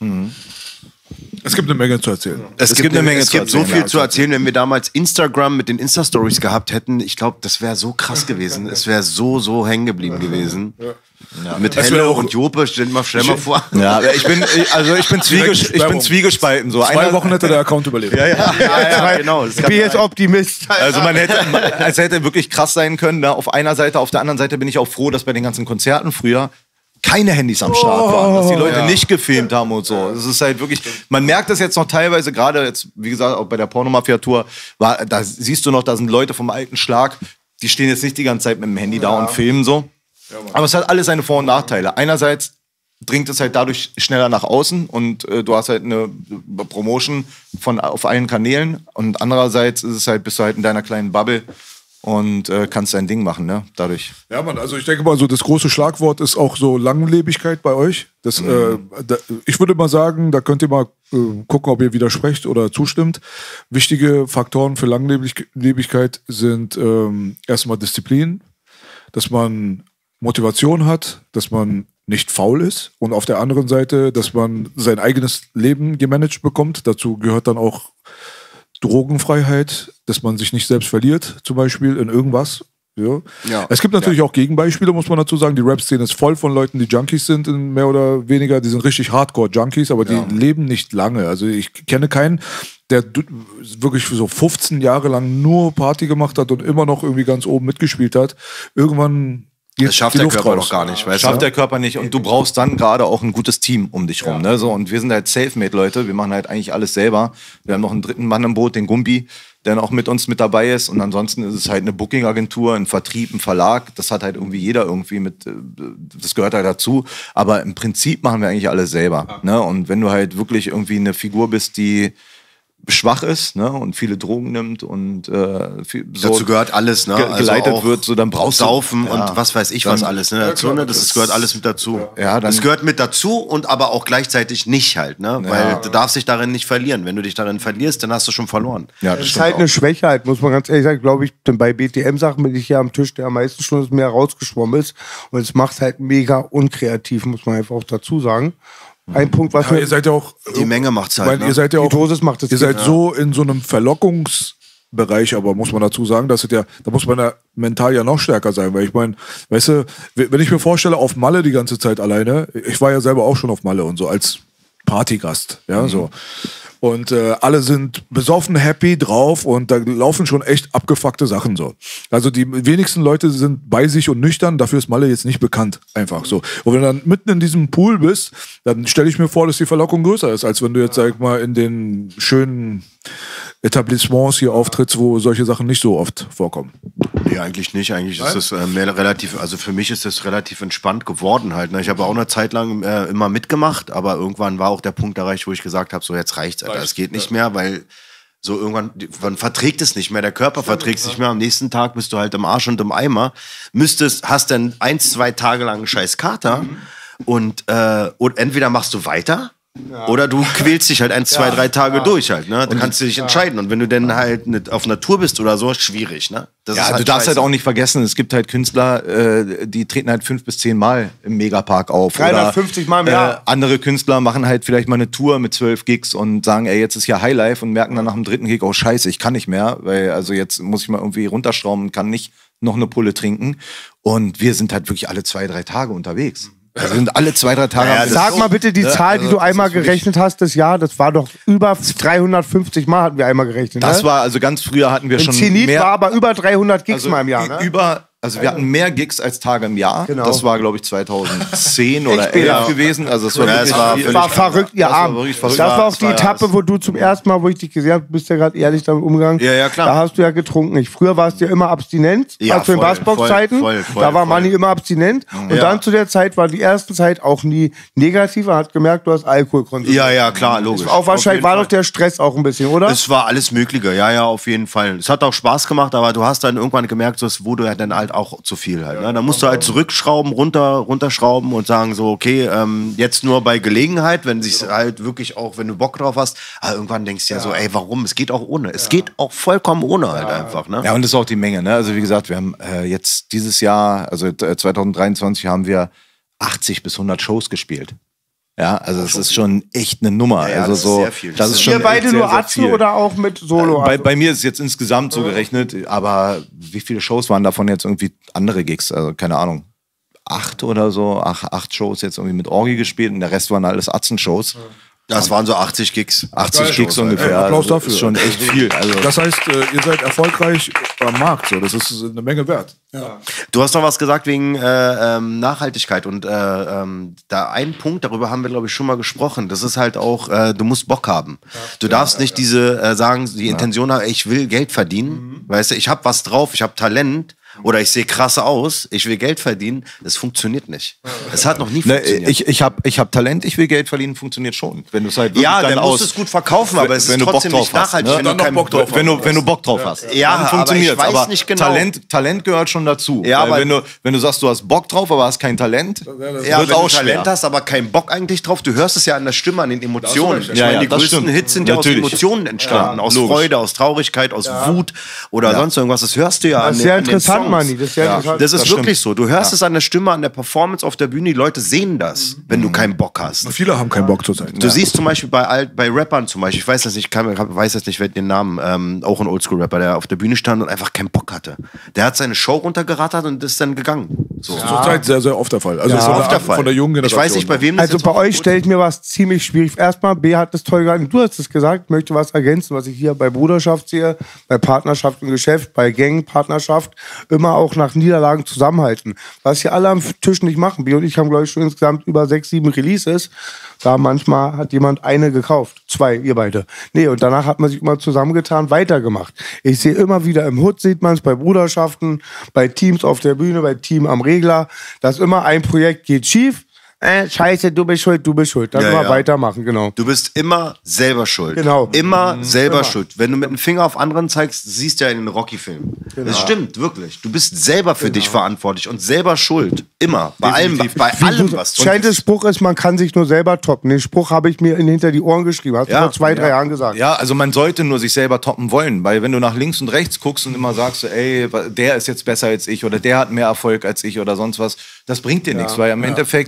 Es gibt eine Menge zu erzählen. es, gibt eine Menge Es gibt zu so erzählen, viel ja. zu erzählen, wenn wir damals Instagram mit den Insta-Stories gehabt hätten. Ich glaube, das wäre so krass gewesen. Es wäre so, so hängen geblieben gewesen. Mit Es wär Helle auch- und Jope, stell dir mal, stell mal vor. Ja, ich bin, ich- also ich bin, zwieges, ich bin zwiegespalten. So. Zwei Einer- Wochen hätte der Account überlebt. Ja, ja. Ja, ja, genau. Das Ich bin jetzt Optimist. Also man hätte, man, es hätte wirklich krass sein können. Ne? Auf einer Seite, auf der anderen Seite bin ich auch froh, dass bei den ganzen Konzerten früher keine Handys am Start waren, dass die Leute nicht gefilmt haben und so. Es ist halt wirklich, man merkt das jetzt noch teilweise, gerade jetzt, wie gesagt, auch bei der Pornomafia-Tour, war, da siehst du noch, da sind Leute vom alten Schlag, die stehen jetzt nicht die ganze Zeit mit dem Handy da und filmen so. Aber es hat alles seine Vor- und Nachteile. Einerseits dringt es halt dadurch schneller nach außen und äh, du hast halt eine Promotion von, auf allen Kanälen und andererseits ist es halt, bist du halt in deiner kleinen Bubble und äh, kannst dein Ding machen, ne? Dadurch. Ja, Mann, also ich denke mal, so das große Schlagwort ist auch so Langlebigkeit bei euch. Das, äh, da, ich würde mal sagen, da könnt ihr mal äh, gucken, ob ihr widersprecht oder zustimmt. Wichtige Faktoren für Langlebigkeit sind ähm, erstmal Disziplin, dass man Motivation hat, dass man nicht faul ist und auf der anderen Seite, dass man sein eigenes Leben gemanagt bekommt. Dazu gehört dann auch Drogenfreiheit, dass man sich nicht selbst verliert, zum Beispiel in irgendwas. Ja. Ja. Es gibt natürlich auch Gegenbeispiele, muss man dazu sagen. Die Rap-Szene ist voll von Leuten, die Junkies sind, in mehr oder weniger. Die sind richtig Hardcore-Junkies, aber die leben nicht lange. Also ich kenne keinen, der du- wirklich so fünfzehn Jahre lang nur Party gemacht hat und immer noch irgendwie ganz oben mitgespielt hat. Irgendwann geht Das schafft die der Luft Körper raus. doch gar nicht, weißt Schafft du? der Körper nicht und du brauchst dann gerade auch ein gutes Team um dich rum. Ne? So, und wir sind halt Selfmade-Leute, wir machen halt eigentlich alles selber. Wir haben noch einen dritten Mann im Boot, den Gumbi, der auch mit uns mit dabei ist. Und ansonsten ist es halt eine Booking-Agentur, ein Vertrieb, ein Verlag. Das hat halt irgendwie jeder irgendwie mit, äh, das gehört halt dazu. Aber im Prinzip machen wir eigentlich alles selber. Ne? Und wenn du halt wirklich irgendwie eine Figur bist, die schwach ist, ne, und viele Drogen nimmt und äh, viel, so Dazu gehört alles, ne? ge- Also geleitet auch wird, so dann brauchst du Saufen ja. und was weiß ich was Dann- alles, ne? Dazu, ne? Das, das gehört alles mit dazu. Ja, dann- das gehört mit dazu und aber auch gleichzeitig nicht halt, ne? Weil du darfst dich darin nicht verlieren. Wenn du dich darin verlierst, dann hast du schon verloren. Ja, das Das ist stimmt halt auch. eine Schwäche, halt, muss man ganz ehrlich sagen, glaube ich, denn bei B T M-Sachen bin ich hier am Tisch, der am meisten Stunden mehr rausgeschwommen ist. Und es macht halt mega unkreativ, muss man einfach auch dazu sagen. ein Punkt, was Ja, ihr seid ja auch. Die Menge macht's Ich halt. meine, ihr seid ja die auch. Dosis macht es. Ihr seid so in so einem Verlockungsbereich, aber muss man dazu sagen, dass es ja, da muss man ja mental ja noch stärker sein, weil ich meine, weißt du, wenn ich mir vorstelle, auf Malle die ganze Zeit alleine, ich war ja selber auch schon auf Malle und so als Partygast, ja, so. Und äh, alle sind besoffen, happy drauf und da laufen schon echt abgefuckte Sachen so. Also die wenigsten Leute sind bei sich und nüchtern, dafür ist Malle jetzt nicht bekannt, einfach so. Und wenn du dann mitten in diesem Pool bist, dann stelle ich mir vor, dass die Verlockung größer ist, als wenn du jetzt, sag ich mal, in den schönen Etablissements hier auftrittst, wo solche Sachen nicht so oft vorkommen. Nee, eigentlich nicht. Eigentlich ist das äh, mehr relativ, also für mich ist das relativ entspannt geworden halt. Ne? Ich habe auch eine Zeit lang äh, immer mitgemacht, aber irgendwann war auch der Punkt erreicht, wo ich gesagt habe, so jetzt reicht's, Alter. Es geht nicht mehr, weil so irgendwann, man verträgt es nicht mehr, der Körper verträgt es nicht mehr. Am nächsten Tag bist du halt im Arsch und im Eimer. Müsstest, hast dann ein, zwei Tage lang einen scheiß Kater und, äh, und entweder machst du weiter. Ja. Oder du quälst dich halt ein, zwei, drei Tage ja. durch halt, ne? Dann kannst du dich ja. entscheiden. Und wenn du dann halt nicht auf Natur bist oder so, ist schwierig, ne? Das ja, ist halt du darfst scheiße. halt auch nicht vergessen, es gibt halt Künstler, äh, die treten halt fünf bis zehn Mal im Megapark auf. dreihundertfünfzig Mal im Oder, Jahr. äh, andere Künstler machen halt vielleicht mal eine Tour mit zwölf Gigs und sagen, ey, jetzt ist ja Highlife und merken dann nach dem dritten Gig, oh scheiße, ich kann nicht mehr, weil also jetzt muss ich mal irgendwie runterschrauben und kann nicht noch eine Pulle trinken. Und wir sind halt wirklich alle zwei, drei Tage unterwegs. Also sind alle zwei, drei Tage. Ja, Sag mal bitte die Ja, Zahl, die also du einmal das ist gerechnet hast, das Jahr, das war doch über dreihundertfünfzig Mal hatten wir einmal gerechnet. Das ne? war, also ganz früher hatten wir Im schon Zenit mehr. war aber über dreihundert Gigs also mal im Jahr, ne? über, also wir hatten mehr Gigs als Tage im Jahr. Genau. Das war, glaube ich, zweitauszehn oder Echt, elf ja. gewesen. Also es war, Ja, wirklich es war viel. völlig war verrückt, ihr Das war Arm. wirklich Das verrückt. war auch Das die war- Etappe, wo du zum ersten Mal, wo ich dich gesehen habe, bist ja gerade ehrlich damit umgegangen. Ja, ja, klar. Da hast du ja getrunken. Ich, früher warst du ja immer abstinent, Ja, also in voll, Bassbox-Zeiten. voll, voll, voll, Da war voll. Manni immer abstinent. Und Ja. dann zu der Zeit war die erste Zeit auch nie negativ. Er hat gemerkt, du hast Alkohol konsumiert. Ja, ja, klar, logisch. Auch Auf wahrscheinlich jeden war Fall. doch der Stress auch ein bisschen, oder? Es war alles Mögliche, ja, ja, auf jeden Fall. Es hat auch Spaß gemacht, aber du hast dann irgendwann gemerkt, so, es wurde ja dann halt auch zu viel halt. Ne? Dann musst du halt zurückschrauben, runter, runterschrauben und sagen so, okay, ähm, jetzt nur bei Gelegenheit, wenn sich halt wirklich auch, wenn du Bock drauf hast, aber irgendwann denkst du ja, so, ey, warum? Es geht auch ohne. Es geht auch vollkommen ohne halt einfach, ne? Ja, und das ist auch die Menge. Ne? Also wie gesagt, wir haben äh, jetzt dieses Jahr, also äh, zwanzig dreiundzwanzig haben wir achtzig bis hundert Shows gespielt. Ja, also es ist schon echt eine Nummer. Ja, ja, also das ist so, sehr viel. das ist Ihr schon beide echt sehr, nur sehr Atzen viel. oder auch mit Solo? Bei, bei mir ist es jetzt insgesamt so gerechnet, aber wie viele Shows waren davon jetzt irgendwie andere Gigs? Also keine Ahnung. Acht oder so, ach, acht Shows jetzt irgendwie mit Orgi gespielt und der Rest waren alles Atzen-Shows. Das waren so achtzig Gigs. achtzig Geil, Gigs Shows, ungefähr. ey, Applaus also, dafür. ist schon echt viel. Also, Das heißt, äh, ihr seid erfolgreich am Markt, so. Das ist eine Menge wert. Du hast noch was gesagt wegen äh, ähm, Nachhaltigkeit und äh, ähm, da ein Punkt, darüber haben wir glaube ich schon mal gesprochen, das ist halt auch, äh, du musst Bock haben. Du darfst nicht diese äh, sagen, die Intention haben, ich will Geld verdienen, weißt du, ich habe was drauf, ich habe Talent oder ich sehe krasse aus, ich will Geld verdienen, das funktioniert nicht. Es hat noch nie ne, funktioniert. ich ich habe ich hab Talent, ich will Geld verdienen, funktioniert schon. Wenn du es halt wirklich ja, dann dann musst du aus, es gut verkaufen, aber es wenn ist du Bock trotzdem drauf nicht hast, nachhaltig, ne? wenn Dann du noch keinen Bock drauf wenn du wenn du Bock drauf hast. Ja, dann aber funktioniert. ich weiß nicht genau. Talent Talent gehört schon dazu. Ja, Weil aber- wenn du wenn du sagst, du hast Bock drauf, aber hast kein Talent, Ja, wird wenn du auch Talent schwer. hast, aber keinen Bock eigentlich drauf, du hörst es ja an der Stimme, an den Emotionen. recht. Ich Ja, meine, ja, die das größten stimmt. Hits sind ja Natürlich. aus Emotionen entstanden, Ja, aus logisch. Freude, aus Traurigkeit, aus Wut oder Ja. sonst irgendwas. Das hörst du ja Das an ist den, sehr an den interessant, Songs. Manni. Das ist sehr interessant. Das ist Das wirklich stimmt. so. Du hörst es an der Stimme, an der Performance auf der Bühne. Die Leute sehen das, wenn du keinen Bock hast. Viele haben keinen Bock zur Zeit. Du siehst zum Beispiel bei, alt, bei Rappern zum Beispiel, ich weiß das nicht, ich kann, ich weiß jetzt nicht, wer den Namen, ähm, auch ein Oldschool-Rapper, der auf der Bühne stand und einfach keinen Bock hatte. Der hat seine Show runtergerattert und ist dann gegangen. So. Zur Zeit sehr, sehr oft der Fall. Also Das ist von, oft der, der Fall. von der jungen Ich Generation. weiß nicht, bei wem das Also jetzt bei auch euch gut- stelle ich mir was ziemlich schwierig. Erstmal, B hat das toll gehalten. Du hast es gesagt, ich möchte was ergänzen, was ich hier bei Bruderschaft sehe, bei Partnerschaft und Geschäft, bei Gang-Partnerschaft, immer auch nach Niederlagen zusammenhalten. Was hier alle am Tisch nicht machen. B und ich haben, glaube ich, schon insgesamt über sechs, sieben Releases. Da manchmal hat jemand eine gekauft. Zwei, ihr beide. Nee, und danach hat man sich immer zusammengetan, weitergemacht. Ich sehe immer wieder im Hood, sieht man es bei Bruderschaften, bei Teams auf der Bühne, bei Team am Regler, dass immer ein Projekt geht schief. Äh, scheiße, du bist schuld, du bist schuld. Dann Ja, immer ja. weitermachen, genau. Du bist immer selber schuld. Genau. Immer selber Immer. schuld. Wenn du mit dem Finger auf anderen zeigst, siehst du ja in den Rocky-Filmen. Das stimmt, wirklich. Du bist selber für dich verantwortlich und selber schuld. Immer. Bei allem, bei allem, was du Scheint der Spruch ist, man kann sich nur selber toppen. Den Spruch habe ich mir in, hinter die Ohren geschrieben. Hast Ja, du vor zwei, drei ja. Jahren gesagt. Ja, also man sollte nur sich selber toppen wollen, weil wenn du nach links und rechts guckst und immer sagst, so, ey, der ist jetzt besser als ich oder der hat mehr Erfolg als ich oder sonst was, das bringt dir nichts, weil im Endeffekt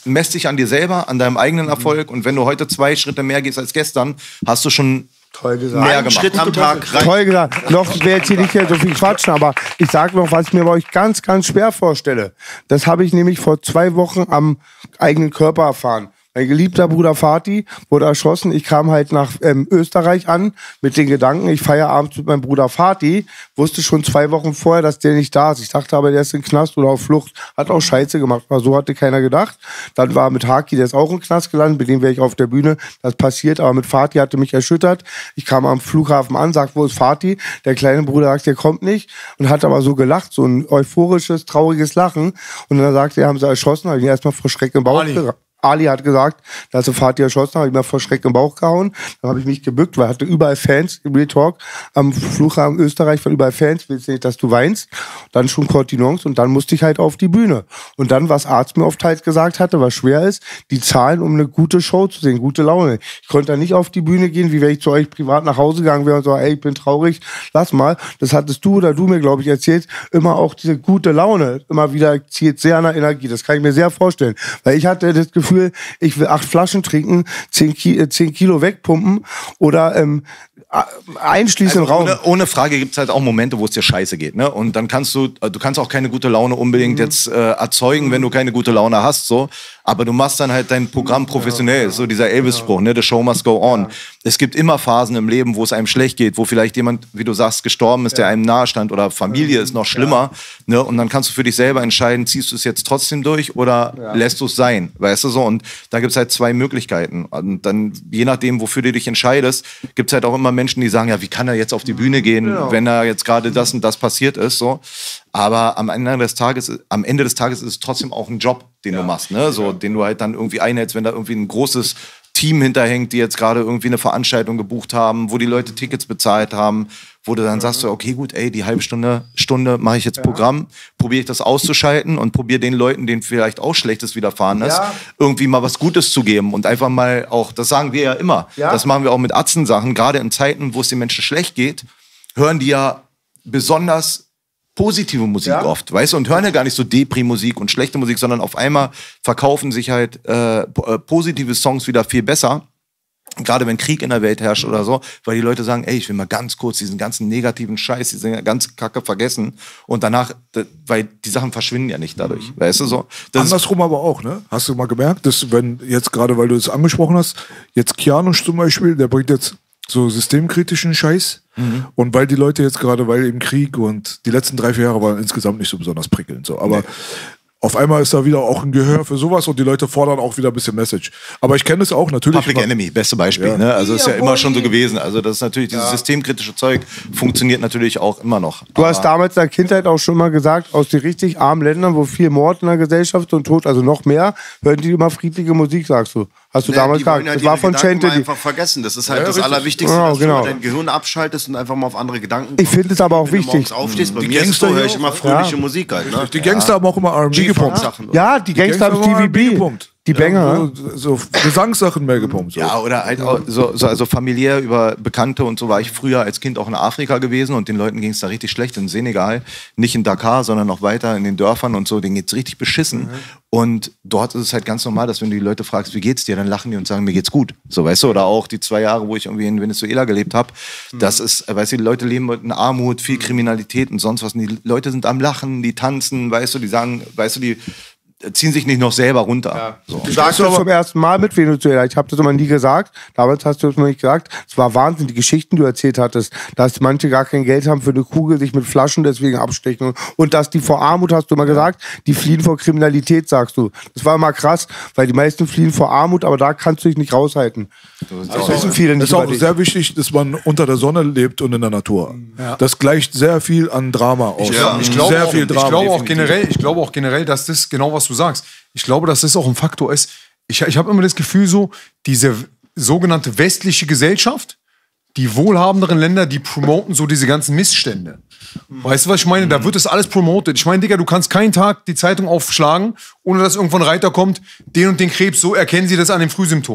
mess dich an dir selber, an deinem eigenen Erfolg. Und wenn du heute zwei Schritte mehr gehst als gestern, hast du schon Toll gesagt. mehr Einen gemacht. Schritt am Tag rein. Toll gesagt. Noch, ich will jetzt hier nicht so viel quatschen, aber ich sage noch, was ich mir bei euch ganz, ganz schwer vorstelle. Das habe ich nämlich vor zwei Wochen am eigenen Körper erfahren. Mein geliebter Bruder Fatih wurde erschossen. Ich kam halt nach ähm, Österreich an mit den Gedanken, ich feiere abends mit meinem Bruder Fatih. Wusste schon zwei Wochen vorher, dass der nicht da ist. Ich dachte aber, der ist im Knast oder auf Flucht. Hat auch Scheiße gemacht. Aber so hatte keiner gedacht. Dann war mit Haki, der ist auch im Knast gelandet. Mit dem wäre ich auf der Bühne. Das passiert. Aber mit Fatih hatte mich erschüttert. Ich kam am Flughafen an, sagt, wo ist Fatih? Der kleine Bruder sagt, der kommt nicht. Und hat aber so gelacht. So ein euphorisches, trauriges Lachen. Und dann sagte er, haben sie erschossen. Habe ich ihn erstmal vor Schreck im Bauch geraten. Ali hat gesagt, da hat so Fatih erschossen, habe ich mir vor Schreck im Bauch gehauen. Dann habe ich mich gebückt, weil er hatte überall Fans im Real Talk. Am Flughafen Österreich waren überall Fans, willst nicht, dass du weinst. Dann schon Kontinence und dann musste ich halt auf die Bühne. Und dann, was Arzt mir oft halt gesagt hatte, was schwer ist, die Zahlen, um eine gute Show zu sehen, gute Laune. Ich konnte da nicht auf die Bühne gehen, wie wenn ich zu euch privat nach Hause gegangen wäre und so, ey, ich bin traurig, lass mal. Das hattest du oder du mir, glaube ich, erzählt, immer auch diese gute Laune, immer wieder zieht sehr an der Energie. Das kann ich mir sehr vorstellen. Weil ich hatte das Gefühl, ich will acht Flaschen trinken, zehn, Ki- zehn Kilo wegpumpen oder ähm, einschließen Also im Raum. ohne, ohne Frage gibt es halt auch Momente, wo es dir scheiße geht. Ne? Und dann kannst du, du kannst auch keine gute Laune unbedingt Mhm. jetzt äh, erzeugen, wenn du keine gute Laune hast. So. Aber du machst dann halt dein Programm professionell. So dieser Elvis-Spruch, ne? The show must go on. Es gibt immer Phasen im Leben, wo es einem schlecht geht, wo vielleicht jemand, wie du sagst, gestorben ist, der einem nahe stand oder Familie ist noch schlimmer. Ne? Und dann kannst du für dich selber entscheiden, ziehst du es jetzt trotzdem durch oder lässt du es sein. Weißt du so? Und da gibt es halt zwei Möglichkeiten. Und dann, je nachdem, wofür du dich entscheidest, gibt es halt auch immer Menschen, die sagen, ja, wie kann er jetzt auf die Bühne gehen, Genau. wenn da jetzt gerade das und das passiert ist. So. Aber am Ende des Tages, am Ende des Tages ist es trotzdem auch ein Job, den du machst, ne? So, den du halt dann irgendwie einhältst, wenn da irgendwie ein großes Team hinterhängt, die jetzt gerade irgendwie eine Veranstaltung gebucht haben, wo die Leute Tickets bezahlt haben, wo du dann sagst, so, okay, gut, ey, die halbe Stunde, Stunde mache ich jetzt Programm, probiere ich das auszuschalten und probiere den Leuten, denen vielleicht auch Schlechtes widerfahren ist, Ja. irgendwie mal was Gutes zu geben und einfach mal auch, das sagen wir ja immer, Ja. das machen wir auch mit Atzensachen, gerade in Zeiten, wo es den Menschen schlecht geht, hören die ja besonders positive Musik Ja. oft, weißt du, und hören ja gar nicht so Depri-Musik und schlechte Musik, sondern auf einmal verkaufen sich halt äh, po- äh, positive Songs wieder viel besser. Gerade wenn Krieg in der Welt herrscht oder so, weil die Leute sagen, ey, ich will mal ganz kurz diesen ganzen negativen Scheiß, diese ganze Kacke vergessen und danach, d- weil die Sachen verschwinden ja nicht dadurch, weißt du so. Das ist, Andersrum aber auch, ne? Hast du mal gemerkt, dass wenn jetzt gerade, weil du es angesprochen hast, jetzt Kianosch zum Beispiel, der bringt jetzt so systemkritischen Scheiß. Mhm. Und weil die Leute jetzt gerade, weil im Krieg und die letzten drei, vier Jahre waren insgesamt nicht so besonders prickelnd. So. Aber auf einmal ist da wieder auch ein Gehör für sowas und die Leute fordern auch wieder ein bisschen Message. Aber ich kenne es auch natürlich. Public Enemy, beste Beispiel. Ja. Ne? Also ist ja Jawohl. immer schon so gewesen. Also das ist natürlich, dieses systemkritische Zeug funktioniert natürlich auch immer noch. Du hast damals in der Kindheit auch schon mal gesagt, aus den richtig armen Ländern, wo viel Mord in der Gesellschaft und Tod, also noch mehr, hören die immer friedliche Musik, sagst du. Hast du Nee, damals die wollen gesagt. ja das ihre war von Gedanken Chente. mal Die, einfach vergessen. Das ist halt Ja, das richtig. Allerwichtigste, Genau, dass genau. du dein Gehirn abschaltest und einfach mal auf andere Gedanken Ich finde es aber auch Wenn wichtig. du morgens aufstehst, bei Die mir ist es Gangster so, höre hier ich immer auch, fröhliche ja. Musik halt. Ne? Die Gangster haben auch immer R and B gepumpt. Sachen. Ja, die Gangster haben Gangster T V B. gepumpt. Die Banger. So, so Gesangssachen mehr gepumpt. So. Ja, oder halt auch so, so also familiär über Bekannte und so war ich früher als Kind auch in Afrika gewesen und den Leuten ging es da richtig schlecht in Senegal. Nicht in Dakar, sondern noch weiter in den Dörfern und so, denen geht's richtig beschissen. Und dort ist es halt ganz normal, dass wenn du die Leute fragst, wie geht's dir, dann lachen die und sagen, mir geht's gut. So, weißt du, oder auch die zwei Jahre, wo ich irgendwie in Venezuela gelebt habe, das ist, weißt du, die Leute leben in Armut, viel Kriminalität und sonst was. Und die Leute sind am Lachen, die tanzen, weißt du, die sagen, weißt du, die ziehen sich nicht noch selber runter. So. Du sagst das zum ersten Mal mit Venezuela. Ich habe das immer nie gesagt. Damals hast du es mir nicht gesagt. Es war Wahnsinn, die Geschichten, die du erzählt hattest. Dass manche gar kein Geld haben für eine Kugel, sich mit Flaschen deswegen abstechen. Und dass die vor Armut, hast du immer gesagt, die fliehen vor Kriminalität, sagst du. Das war immer krass, weil die meisten fliehen vor Armut, aber da kannst du dich nicht raushalten. Das wissen viele Es nicht ist auch über dich. sehr wichtig, dass man unter der Sonne lebt und in der Natur. Das gleicht sehr viel an Drama aus. Ja, ich glaube sehr auch, viel ich Drama. glaube auch generell, ich glaube auch generell, dass das genau was du sagst. Ich glaube, dass das auch ein Faktor ist. Ich, ich habe immer das Gefühl so, diese sogenannte westliche Gesellschaft, die wohlhabenderen Länder, die promoten so diese ganzen Missstände. Weißt du, was ich meine? Da wird das alles promotet. Ich meine, Digga, du kannst keinen Tag die Zeitung aufschlagen, ohne dass irgendwann ein Reiter kommt, den und den Krebs, so erkennen sie das an den Frühsymptomen.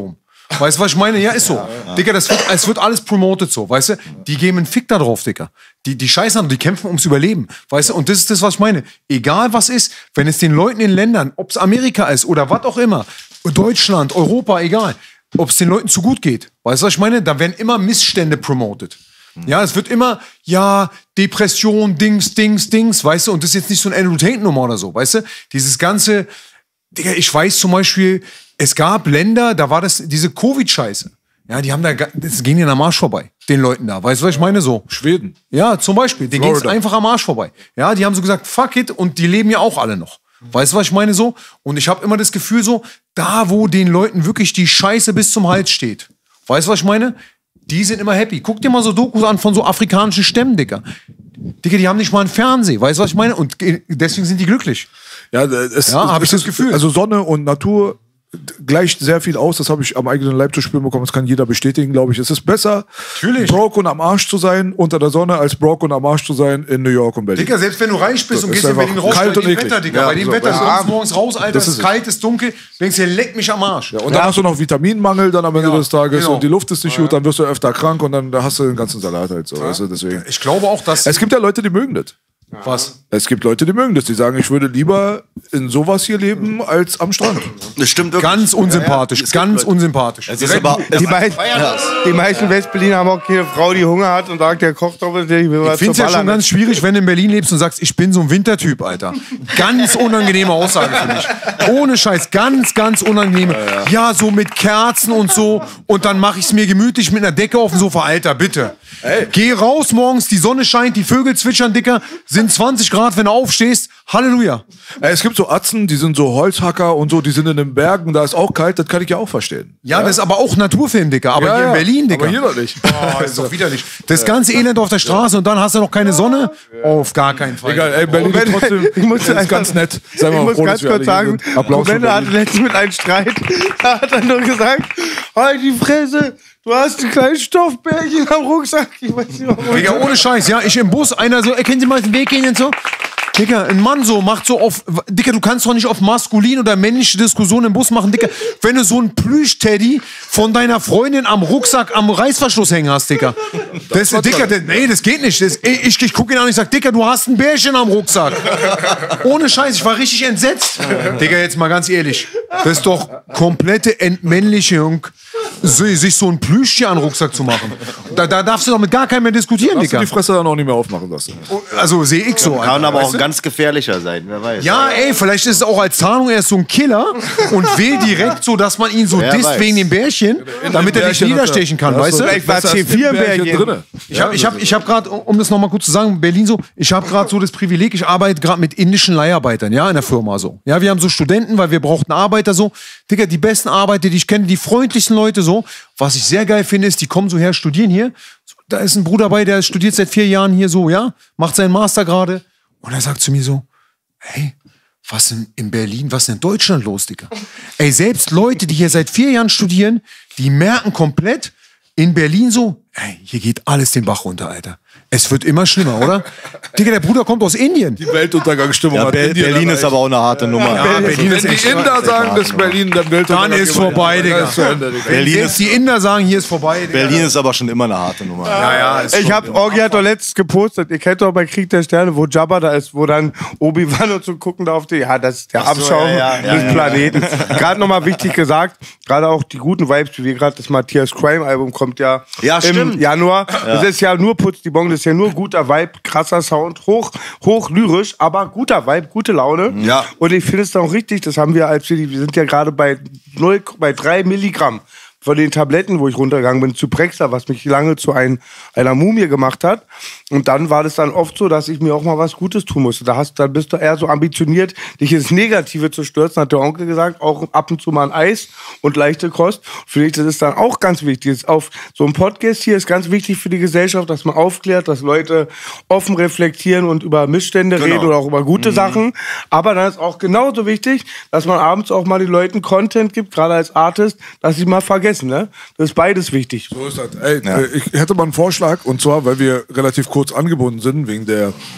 Weißt du, was ich meine? Ja, ist so. Ja, ja. Digga, das wird, es wird alles promoted so, weißt du? Die geben einen Fick da drauf, Digga. Die, die scheißen, die kämpfen ums Überleben, weißt du? Und das ist das, was ich meine. Egal was ist, wenn es den Leuten in Ländern, ob es Amerika ist oder was auch immer, Deutschland, Europa, egal, ob es den Leuten zu gut geht, weißt du, was ich meine? Da werden immer Missstände promoted. Ja, es wird immer, ja, Depression, Dings, Dings, Dings, weißt du? Und das ist jetzt nicht so ein Andrew Tate-Nummer oder so, weißt du? Dieses ganze, Digga, ich weiß zum Beispiel, es gab Länder, da war das, diese Covid-Scheiße. Ja, die haben da, das ging denen am Arsch vorbei, den Leuten da. Weißt du, was ich meine? So. Schweden. Ja, zum Beispiel. Denen ging es einfach am Arsch vorbei. Ja, die haben so gesagt, fuck it, und die leben ja auch alle noch. Weißt du, was ich meine? So. Und ich habe immer das Gefühl so, da wo den Leuten wirklich die Scheiße bis zum Hals steht. Weißt du, was ich meine? Die sind immer happy. Guck dir mal so Dokus an von so afrikanischen Stämmen, Digga. Digga, die haben nicht mal einen Fernseher. Weißt du, was ich meine? Und deswegen sind die glücklich. Ja, es, ja habe ich das Gefühl. Also Sonne und Natur gleicht sehr viel aus. Das habe ich am eigenen Leib zu spüren bekommen. Das kann jeder bestätigen, glaube ich. Es ist besser, Natürlich. broke und am Arsch zu sein unter der Sonne, als broke und am Arsch zu sein in New York und Berlin. Digga, selbst wenn du reich bist so, und gehst in Berlin raus, kalt bei dem und Wetter, Digga. Ja, bei dem so, Wetter, ja. du kommst morgens raus, Alter, Das es ist ist kalt, es ist dunkel, denkst dir, leck mich am Arsch. Ja, und dann hast du noch Vitaminmangel dann am Ende Ja, des Tages genau. und die Luft ist nicht gut, dann wirst du öfter krank und dann hast du den ganzen Salat halt so. Ja. Weißt du, deswegen. Ich glaube auch, dass... Es gibt ja Leute, die mögen das. Was? Es gibt Leute, die mögen das. Die sagen, ich würde lieber in sowas hier leben, als am Strand. Das stimmt wirklich. Ganz unsympathisch, Ja, ja. ganz unsympathisch. Es ist aber, es Die, mei die meisten Westberliner haben auch keine Frau, die Hunger hat und sagt, der kocht doch mit dir, ich will was Ich finde es zu ja schon ballern. ganz schwierig, wenn du in Berlin lebst und sagst, ich bin so ein Wintertyp, Alter. Ganz unangenehme Aussage für mich. Ohne Scheiß, ganz, ganz unangenehm. Ja, so mit Kerzen und so. Und dann mache ich es mir gemütlich mit einer Decke auf dem Sofa. Alter, bitte. Ey. Geh raus morgens, die Sonne scheint, die Vögel zwitschern, Dicker. Sind zwanzig Grad, wenn du aufstehst. Halleluja. Äh, Es gibt so Atzen, die sind so Holzhacker und so, die sind in den Bergen, da ist auch kalt, das kann ich ja auch verstehen. Ja, das ist aber auch Naturfilm, Dicker. Aber Ja, hier in ja. Berlin, Dicker. Aber hier noch nicht. Oh, ist doch widerlich. Das ganze Elend auf der Straße und dann hast du noch keine Sonne? Auf gar keinen Fall. Egal, ey, Berlin ist trotzdem ich muss ist ganz nett. Sei Ich mal muss froh, ganz dass wir kurz alle hier sagen, sind. Applaus für Robert hatte Berlin. letztens mit einem Streit, da hat er nur gesagt, halt die Fresse, du hast ein kleines Stoffbärchen am Rucksack. Ich weiß nicht, warum. Digga, ohne Scheiß, ja, ich im Bus, einer so, erkennen Sie mal den Weg gehen und so. Digga, ein Mann so macht so auf, Digga, du kannst doch nicht auf maskulin oder männliche Diskussionen im Bus machen, Digga. Wenn du so ein Plüsch-Teddy von deiner Freundin am Rucksack am Reißverschluss hängen hast, Digga. Das, das Digga, das, nee, das geht nicht. Das, ich ich, ich guck ihn an und ich sag, Digga, du hast ein Bärchen am Rucksack. Ohne Scheiß, ich war richtig entsetzt. Digga, jetzt mal ganz ehrlich, das ist doch komplette Entmännlichung, sich so ein Plüschchen an den Rucksack zu machen. Da, da darfst du doch mit gar keinem mehr diskutieren, Hast du Digga. die Fresse dann auch nicht mehr aufmachen lassen. Also sehe ich so. kann Alter, aber weißt auch du? ganz gefährlicher sein, wer weiß. Ja, ey, vielleicht ist es auch als Tarnung erst so ein Killer und will direkt so, dass man ihn so Wer disst weiß. wegen dem Bärchen, damit er dich Bärchen hat er- niederstechen kann, Ja, weißt so- du? Vielleicht war es Besser hier als im vier Bärchen Bärchen. drinne. Ich habe ich hab, ich hab gerade, um das nochmal kurz zu sagen, Berlin so, ich habe gerade so das Privileg, ich arbeite gerade mit indischen Leiharbeitern, ja, in der Firma so. Ja, wir haben so Studenten, weil wir brauchten Arbeiter so. Digga, die besten Arbeiter, die ich kenne, die freundlichsten Leute so. Was ich sehr geil finde, ist, die kommen so her, studieren hier. So, da ist ein Bruder bei, der studiert seit vier Jahren hier so, ja, macht seinen Master gerade. Und er sagt zu mir so, hey, was in, in Berlin, was ist in Deutschland los, Digga? Ey, selbst Leute, die hier seit vier Jahren studieren, die merken komplett in Berlin so, ey, hier geht alles den Bach runter, Alter. Es wird immer schlimmer, oder? Digga, der Bruder kommt aus Indien. Die Weltuntergangsstimmung Ja, hat Ber Indien Berlin ist erreicht. aber auch eine harte Nummer. Ja, Berlin ist Wenn echt die Inder sagen, dass Berlin dann Weltuntergang Dann ist vorbei, Digga. Dann ist zu Ende, Digga. Berlin Selbst ist, die Inder sagen, hier ist vorbei, Digga. Berlin ist aber schon immer eine harte Nummer. Ja, ja, ist Ich schon- hab, Orgi hat doch letztens gepostet, ihr kennt doch bei Krieg der Sterne, wo Jabba da ist, wo dann Obi-Wan und so gucken da auf die, ja, das ist der Abschaum ja, ja, ja, des ja. Planeten. Gerade nochmal wichtig gesagt, gerade auch die guten Vibes, wie wir gerade, das Matthias Crime Album kommt ja, Ja, im stimmt. Januar. Das ist ja nur Putz die Bon, das ist ja nur guter Vibe, krasser Sound, hoch, hoch lyrisch, aber guter Vibe, gute Laune. Ja. Und ich finde es dann auch richtig, das haben wir, als wir, die, wir sind ja gerade bei null, bei drei Milligramm von den Tabletten, wo ich runtergegangen bin, zu Prexa, was mich lange zu ein, einer Mumie gemacht hat. Und dann war das dann oft so, dass ich mir auch mal was Gutes tun musste. Da hast, dann bist du eher so ambitioniert, dich ins Negative zu stürzen, hat der Onkel gesagt. Auch ab und zu mal ein Eis und leichte Kost. Finde ich, das ist dann auch ganz wichtig. Jetzt auf so einem Podcast hier ist ganz wichtig für die Gesellschaft, dass man aufklärt, dass Leute offen reflektieren und über Missstände Genau. reden oder auch über gute Sachen. Aber dann ist auch genauso wichtig, dass man abends auch mal den Leuten Content gibt, gerade als Artist, dass sie mal vergessen. Ne? Das ist beides wichtig. So ist das. Ey, äh, ich hätte mal einen Vorschlag, und zwar, weil wir relativ kurz angebunden sind, wegen der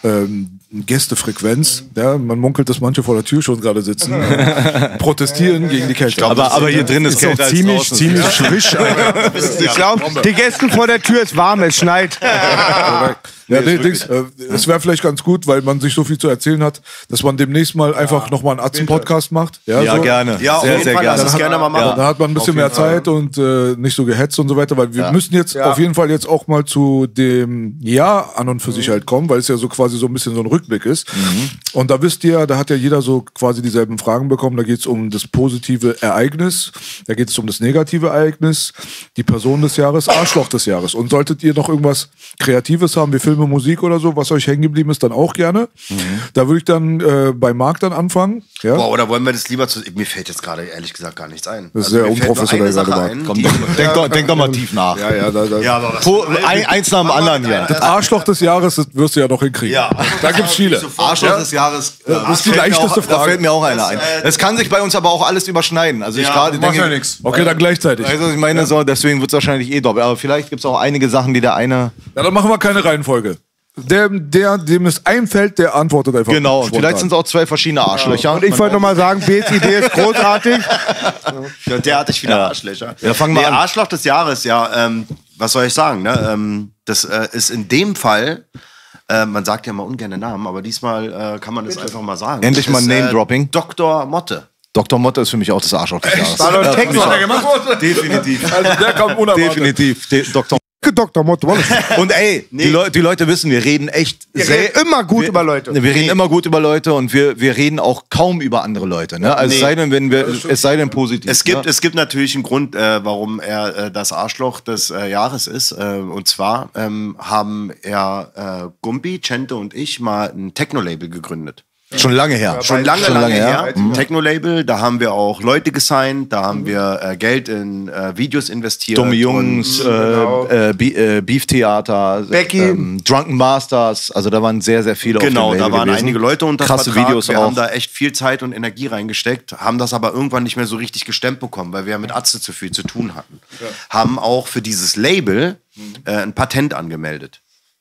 ähm, Gästefrequenz. Ja, man munkelt, dass manche vor der Tür schon gerade sitzen, äh, protestieren gegen die Kälte. Aber, aber hier drin ist Ist auch ziemlich, ziemlich frisch. Ich glaube, die Gäste vor der Tür ist warm, es schneit. Ja, nee, Dings, äh, es wäre vielleicht ganz gut, weil man sich so viel zu erzählen hat, dass man demnächst mal einfach nochmal einen Atzen-Podcast macht. Ja, Ja, so. gerne. Ja, auf sehr, jeden sehr Fall, gerne. lass es gerne mal machen. Da hat man ein bisschen mehr Zeit und äh, nicht so gehetzt und so weiter, weil wir Ja. müssen jetzt Ja. auf jeden Fall jetzt auch mal zu dem Jahr an und für sich halt kommen, weil es ja so quasi so ein bisschen so ein Rückblick ist. Und da wisst ihr, da hat ja jeder so quasi dieselben Fragen bekommen. Da geht es um das positive Ereignis, da geht es um das negative Ereignis, die Person des Jahres, Arschloch des Jahres. Und solltet ihr noch irgendwas Kreatives haben, wie Filme, Musik oder so, was euch hängen geblieben ist, dann auch gerne. Da würde ich dann äh, bei Marc dann anfangen. Ja? Boah, oder wollen wir das lieber zu. Mir fällt jetzt gerade ehrlich gesagt gar nichts ein. Das ist sehr mir fällt nur unprofessionell eine Sache gerade, ein, Komm, die- denk, doch, denk doch mal tief nach. Ja, ja, da, da. Ja, aber was? Po, ein, eins nach dem anderen hier. Das Arschloch des Jahres, das wirst du ja noch hinkriegen. Ja. Da gibt's viele. Arschloch des Jahres. äh, Das ist die fällt mir leichteste auch, Da Frage. fällt mir auch einer ein. Das, äh, Es kann sich bei uns aber auch alles überschneiden. Also ich gerade Macht denke, ja nichts. Okay, dann gleichzeitig. Also ich meine so, deswegen wird es wahrscheinlich eh doppelt. Aber vielleicht gibt es auch einige Sachen, die der eine. Ja, dann machen wir keine Reihenfolge. Der, der, dem es einfällt, der antwortet einfach. Genau. Und spontan. vielleicht sind es auch zwei verschiedene Arschlöcher. Und ich wollte nochmal sagen, B's Idee ist großartig. Ja, der hatte ich wieder Arschlöcher. Ja, fang mal nee, an. Arschloch des Jahres, ja, ähm, was soll ich sagen, ne? Ähm, das äh, ist in dem Fall, äh, man sagt ja mal ungerne Namen, aber diesmal äh, kann man das einfach mal sagen. Endlich mal ist, Name-Dropping. Doktor Motte. Doktor Motte ist für mich auch das Arschloch des Jahres. War doch Techno. Definitiv. Also der kam unerwartet. Definitiv. De Doktor Doktor Motto. Und ey, die, Leu die Leute wissen, wir reden echt Wir sehr, reden immer gut wir, über Leute. Wir reden immer gut über Leute und wir, wir reden auch kaum über andere Leute. Ne? Also Nee. es sei denn, wenn wir, es sei denn positiv. Es gibt, ne? es gibt natürlich einen Grund, äh, warum er äh, das Arschloch des äh, Jahres ist. Äh, und zwar ähm, haben er, äh, Gumbi, Cente und ich mal ein Techno-Label gegründet. Schon lange her. Schon lange, Schon lange, lange her. her. Techno-Label, da haben wir auch Leute gesigned, da haben wir äh, Geld in äh, Videos investiert. Dumme Jungs, und- äh, äh, Be äh, Beef Theater, Becky. ähm, Drunken Masters, also da waren sehr, sehr viele Genau, auf dem da Label waren gewesen. einige Leute unter Krasse Vertrag. Videos wir auch. haben da echt viel Zeit und Energie reingesteckt, haben das aber irgendwann nicht mehr so richtig gestemmt bekommen, weil wir ja mit Atze zu viel zu tun hatten. Haben auch für dieses Label äh, ein Patent angemeldet.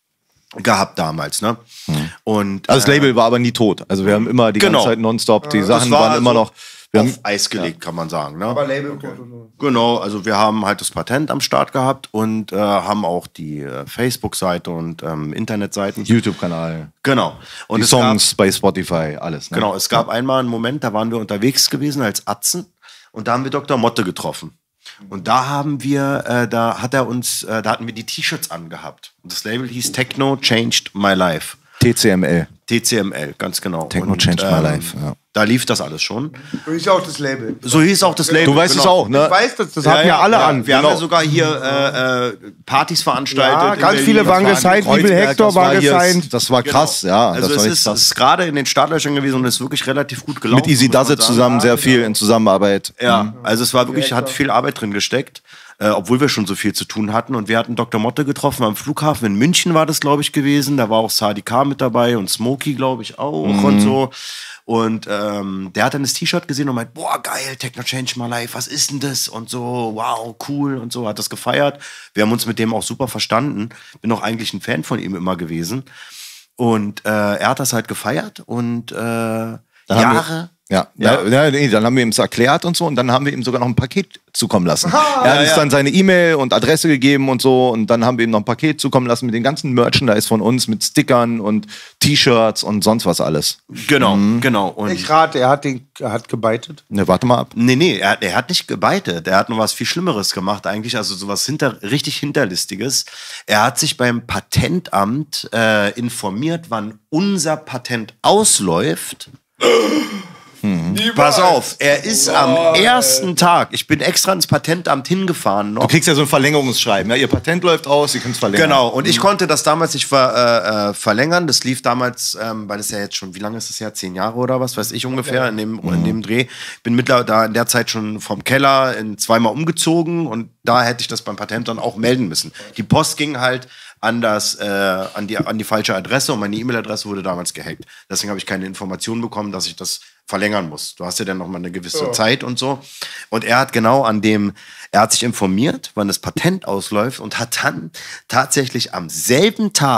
Gehabt damals, ne? Und, Also das äh, Label war aber nie tot. Also wir haben immer die Genau. ganze Zeit nonstop, die das Sachen war waren immer also noch. Wir haben, auf Eis gelegt, kann man sagen. Ne? Aber Label. Genau, also wir haben halt das Patent am Start gehabt und äh, haben auch die äh, Facebook-Seite und ähm, Internetseiten. YouTube-Kanal, Genau. Und die es Songs bei Spotify, alles. Ne? Gab, genau, es gab einmal einen Moment, da waren wir unterwegs gewesen als Atzen und da haben wir Doktor Motte getroffen. Und da haben wir, äh, da hat er uns, äh, da hatten wir die T-Shirts angehabt. Und das Label hieß Techno Changed My Life. T C M L. T C M L, ganz genau. Techno Und, Changed My Life, ja. Da lief das alles schon. So ist auch das Label. So hieß auch das Label. Du weißt genau. es auch, ne? Ich weiß das, das hatten ja alle an. Wir haben Genau. ja sogar hier äh, äh, Partys veranstaltet. Ja, in ganz Berlin. viele Das waren war- gesigned, wie viel Kreuzberg, Hector das war war hier- gesigned. Das war krass, ja. Also das war es echt ist, krass. es ist gerade in den Startlöchern gewesen und ist wirklich relativ gut gelaufen. Mit Easy muss man Does It sagen. zusammen sehr viel in Zusammenarbeit. Ja, also es war wirklich, hat viel Arbeit drin gesteckt, äh, obwohl wir schon so viel zu tun hatten. Und wir hatten Doktor Motte getroffen am Flughafen in München war das, glaube ich, gewesen. Da war auch Sadi K mit dabei und Smokey, glaube ich, auch und so. Und ähm, der hat dann das T-Shirt gesehen und meint, boah, geil, Techno Change My Life, was ist denn das? Und so, wow, cool und so, hat das gefeiert. Wir haben uns mit dem auch super verstanden. Bin auch eigentlich ein Fan von ihm immer gewesen. Und äh, er hat das halt gefeiert und äh, haben Jahre... Ja, ja. ja nee, dann haben wir ihm es erklärt und so und dann haben wir ihm sogar noch ein Paket zukommen lassen. er hat Ja, uns ja. dann seine E-Mail und Adresse gegeben und so und dann haben wir ihm noch ein Paket zukommen lassen mit den ganzen Merchandise von uns, mit Stickern und T-Shirts und sonst was alles. Genau, genau. Und Ich rate, er hat, den, er hat gebeitet. Ne, warte mal ab. Nee, nee, er, er hat nicht gebeitet. Er hat noch was viel Schlimmeres gemacht eigentlich, also sowas hinter, richtig Hinterlistiges. Er hat sich beim Patentamt äh, informiert, wann unser Patent ausläuft. Pass auf, er ist am ersten Tag, ich bin extra ins Patentamt hingefahren noch. Du kriegst ja so ein Verlängerungsschreiben. Ja, ihr Patent läuft aus, ihr könnt es verlängern. Genau, und ich konnte das damals nicht ver, äh, äh, verlängern. Das lief damals, ähm, weil das ja jetzt schon, wie lange ist das her? Zehn Jahre oder was, weiß ich ungefähr, in dem, in dem Dreh. Bin mittlerweile da in der Zeit schon vom Keller in zweimal umgezogen und da hätte ich das beim Patent dann auch melden müssen. Die Post ging halt an, das, äh, an, die, an die falsche Adresse und meine E-Mail-Adresse wurde damals gehackt. Deswegen habe ich keine Informationen bekommen, dass ich das verlängern muss. Du hast ja dann noch mal eine gewisse Zeit und so. Und er hat genau an dem, er hat sich informiert, wann das Patent ausläuft und hat dann tatsächlich am selben Tag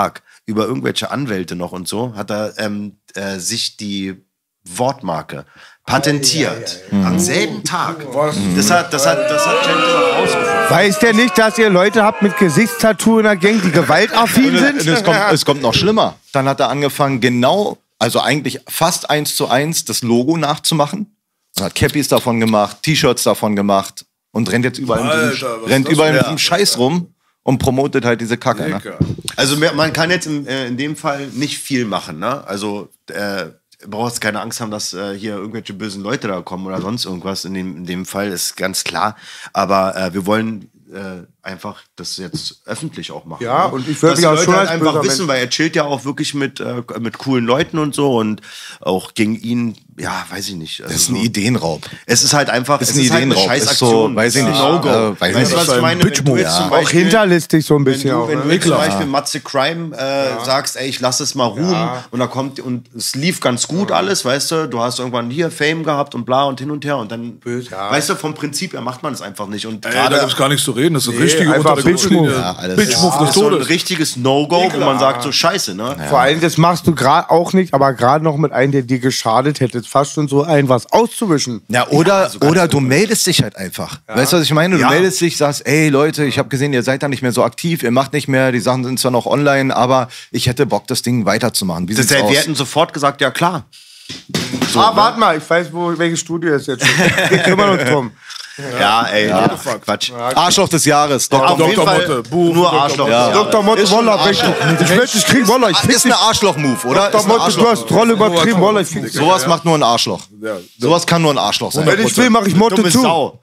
über irgendwelche Anwälte noch und so, hat er ähm, äh, sich die Wortmarke patentiert. Am selben Tag. Das hat, das hat, das hat Cenk noch rausgefunden. Weiß der nicht, dass ihr Leute habt mit Gesichtstattoo in der Gang, die gewaltaffin sind? Und es, kommt, es kommt noch schlimmer. Dann hat er angefangen, genau, also eigentlich fast eins zu eins das Logo nachzumachen. Er hat Cappies davon gemacht, T-Shirts davon gemacht und rennt jetzt überall Alter, mit diesem, was rennt ist das überall denn? mit diesem Scheiß rum und promotet halt diese Kacke. Ne? Also mehr- man kann jetzt in, äh, in dem Fall nicht viel machen. Ne? Also äh, du brauchst keine Angst haben, dass äh, hier irgendwelche bösen Leute da kommen oder sonst irgendwas. In dem, in dem Fall ist ganz klar. Aber äh, wir wollen äh, einfach das jetzt öffentlich auch machen. Ja, ne? und ich würde Dass mich die auch Leute schon halt als einfach böser wissen, Mensch- weil er chillt ja auch wirklich mit, äh, mit coolen Leuten und so und auch gegen ihn, ja, weiß ich nicht. Also Das ist ein so- Ideenraub. Es ist halt einfach, Das es ist ein ist halt eine Ideenraub. Ist Scheißaktion. so, weiß ich Es ist nicht. ein No-Go. Äh, weiß weißt ich du, nicht. was ich meine? Wenn du jetzt zum Auch Beispiel, hinterlistig so ein wenn bisschen. du, auch, wenn ne? du jetzt zum Beispiel Matze Crime äh, sagst, ey, ich lass es mal ruhen und da kommt und es lief ganz gut alles, weißt du, du hast irgendwann hier Fame gehabt und bla und hin und her und dann, weißt du, vom Prinzip her macht man es einfach nicht und Ey, da gerade gibt's gar nichts zu reden. Das ist Nee, ein richtiger einfach unter der Bitch-Move. Gürtellinie. Ja, alles. Bitch-Move das des ist so ein Todes. richtiges No-Go, wo man sagt so Scheiße, ne? Vor allem, das machst du gerade auch nicht, aber gerade noch mit einem, der dir geschadet hätte. Fast schon so ein, was auszuwischen. Ja, oder, oder du meldest dich halt einfach. Weißt du, was ich meine? Du Ja. meldest dich, sagst, ey Leute, ich habe gesehen, ihr seid da nicht mehr so aktiv, ihr macht nicht mehr, die Sachen sind zwar noch online, aber ich hätte Bock, das Ding weiterzumachen. Wie Das, sieht's aus? wir hätten sofort gesagt, ja klar. ah, warte mal, ich weiß, wo, welches Studio es jetzt schon. Wir kümmern uns drum. Ja, ey, Quatsch. Arschloch des Jahres. Doktor Auf jeden Doktor Fall Motte, Buch nur von Arschloch. Ja. Doktor Motte, Ist schon Wallah, ein ich, Arschloch. ich will dich kriegen, Wallah, ich fick Ist ein Arschloch-Move, oder? Doktor Ist ein Motte, du Arschloch. hast Troll übertrieben, Wallah, ich fick dich. Sowas macht nur ein Arschloch. Sowas kann nur ein Arschloch sein. Wenn ich will, mach ich Motte Dumme zu. Sau.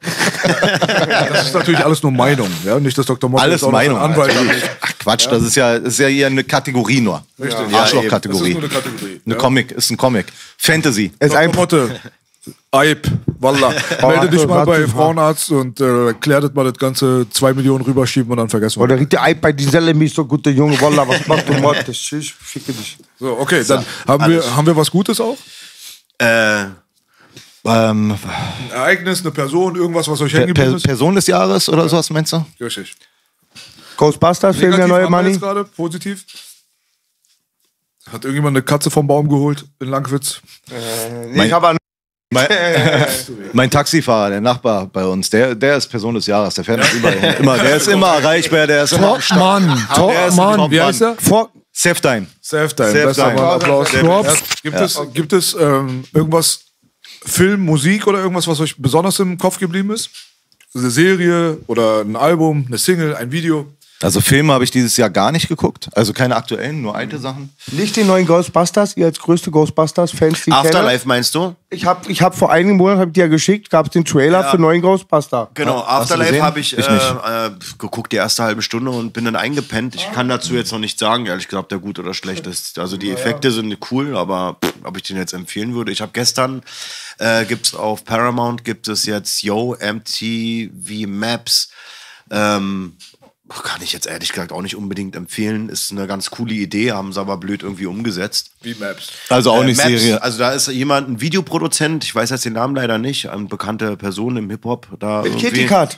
Das ist natürlich alles nur Meinung. Ja? Nicht, dass Doktor Motte Alles jetzt auch noch ein Meinung. Anwalt natürlich. ist. Ach Quatsch, das ist ja, das ist ja hier eine Kategorie nur. Richtig. Ja, Das Arschloch-Kategorie. ist nur eine Kategorie. Eine ja. Comic, ist ein Comic. Fantasy. Es ist Doktor ein Motte. Eib, Wallah. Melde dich mal bei Frauenarzt und äh, klärt mal das ganze zwei Millionen rüberschieben und dann vergessen wir. Oder riecht der Ei bei die Selle, mich so guter Junge, Wallah, was machst du, Motte? Tschüss, ficke dich. So, okay, dann haben wir, haben wir was Gutes auch? Äh, Ähm, Ein Ereignis, eine Person, irgendwas, was euch per, hängen geblieben per, ist? Person des Jahres oder sowas, meinst du? Richtig. Ghostbusters, Film der Negativ neue haben wir Money. jetzt gerade, positiv. Hat irgendjemand eine Katze vom Baum geholt in Langwitz? Nee, ich habe Mein, mein Taxifahrer, der Nachbar bei uns, der, der ist Person des Jahres. Der fährt uns überall hin. Immer, der ist immer erreichbar, der ist immer am Start. Mann, top, Der ist ein Mann. Top-Mann. Wie heißt er? vor. Safetime. Self-Time. Self-Time. Besser mal Applaus. Props. Erst, gibt es, gibt es ähm, irgendwas, Film, Musik oder irgendwas, was euch besonders im Kopf geblieben ist? Eine Serie oder ein Album, eine Single, ein Video? Also Filme habe ich dieses Jahr gar nicht geguckt. Also keine aktuellen, nur alte Sachen. Nicht den neuen Ghostbusters, ihr als größte Ghostbusters-Fans, die kennen. Afterlife meinst du? Ich habe ich hab vor einigen Monaten, hab ich dir ja geschickt, gab es den Trailer für neuen Ghostbuster. Genau, Hast du Afterlife gesehen? habe ich, Ich äh, nicht. äh, geguckt, die erste halbe Stunde und bin dann eingepennt. Ich kann dazu jetzt noch nicht sagen, ehrlich gesagt, ob der gut oder schlecht ist. Also die Effekte sind cool, aber pff, ob ich den jetzt empfehlen würde. Ich habe gestern, äh, gibt's auf Paramount, gibt es jetzt Yo, M T V Maps. Ähm, kann ich jetzt ehrlich gesagt auch nicht unbedingt empfehlen. Ist eine ganz coole Idee, haben sie aber blöd irgendwie umgesetzt. Wie Maps. Also auch Äh, nicht Maps, Serie. Also da ist jemand, ein Videoproduzent, ich weiß jetzt den Namen leider nicht, eine bekannte Person im Hip-Hop. Da Mit irgendwie- Kitty Cat.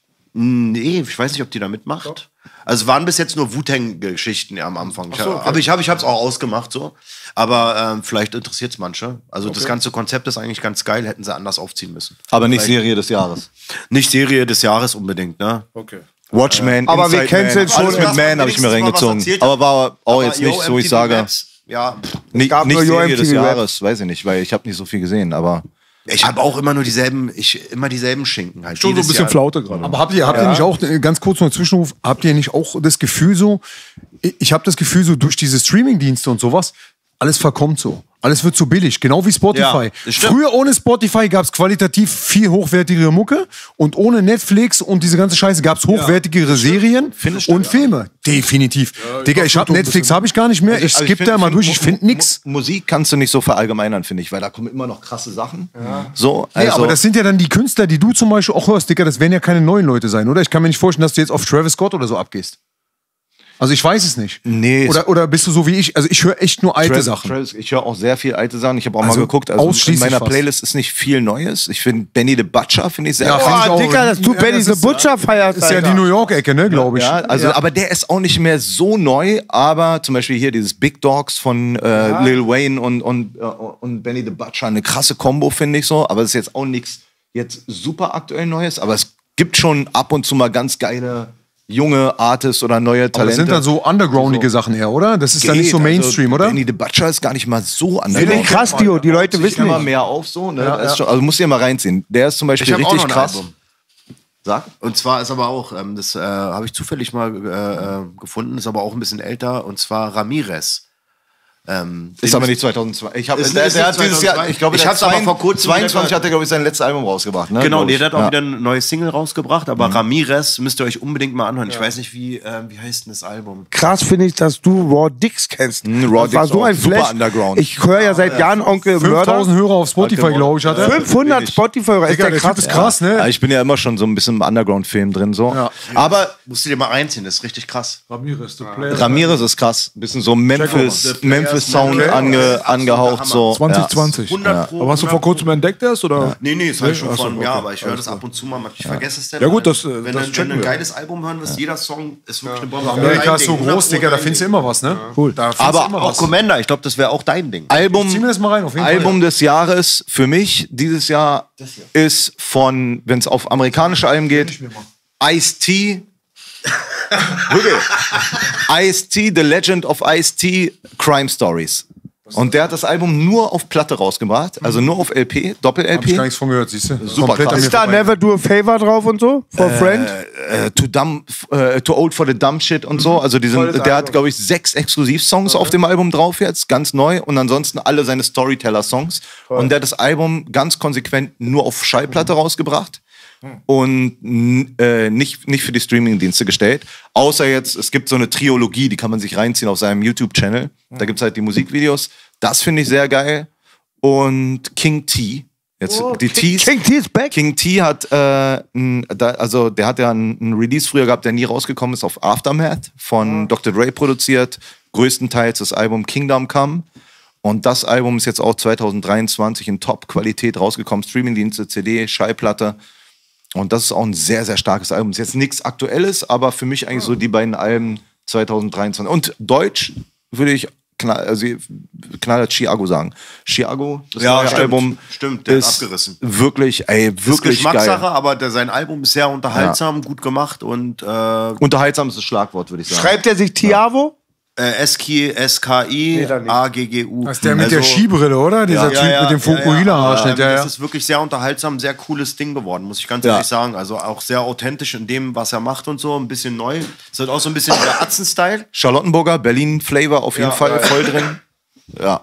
Nee, ich weiß nicht, ob die da mitmacht. Also es waren bis jetzt nur Wu-Tang-Geschichten am Anfang. Ich, Aber ich habe ich es auch ausgemacht so. Aber ähm, vielleicht interessiert es manche. Also das ganze Konzept ist eigentlich ganz geil, hätten sie anders aufziehen müssen. Aber nicht Serie des Jahres. Nicht Serie des Jahres unbedingt, ne? Okay. Watchmen, Aber wir Inside kennen's Man. jetzt schon. Alles mit Dass Man man habe ich mir wenigstens mal was reingezogen. erzählt Aber war auch Aber jetzt Yo, nicht so, M T V ich sage, Maps, ja, pff. nicht, gab nicht nur Yo, Serie des M T V Maps. Jahres, weiß ich nicht, weil ich habe nicht so viel gesehen, aber ich habe auch immer nur dieselben, ich immer dieselben Schinken halt. Schon so ein Jedes bisschen Jahr. Flaute gerade. Aber habt ihr, habt ihr nicht auch, äh, ganz kurz noch einen Zwischenruf, habt ihr nicht auch das Gefühl so, ich, ich habe das Gefühl so, durch diese Streaming-Dienste und sowas, alles verkommt so. Alles wird so billig, genau wie Spotify. Ja, das stimmt. Früher ohne Spotify gab es qualitativ viel hochwertigere Mucke und ohne Netflix und diese ganze Scheiße gab es hochwertigere Serien und Filme. Definitiv. Digga, ich habe Netflix habe ich gar nicht mehr. Ich Also skippe find- da mal find durch, Mu- ich finde nix. Mu- Musik kannst du nicht so verallgemeinern, finde ich, weil da kommen immer noch krasse Sachen. So, also, Ja, aber das sind ja dann die Künstler, die du zum Beispiel auch hörst, Digga, das werden ja keine neuen Leute sein, oder? Ich kann mir nicht vorstellen, dass du jetzt auf Travis Scott oder so abgehst. Also ich weiß es nicht. Nee. Oder, oder bist du so wie ich? Also ich höre echt nur alte Travis, Sachen. Travis, ich höre auch sehr viel alte Sachen. Ich habe auch Also mal geguckt. Also in ausschließlich meiner fast. Playlist ist nicht viel Neues. Ich finde Benny the Butcher finde ich sehr Ja, geil. find ich Oh, auch. Digga, dass du Ja, Benny das the ist- Butcher feierst, Das ist ja die New York-Ecke, ne, glaube ich. Ja, also, aber der ist auch nicht mehr so neu, aber zum Beispiel hier dieses Big Dogs von äh, Lil Wayne und, und, äh, und Benny the Butcher, eine krasse Kombo, finde ich so, aber es ist jetzt auch nichts jetzt super aktuell Neues, aber es gibt schon ab und zu mal ganz geile junge Artists oder neue Aber das Talente. sind dann so undergroundige Sachen eher, oder? Das ist dann nicht so Geht, Mainstream, also, oder? Benny the Butcher ist gar nicht mal so Finde underground. ich krass, Dio. Die Leute Sich wissen immer nicht. mehr auf so, ne? Ja, Das ist ja. schon, also musst du dir mal reinziehen. Der ist zum Beispiel Ich habe auch richtig noch ein krass. Album. Sag. Und zwar ist aber auch, ähm, das äh, habe ich zufällig mal äh, äh, gefunden, ist aber auch ein bisschen älter, und zwar Ramirez. Ähm, Ist den aber nicht zweitausendzwei. Ich, hab, Ist- der, ist der nicht hat dieses Jahr, zweitausendzwei. ich glaube, Ich der hab's aber vor kurzem zweiundzwanzig wieder- hat er, glaube ich, sein letztes Album rausgebracht. Ne, Genau, glaub nee, ich. der hat auch Ja. wieder ein neues Single rausgebracht, aber Ramirez müsst ihr euch unbedingt mal anhören. Ich weiß nicht, wie, äh, wie heißt denn das Album? Krass finde ich, dass du Raw Dicks kennst. Mhm, Raw das war Dicks so auch ein super Flash. underground. Ich höre ja seit Jahren Onkel Mörder. fünftausend Hörer auf Spotify, glaube ich, hat er. fünfhundert Spotify-Hörer. Ist Digga, der der Typ krass. ist krass, Ja, ne? ich bin ja immer schon so ein bisschen im Underground-Film drin. So. Ja. Aber Musst du dir mal reinziehen, das ist richtig krass. Ramirez, the Player. Ramirez ist krass. Ein bisschen so Memphis, Memphis-Sound Okay. ange, Absoluter angehaucht. Hammer. So. zwanzig zwanzig. hundert Pro. Aber hast du vor kurzem entdeckt erst? Oder? Nee, nee, das habe ich schon Nee? vor Achso, einem Jahr, okay. aber ich höre Alles das ab und zu mal. Ich vergesse es dann. Ja, gut, mal. das, äh, wenn, das du- wenn checken du ein wir. geiles Album hören willst, jeder Song ist wirklich eine Bombe. Amerika ist so Reindingen, groß, Digga, da findest du immer was, ne? Cool. Da findest Aber du immer auch was. Commander, ich glaube, das wäre auch dein Ding. Album, Zieh mir das mal rein, auf jeden Album Fall. des Jahres für mich dieses Jahr ist von, wenn es auf amerikanische Alben geht, Ice-T. Wirklich. Ice-T, The Legend of Ice-T, Crime Stories. Und der hat das Album nur auf Platte rausgebracht, also nur auf L P, Hab ich Doppel-L P. gar nichts von gehört, siehst du? Super Komplett krass. an mir Ist da vorbei. Never Do a Favor drauf und so? For a Friend? Äh, too, dumb, äh, too Old for the Dumb Shit und so. Also die sind, Tolles der Album. hat, glaube ich, sechs Exklusivsongs auf dem Album drauf jetzt, ganz neu. Und ansonsten alle seine Storyteller-Songs. Und der hat das Album ganz konsequent nur auf Schallplatte rausgebracht. Und n- äh, nicht, nicht für die Streaming-Dienste gestellt. Außer jetzt, es gibt so eine Triologie, die kann man sich reinziehen auf seinem YouTube-Channel. Da gibt es halt die Musikvideos. Das finde ich sehr geil. Und King T. Jetzt die T's. King T is back. King T hat, äh, n, da, also der hat ja einen, einen Release früher gehabt, der nie rausgekommen ist, auf Aftermath von Doktor Dre produziert. Größtenteils das Album Kingdom Come. Und das Album ist jetzt auch zwanzig dreiundzwanzig in Top-Qualität rausgekommen. Streamingdienste, C D, Schallplatte. Und das ist auch ein sehr, sehr starkes Album. Ist jetzt nichts Aktuelles, aber für mich eigentlich so die beiden Alben zwanzig dreiundzwanzig. Und Deutsch würde ich knall, also knallhart Chiago sagen. Chiago, das Ja, neue stimmt. Album, Stimmt, der hat ist abgerissen. wirklich, ey, Das ist wirklich Geschmackssache, geil. aber der, sein Album ist sehr unterhaltsam, gut gemacht und äh, Unterhaltsam ist das Schlagwort, würde ich sagen. Schreibt er sich Tiavo? äh, S K I A G G U. Das ist der mit der Skibrille, oder? Dieser Typ mit dem Fukuhila-Haarschnitt. Ja, Ja, Das ja. ist wirklich sehr unterhaltsam, sehr cooles Ding geworden, muss ich ganz Ja. ehrlich sagen. Also auch sehr authentisch in dem, was er macht und so, ein bisschen neu. Es wird auch so ein bisschen der Atzen-Style. Charlottenburger, Berlin-Flavor auf jeden Ja, Fall geil. voll drin. Ja.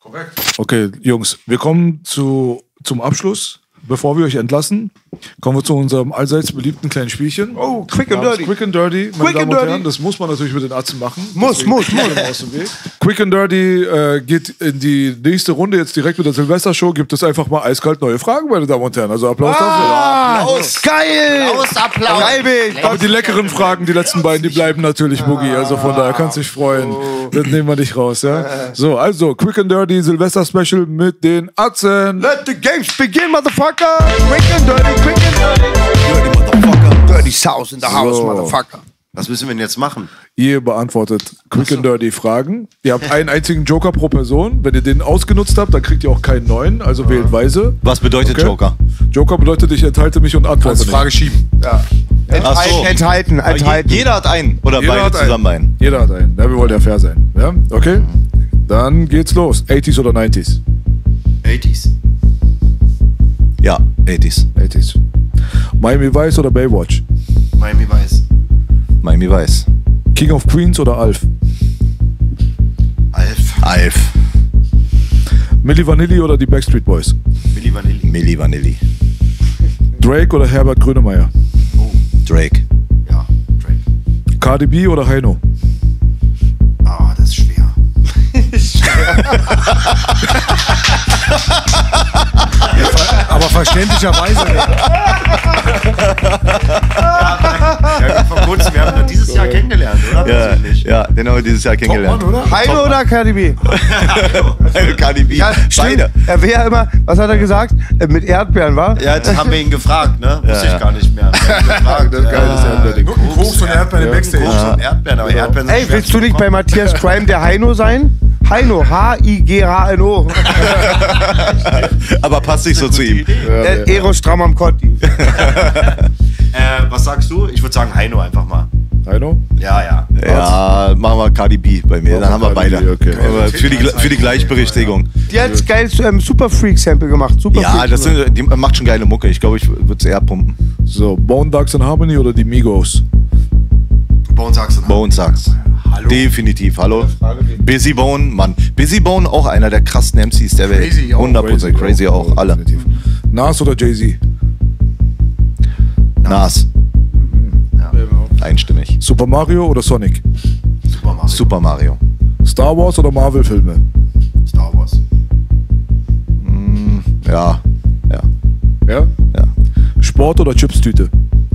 Okay, Jungs, wir kommen zu, zum Abschluss. Bevor wir euch entlassen, kommen wir zu unserem allseits beliebten kleinen Spielchen. Oh, quick and Namens dirty. Quick and Dirty, meine Quick Damen and und dirty. Herren. Das muss man natürlich mit den Atzen machen. Muss, Deswegen muss, gehen wir aus dem Weg. Quick and Dirty äh, geht in die nächste Runde. Jetzt direkt mit der Silvestershow gibt es einfach mal eiskalt neue Fragen, meine Damen und Herren. Also Applaus Ah, geil! Applaus, Applaus. Reibig! dafür. Aber die leckeren Fragen, die letzten beiden, die bleiben natürlich, Boogie. Also von daher kannst du dich freuen. Das nehmen wir nicht raus, ja? So, also Quick and Dirty Silvester-Special mit den Atzen. Let the games begin, motherfucker! Quick and dirty, quick and dirty! Dirty motherfucker! Dirty South in the house, So. motherfucker! Was müssen wir denn jetzt machen? Ihr beantwortet Quick and Dirty Fragen. Ihr habt einen einzigen Joker pro Person. Wenn ihr den ausgenutzt habt, dann kriegt ihr auch keinen neuen. Also wählt weise. Was bedeutet Okay. Joker? Joker bedeutet, ich enthalte mich und antworte Kannst nicht. Frage schieben. Ach so. Enthalten, enthalten. Jeder hat einen. Oder Jeder beide hat zusammen einen. einen. Jeder hat einen. Ja, wir wollen ja fair sein. Ja? Okay? Dann geht's los. achtziger oder neunziger? achtziger. Ja, achtziger. achtziger. Miami Vice oder Baywatch? Miami Vice. Miami Weiß. King of Queens oder Alf? Alf. Alf. Milli Vanilli oder die Backstreet Boys? Milli Vanilli. Milli Vanilli. Drake oder Herbert Grönemeyer? Drake. Ja, Drake. Cardi B oder Heino? Ah, das ist schwer. Aber verständlicherweise. Ja, vor kurzem, wir haben ihn dieses Jahr kennengelernt, oder? Ja, Persönlich. ja, Den haben wir dieses Jahr kennengelernt. Topmann, oder? Heino oder Cardi B? Cardi B. Ja, Beide. Er will ja immer, was hat er gesagt? Äh, Mit Erdbeeren, war? Ja, jetzt haben wir ihn gefragt, ne? Wusste Ja, ich gar nicht mehr. Wir haben ihn gefragt, Das ist geil, das Erdbeerding. Nur Koks und Erdbeeren im Backstage. Koks und Erdbeeren, aber Erdbeeren sind Ey, schwer willst zu du nicht bei bekommen. Matthias Prime der Heino sein? Heino, H I G H N O. Aber passt nicht so zu ihm. Der Ero stramm am Kotti. Äh, was sagst du? Ich würde sagen Heino einfach mal. Heino? Ja, ja. Ja, machen wir Cardi B bei mir. Dann haben wir Cardi beide. B, okay. Aber Für die, für die Gleichberechtigung. Die hat geiles ähm, Super Freak Sample gemacht. Super Ja, Freak. das sind, die macht schon geile Mucke. Ich glaube, ich würde es eher pumpen. So, Bone Thugs and Harmony oder die Migos? Bone Thugs. Bone Thugs. Definitiv. Hallo. Busy Bone, Mann. Busy Bone auch einer der krassen M Cs der Welt. Crazy auch. hundert Prozent. Crazy auch. Alle. Definitiv. Nas oder Jay-Z? Nas. Einstimmig. Super Mario oder Sonic? Super Mario. Super Mario. Star Wars oder Marvel-Filme? Star Wars. Ja. Ja. Ja? Ja. Sport oder Chipstüte?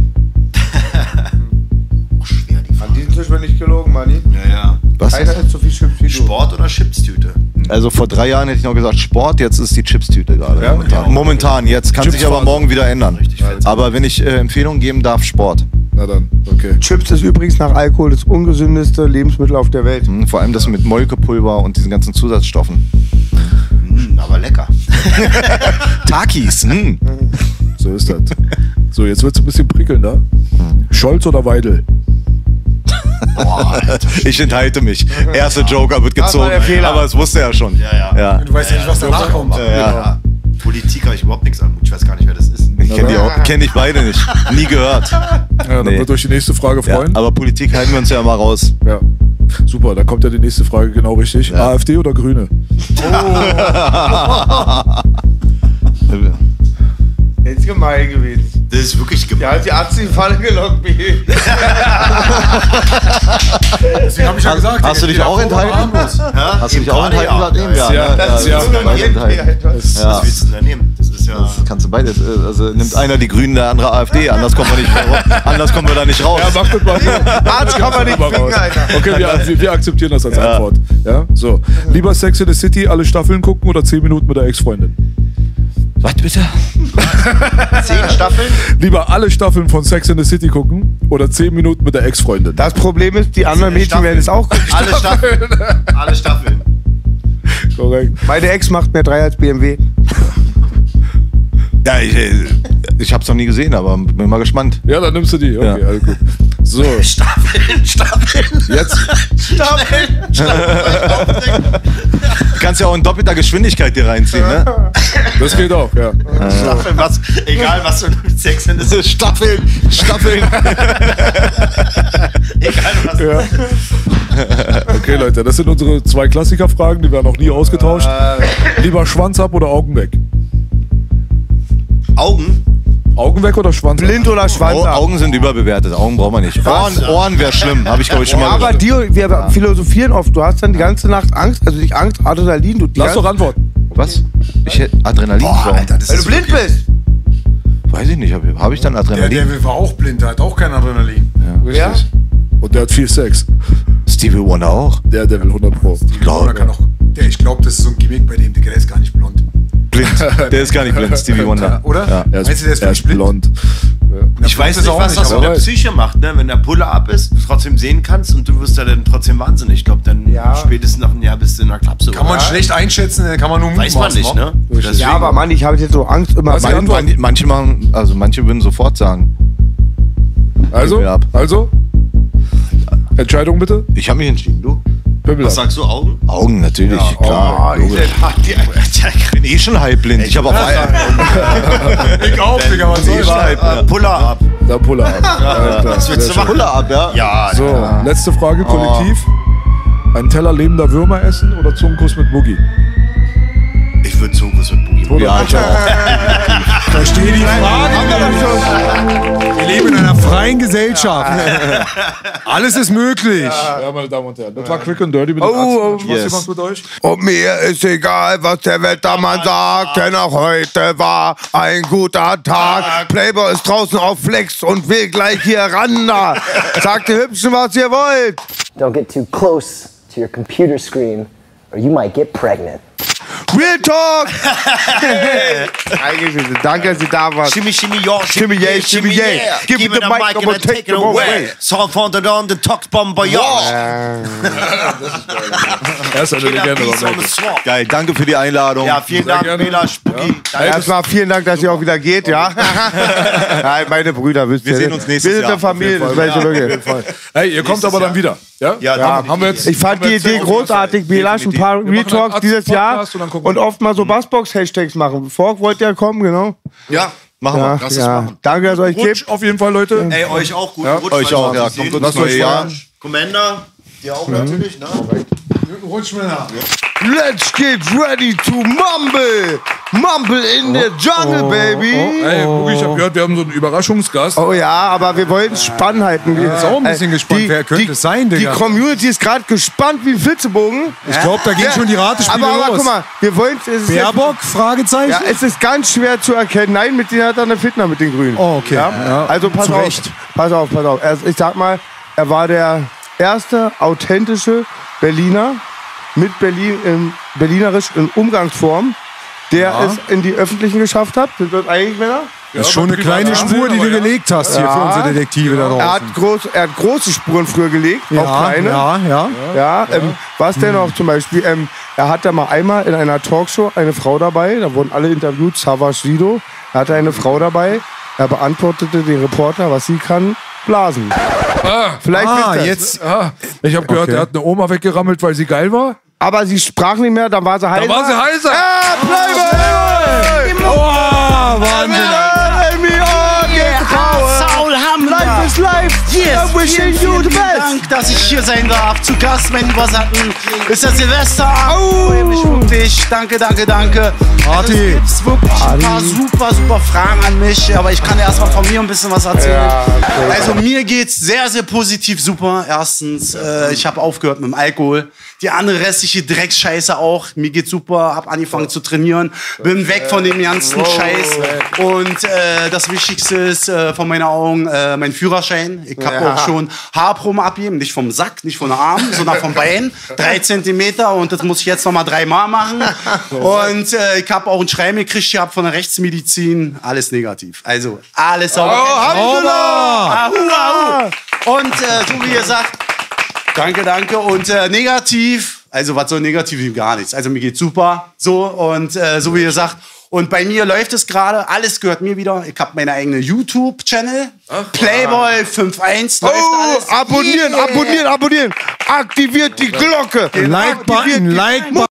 Oh, schwer die An Frage. diesem Tisch bin ich gelogen, Manni. Ja, ja. Was? Keiner hat so viel Chips wie du. Sport oder Chipstüte? Also vor drei Jahren hätte ich noch gesagt Sport, jetzt ist die Chipstüte gerade. Ja? Momentan. Momentan, jetzt kann sich aber Chipsphase. morgen wieder ändern. Richtig fett. Aber wenn ich äh, Empfehlungen geben darf, Sport. Na dann, okay. Chips ist übrigens nach Alkohol das ungesündeste Lebensmittel auf der Welt. Hm, vor allem das mit Molkepulver und diesen ganzen Zusatzstoffen. Mm, aber lecker. Takis, hm. So ist das. So, jetzt wird's ein bisschen prickelnder. Scholz oder Weidel? Ich enthalte mich. Erste Joker wird Das war gezogen, der Fehler. aber das wusste er schon. Ja, ja. Ja. Du weißt ja nicht, was danach kommt. Ja, ja. Politik habe ich überhaupt nichts an. Ich weiß gar nicht, wer das ist. Ich kenne die auch, kenn ich beide nicht. Nie gehört. Ja, dann Nee. wird euch die nächste Frage Ja, freuen. aber Politik halten wir uns ja immer raus. Ja. Super, da kommt ja die nächste Frage genau richtig. Ja. AfD oder Grüne? Das ist gemein gewesen. Das ist wirklich Der gemein. hat die Arzt in die Falle gelockt, Michi. Deswegen habe ich ja gesagt. Hast du dich auch enthalten? Ja? Hast du dich Eben auch gerade enthalten? ja. gerade eben? Ja, Ja, ne? das ist ja- du bist beide enthalten. Ja. Was willst du denn da nehmen? Das ist ja... Das kannst du beides. äh, Also nimmt einer die Grünen, der andere AfD. Anders kommen wir, nicht mehr raus. Anders kommen wir da nicht raus. Ja, macht das mal. Arzt kann man nicht Mal ficken, raus. Alter. Okay, wir, wir, wir akzeptieren das als Ja. Antwort. Ja, so. Lieber Sex in the City, alle Staffeln gucken oder zehn Minuten mit der Ex-Freundin? Was bitte? Zehn Staffeln? Lieber alle Staffeln von Sex in the City gucken oder zehn Minuten mit der Ex-Freundin? Das Problem ist, die anderen Mädchen werden es auch gucken. Alle Staffeln. Alle Staffeln. Korrekt. Meine Ex macht mehr drei als B M W. Ja, ich, äh, ich hab's noch nie gesehen, aber bin mal gespannt. Ja, dann nimmst du die. Okay, Ja. alles gut. So, Staffeln, Staffeln. jetzt. Staffeln, Staffeln. Du kannst ja auch in doppelter Geschwindigkeit dir reinziehen, ne? Das geht auch, ja. Staffeln, was, egal was du mit Sex in das Staffeln, Staffeln. egal was. ja. Okay, Leute, das sind unsere zwei Klassikerfragen, die werden noch nie ausgetauscht. Lieber Schwanz ab oder Augen weg? Augen? Augen weg oder Schwanz ab? Blind oder Schwanz Au- ab. Augen sind überbewertet, Augen brauchen wir nicht. Ohren, Ohren wäre schlimm, habe ich glaube ich schon Ja, mal aber gesagt. die, wir philosophieren oft. Du hast dann die ganze Nacht Angst, also nicht Angst, Adrenalin. Du, die Lass ganze- doch antworten. Was? Ich hätte Adrenalin. Boah, Alter, das Wenn ist du blind bist. Weiß ich nicht, habe hab ich dann Der Adrenalin? Devil war auch blind, der hat auch kein Adrenalin. Ja? Und der hat viel Sex. Stevie Wonder auch. Der, der will hundert Pro. Glaub, Oder kann auch, der, ich glaube, das ist so ein Gimmick bei dem, der ist gar nicht blond. blind. Der ist gar nicht blind, Stevie Wonder. Oder? Ja. Er ist, Meinst du, der ist er ist wirklich blind? blond. Ich weiß nicht, was das nicht, mit der aber- Psyche macht, ne? Wenn der Pulle ab ist, du trotzdem sehen kannst und du wirst ja dann trotzdem wahnsinnig. Ich glaube, dann Ja. spätestens nach einem Jahr bist du in der Klapse. Kann man oder? schlecht einschätzen, kann man nur Weiß man mutmaßen, nicht, ne? ne? Deswegen- Ja, aber Mann, ich habe jetzt so Angst immer. Was ist die Mann, Antwort? Man, manche machen, also manche würden sofort sagen. Also, Gib mir ab. also? Entscheidung bitte? Ich habe mich entschieden, du? Pimmel Was ab. sagst du, Augen? Augen natürlich, klar. Oh, ich Ich bin eh schon halbblind. Ich habe auf einmal. Ich auch, Digga, was soll ich? Äh, Puller ab. Da Puller ab. Ja, klar. Was willst du machen? Puller ab, ja? Ja, So, letzte Frage, Kollektiv. Ein Teller lebender Würmer essen oder Zungenkuss mit Boogie? ich würde Zungenkuss mit Boogie. Ja, ich auch. Verstehe die Frage. Wir leben in einer freien Gesellschaft. Alles ist möglich. Ja, meine Damen und Herren. Das war Quick and Dirty mit dem Oh, Arzt. oh, Hat Spaß yes. gemacht mit euch? Und mir ist egal, was der Wettermann sagt, denn auch heute war ein guter Tag. Playboy ist draußen auf Flex und will gleich hier ran. Da. Sagt den Hübschen, was ihr wollt. Don't get too close to your computer screen or you might get pregnant. Real Talk! Eigentlich, danke, dass Sie da waren. Shimmy, shimmy, yo, Shimmy, yeah, shimmy, yeah. Give me the mic, I'm gonna take it away. So founded on the Talk Bomber, yo. Er ist eine Legende. Geil, danke für die Einladung. Ja, vielen Dank, Bela, Spucki. Erstmal vielen Dank, dass ihr auch wieder geht, ja? Nein, meine Brüder, wisst ihr. Wir sehen uns nächstes Wir sind Jahr. eine Familie, das weiß ich wirklich. Hey, ihr kommt aber dann wieder. Ja? Ja, Ja, haben wir jetzt, ich fand die Idee großartig, Belasch, ein paar Wir machen Retalks einen dieses Jahr Podcast und dann gucken und wir. oft mal so Bassbox-Hashtags machen. Fork wollt ihr kommen, genau. Ja, machen Ja, wir. Lass es ja. machen. Danke, dass es euch Rutsch gibt. auf jeden Fall, Leute. Ey, euch auch gut. Ja, Rutsch, Euch auch, ja. Kommt Kommt gut. ins neue Jahr. Commander, dir auch natürlich, ne? Rutschmänner. Let's get ready to mumble. Mumble in the jungle, baby. Ey, Boogie, ich hab gehört, wir haben so einen Überraschungsgast. Oh ja, aber wir wollen es spannend halten. Ich bin auch ein bisschen Äh, gespannt, die- wer könnte die, es sein, Die Digga. Community ist gerade gespannt wie ein Flitzebogen. Ich glaube, da gehen Ja, schon die Ratespiele aber, aber los. guck mal, wir wollen es ist Baerbock? Fragezeichen? Ja, es ist ganz schwer zu erkennen. Nein, mit denen hat er eine Fitner mit den Grünen. Oh, okay. Ja? Ja. Also pass Zu auf, Recht. pass auf, pass auf. Er, ich sag mal, er war der erste authentische Berliner mit Berlin, in, Berlinerisch in Umgangsform, der es in die Öffentlichen geschafft hat. Sind das eigentlich Männer? Das ist schon eine kleine Spur, die du gelegt hast hier für unsere Detektive da Er draußen. hat, groß, er hat große Spuren früher gelegt, auch Ja, kleine. ja, ja. Ja, ähm, was denn noch zum Beispiel? Ähm, er hatte mal einmal in einer Talkshow eine Frau dabei, da wurden alle interviewt, Savas Sido. Er hatte eine Frau dabei, er beantwortete den Reporter, was sie kann, blasen. Vielleicht Ah, wisst ihr. jetzt. Ah, ich habe gehört, Okay. er hat eine Oma weggerammelt, weil sie geil war. Aber sie sprach nicht mehr, dann war sie heiser. Da war sie heiser. Ah, Playboy! Oh, Wahnsinn. Let me all get the power. Saul Hammer. Life is life. Yes, I'm wishing vielen, you the vielen best. Dank, dass ich hier sein darf. Zu Gast, mein Übersatten. Ist der Silvesterabend. Au. Freue mich wirklich. Danke, danke, danke. Party. Es gibt wirklich ein paar super, super Fragen an mich. Aber ich kann erst mal von mir ein bisschen was erzählen. Ja, okay. Also mir geht's sehr, sehr positiv super. Erstens, äh, ich habe aufgehört mit dem Alkohol. Die andere restliche Drecksscheiße auch. Mir geht's super. Hab angefangen zu trainieren. Bin weg von dem ganzen Scheiß. Und äh, das Wichtigste ist äh, von meinen Augen äh, mein Führerschein. Ich habe Ja. auch schon Haarproben abgeben. Nicht vom Sack, nicht von den Armen, sondern vom Bein. Drei Zentimeter. Und das muss ich jetzt noch mal dreimal machen. Und äh, ich habe auch ein Schreiben gekriegt gehabt von der Rechtsmedizin. Alles negativ. Also alles sauber. Ahu, ahu. Und äh, so wie gesagt, danke, danke. Und äh, negativ, also was soll negativ? Gar nichts. Also mir geht's super. So und äh, so wie ihr sagt. Und bei mir läuft es gerade, alles gehört mir wieder. Ich habe meine eigene YouTube-Channel. Playboy fünf eins läuft Oh, alles. abonnieren, Yeah. abonnieren, abonnieren. Aktiviert die Glocke. Like-Button, Like-Button.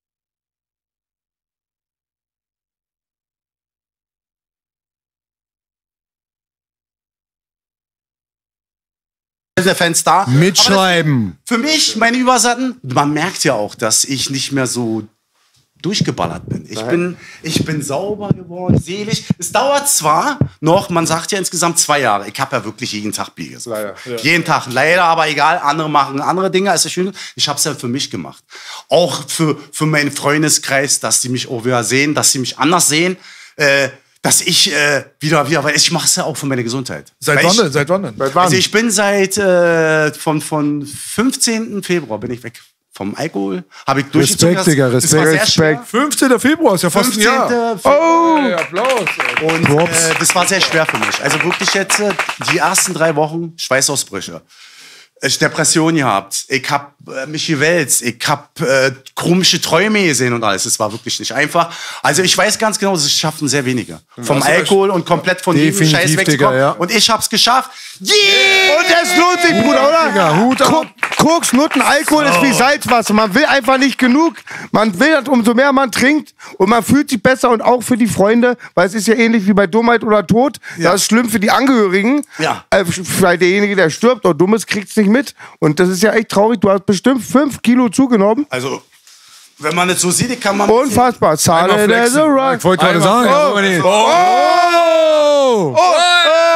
Der Fans da. Mitschreiben. Für mich, meine Übersatten, man merkt ja auch, dass ich nicht mehr so durchgeballert bin. Ich bin, ich bin sauber geworden, selig. Es dauert zwar noch, man sagt ja insgesamt zwei Jahre. Ich habe ja wirklich jeden Tag Bier gesoffen. Jeden Tag, leider, aber egal. Andere machen andere Dinge. Ist ja schön. Ich habe es ja für mich gemacht. Auch für, für meinen Freundeskreis, dass die mich auch wieder sehen, dass sie mich anders sehen. Äh, dass ich äh, wieder, wieder, weil ich mache es ja auch für meine Gesundheit. Seit Weil wann ich, denn? Seit wann denn? Also ich bin seit äh, von, von fünfzehnten Februar bin ich weg vom Alkohol. Habe ich durchgezogen. Respekt, Digga, Das- das war Respekt, sehr schwer. Respekt. fünfzehnten Februar ist ja fast ein Jahr. fünfzehnten Oh, Hey, Applaus. Und äh, das war sehr schwer für mich. Also wirklich jetzt äh, die ersten drei Wochen Schweißausbrüche. Ich Depression gehabt, ich hab äh, mich gewälzt, ich hab äh, komische Träume gesehen und alles. Es war wirklich nicht einfach. Also ich weiß ganz genau, das schaffen sehr wenige. Vom hast du Alkohol und komplett von jedem Definitiv, Scheiß Digga, wegzukommen. ja. Und ich hab's geschafft. Yeah! und es lohnt sich, Bruder, oder? Digga, Hut ab. Ko- Koks, Nutten, Alkohol ist wie Salzwasser. Man will einfach nicht genug. Man will, dass umso mehr man trinkt und man fühlt sich besser und auch für die Freunde, weil es ist ja ähnlich wie bei Dummheit oder Tod. Das ist schlimm für die Angehörigen. Ja. Äh, weil derjenige, der stirbt oder dumm ist, kriegt es nicht mit. Und das ist ja echt traurig. Du hast bestimmt fünf Kilo zugenommen. Also, wenn man es so sieht, kann man... Unfassbar. Zahle Einmal der flexen. so right. Ich wollte gerade Einmal- sagen. Oh, aber nee. oh, Oh! Oh,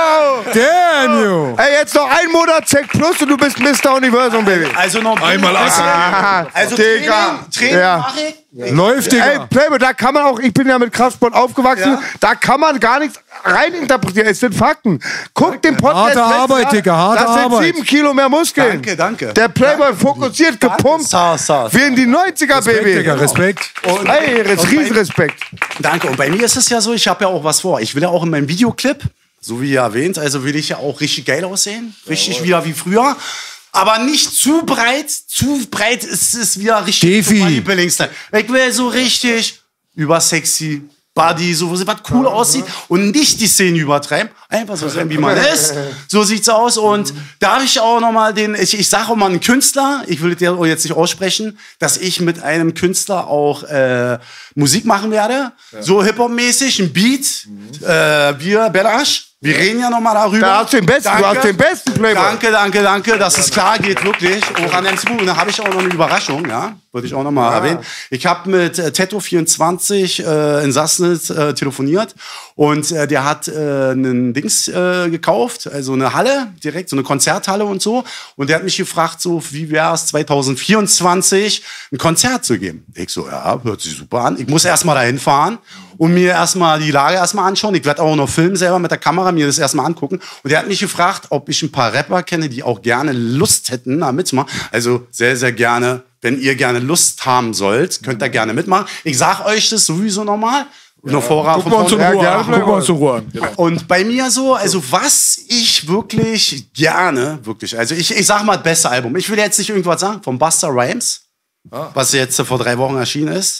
Damn you! Ey, jetzt noch ein Monat Zack Plus und du bist Mister Universum, Baby. Also noch Einmal Ah, Also Digga. Training, Training Ja. mache ich. Läuft, Digga. Ey, Playboy, da kann man auch, ich bin ja mit Kraftsport aufgewachsen, Ja. da kann man gar nichts reininterpretieren. Es sind Fakten. Guck den Podcast. Harte letztes Arbeit, Jahr, Digga, harte das sind Arbeit. sieben Kilo mehr Muskeln. Danke, danke. Der Playboy fokussiert, gepumpt. Saß, saß. Wie in die neunziger, Baby. Digga, Respekt. Und, Ey, Riesenrespekt. danke. Und bei mir ist es ja so, ich habe ja auch was vor. Ich will ja auch in meinem Videoclip, so wie ihr erwähnt, also will ich ja auch richtig geil aussehen. Richtig wieder wie früher. Aber nicht zu breit. Zu breit ist es wieder richtig. Defi. Bodybuilding-Style. Ich will so richtig übersexy. Body, so was cool aussieht und nicht die Szene übertreiben. Einfach so sein, wie man ist. So sieht's aus. Und da habe ich auch nochmal den, ich, ich sage auch mal einen Künstler, ich will dir jetzt nicht aussprechen, dass ich mit einem Künstler auch äh, Musik machen werde. Ja. So Hip-Hop-mäßig, ein Beat. Mhm. Äh, wir, Belash. Wir reden ja nochmal darüber. Da hast du den besten, danke. du hast den besten Playboy. Danke, danke, danke, dass es klar geht, wirklich. Auch an dem Buch. Und da habe ich auch noch eine Überraschung, ja. Würde ich auch noch mal ja. erwähnen. Ich habe mit äh, Tetto vierundzwanzig äh, in Sassnitz äh, telefoniert und äh, der hat äh, einen Dings äh, gekauft, also eine Halle, direkt so eine Konzerthalle und so. Und der hat mich gefragt, so wie wäre es zwanzig vierundzwanzig ein Konzert zu geben. Ich so, ja, hört sich super an. Ich muss erstmal dahin fahren und mir erstmal die Lage erstmal anschauen. Ich werde auch noch filmen selber mit der Kamera, mir das erstmal angucken. Und der hat mich gefragt, ob ich ein paar Rapper kenne, die auch gerne Lust hätten, da mitzumachen. Also sehr, sehr gerne. Wenn ihr gerne Lust haben sollt, könnt ihr gerne mitmachen. Ich sag euch das sowieso nochmal. Ja. Noch vorher Gucken wir uns in Ja, Ruhe gerne, an. Gucken wir uns in Ruhe an. Genau. Und bei mir so, also was ich wirklich gerne, wirklich, also ich, ich sag mal das beste Album. Ich will jetzt nicht irgendwas sagen, von Busta Rhymes, ah. was jetzt vor drei Wochen erschienen ist.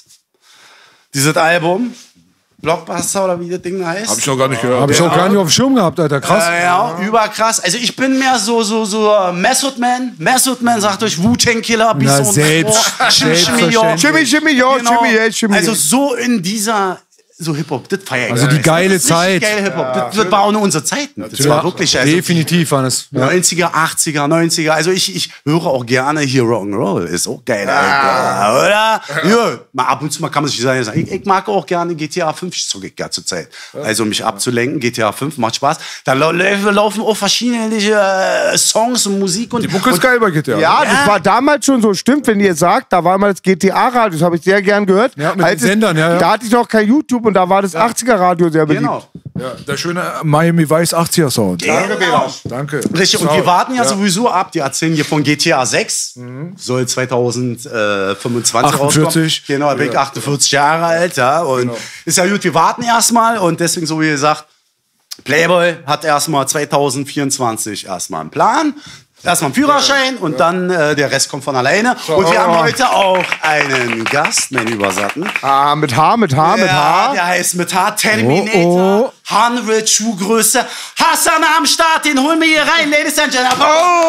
Dieses Album, Blockbuster oder wie das Ding heißt. Hab ich noch gar nicht gehört. Hab ich auch gar nicht auf dem Schirm gehabt, Alter. Krass. Äh, ja, überkrass. Also ich bin mehr so, so, so Method Man. Method Man sagt euch Wu-Tang Killer, Beast Na, und selbst- Chimmy, Chimmy, yo. Jimmy, Jimmy, yo, Genau. Jimmy, yeah, Jimmy. Also so in dieser, so Hip-Hop, das feier ich. Also die geile das ist richtig Zeit. Geile Hip-Hop. Das, das war auch nur unsere Zeit. Das war wirklich, also Definitiv, Hannes. Ja. neunziger, achtziger, neunziger. Also ich, ich höre auch gerne hier Rock'n'Roll. Ist auch geil, Alter. Oder? Ja. Mal ab und zu mal kann man sich sagen, ich, ich mag auch gerne G T A fünf, ich zocke ja zur Zeit. Also mich abzulenken, G T A fünf macht Spaß. Da lau laufen auch verschiedene äh, Songs und Musik. Und, Die Mucke ist geil bei G T A. Ja, das war damals schon so. Stimmt, wenn ihr sagt, da war mal das G T A-Radio, das habe ich sehr gern gehört. Ja, mit Als den Sendern, ja, ja. Da hatte ich noch kein YouTube und da war das achtziger-Radio sehr beliebt. Genau. Ja, der schöne Miami Vice achtziger Sound. Danke, Belasch. Danke. Richtig, und So, wir warten ja, ja. sowieso ab. Die erzählen hier von G T A sechs. Soll zwanzig fünfundzwanzig achtundvierzig. rauskommen. Genau, da bin ich Ja. achtundvierzig Jahre alt. Ja, und Genau. ist ja gut, wir warten erstmal. Und deswegen, so wie gesagt, Playboy hat erstmal zwanzig vierundzwanzig erstmal einen Plan. Erstmal einen Führerschein und dann äh, der Rest kommt von alleine. Und wir haben heute auch einen Gast, mein Übersatten. Ah, mit Haar, mit Haar, mit Ja, Haar. der heißt mit Haar Terminator, Oh, hundert Schuhgröße. Hassan am Start, den holen wir hier rein, Ladies and Gentlemen.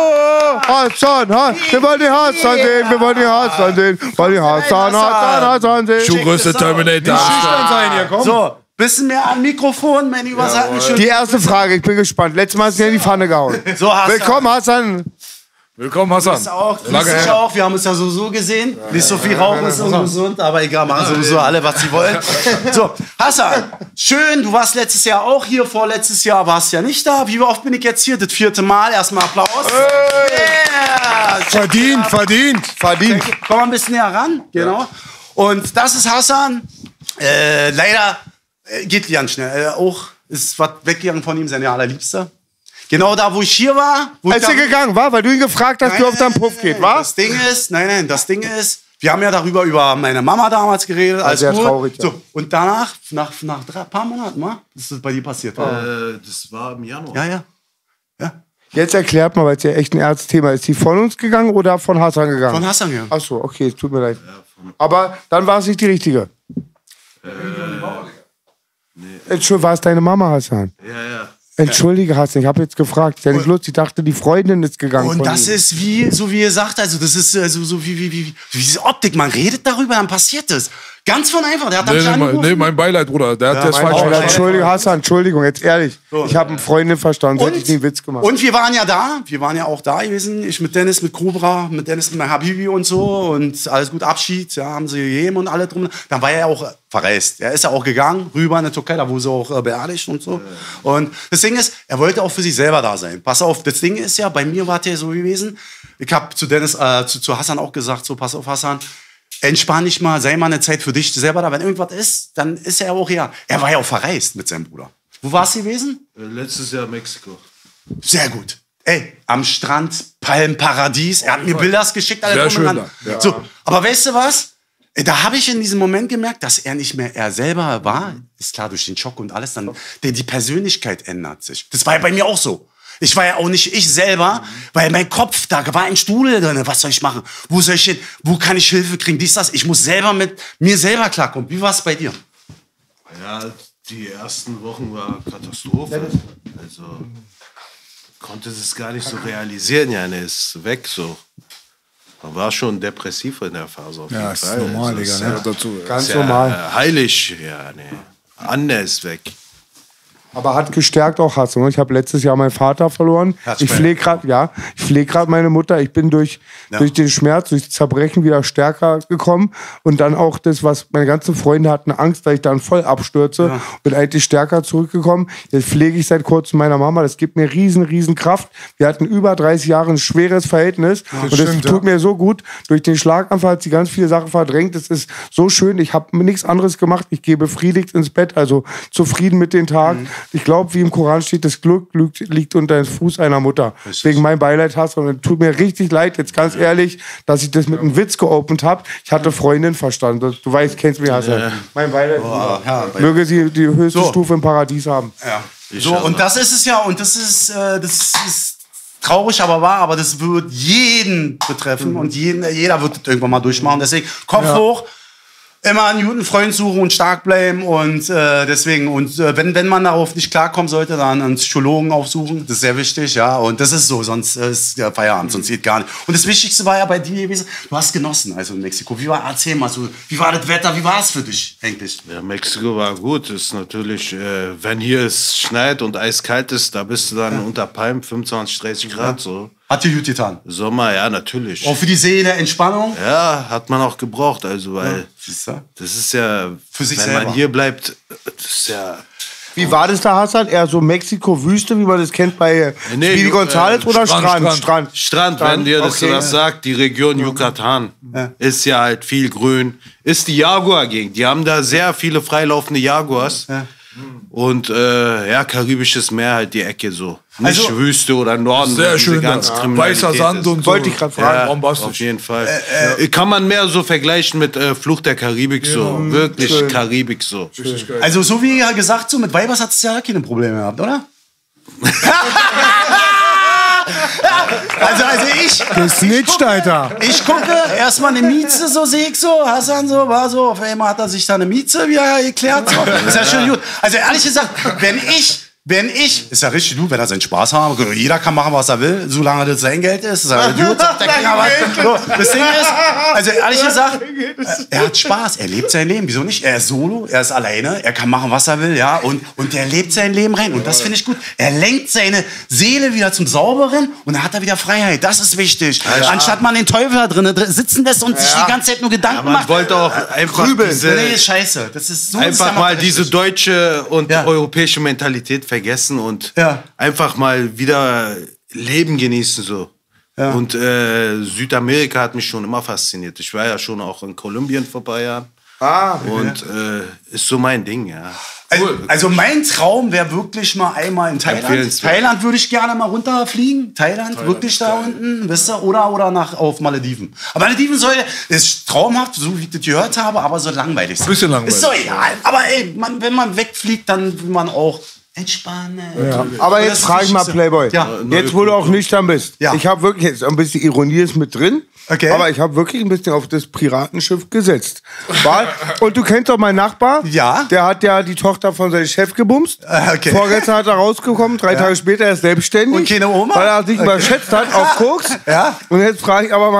Oh, Hassan, ha, wir wollen die Hassan sehen, wir wollen die Hassan sehen, wir wollen die Hassan, Hassan, Hassan sehen. Schuhgröße Terminator. sein hier, komm. So, bisschen mehr am Mikrofon, mein Übersatten. Schön. Die erste Frage, ich bin gespannt. Letztes Mal hast du ja in die Pfanne gehauen. So, Hassan. Willkommen, Hassan. Willkommen, Hassan. Ist auch, grüß Lange dich her. auch. Wir haben uns ja sowieso gesehen. Nicht so viel rauchen ist ungesund, aber egal, machen sowieso alle, was sie wollen. So, Hassan, schön, du warst letztes Jahr auch hier, vorletztes Jahr warst ja nicht da. Wie oft bin ich jetzt hier? Das vierte Mal. Erstmal Applaus. Yeah. Verdient, verdient, verdient. Komm mal ein bisschen näher ran. Genau. Und das ist Hassan. Äh, leider äh, geht ganz schnell. Äh, auch ist was weggegangen von ihm, sein allerliebster. Genau da, wo ich hier war. Wo Als ich er da- gegangen war, weil du ihn gefragt hast, Nein, wie auf deinen nein, Puff nein, geht, nein. wa? Das Ding ist, nein, nein, das Ding ist, wir haben ja darüber über meine Mama damals geredet. Alles sehr gut. traurig, ja. So, und danach, nach, nach drei paar Monaten, mal, ist das bei dir passiert. War. Äh, das war im Januar. Ja, ja. Ja. Jetzt erklärt mal, weil es ja echt ein ernstes Thema ist. Ist die von uns gegangen oder von Hassan gegangen? Von Hassan, ja. Ach so, okay, es tut mir leid. Aber dann war es nicht die richtige. Entschuldigung, war es deine Mama, Hassan? Ja, ja. Entschuldige, Hassan, ich habe jetzt gefragt. Ist ja nicht lustig, ich dachte, die Freundin ist gegangen. Und von das ihm. ist wie, so wie ihr sagt, also das ist also so wie, wie, wie, wie diese Optik. Man redet darüber, dann passiert das. Ganz von einfach. Der hat dann Nee, mich nee, mein, angerufen. nee, mein Beileid, Bruder. Der hat das Mein falsch Beileid, verstanden. Entschuldigung, Hassan, Entschuldigung, jetzt ehrlich. Ich habe eine Freundin verstanden, sonst hätte ich nie einen Witz gemacht. Und wir waren ja da, wir waren ja auch da gewesen. Ich mit Dennis, mit Cobra, mit Dennis, mit meinem Habibi und so. Und alles gut, Abschied, ja, haben sie gegeben und alle drum. Dann war er ja auch verreist. Er ist ja auch gegangen, rüber in die Türkei, da wurde sie auch äh, beerdigt und so. Und das Ding ist, er wollte auch für sich selber da sein. Pass auf, das Ding ist ja, bei mir war der so gewesen. Ich habe zu Dennis, äh, zu, zu Hassan auch gesagt, so, pass auf, Hassan. Entspann dich mal, sei mal eine Zeit für dich selber da. Wenn irgendwas ist, dann ist er auch hier. Er war ja auch verreist mit seinem Bruder. Wo warst du gewesen? Letztes Jahr Mexiko. Sehr gut. Ey, am Strand, Palmparadies. Er hat mir Bilder geschickt. Alle Sehr drum und schön dran. da. Ja. So, aber weißt du was? Da habe ich in diesem Moment gemerkt, dass er nicht mehr er selber war. Ist klar, durch den Schock und alles. Dann, die, die Persönlichkeit ändert sich. Das war ja bei mir auch so. Ich war ja auch nicht ich selber, weil mein Kopf, da war ein Stuhl drin. Was soll ich machen? Wo soll ich hin? Wo kann ich Hilfe kriegen? Dies, das. Ich muss selber mit mir selber klarkommen. Wie war es bei dir? Ja, die ersten Wochen war Katastrophe. Also konnte es gar nicht so realisieren. Ja, ne, ist weg so. Man war schon depressiv in der Phase auf jeden Ja, ist Fall. normal, Also, Digga, ist ne? ja- Dazu. Ganz ist ja, normal. äh, Heilig, ja, ne. Anne ist weg. Aber hat gestärkt auch Hassan. Ich habe letztes Jahr meinen Vater verloren. Ich pflege gerade, ja, ich pflege gerade meine Mutter. Ich bin durch, Ja. durch den Schmerz, durch das Zerbrechen wieder stärker gekommen. Und dann auch das, was meine ganzen Freunde hatten, Angst, dass ich dann voll abstürze. Ja. Bin eigentlich stärker zurückgekommen. Jetzt pflege ich seit kurzem meiner Mama. Das gibt mir riesen, riesen Kraft. Wir hatten über dreißig Jahre ein schweres Verhältnis. und das stimmt, tut ja. mir so gut. Durch den Schlaganfall hat sie ganz viele Sachen verdrängt. Es ist so schön. Ich habe nichts anderes gemacht. Ich gehe befriedigt ins Bett, also zufrieden mit den Tagen. Ich glaube, wie im Koran steht, das Glück liegt, liegt unter dem Fuß einer Mutter. Wegen mein Beileid hast und es tut mir richtig leid, jetzt ganz ehrlich, dass ich das mit einem Witz geopend habe. Ich hatte Freundin verstanden. Du weißt, kennst mich, Hassan. Mein Beileid. ja, Möge sie die höchste So. Stufe im Paradies haben. Ja. So, und das ist es ja, und das ist, äh, das ist traurig, aber wahr, aber das wird jeden betreffen und jeden, jeder wird das irgendwann mal durchmachen. Deswegen Kopf hoch, immer einen guten Freund suchen und stark bleiben und äh, deswegen, und äh, wenn, wenn man darauf nicht klarkommen sollte, dann einen Psychologen aufsuchen, das ist sehr wichtig, ja, und das ist so, sonst äh, ist der Feierabend, sonst geht gar nicht. Und das Wichtigste war ja bei dir gewesen, du hast genossen, also in Mexiko. Wie war, erzähl mal so, wie war das Wetter, wie war es für dich eigentlich? Ja, Mexiko war gut. Ist natürlich, äh, wenn hier es schneit und eiskalt ist, da bist du dann unter Palmen, fünfundzwanzig, dreißig Grad so. Hat dir gut getan? Sommer, ja, natürlich. Auch für die Seele, Entspannung? Ja, hat man auch gebraucht, also, weil Siehst du? das ist ja, Für sich wenn selber. man hier bleibt, das ist ja... Wie war das da, Hassan? Eher so Mexiko-Wüste, wie man das kennt bei Nee, Speedy äh, Gonzales oder Strand, Strand? Strand. Strand. Strand, wenn dir das Okay. was sagt, die Region Yucatan ist ja halt viel grün. Ist die Jaguar-Gegend. Die haben da sehr viele freilaufende Jaguars. Und äh, ja, karibisches Meer halt die Ecke so. Nicht Also- Wüste oder Norden. wo Sehr diese schön da. ganze Ja. Kriminalität Weißer Sand ist. und so. Wollte ich gerade fragen. Ja, bombastisch. auf jeden Fall. Äh, Kann man mehr so vergleichen mit äh, Fluch der Karibik so. Wirklich Schön. Karibik so. Also so wie ja gesagt, so mit Weibers hat es ja keine Probleme gehabt, oder? also, also ich, Gesnitcht, Alter. ich gucke erstmal eine Mieze, so sehe ich so, Hassan so, war so, auf einmal hat er sich da eine Mieze wieder geklärt. So. Ist ja schon gut. Also ehrlich gesagt, wenn ich, wenn ich, ist ja richtig gut, wenn er seinen Spaß haben, jeder kann machen, was er will, solange das sein Geld ist, ist ja gut, sagt der Kinder was. So, das Ding ist, also ehrlich gesagt, er hat Spaß, er lebt sein Leben, wieso nicht? Er ist solo, er ist alleine, er kann machen, was er will, ja, und, und er lebt sein Leben rein und das finde ich gut. Er lenkt seine Seele wieder zum Sauberen und dann hat er wieder Freiheit, das ist wichtig. Anstatt man den Teufel da drinnen dr- sitzen lässt und sich die ganze Zeit nur Gedanken Man macht. wollte auch einfach diese, Nee, ist scheiße. Das ist so einfach das mal ist diese richtig. deutsche und Ja. europäische Mentalität vergessen und Ja. einfach mal wieder Leben genießen so. Ja. Und äh, Südamerika hat mich schon immer fasziniert. Ich war ja schon auch in Kolumbien vor ein paar Jahren. Ah, Und äh, ist so mein Ding, ja. Also, also mein Traum wäre wirklich mal einmal in Thailand. Empfehlenswert. Thailand würde ich gerne mal runterfliegen. Thailand, wirklich da unten, wisst ihr? Oder, oder nach, auf Malediven. Aber Malediven soll, ist traumhaft, so wie ich das gehört habe, aber so langweilig sein. Bisschen langweilig. Ist so egal. Aber ey, man, wenn man wegfliegt, dann will man auch entspannen. Ja. Aber Und jetzt das ist frage ich mal, Wichtigste. Playboy. Ja. Jetzt, wo du auch nüchtern bist. Ja. Ich habe wirklich, jetzt ein bisschen Ironie ist mit drin. Okay. Aber ich habe wirklich ein bisschen auf das Piratenschiff gesetzt. War, und du kennst doch meinen Nachbar. Ja. Der hat ja die Tochter von seinem Chef gebumst. Ah, okay. Vorgestern hat er rausgekommen. Drei Tage später ist er selbstständig. Und keine Oma? Weil er sich Okay. überschätzt hat auf Koks. Ja. Und jetzt frage ich aber mal,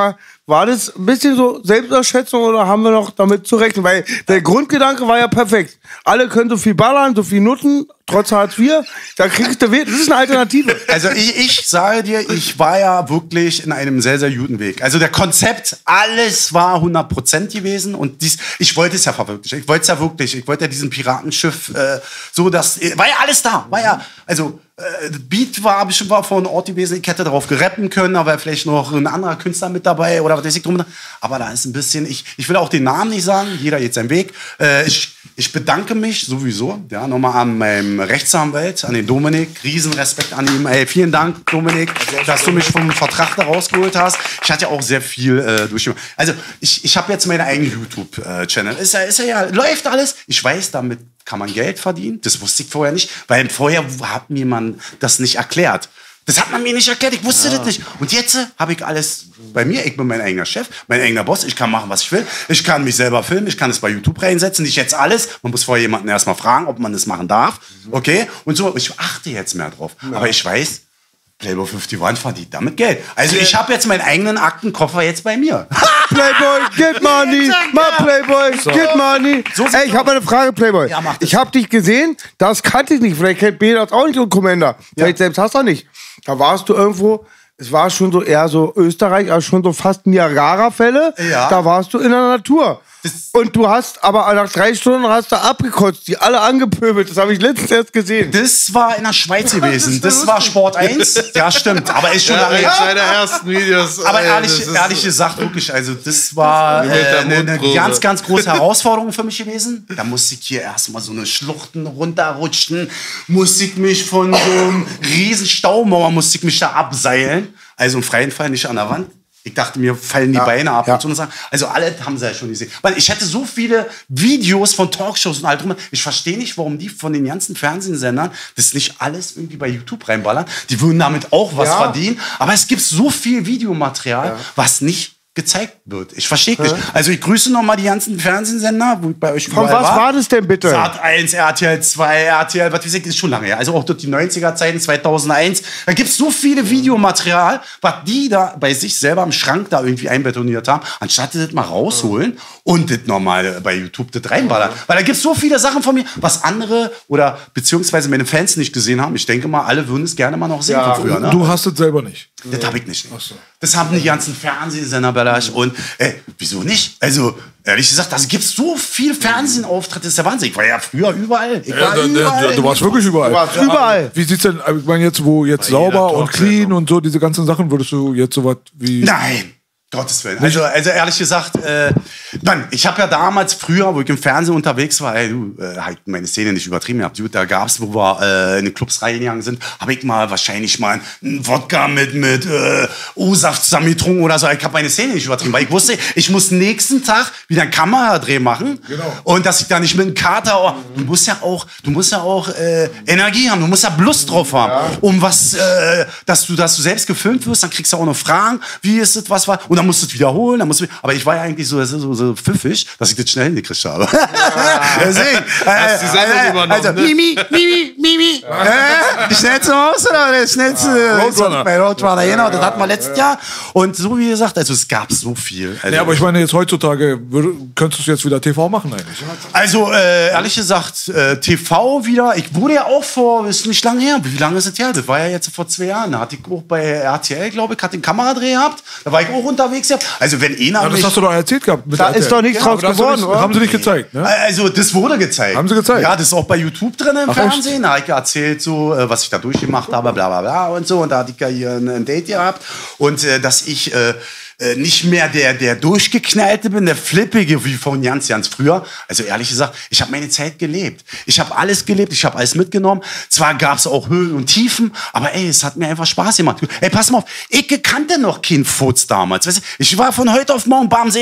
War das ein bisschen so Selbsterschätzung oder haben wir noch damit zu rechnen? Weil der Grundgedanke war ja perfekt. Alle können so viel ballern, so viel nutten, trotz Hartz vier. Da kriegst du, das ist eine Alternative. Also ich, ich sage dir, ich war ja wirklich in einem sehr, sehr guten Weg. Also der Konzept, alles war hundert Prozent gewesen und dies, ich wollte es ja verwirklichen. Ich wollte es ja wirklich. Ich wollte ja diesen Piratenschiff äh, so, dass, war ja alles da. War ja, also äh, das Beat war bestimmt war vor Ort gewesen. Ich hätte darauf gerappen können, aber vielleicht noch ein anderer Künstler mit dabei oder was weiß ich drum. Aber da ist ein bisschen, ich, ich will auch den Namen nicht sagen, jeder geht seinen Weg. Äh, ich, ich bedanke mich sowieso, ja, nochmal an meinem Rechtsanwalt, an den Dominik. Riesenrespekt an ihm. Ey, vielen Dank, Dominik, dass du mich vom Vertrag da rausgeholt hast. Ich hatte ja auch sehr viel äh, durchgemacht. Also, ich, ich habe jetzt meine eigene YouTube-Channel. Ist ja, ist ja, läuft alles. Ich weiß, damit kann man Geld verdienen. Das wusste ich vorher nicht, weil vorher hat mir man das nicht erklärt. Das hat man mir nicht erklärt, ich wusste ja. das nicht. Und jetzt äh, habe ich alles bei mir. Ich bin mein eigener Chef, mein eigener Boss. Ich kann machen, was ich will. Ich kann mich selber filmen, ich kann es bei YouTube reinsetzen. Nicht jetzt alles. Man muss vorher jemanden erstmal fragen, ob man das machen darf. Okay? Und so, ich achte jetzt mehr drauf. Ja. Aber ich weiß, Playboy einundfünfzig verdient damit Geld. Also ich habe jetzt meinen eigenen Aktenkoffer jetzt bei mir. Playboy, get money, mal Playboy, so. get money. So Ey, ich habe eine Frage, Playboy. Ja, ich habe dich gesehen, das kannte ich nicht. Vielleicht kennt B das auch nicht und Commander. Vielleicht ja. selbst hast du nicht. Da warst du irgendwo, es war schon so eher so Österreich, also schon so fast Niagara-Fälle. Ja. Da warst du in der Natur. Das und du hast, aber nach drei Stunden hast du abgekotzt, die alle angepöbelt. Das habe ich letztens erst gesehen. Das war in der Schweiz gewesen. Das war Sport eins. Ja, stimmt. Aber ist schon ja, lange her. Seine ersten Videos. Aber ehrlich, ehrlich gesagt, wirklich, also das war äh, eine, eine ganz, ganz große Herausforderung für mich gewesen. Da musste ich hier erstmal so eine Schluchten runterrutschen, musste ich mich von so einem riesen Staumauer, musste ich mich da abseilen. Also im freien Fall, nicht an der Wand. Ich dachte, mir fallen die ja, Beine ab ja. und so. Und sagen. Also alle haben sie ja schon gesehen. Weil ich hätte so viele Videos von Talkshows und all drum. Ich verstehe nicht, warum die von den ganzen Fernsehsendern das nicht alles irgendwie bei YouTube reinballern. Die würden damit auch was ja. verdienen. Aber es gibt so viel Videomaterial, ja. was nicht gezeigt wird. Ich verstehe nicht. Also ich grüße noch mal die ganzen Fernsehsender, wo ich bei euch Von was war. war das denn bitte? Sat eins, R T L zwei, R T L, was weiß ich, das ist schon lange her. Also auch dort die neunziger-Zeiten, zweitausendeins. Da gibt es so viele Videomaterial, was die da bei sich selber im Schrank da irgendwie einbetoniert haben, anstatt das mal rausholen und das nochmal bei YouTube das reinballern. Weil da gibt es so viele Sachen von mir, was andere oder beziehungsweise meine Fans nicht gesehen haben. Ich denke mal, alle würden es gerne mal noch sehen ja, von früher. Ne? Du hast es selber nicht. Das habe ich nicht. Ach so. Das haben die ganzen Fernsehsender Bellasch und ey, wieso nicht? Also, ehrlich gesagt, da gibt es so viel Fernsehauftritte, das ist der Wahnsinn. Ich war ja früher überall. Ich war ja, überall. Du, du warst wirklich überall. Du warst überall. Wie sieht's denn, ich meine jetzt, wo jetzt sauber und clean und so, diese ganzen Sachen, würdest du jetzt so was wie... Nein! Gottes Willen. Also, also ehrlich gesagt, äh, Mann, ich habe ja damals früher, wo ich im Fernsehen unterwegs war, ey, du, äh, halt meine Szene nicht übertrieben gehabt. Da gab's, wo wir äh, in den Clubs reingegangen sind, habe ich mal wahrscheinlich mal einen Wodka mit mit äh, O-Saft zusammengetrunken oder so. Ich habe meine Szene nicht übertrieben, weil ich wusste, ich muss nächsten Tag wieder einen Kameradreh machen genau. und dass ich da nicht mit einem Kater. Oh, du musst ja auch, du musst ja auch äh, Energie haben, du musst ja Lust drauf haben, ja. um was, äh, dass du, dass du selbst gefilmt wirst, dann kriegst du auch noch Fragen, wie ist es, was war und dann musst du es wiederholen, dann musst du, aber ich war ja eigentlich so, so, so pfiffig, dass ich das schnell hingekriegt habe. Ja. Deswegen, hast du selber äh, übernommen, also, ne? Mimi, Mimi, Mimi. Äh, die schnellste Maus oder der schnellste ja, Roadrunner. Bei Roadrunner, genau, das hatten wir letztes Jahr. Und so wie gesagt, also es gab so viel. Also, ja, aber ich meine, jetzt heutzutage, könntest du jetzt wieder T V machen eigentlich? Also, äh, ehrlich gesagt, äh, T V wieder, ich wurde ja auch vor, ist nicht lange her, wie lange ist das her? Das war ja jetzt vor zwei Jahren, da hatte ich auch bei R T L, glaube ich, hatte einen Kameradreh gehabt, da war ich auch unterwegs, ja. Also wenn einer ja, das hast du doch erzählt gehabt. Mit da ist doch nichts draus ja, geworden, oder? Haben sie nicht gezeigt, ne? Also das wurde gezeigt. Haben sie gezeigt? Ja, das ist auch bei YouTube drin im Ach, Fernsehen. Da habe ich erzählt, so, was ich da durchgemacht habe, bla bla bla und so. Und da hatte ich ja hier ein Date gehabt. Und äh, dass ich äh, nicht mehr der, der Durchgeknallte bin, der Flippige wie von ganz, ganz früher. Also ehrlich gesagt, ich habe meine Zeit gelebt. Ich habe alles gelebt, ich habe alles mitgenommen. Zwar gab es auch Höhen und Tiefen, aber ey, es hat mir einfach Spaß gemacht. Ey, pass mal auf, ich kannte noch keinen Furz damals. Weißt du, ich war von heute auf morgen, bam, sehe ich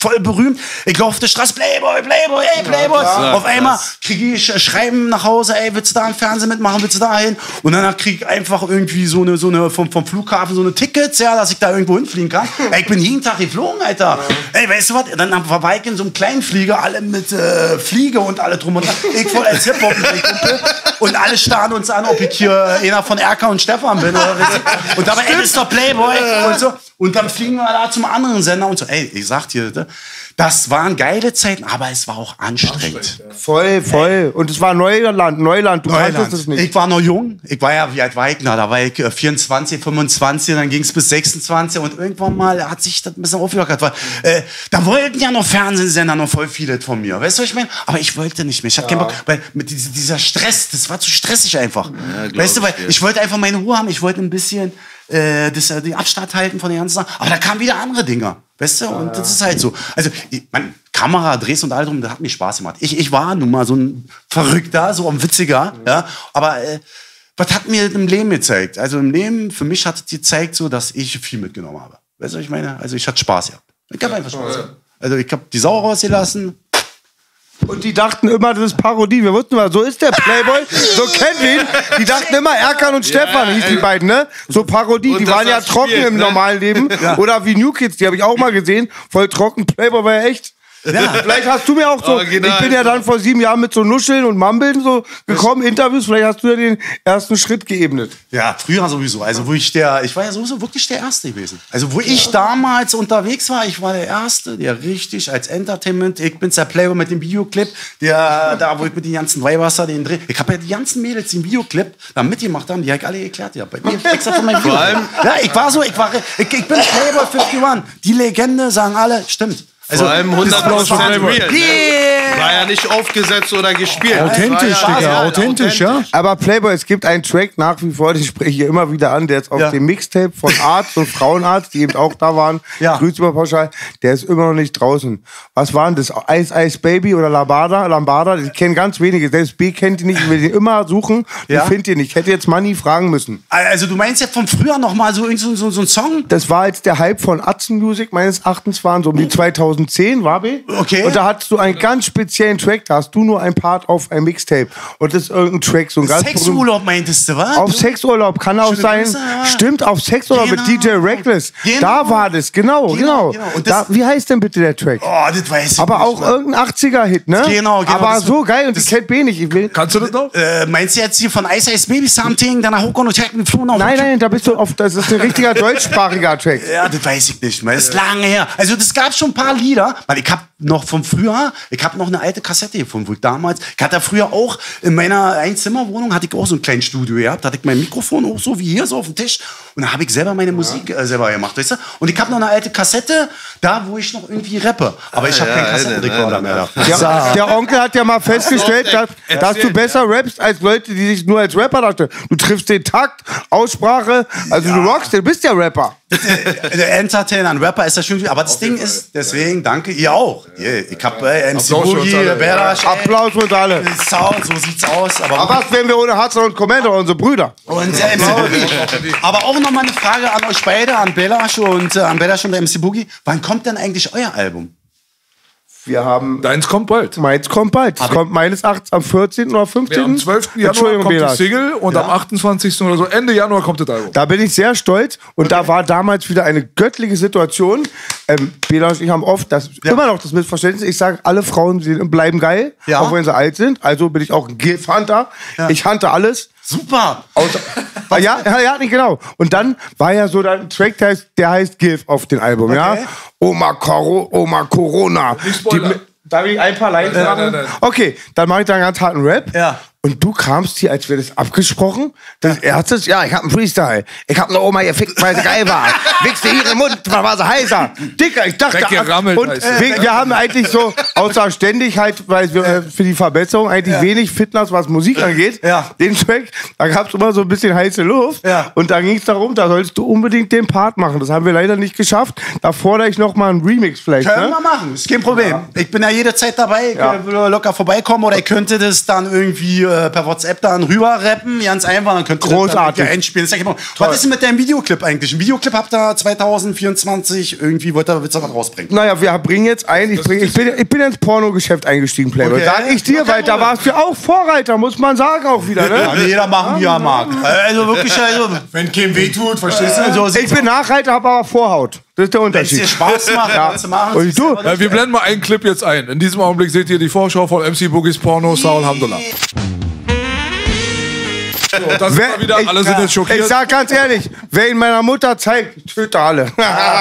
voll berühmt. Ich laufe auf der Straße, Playboy, Playboy, ey, Playboy. Ja, auf einmal krass. kriege ich äh, Schreiben nach Hause, ey, willst du da im Fernsehen mitmachen, willst du da hin? Und danach kriege ich einfach irgendwie so eine, so eine vom, vom Flughafen so eine Tickets, ja, dass ich da irgendwo hinfliegen kann. Ey, ich bin jeden Tag geflogen, Alter. Ja. Ey, weißt du was? Dann war ich in so einem kleinen Flieger, alle mit äh, Fliege und alle drum und dran. Ich voll als Hip-Hop und alle starren uns an, ob ich hier einer von Erka und Stefan bin. Oder was. Und dabei, ey, das ist doch Playboy und so. Und dann fliegen wir da zum anderen Sender und so. Ey, ich sag dir, das waren geile Zeiten, aber es war auch anstrengend. Voll, voll. Und es war Neuland, Neuland. Du Neuland. kanntest es nicht. Ich war noch jung. Ich war ja, wie alt war ich? Na, da war ich äh, vierundzwanzig, fünfundzwanzig, dann ging es bis sechsundzwanzig und irgendwann mal hat sich das ein bisschen aufgelockert. Weil, äh, da wollten ja noch Fernsehsender noch voll viele von mir. Weißt du, was ich meine? Aber ich wollte nicht mehr. Ich hatte keinen Bock, weil mit dieser, dieser Stress, das war zu stressig einfach. Ja, weißt du, weil ich, ich wollte einfach meine Ruhe haben. Ich wollte ein bisschen äh, das, äh, den Abstand halten von den ganzen Sachen. Aber da kamen wieder andere Dinge. Weißt du? Und ja, das ist halt so. Also, ich, mein, Kamera, Drehs und all drum, das hat mir Spaß gemacht. Ich, ich war nun mal so ein Verrückter, so ein Witziger. Mhm. Ja? Aber äh, was hat mir im Leben gezeigt? Also im Leben, für mich hat es gezeigt, so, dass ich viel mitgenommen habe. Weißt du, was ich meine? Also ich hatte Spaß gehabt. Ich habe einfach Spaß gehabt. Also ich habe die Sau rausgelassen. Und die dachten immer, das ist Parodie. Wir wussten mal, so ist der Playboy, so kennt ihn. Die dachten immer, Erkan und Stefan ja, hieß die beiden, ne? So Parodie, die waren ja trocken spielt, im ne? normalen Leben. Ja. Oder wie New Kids, die habe ich auch mal gesehen. Voll trocken, Playboy war ja echt. Ja, vielleicht hast du mir auch so, Original. Ich bin ja dann vor sieben Jahren mit so Nuscheln und Mambeln so gekommen, Interviews, vielleicht hast du ja den ersten Schritt geebnet. Ja, früher sowieso, also wo ich der, ich war ja sowieso wirklich der Erste gewesen. Also wo ich damals unterwegs war, ich war der Erste, der richtig als Entertainment, ich bin's der Playboy mit dem Videoclip, der, da wo ich mit den ganzen Weihwasser den Dreh, ich habe ja die ganzen Mädels, die den Videoclip da mitgemacht haben, die habe ich alle geklärt, ja, bei mir extra von meinem Video. Ja, ich war so, ich war, ich, ich bin Playboy einundfünfzig, die Legende, sagen alle, stimmt. Also, vor allem hundert Prozent real. Yeah. War ja nicht aufgesetzt oder gespielt. Authentisch, ja, Digga, ja, authentisch, ja. Aber Playboy, es gibt einen Track nach wie vor, den spreche ich hier immer wieder an, der ist auf ja. dem Mixtape von Arzt und Frauenarzt, die eben auch da waren. Ja. Grüß über pauschal. Der ist immer noch nicht draußen. Was waren das? Ice Ice Baby oder Lambada? Lambada? Ich kenne ganz wenige. Selbst B kennt die nicht. Ich will den immer suchen. Ja. Ich finde den nicht. Ich hätte jetzt Money fragen müssen. Also du meinst jetzt von früher noch mal so, so, so, so ein Song? Das war jetzt der Hype von Atzen Music meines Erachtens, waren so um die zweitausendzehn, war B? Okay. Und da hattest du einen ganz speziellen Track, da hast du nur ein Part auf ein Mixtape. Und das ist irgendein Track, so ein ganz Sexurlaub meintest du, was? Auf Sexurlaub kann auch sein. Grüße, ja. Stimmt, auf Sexurlaub genau. mit D J Reckless. Genau. Da war das, genau, genau. genau. Und das, da, wie heißt denn bitte der Track? Oh, das weiß ich Aber nicht, auch Mann. irgendein achtziger-Hit, ne? Genau, genau. Aber so geil und das kennt B nicht. Ich will. Kannst du das noch? Äh, meinst du jetzt hier von Ice Ice Baby Something, dann Hook und Track mit Flo noch? Nein, nein, da bist du auf, das ist ein richtiger deutschsprachiger Track. Ja, das weiß ich nicht, man. Das ist lange her. Also das gab schon ein paar Lieder, weil ich hab noch von früher, ich habe noch eine alte Kassette gefunden, wo ich damals, ich hatte früher auch in meiner Einzimmerwohnung, hatte ich auch so ein kleines Studio gehabt, da hatte ich mein Mikrofon auch so wie hier, so auf dem Tisch und da habe ich selber meine Musik äh, selber gemacht, weißt du? Und ich habe noch eine alte Kassette, da wo ich noch irgendwie rappe, aber ich habe ja, keinen Kassettenrekorder mehr. Der, der Onkel hat ja mal festgestellt, dass, dass du besser rappst als Leute, die sich nur als Rapper dachten. Du triffst den Takt, Aussprache, also ja. du rockst, du bist ja Rapper. Der Entertainer, ein Rapper ist das schon, aber das Ding ist, deswegen danke ihr auch. Ich hab äh, M C Boogie, Berasch, Applaus und alle. Sound, so sieht's aus. Aber, aber was wären wir ohne Hudson und Commander, unsere Brüder? Und äh, M C Boogie. Aber auch noch mal eine Frage an euch beide, an Belasch und äh, an Belasch und der M C Boogie. Wann kommt denn eigentlich euer Album? Wir haben. Deins kommt bald. Meins kommt bald. Es kommt meines Erachtens am vierzehnten oder fünfzehnten Ja, am zwölften Januar kommt die Single und ja. am achtundzwanzigsten oder so, Ende Januar kommt das Album. Da bin ich sehr stolz und okay. da war damals wieder eine göttliche Situation. Ähm, Bela und ich haben oft das, ja. immer noch das Missverständnis. Ich sage, alle Frauen bleiben geil, ja. auch wenn sie alt sind. Also bin ich auch ein Gilf-Hunter. Ja. Ich hunte alles. Super! Außer, ja, ja, ja, nicht genau. Und dann war ja so ein Track, der heißt, der heißt Gilf auf dem Album, okay. ja? Oma, Coro, Oma Corona. Die, darf ich ein paar Lines sagen? Ja, okay, dann mache ich da einen ganz harten Rap. Ja. Und du kamst hier, als wäre das abgesprochen. Das Erste, ja, ich hab einen Freestyle. Ich hab eine Oma gefickt, weil sie geil war. Wichste hier im Mund, war sie heißer. Dicker, ich dachte... Und äh, wir, wir haben eigentlich so, außer Ständigkeit, weil wir äh, für die Verbesserung eigentlich ja. wenig Fitness, was Musik angeht. Ja. Den Track, da gab's immer so ein bisschen heiße Luft. Ja. Und da ging es darum, da sollst du unbedingt den Part machen. Das haben wir leider nicht geschafft. Da fordere ich noch mal einen Remix vielleicht. Können ne? wir machen, ist kein Problem. Ja. Ich bin ja jederzeit dabei. Ich ja. will locker vorbeikommen oder ich könnte das dann irgendwie äh, per WhatsApp dann rüber rappen, ganz einfach, dann könnt ihr Großartig. das dann einspielen. Das ist ja was ist denn mit deinem Videoclip eigentlich? Ein Videoclip habt ihr zwanzig vierundzwanzig irgendwie, wollt ihr, willst du was rausbringen? Naja, wir bringen jetzt ein, ich, bring, ich, bin, ich bin ins Pornogeschäft eingestiegen, Playboy. Okay. Sag ich dir, weil da warst du auch Vorreiter, muss man sagen auch wieder, ne? Kann jeder machen, wie er mag. Also wirklich, also, Wenn keinem wehtut, verstehst du? also Ich bin Nachreiter, habe aber Vorhaut. Das ist der wenn es dir Unterschied. Spaß macht, Ja. kannst du machen. Und du? Ja, wir blenden mal einen Clip jetzt ein. In diesem Augenblick seht ihr die Vorschau von M C Boogies Porno, Saul Hamdullah. So, das ist mal wieder, ich, alle sind jetzt schockiert. Ich sag ganz ehrlich, wer ihn meiner Mutter zeigt, ich töte alle.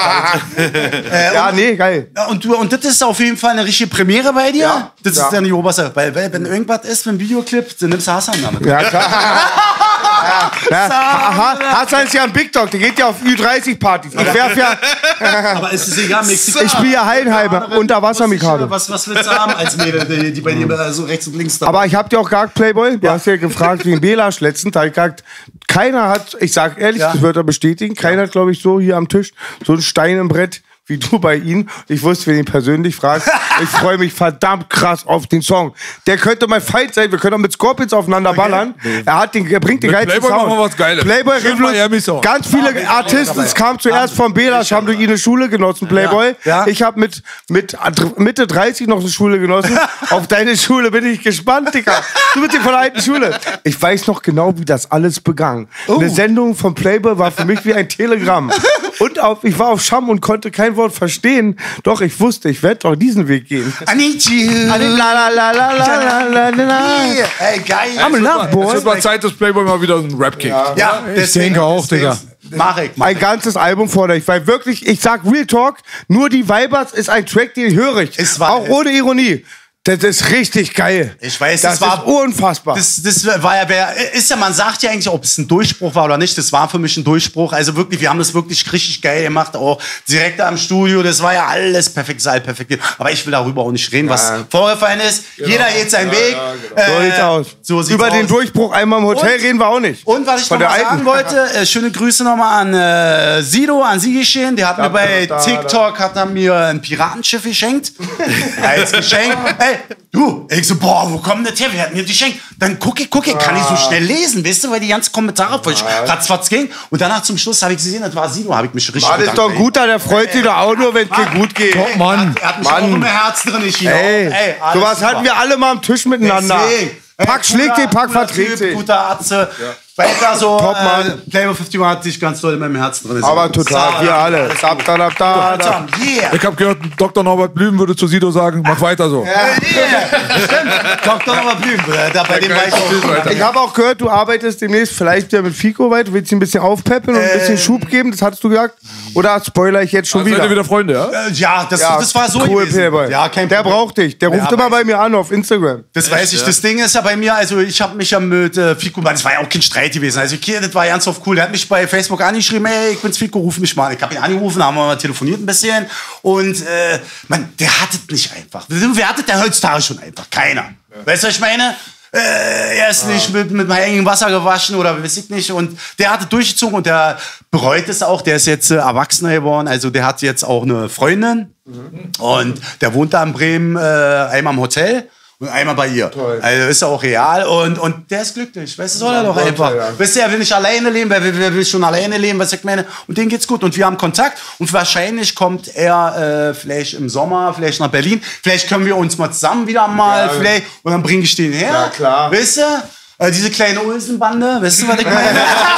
Äh, ja, und, nee, geil. ja, und, du, und das ist auf jeden Fall eine richtige Premiere bei dir? Ja. Das Ja. ist dann die oberste. Weil, weil wenn irgendwas ist mit einem Videoclip, dann nimmst du Hassan damit. Ja, klar. ja, ha, Hassan ist ja ein Big Dog, der geht ja auf Ü dreißig Partys. Ich werf ja, Aber es ist egal, Mexikaner. ich spiele ja Heidenheimer, Unterwasser-Mikado. Was, was willst du haben als Mädel, die, die bei dir so rechts und links da. Aber ich hab dir auch gesagt, Playboy, du hast ja gefragt wegen Belasch letztens, da hab ich gesagt, keiner hat, ich sag ehrlich, Ja. das wird er bestätigen, keiner hat, glaube ich, so hier am Tisch, so ein Stein im Brett wie du bei ihm. Ich wusste, wenn du ihn persönlich fragst, ich freue mich verdammt krass auf den Song. Der könnte mein Feind sein, wir können auch mit Scorpions aufeinander ballern. Er, hat den, er bringt den Mit geilsten Playboy Sound. machen wir was Geiles. Playboy Schön Revolu- Miami-Song. Ganz viele Artisten, es kam zuerst von Belasch, haben durch ihn eine Schule genossen, Playboy. Ja. Ich habe mit, mit Mitte dreißig noch eine Schule genossen. Auf deine Schule bin ich gespannt, Digga. Du bist ja von der alten Schule. Ich weiß noch genau, wie das alles begann. Eine Sendung von Playboy war für mich wie ein Telegramm. Und auf, ich war auf Scham und konnte kein Wort verstehen. Doch ich wusste, ich werde doch diesen Weg gehen. I need you. La, la, la, la, la, la, la. Hey, geil. I'm in love, Es boy. wird mal Zeit, dass Playboy mal wieder einen Rap kickt. Ja, Ich denke auch, Digga. Mach ich, mach Ein ganzes Album fordere ich, weil wirklich, ich sag Real Talk, nur die Vibers ist ein Track, den höre ich. Es war- auch ohne Ironie. Das ist richtig geil. Ich weiß, das das war ist unfassbar. Das, das war ja, wer- ist ja, man sagt ja eigentlich, ob es ein Durchbruch war oder nicht. Das war für mich ein Durchbruch. Also wirklich, wir haben das wirklich richtig geil gemacht, auch direkt am Studio. Das war ja alles perfekt, das ist alles perfekt. Aber ich will darüber auch nicht reden, was vorgefallen ist. Jeder geht seinen Weg. so sieht's aus. So sieht's Über aus. den Durchbruch einmal im Hotel Und- reden wir auch nicht. Und was ich Von noch der mal sagen alten. wollte, äh, schöne Grüße nochmal an äh, Sido, an Sie geschehen. Der hat mir bei da, da. TikTok hat er mir ein Piratenschiff geschenkt. Als Geschenk. Ey, du, ich so, boah, wo kommt das her? Wer hat mir das geschenkt? Dann gucke ich, gucke ich, kann ich so schnell lesen, weißt du, weil die ganzen Kommentare voll ratzfatz ging. Und danach zum Schluss habe ich gesehen, das war Sido, habe ich mich richtig Mann, ist bedankt, doch ey. gut, der freut sich doch auch nur, wenn es dir gut geht. Oh, Mann. Er hat mich auch immer Herz drin, ich hier Ey, auch. Ey, alles sowas super. hatten wir alle mal am Tisch miteinander. Deswegen. Pack schlägt den, Pack verträgt sich. Guter Atze. Weiter so. Top, äh, Mann. Playboy fünfzig hat sich ganz doll in meinem Herzen drin. Aber total, wir alle. Da, da, da, da, da. Yeah. Ich habe gehört, Doktor Norbert Blüm würde zu Sido sagen, mach weiter so. Stimmt. Doktor Norbert Blüm. äh, Da bei dem war ich auch. Ich habe auch gehört, du arbeitest demnächst vielleicht ja mit Fico weiter. Du willst ihn ein bisschen aufpeppen und ein bisschen Schub geben, das hattest du gesagt. Oder spoiler ich jetzt schon Also seid wieder? ihr wieder Freunde, ja? Äh, Ja, das, Ja, das war so cool, gewesen. Playboy. Ja, kein Der Problem. braucht dich. Der ruft Ja, immer weiß bei mir an auf Instagram. Das weiß ich. Das Ding ist ja bei mir, also ich habe mich ja mit äh, Fico, das war ja auch kein Streit gewesen. Also okay, das war ganz oft cool. Der hat mich bei Facebook angeschrieben, ey, ich bin's Fico, ruf mich mal an. Ich habe ihn angerufen, haben wir mal telefoniert ein bisschen. Und äh, man, der hat es nicht einfach. Wer hat es denn heutzutage schon einfach? Keiner. Weißt du, was ich meine? Äh, er ist nicht mit, mit hängendem Wasser gewaschen oder weiß ich nicht. Und der hat es durchgezogen und der bereut es auch. Der ist jetzt äh, Erwachsener geworden. Also der hat jetzt auch eine Freundin. Und der wohnt da in Bremen äh, einmal im Hotel. Und einmal bei ihr. Toll. Also ist er auch real und, und der ist glücklich. Weißt du, soll er doch Gott, einfach. ja. Weißt du, er will nicht alleine leben, wer will, wer will schon alleine leben, was ich meine. Und denen geht's gut. Und wir haben Kontakt. Und wahrscheinlich kommt er äh, vielleicht im Sommer, vielleicht nach Berlin. Vielleicht können wir uns mal zusammen wieder mal, Ja. vielleicht. Und dann bringe ich den her. Ja, klar. Weißt du? Äh, diese kleine Ulsen-Bande. Weißt du, was ich meine?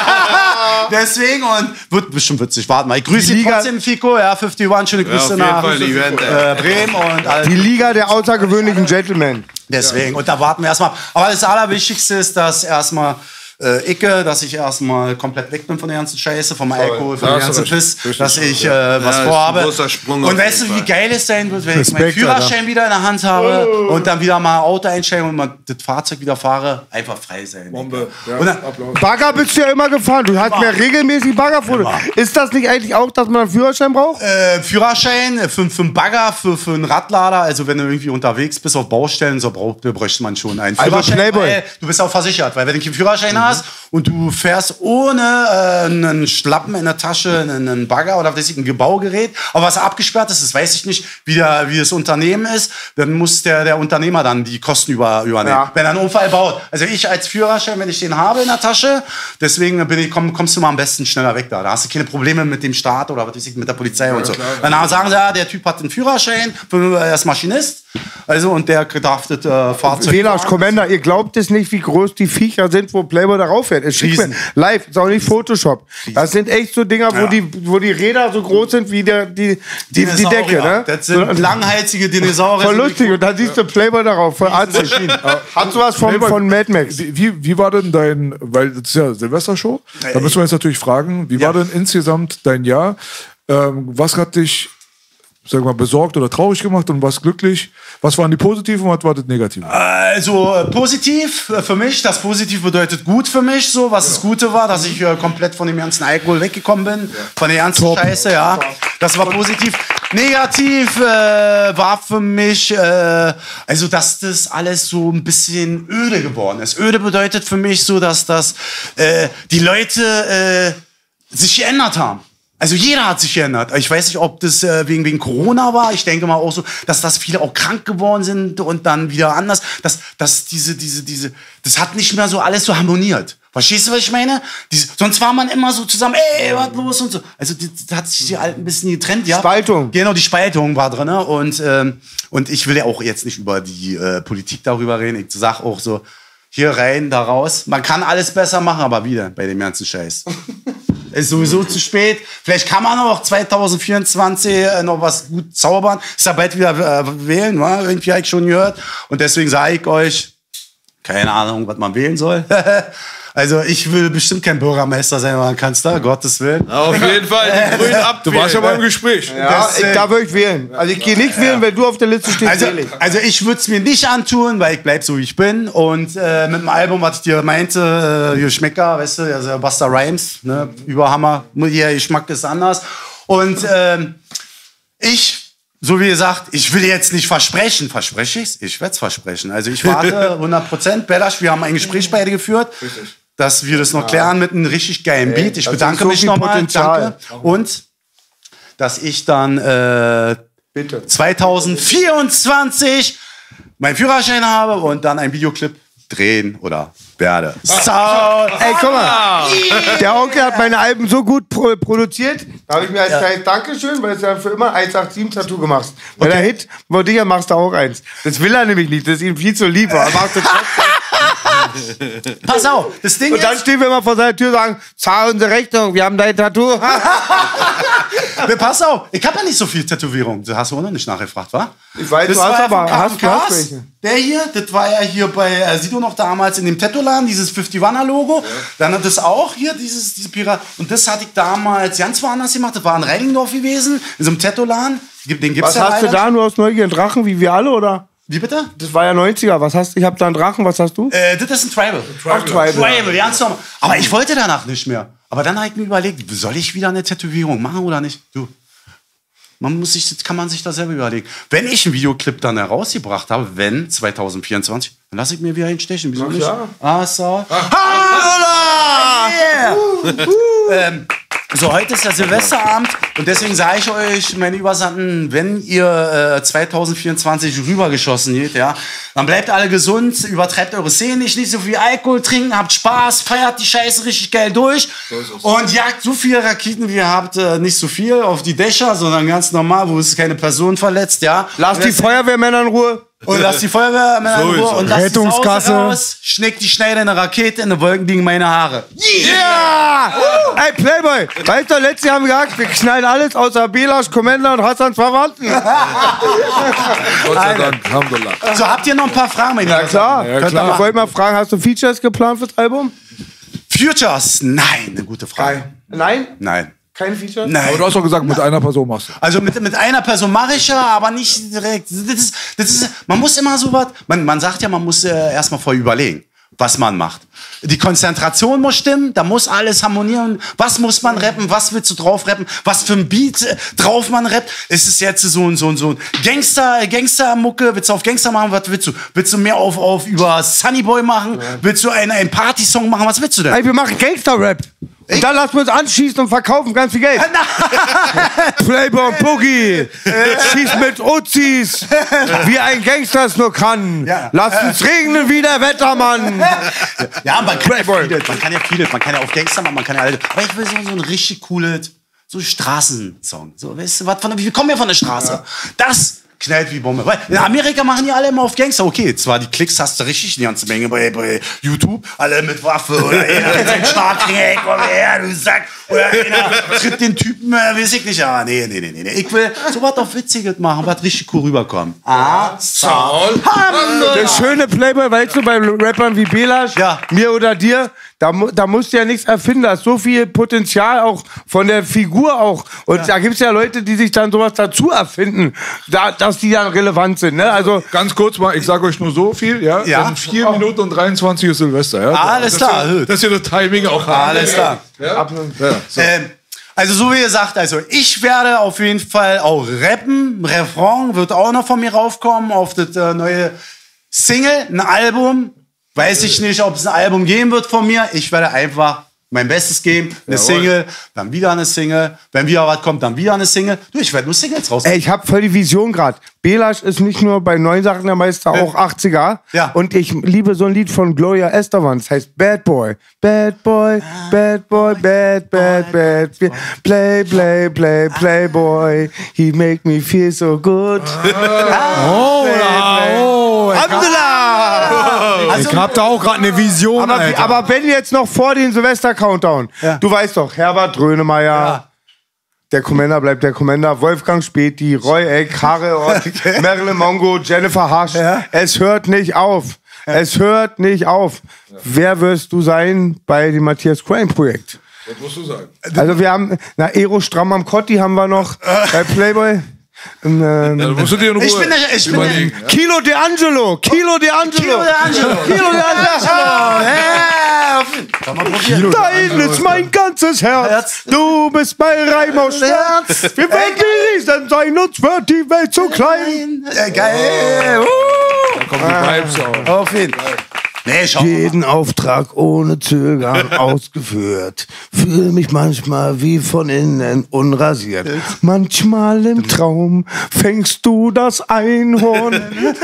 Deswegen und wird bestimmt witzig. Warte mal. Ich grüße Die dich Liga- trotzdem, Fico. Ja, fünfzig One. Schöne Grüße auf jeden nach Fall, Event, äh, Bremen und all. Die Liga der außergewöhnlichen Gentlemen. Deswegen, und da warten wir erstmal. Aber das Allerwichtigste ist, dass erstmal äh, Icke, dass ich erstmal komplett weg bin von der ganzen Scheiße, vom Alkohol, von Da dem hast du ganzen recht. Piss, dass ich äh, was ist ein vorhabe. großer Sprung Und auf weißt du, jeden wie Fall. geil es sein wird, wenn ich meinen Respekt, Führerschein wieder in der Hand habe und dann wieder mal Auto einsteigen und mal das Fahrzeug wieder fahre, einfach frei sein. Bombe. Ja, Und dann, Applaus. Bagger bist du ja immer gefahren. Du hast mir regelmäßig Baggerfotos. Ist das nicht eigentlich auch, dass man einen Führerschein braucht? äh, Führerschein für, für einen Bagger, für, für einen Radlader, also wenn du irgendwie unterwegs bist auf Baustellen, so braucht, bräuchte man schon einen Also Führerschein. Playboy. Weil du bist auch versichert, weil wenn du keinen Führerschein hast und du fährst ohne äh, einen Schlappen in der Tasche, einen Bagger oder was weiß ich, ein Gebaugerät, aber was abgesperrt ist, das weiß ich nicht, wie, der, wie das Unternehmen ist, dann muss der, der Unternehmer dann die Kosten über, übernehmen. Ja. Wenn er einen Unfall baut. Also ich als Führerschein, wenn ich den habe in der Tasche, deswegen bin ich, komm, kommst du mal am besten schneller weg da. Da hast du keine Probleme mit dem Staat oder was weiß ich, mit der Polizei ja, und so. Klar, dann sagen sie, ja, der Typ hat einen Führerschein, er ist Maschinist, also und der darf das äh, Fahrzeug. Belasch, Commander, ihr glaubt es nicht, wie groß die Viecher sind, wo Playboy darauf fährt. Es schickt mir live, ist auch nicht Photoshop. Das sind echt so Dinger, wo, ja. die, wo die Räder so groß sind wie der, die, die, die Decke. Ne? Das sind langhalsige Dinosaurier. Voll lustig, und dann siehst du Playboy darauf, voll artig. Hat sowas von, von Mad Max. Wie, wie war denn dein, weil das ist ja Silvestershow, da müssen wir jetzt natürlich fragen, wie ja. war denn insgesamt dein Jahr? Ähm, was hat dich, sag mal, besorgt oder traurig gemacht und was glücklich? Was waren die positiven und was war das negative? Also äh, positiv äh, für mich, das positiv bedeutet gut für mich, so was ja. das Gute war, dass ich äh, komplett von dem ganzen Alkohol weggekommen bin, ja. von der ganzen Top. Scheiße, ja. Das war positiv. Negativ äh, war für mich, äh, also dass das alles so ein bisschen öde geworden ist. Öde bedeutet für mich so, dass das äh, die Leute äh, sich geändert haben. Also jeder hat sich geändert. Ich weiß nicht, ob das äh, wegen, wegen Corona war. Ich denke mal auch so, dass das viele auch krank geworden sind und dann wieder anders. Dass, dass diese, diese, diese, das hat nicht mehr so alles so harmoniert. Verstehst du, was ich meine? Diese, sonst war man immer so zusammen, ey, was los und so. Also das hat sich die Alten ein bisschen getrennt, ja. Spaltung. Genau, die Spaltung war drin. Ne? Und, ähm, und ich will ja auch jetzt nicht über die äh, Politik darüber reden. Ich sag auch so, hier rein, da raus. Man kann alles besser machen, aber wieder bei dem ganzen Scheiß. Ist sowieso zu spät. Vielleicht kann man auch zwanzig vierundzwanzig äh, noch was gut zaubern. Ist ja bald wieder äh, wählen, wa? Irgendwie habe ich schon gehört. Und deswegen sage ich euch, keine Ahnung, was man wählen soll. Also ich will bestimmt kein Bürgermeister sein oder ein Kanzler, Gottes Willen. Auf jeden Fall, die Grünen ab. Du warst ja mal im Gespräch. Ja, ich, da würde ich wählen. Also ich gehe nicht wählen, wenn du auf der Liste stehst. Also, also ich würde es mir nicht antun, weil ich bleib so wie ich bin. Und äh, mit dem Album, was ich dir meinte, äh, hier Schmecker, weißt du, also Busta Rhymes, ne, Überhammer, ihr Geschmack ist anders. Und ähm, ich, so wie gesagt, ich will jetzt nicht versprechen, verspreche ich's? Ich werde es versprechen. Also ich warte hundert Prozent. Belasch, wir haben ein Gespräch beide geführt. Richtig. Dass wir das noch klären mit einem richtig geilen Beat. Ich bedanke mich nochmal. Danke. Und dass ich dann äh, Bitte. zwanzig vierundzwanzig meinen Führerschein habe und dann einen Videoclip drehen oder werde. So, ey, guck mal. Der Onkel hat meine Alben so gut pro produziert. Da habe ich mir als ja. kleines Dankeschön, weil es ja für immer eins acht sieben Tattoo gemacht. Weil okay. der Hit, bei dir machst du auch eins. Das will er nämlich nicht. Das ist ihm viel zu lieb. Aber machst du Pass auf, das Ding ist... Und dann stehen wir immer vor seiner Tür und sagen, zahl unsere Rechnung, wir haben dein Tattoo. Pass auf, ich habe ja nicht so viel Tätowierung. Du hast du auch noch nicht nachgefragt, wa? Ich weiß, das du hast aber... Hast, du hast welche. Der hier, das war ja hier bei äh, Sido noch damals in dem Tattoo-Laden, dieses fünfzig-Wanner-Logo. Ja. Dann hat das auch hier, dieses, diese Pirat. Und das hatte ich damals ganz woanders gemacht. Das war in Reinigendorf gewesen, in so einem Tattoo-Laden. Den gibt's Was ja hast leider. Du da? Nur aus Neugier, einen Drachen, wie wir alle, oder? Wie bitte? Das war ja neunziger. Was hast du? Ich hab da einen Drachen. Was hast du? Äh, das ist ein Tribal. Tribal. Auch Tribal. Tribal, ganz normal. Aber ich wollte danach nicht mehr. Aber dann habe ich mir überlegt, soll ich wieder eine Tätowierung machen oder nicht? Du, man muss sich, kann man sich da selber überlegen. Wenn ich einen Videoclip dann herausgebracht habe, wenn zwanzig vierundzwanzig, dann lasse ich mir wieder hinstechen. Wieso Ach, nicht? Ja. Ah, so. Ah, yeah. uh, uh. ähm, So, heute ist der Silvesterabend und deswegen sage ich euch, meine Übersandten, wenn ihr äh, zwanzig vierundzwanzig rübergeschossen geht, ja, dann bleibt alle gesund, übertreibt eure Szene nicht, nicht so viel Alkohol trinken, habt Spaß, feiert die Scheiße richtig geil durch und jagt so viele Raketen, wie ihr habt, äh, nicht so viel auf die Dächer, sondern ganz normal, wo es keine Person verletzt, ja. Lasst die Feuerwehrmänner in Ruhe. Und lass die Feuerwehrmänner in Ruhe und lass Rettungskasse das Haus raus, schnickt die Schneider eine Rakete, in den Wolken liegen meine Haare. Yeah! yeah! Ey, Playboy, weißt du, letztes Jahr haben wir gesagt, wir knallen alles außer Belasch, Commander und Hassans Verwandten. Gott sei Dank, Alhamdulillah. So, habt ihr noch ein paar Fragen, meine Ja, klar. Ja, klar. Ich wollte mal fragen, hast du Features geplant fürs Album? Futures? Nein, eine gute Frage. Nein? Nein. Kein Feature? Nein. Aber du hast doch gesagt, mit einer Person machst du. Also mit, mit einer Person mache ich ja, aber nicht direkt. Das ist, das ist, man muss immer so was, man, man sagt ja, man muss äh, erstmal vorher überlegen. was man macht. Die Konzentration muss stimmen, da muss alles harmonieren. Was muss man rappen? Was willst du drauf rappen? Was für ein Beat äh, drauf man rappt? Ist es jetzt so ein, so ein, so ein Gangster, Gangster-Mucke? Willst du auf Gangster machen? Was willst du? Willst du mehr auf, auf über Sunny Boy machen? Ja. Willst du einen, einen Party-Song machen? Was willst du denn? Ey, wir machen Gangster-Rap. Und dann lassen wir uns anschießen und verkaufen ganz viel Geld. Playboy Boogie. Schieß mit Uzis. Wie ein Gangster es nur kann. Ja. Lass uns regnen wie der Wettermann. Ja, man kann ja, vieles, man kann ja vieles. Man kann ja auf Gangster machen, man kann ja alles. Aber ich will so, so ein richtig cooles, so Straßensong. So, weißt du, was von, wir kommen ja von der Straße. Ja. Das knallt wie Bombe. Weil in Amerika machen die alle immer auf Gangster. Okay, zwar die Klicks hast du richtig die ganze Menge bei, bei YouTube. Alle mit Waffe oder einer mit seinem Schlagring, komm her, du Sack. Oder einer tritt den Typen, äh, weiß ich nicht. Ah, nee, nee, nee, nee. Ich will so was auf Witziges machen, was richtig cool rüberkommt. Ah, Soul. Der schöne Playboy, weißt du, bei Rappern wie Belasch, ja. mir oder dir, da, da musst du ja nichts erfinden. Da ist so viel Potenzial auch von der Figur auch. Und ja. da gibt es ja Leute, die sich dann sowas dazu erfinden, da, dass die dann relevant sind. Ne? Also ganz kurz mal, ich sage euch nur so viel, ja. ja. In vier Minuten und dreiundzwanzig ist Silvester, ja. Alles klar. Dass, dass ihr das Timing auch habt. Alles klar. Ja? Ja, so. ähm, also so wie gesagt, also ich werde auf jeden Fall auch rappen. Refrain wird auch noch von mir raufkommen auf das äh, neue Single, ein Album. Weiß ich nicht, ob es ein Album geben wird von mir. Ich werde einfach mein Bestes geben. Eine Jawohl. Single, dann wieder eine Single. Wenn wieder was kommt, dann wieder eine Single. Du, ich werde nur Singles raus. Ey, ich habe voll die Vision gerade. Belasch ist nicht nur bei neuen Sachen der Meister, auch achtziger. Ja. Und ich liebe so ein Lied von Gloria Estefan. Das heißt Bad Boy. Bad Boy, Bad Boy, Bad, Bad, Bad. Play, play, play, Playboy. He make me feel so good. Oh, oh. Also, ich hab da auch gerade eine Vision, aber, Alter. aber wenn jetzt noch vor den Silvester-Countdown, ja. du weißt doch, Herbert Grönemeyer, ja. der Commander bleibt der Commander, Wolfgang Späti, Roy Eck, Harre Ott, Marilyn Mongo, Jennifer Hasch. Ja. Es hört nicht auf. Ja. Es hört nicht auf. Ja. Wer wirst du sein bei dem Matthias Crane-Projekt? Was musst du sagen? Also wir haben, na, Ero Stramm am Kotti haben wir noch bei Playboy. Ähm, ja, musst du dir in Ruhe ich bin der, ich bin der, ja? Kilo D'Angelo, Kilo D'Angelo, Kilo D'Angelo, Kilo D'Angelo. Dein ist mein ganzes Herz. Du bist bei Reim aus Scherz. Wir werden die Riesen sein, uns wird die Welt so klein. Ja, geil. Uh. Da kommen die Vibes auf. Auf jeden Fall. Nee, jeden Auftrag ohne Zögern ausgeführt. Fühle mich manchmal wie von innen unrasiert. Manchmal im Traum fängst du das Einhorn.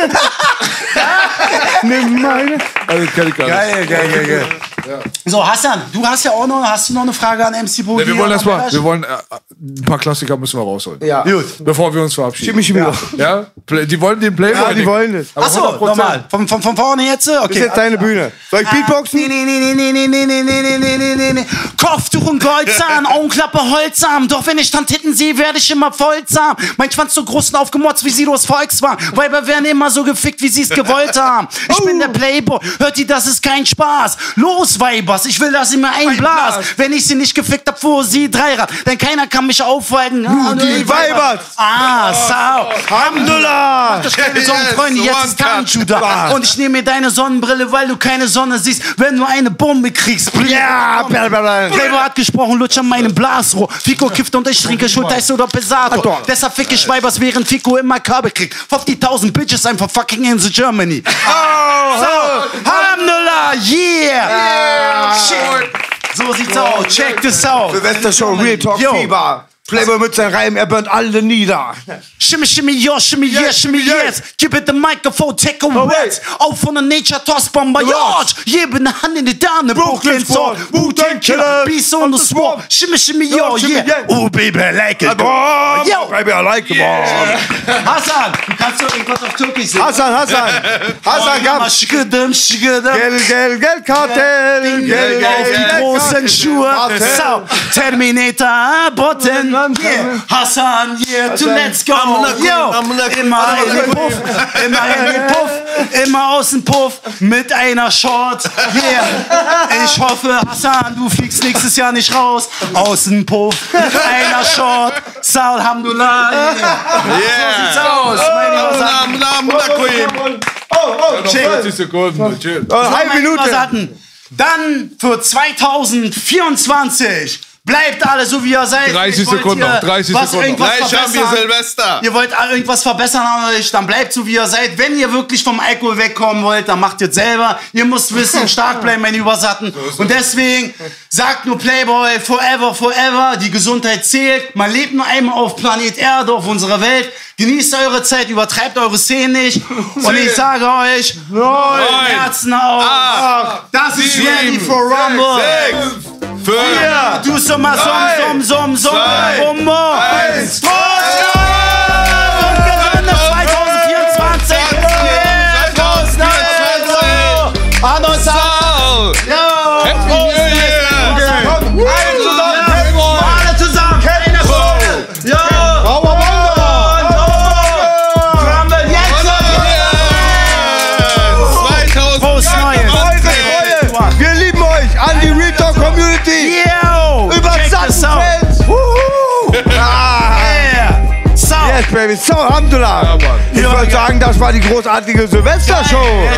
Nimm meine. Also, geil, geil, geil, geil, geil. Ja. So, Hassan, du hast ja auch noch, hast du noch eine Frage an M C Boogie? Nee, wir wollen erstmal, wir wollen, äh, ein paar Klassiker müssen wir rausholen. Ja. Gut. Bevor wir uns verabschieden. Ja. ja. Die wollen den Playboy. Ja, die wollen das. Achso, nochmal. Von, von, von vorne jetzt? Okay. Das ist jetzt deine Bühne. Soll ich Beatboxen? Nee, nee, nee, nee, nee, nee, nee, nee, nee, nee, nee, nee. Kopftuch und Goldzahn, Augenklappe Holzarm. Doch wenn ich Tantitten sehe, werde ich immer vollzahm. Mein Schwanz so groß und aufgemotzt wie Silos Volkswagen. Weiber werden immer so gefickt, wie sie es gewollt haben. Ich oh. bin der Playboy. Hört ihr, das ist kein Spaß. Los, Weibers, ich will, dass ihr mir einblas. Wenn ich sie nicht gefickt hab, fuhr sie Dreirad. Denn keiner kann mich aufhalten. Nur die Weibers. Ah, so. Alhamdulillah. Mach doch keine Sorgen, Freunde, jetzt ist Tanju da. Und ich nehme mir deine Sonnenbrille, weil du keine Sonne siehst, wenn du eine Bombe kriegst. Ja, Playboy hat gesprochen, lutsch an meinem Blasrohr. Fico kifft und ich trinke Schulteis oder Pesato. Deshalb fick ich Weibers, während Fico immer Kabel kriegt. fünfzigtausend Bitches einfach fucking in the Germany. Oh, so, Alhamdulillah, yeah. yeah. Shit. So sieht's aus, check this out. Silvester Show, Real Talk Fieber. Playboy mit seinem Reim, er burnt alle nieder. Shimmy, shimmy, yo, shimmy, yeah, yeah shimmy, yes. Give it the microphone, take a wet. Auf von der Nature Toss Bomber, George. Jebe ne Hand in die Dame, Brooklyn Sword. Wu-Tang Killer, Beast on the Sword. Shimmy, shimmy, yo, yeah. Oh, baby, I like it. Yo, baby, I like it. Hassan, du kannst doch irgendwas auf Türkisch singen. Hassan, Hassan. Hassan, gab Schigedem, Schigedem. Gel, gel, gel, Kartell. Gel, auf die großen Schuhe. So, Terminator, Botten. Yeah. Hassan, yeah, to let's go. Yo, immer in den Puff, immer in den Puff, immer aus dem Puff mit einer Short. Yeah. Ich hoffe, Hassan, du fliegst nächstes Jahr nicht raus. Aus dem Puff mit einer Short. Alhamdulillah. Yeah. So sieht's aus, meine Hassan. oh, noch vierzig Sekunden. Chill. Oh, eine Minute. Dann für zweitausendvierundzwanzig bleibt alle so, wie ihr seid. dreißig Wollt Sekunden ihr noch, dreißig was, Sekunden. irgendwas Gleich haben wir verbessern? Silvester. Ihr wollt irgendwas verbessern an euch, dann bleibt so, wie ihr seid. Wenn ihr wirklich vom Alkohol wegkommen wollt, dann macht ihr es selber. Ihr müsst wissen, stark bleiben, meine Übersatten. Und deswegen sagt nur Playboy, forever, forever. Die Gesundheit zählt. Man lebt nur einmal auf Planet Erde, auf unserer Welt. Genießt eure Zeit, übertreibt eure Szenen nicht. Und ich sage euch, neun, Herzen auf. acht, Das ist sieben, ready for Rumble. sechs, fünf, Ja, du so mal som, som, som, som, Rumble. eins. Prost! Und Gewinne zwanzig vierundzwanzig. Yeah, Prost, Neues. An uns ab. Ja, Happy Prost, New Year. Komm, alle zusammen. Keine Freude. Ja. Wir lieben euch an die Real Talk Community. Yo, Übersatten-Fans. Ah. Yeah. So. Yes, baby. So, Alhamdulillah. Ich wollte sagen, das war die großartige Silvestershow.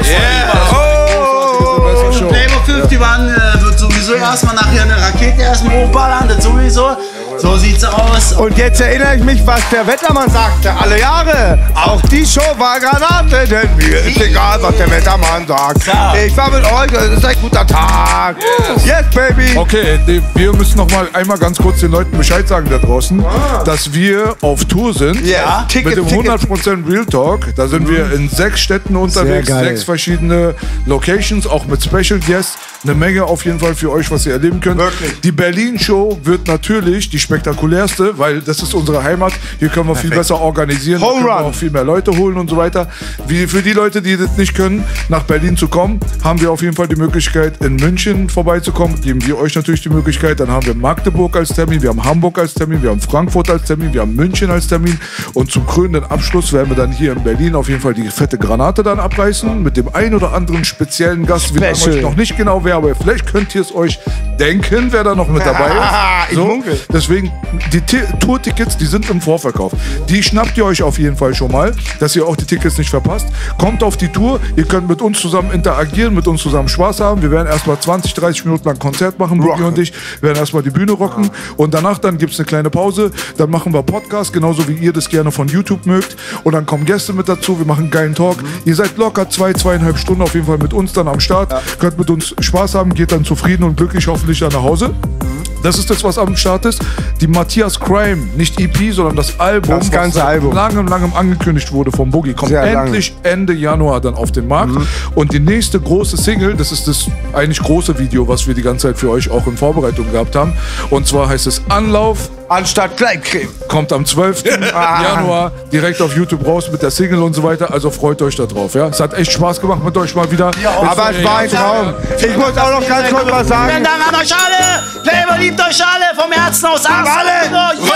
Oh, Playboy fünfzig äh, wird sowieso erstmal nachher eine Rakete erstmal hochballern, das sowieso. So sieht's aus. Und jetzt erinnere ich mich, was der Wettermann sagte. Alle Jahre. Auch die Show war Granate, denn mir ist egal, was der Wettermann sagt. Ich war mit euch, es ist ein guter Tag. Yes, baby. Okay, die, wir müssen noch mal einmal ganz kurz den Leuten Bescheid sagen da draußen, dass wir auf Tour sind. Ja. Mit dem hundert Prozent Real Talk. Da sind wir in sechs Städten unterwegs, geil. sechs verschiedene Locations, auch mit Special Guests. Eine Menge auf jeden Fall für euch, was ihr erleben könnt. Wirklich. Die Berlin-Show wird natürlich die spektakulärste, weil das ist unsere Heimat. Hier können wir viel besser organisieren. Hier können wir auch viel mehr Leute holen und so weiter. Wie für die Leute, die das nicht können, nach Berlin zu kommen, haben wir auf jeden Fall die Möglichkeit, in München vorbeizukommen. Geben wir euch natürlich die Möglichkeit. Dann haben wir Magdeburg als Termin, wir haben Hamburg als Termin, wir haben Frankfurt als Termin, wir haben München als Termin. Und zum krönenden Abschluss werden wir dann hier in Berlin auf jeden Fall die fette Granate dann abreißen mit dem ein oder anderen speziellen Gast. Wir sagen euch noch nicht genau wer, aber vielleicht könnt ihr es euch denken, wer da noch mit dabei ist. So, deswegen, die T- Tour-Tickets, die sind im Vorverkauf. Die schnappt ihr euch auf jeden Fall schon mal, dass ihr auch die Tickets nicht verpasst. Kommt auf die Tour, ihr könnt mit uns zusammen interagieren, mit uns zusammen Spaß haben. Wir werden erstmal zwanzig, dreißig Minuten lang Konzert machen, Boogie und ich. Wir werden erstmal die Bühne rocken und danach dann gibt es eine kleine Pause. Dann machen wir Podcast, genauso wie ihr das gerne von YouTube mögt. Und dann kommen Gäste mit dazu, wir machen einen geilen Talk. Ihr seid locker zwei, zweieinhalb Stunden auf jeden Fall mit uns dann am Start. Könnt mit uns Spaß haben, geht dann zufrieden und glücklich hoffentlich dann nach Hause. Das ist das, was am Start ist. Die Matthias Crime, nicht E P, sondern das Album, Das ganze was Album. langem, langem angekündigt wurde vom Boogie, kommt Sehr endlich Ende Januar dann auf den Markt. Mhm. Und die nächste große Single, das ist das eigentlich große Video, was wir die ganze Zeit für euch auch in Vorbereitung gehabt haben. Und zwar heißt es Anlauf. Anstatt Gleitcreme. Kommt am zwölften Januar direkt auf YouTube raus mit der Single und so weiter. Also freut euch da drauf. Ja? Es hat echt Spaß gemacht mit euch mal wieder. Ja, aber es war ein Traum. Ich muss auch noch ganz kurz was sagen. Vielen Dank an euch alle. Playboy liebt euch alle vom Herzen aus. An alle. Yo.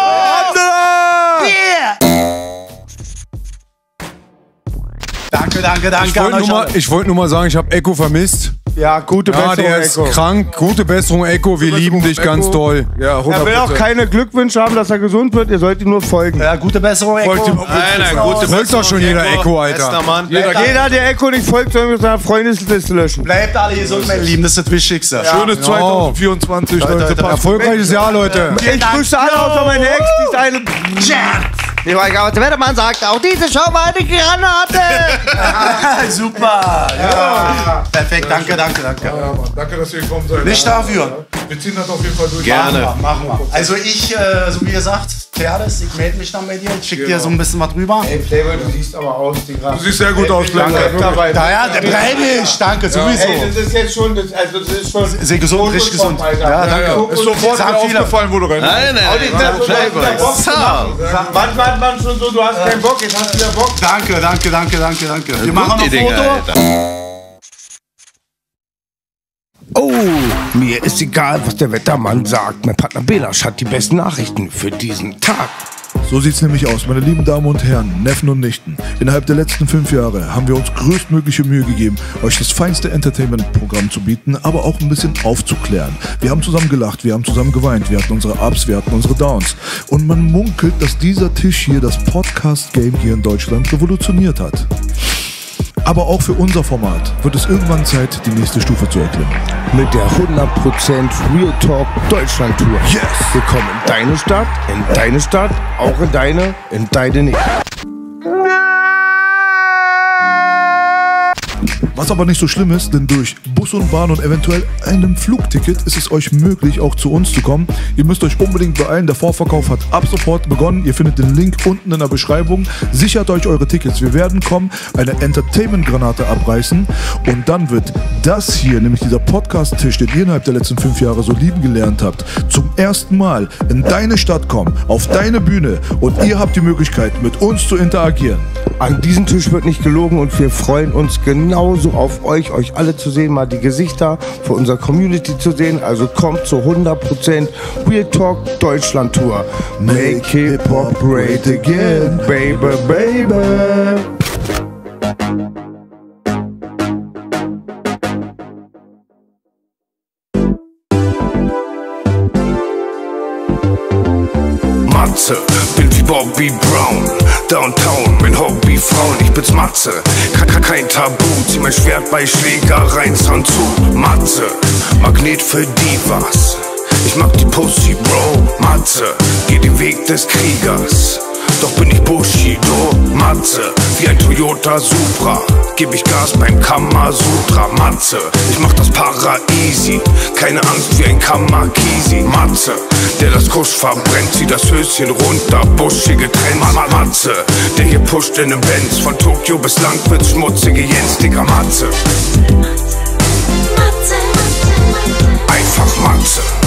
Yeah. Danke, danke, danke. Ich wollte nur, mal- ich wollt nur mal sagen, ich habe Echo vermisst. Ja, gute Ja, Besserung, der ist Echo. krank. Gute Besserung, Echo. Wir lieben dich ganz Echo. doll. Ja, Er will auch keine Glückwünsche haben, dass er gesund wird. Ihr sollt ihm nur folgen. Ja, gute Besserung, Echo. Folgt ihm- Nein, nein, gute Folgt doch schon jeder Echo, Alter. Bester Mann. Jeder, der Echo nicht folgt, soll mit seiner Freundesliste löschen. Bleibt alle gesund, meine Lieben. Das ist das Wichtigste. Schönes zwanzig vierundzwanzig, Leute. Leute, Passt. Erfolgreiches Jahr, Leute. Ich grüße alle außer meine Ex, die ist eine... Jam. Ich weiß gar nicht, was der Wettermann sagt. Auch diese Show war eine Granate. Super. Ja. Perfekt, danke, danke, danke. Ja, Mann. Danke, dass ihr gekommen seid. Nicht dafür. Wir ziehen das auf jeden Fall durch. Gerne. Machen wir, machen wir. Also ich, äh, so wie gesagt, Terdes, ich melde mich dann bei dir. Ich schicke dir so ein bisschen was rüber. Ey, Playboy, du siehst aber aus, Digga. Du siehst sehr gut aus, Playboy. Dabei. Naja, der bleib ich. Danke, sowieso. Ey, das ist jetzt schon, das, also das ist schon... Sehr gesund, richtig gesund. Alter. Ja, Ja, danke. ja. Ist sofort Sagen wieder viele. aufgefallen, wo du rein. Nein, nein, nein. Playboy. So. Manchmal hat man schon so, du hast keinen Bock, jetzt hast du wieder Bock. Danke, danke, danke, danke, danke. Wir machen noch Die ein Dinger, Foto. Alter. Oh, mir ist egal, was der Wettermann sagt. Mein Partner Belasch hat die besten Nachrichten für diesen Tag. So sieht's nämlich aus, meine lieben Damen und Herren, Neffen und Nichten. Innerhalb der letzten fünf Jahre haben wir uns größtmögliche Mühe gegeben, euch das feinste Entertainment-Programm zu bieten, aber auch ein bisschen aufzuklären. Wir haben zusammen gelacht, wir haben zusammen geweint, wir hatten unsere Ups, wir hatten unsere Downs. Und man munkelt, dass dieser Tisch hier das Podcast-Game hier in Deutschland revolutioniert hat. Aber auch für unser Format wird es irgendwann Zeit, die nächste Stufe zu erklimmen. Mit der hundert Prozent Real Talk Deutschland Tour. Yes! Wir kommen in deine Stadt, in deine Stadt, auch in deine, in deine Nähe. Was aber nicht so schlimm ist, denn durch Bus und Bahn und eventuell einem Flugticket ist es euch möglich, auch zu uns zu kommen. Ihr müsst euch unbedingt beeilen, der Vorverkauf hat ab sofort begonnen. Ihr findet den Link unten in der Beschreibung. Sichert euch eure Tickets. Wir werden kommen, eine Entertainment-Granate abreißen und dann wird das hier, nämlich dieser Podcast-Tisch, den ihr innerhalb der letzten fünf Jahre so lieben gelernt habt, zum ersten Mal in deine Stadt kommen, auf deine Bühne und ihr habt die Möglichkeit, mit uns zu interagieren. An diesem Tisch wird nicht gelogen und wir freuen uns genauso auf euch, euch alle zu sehen, mal die Gesichter für unsere Community zu sehen. Also kommt zur hundert Prozent Real Talk Deutschland Tour. Make Hip-Hop great again, baby, baby. Matze, bin wie Bobby Brown. Downtown, mein Hobby Frauen, ich bin's Matze. Kein Tabu, zieh mein Schwert bei Schlägereien zu. Matze, Magnet für Divas. Ich mag die Pussy, Bro. Matze, geh den Weg des Kriegers. Doch bin ich Bushido, Matze, wie ein Toyota Supra. Geb ich Gas beim Kamasutra, Matze. Ich mach das Para-Easy, keine Angst wie ein Kamakisi. Matze, der das Kusch verbrennt, zieh das Höschen runter, buschige Trends. Matze, der hier pusht in nem Benz, von Tokio bis Langwitz, schmutzige Jens, Digga, Matze. Einfach Matze.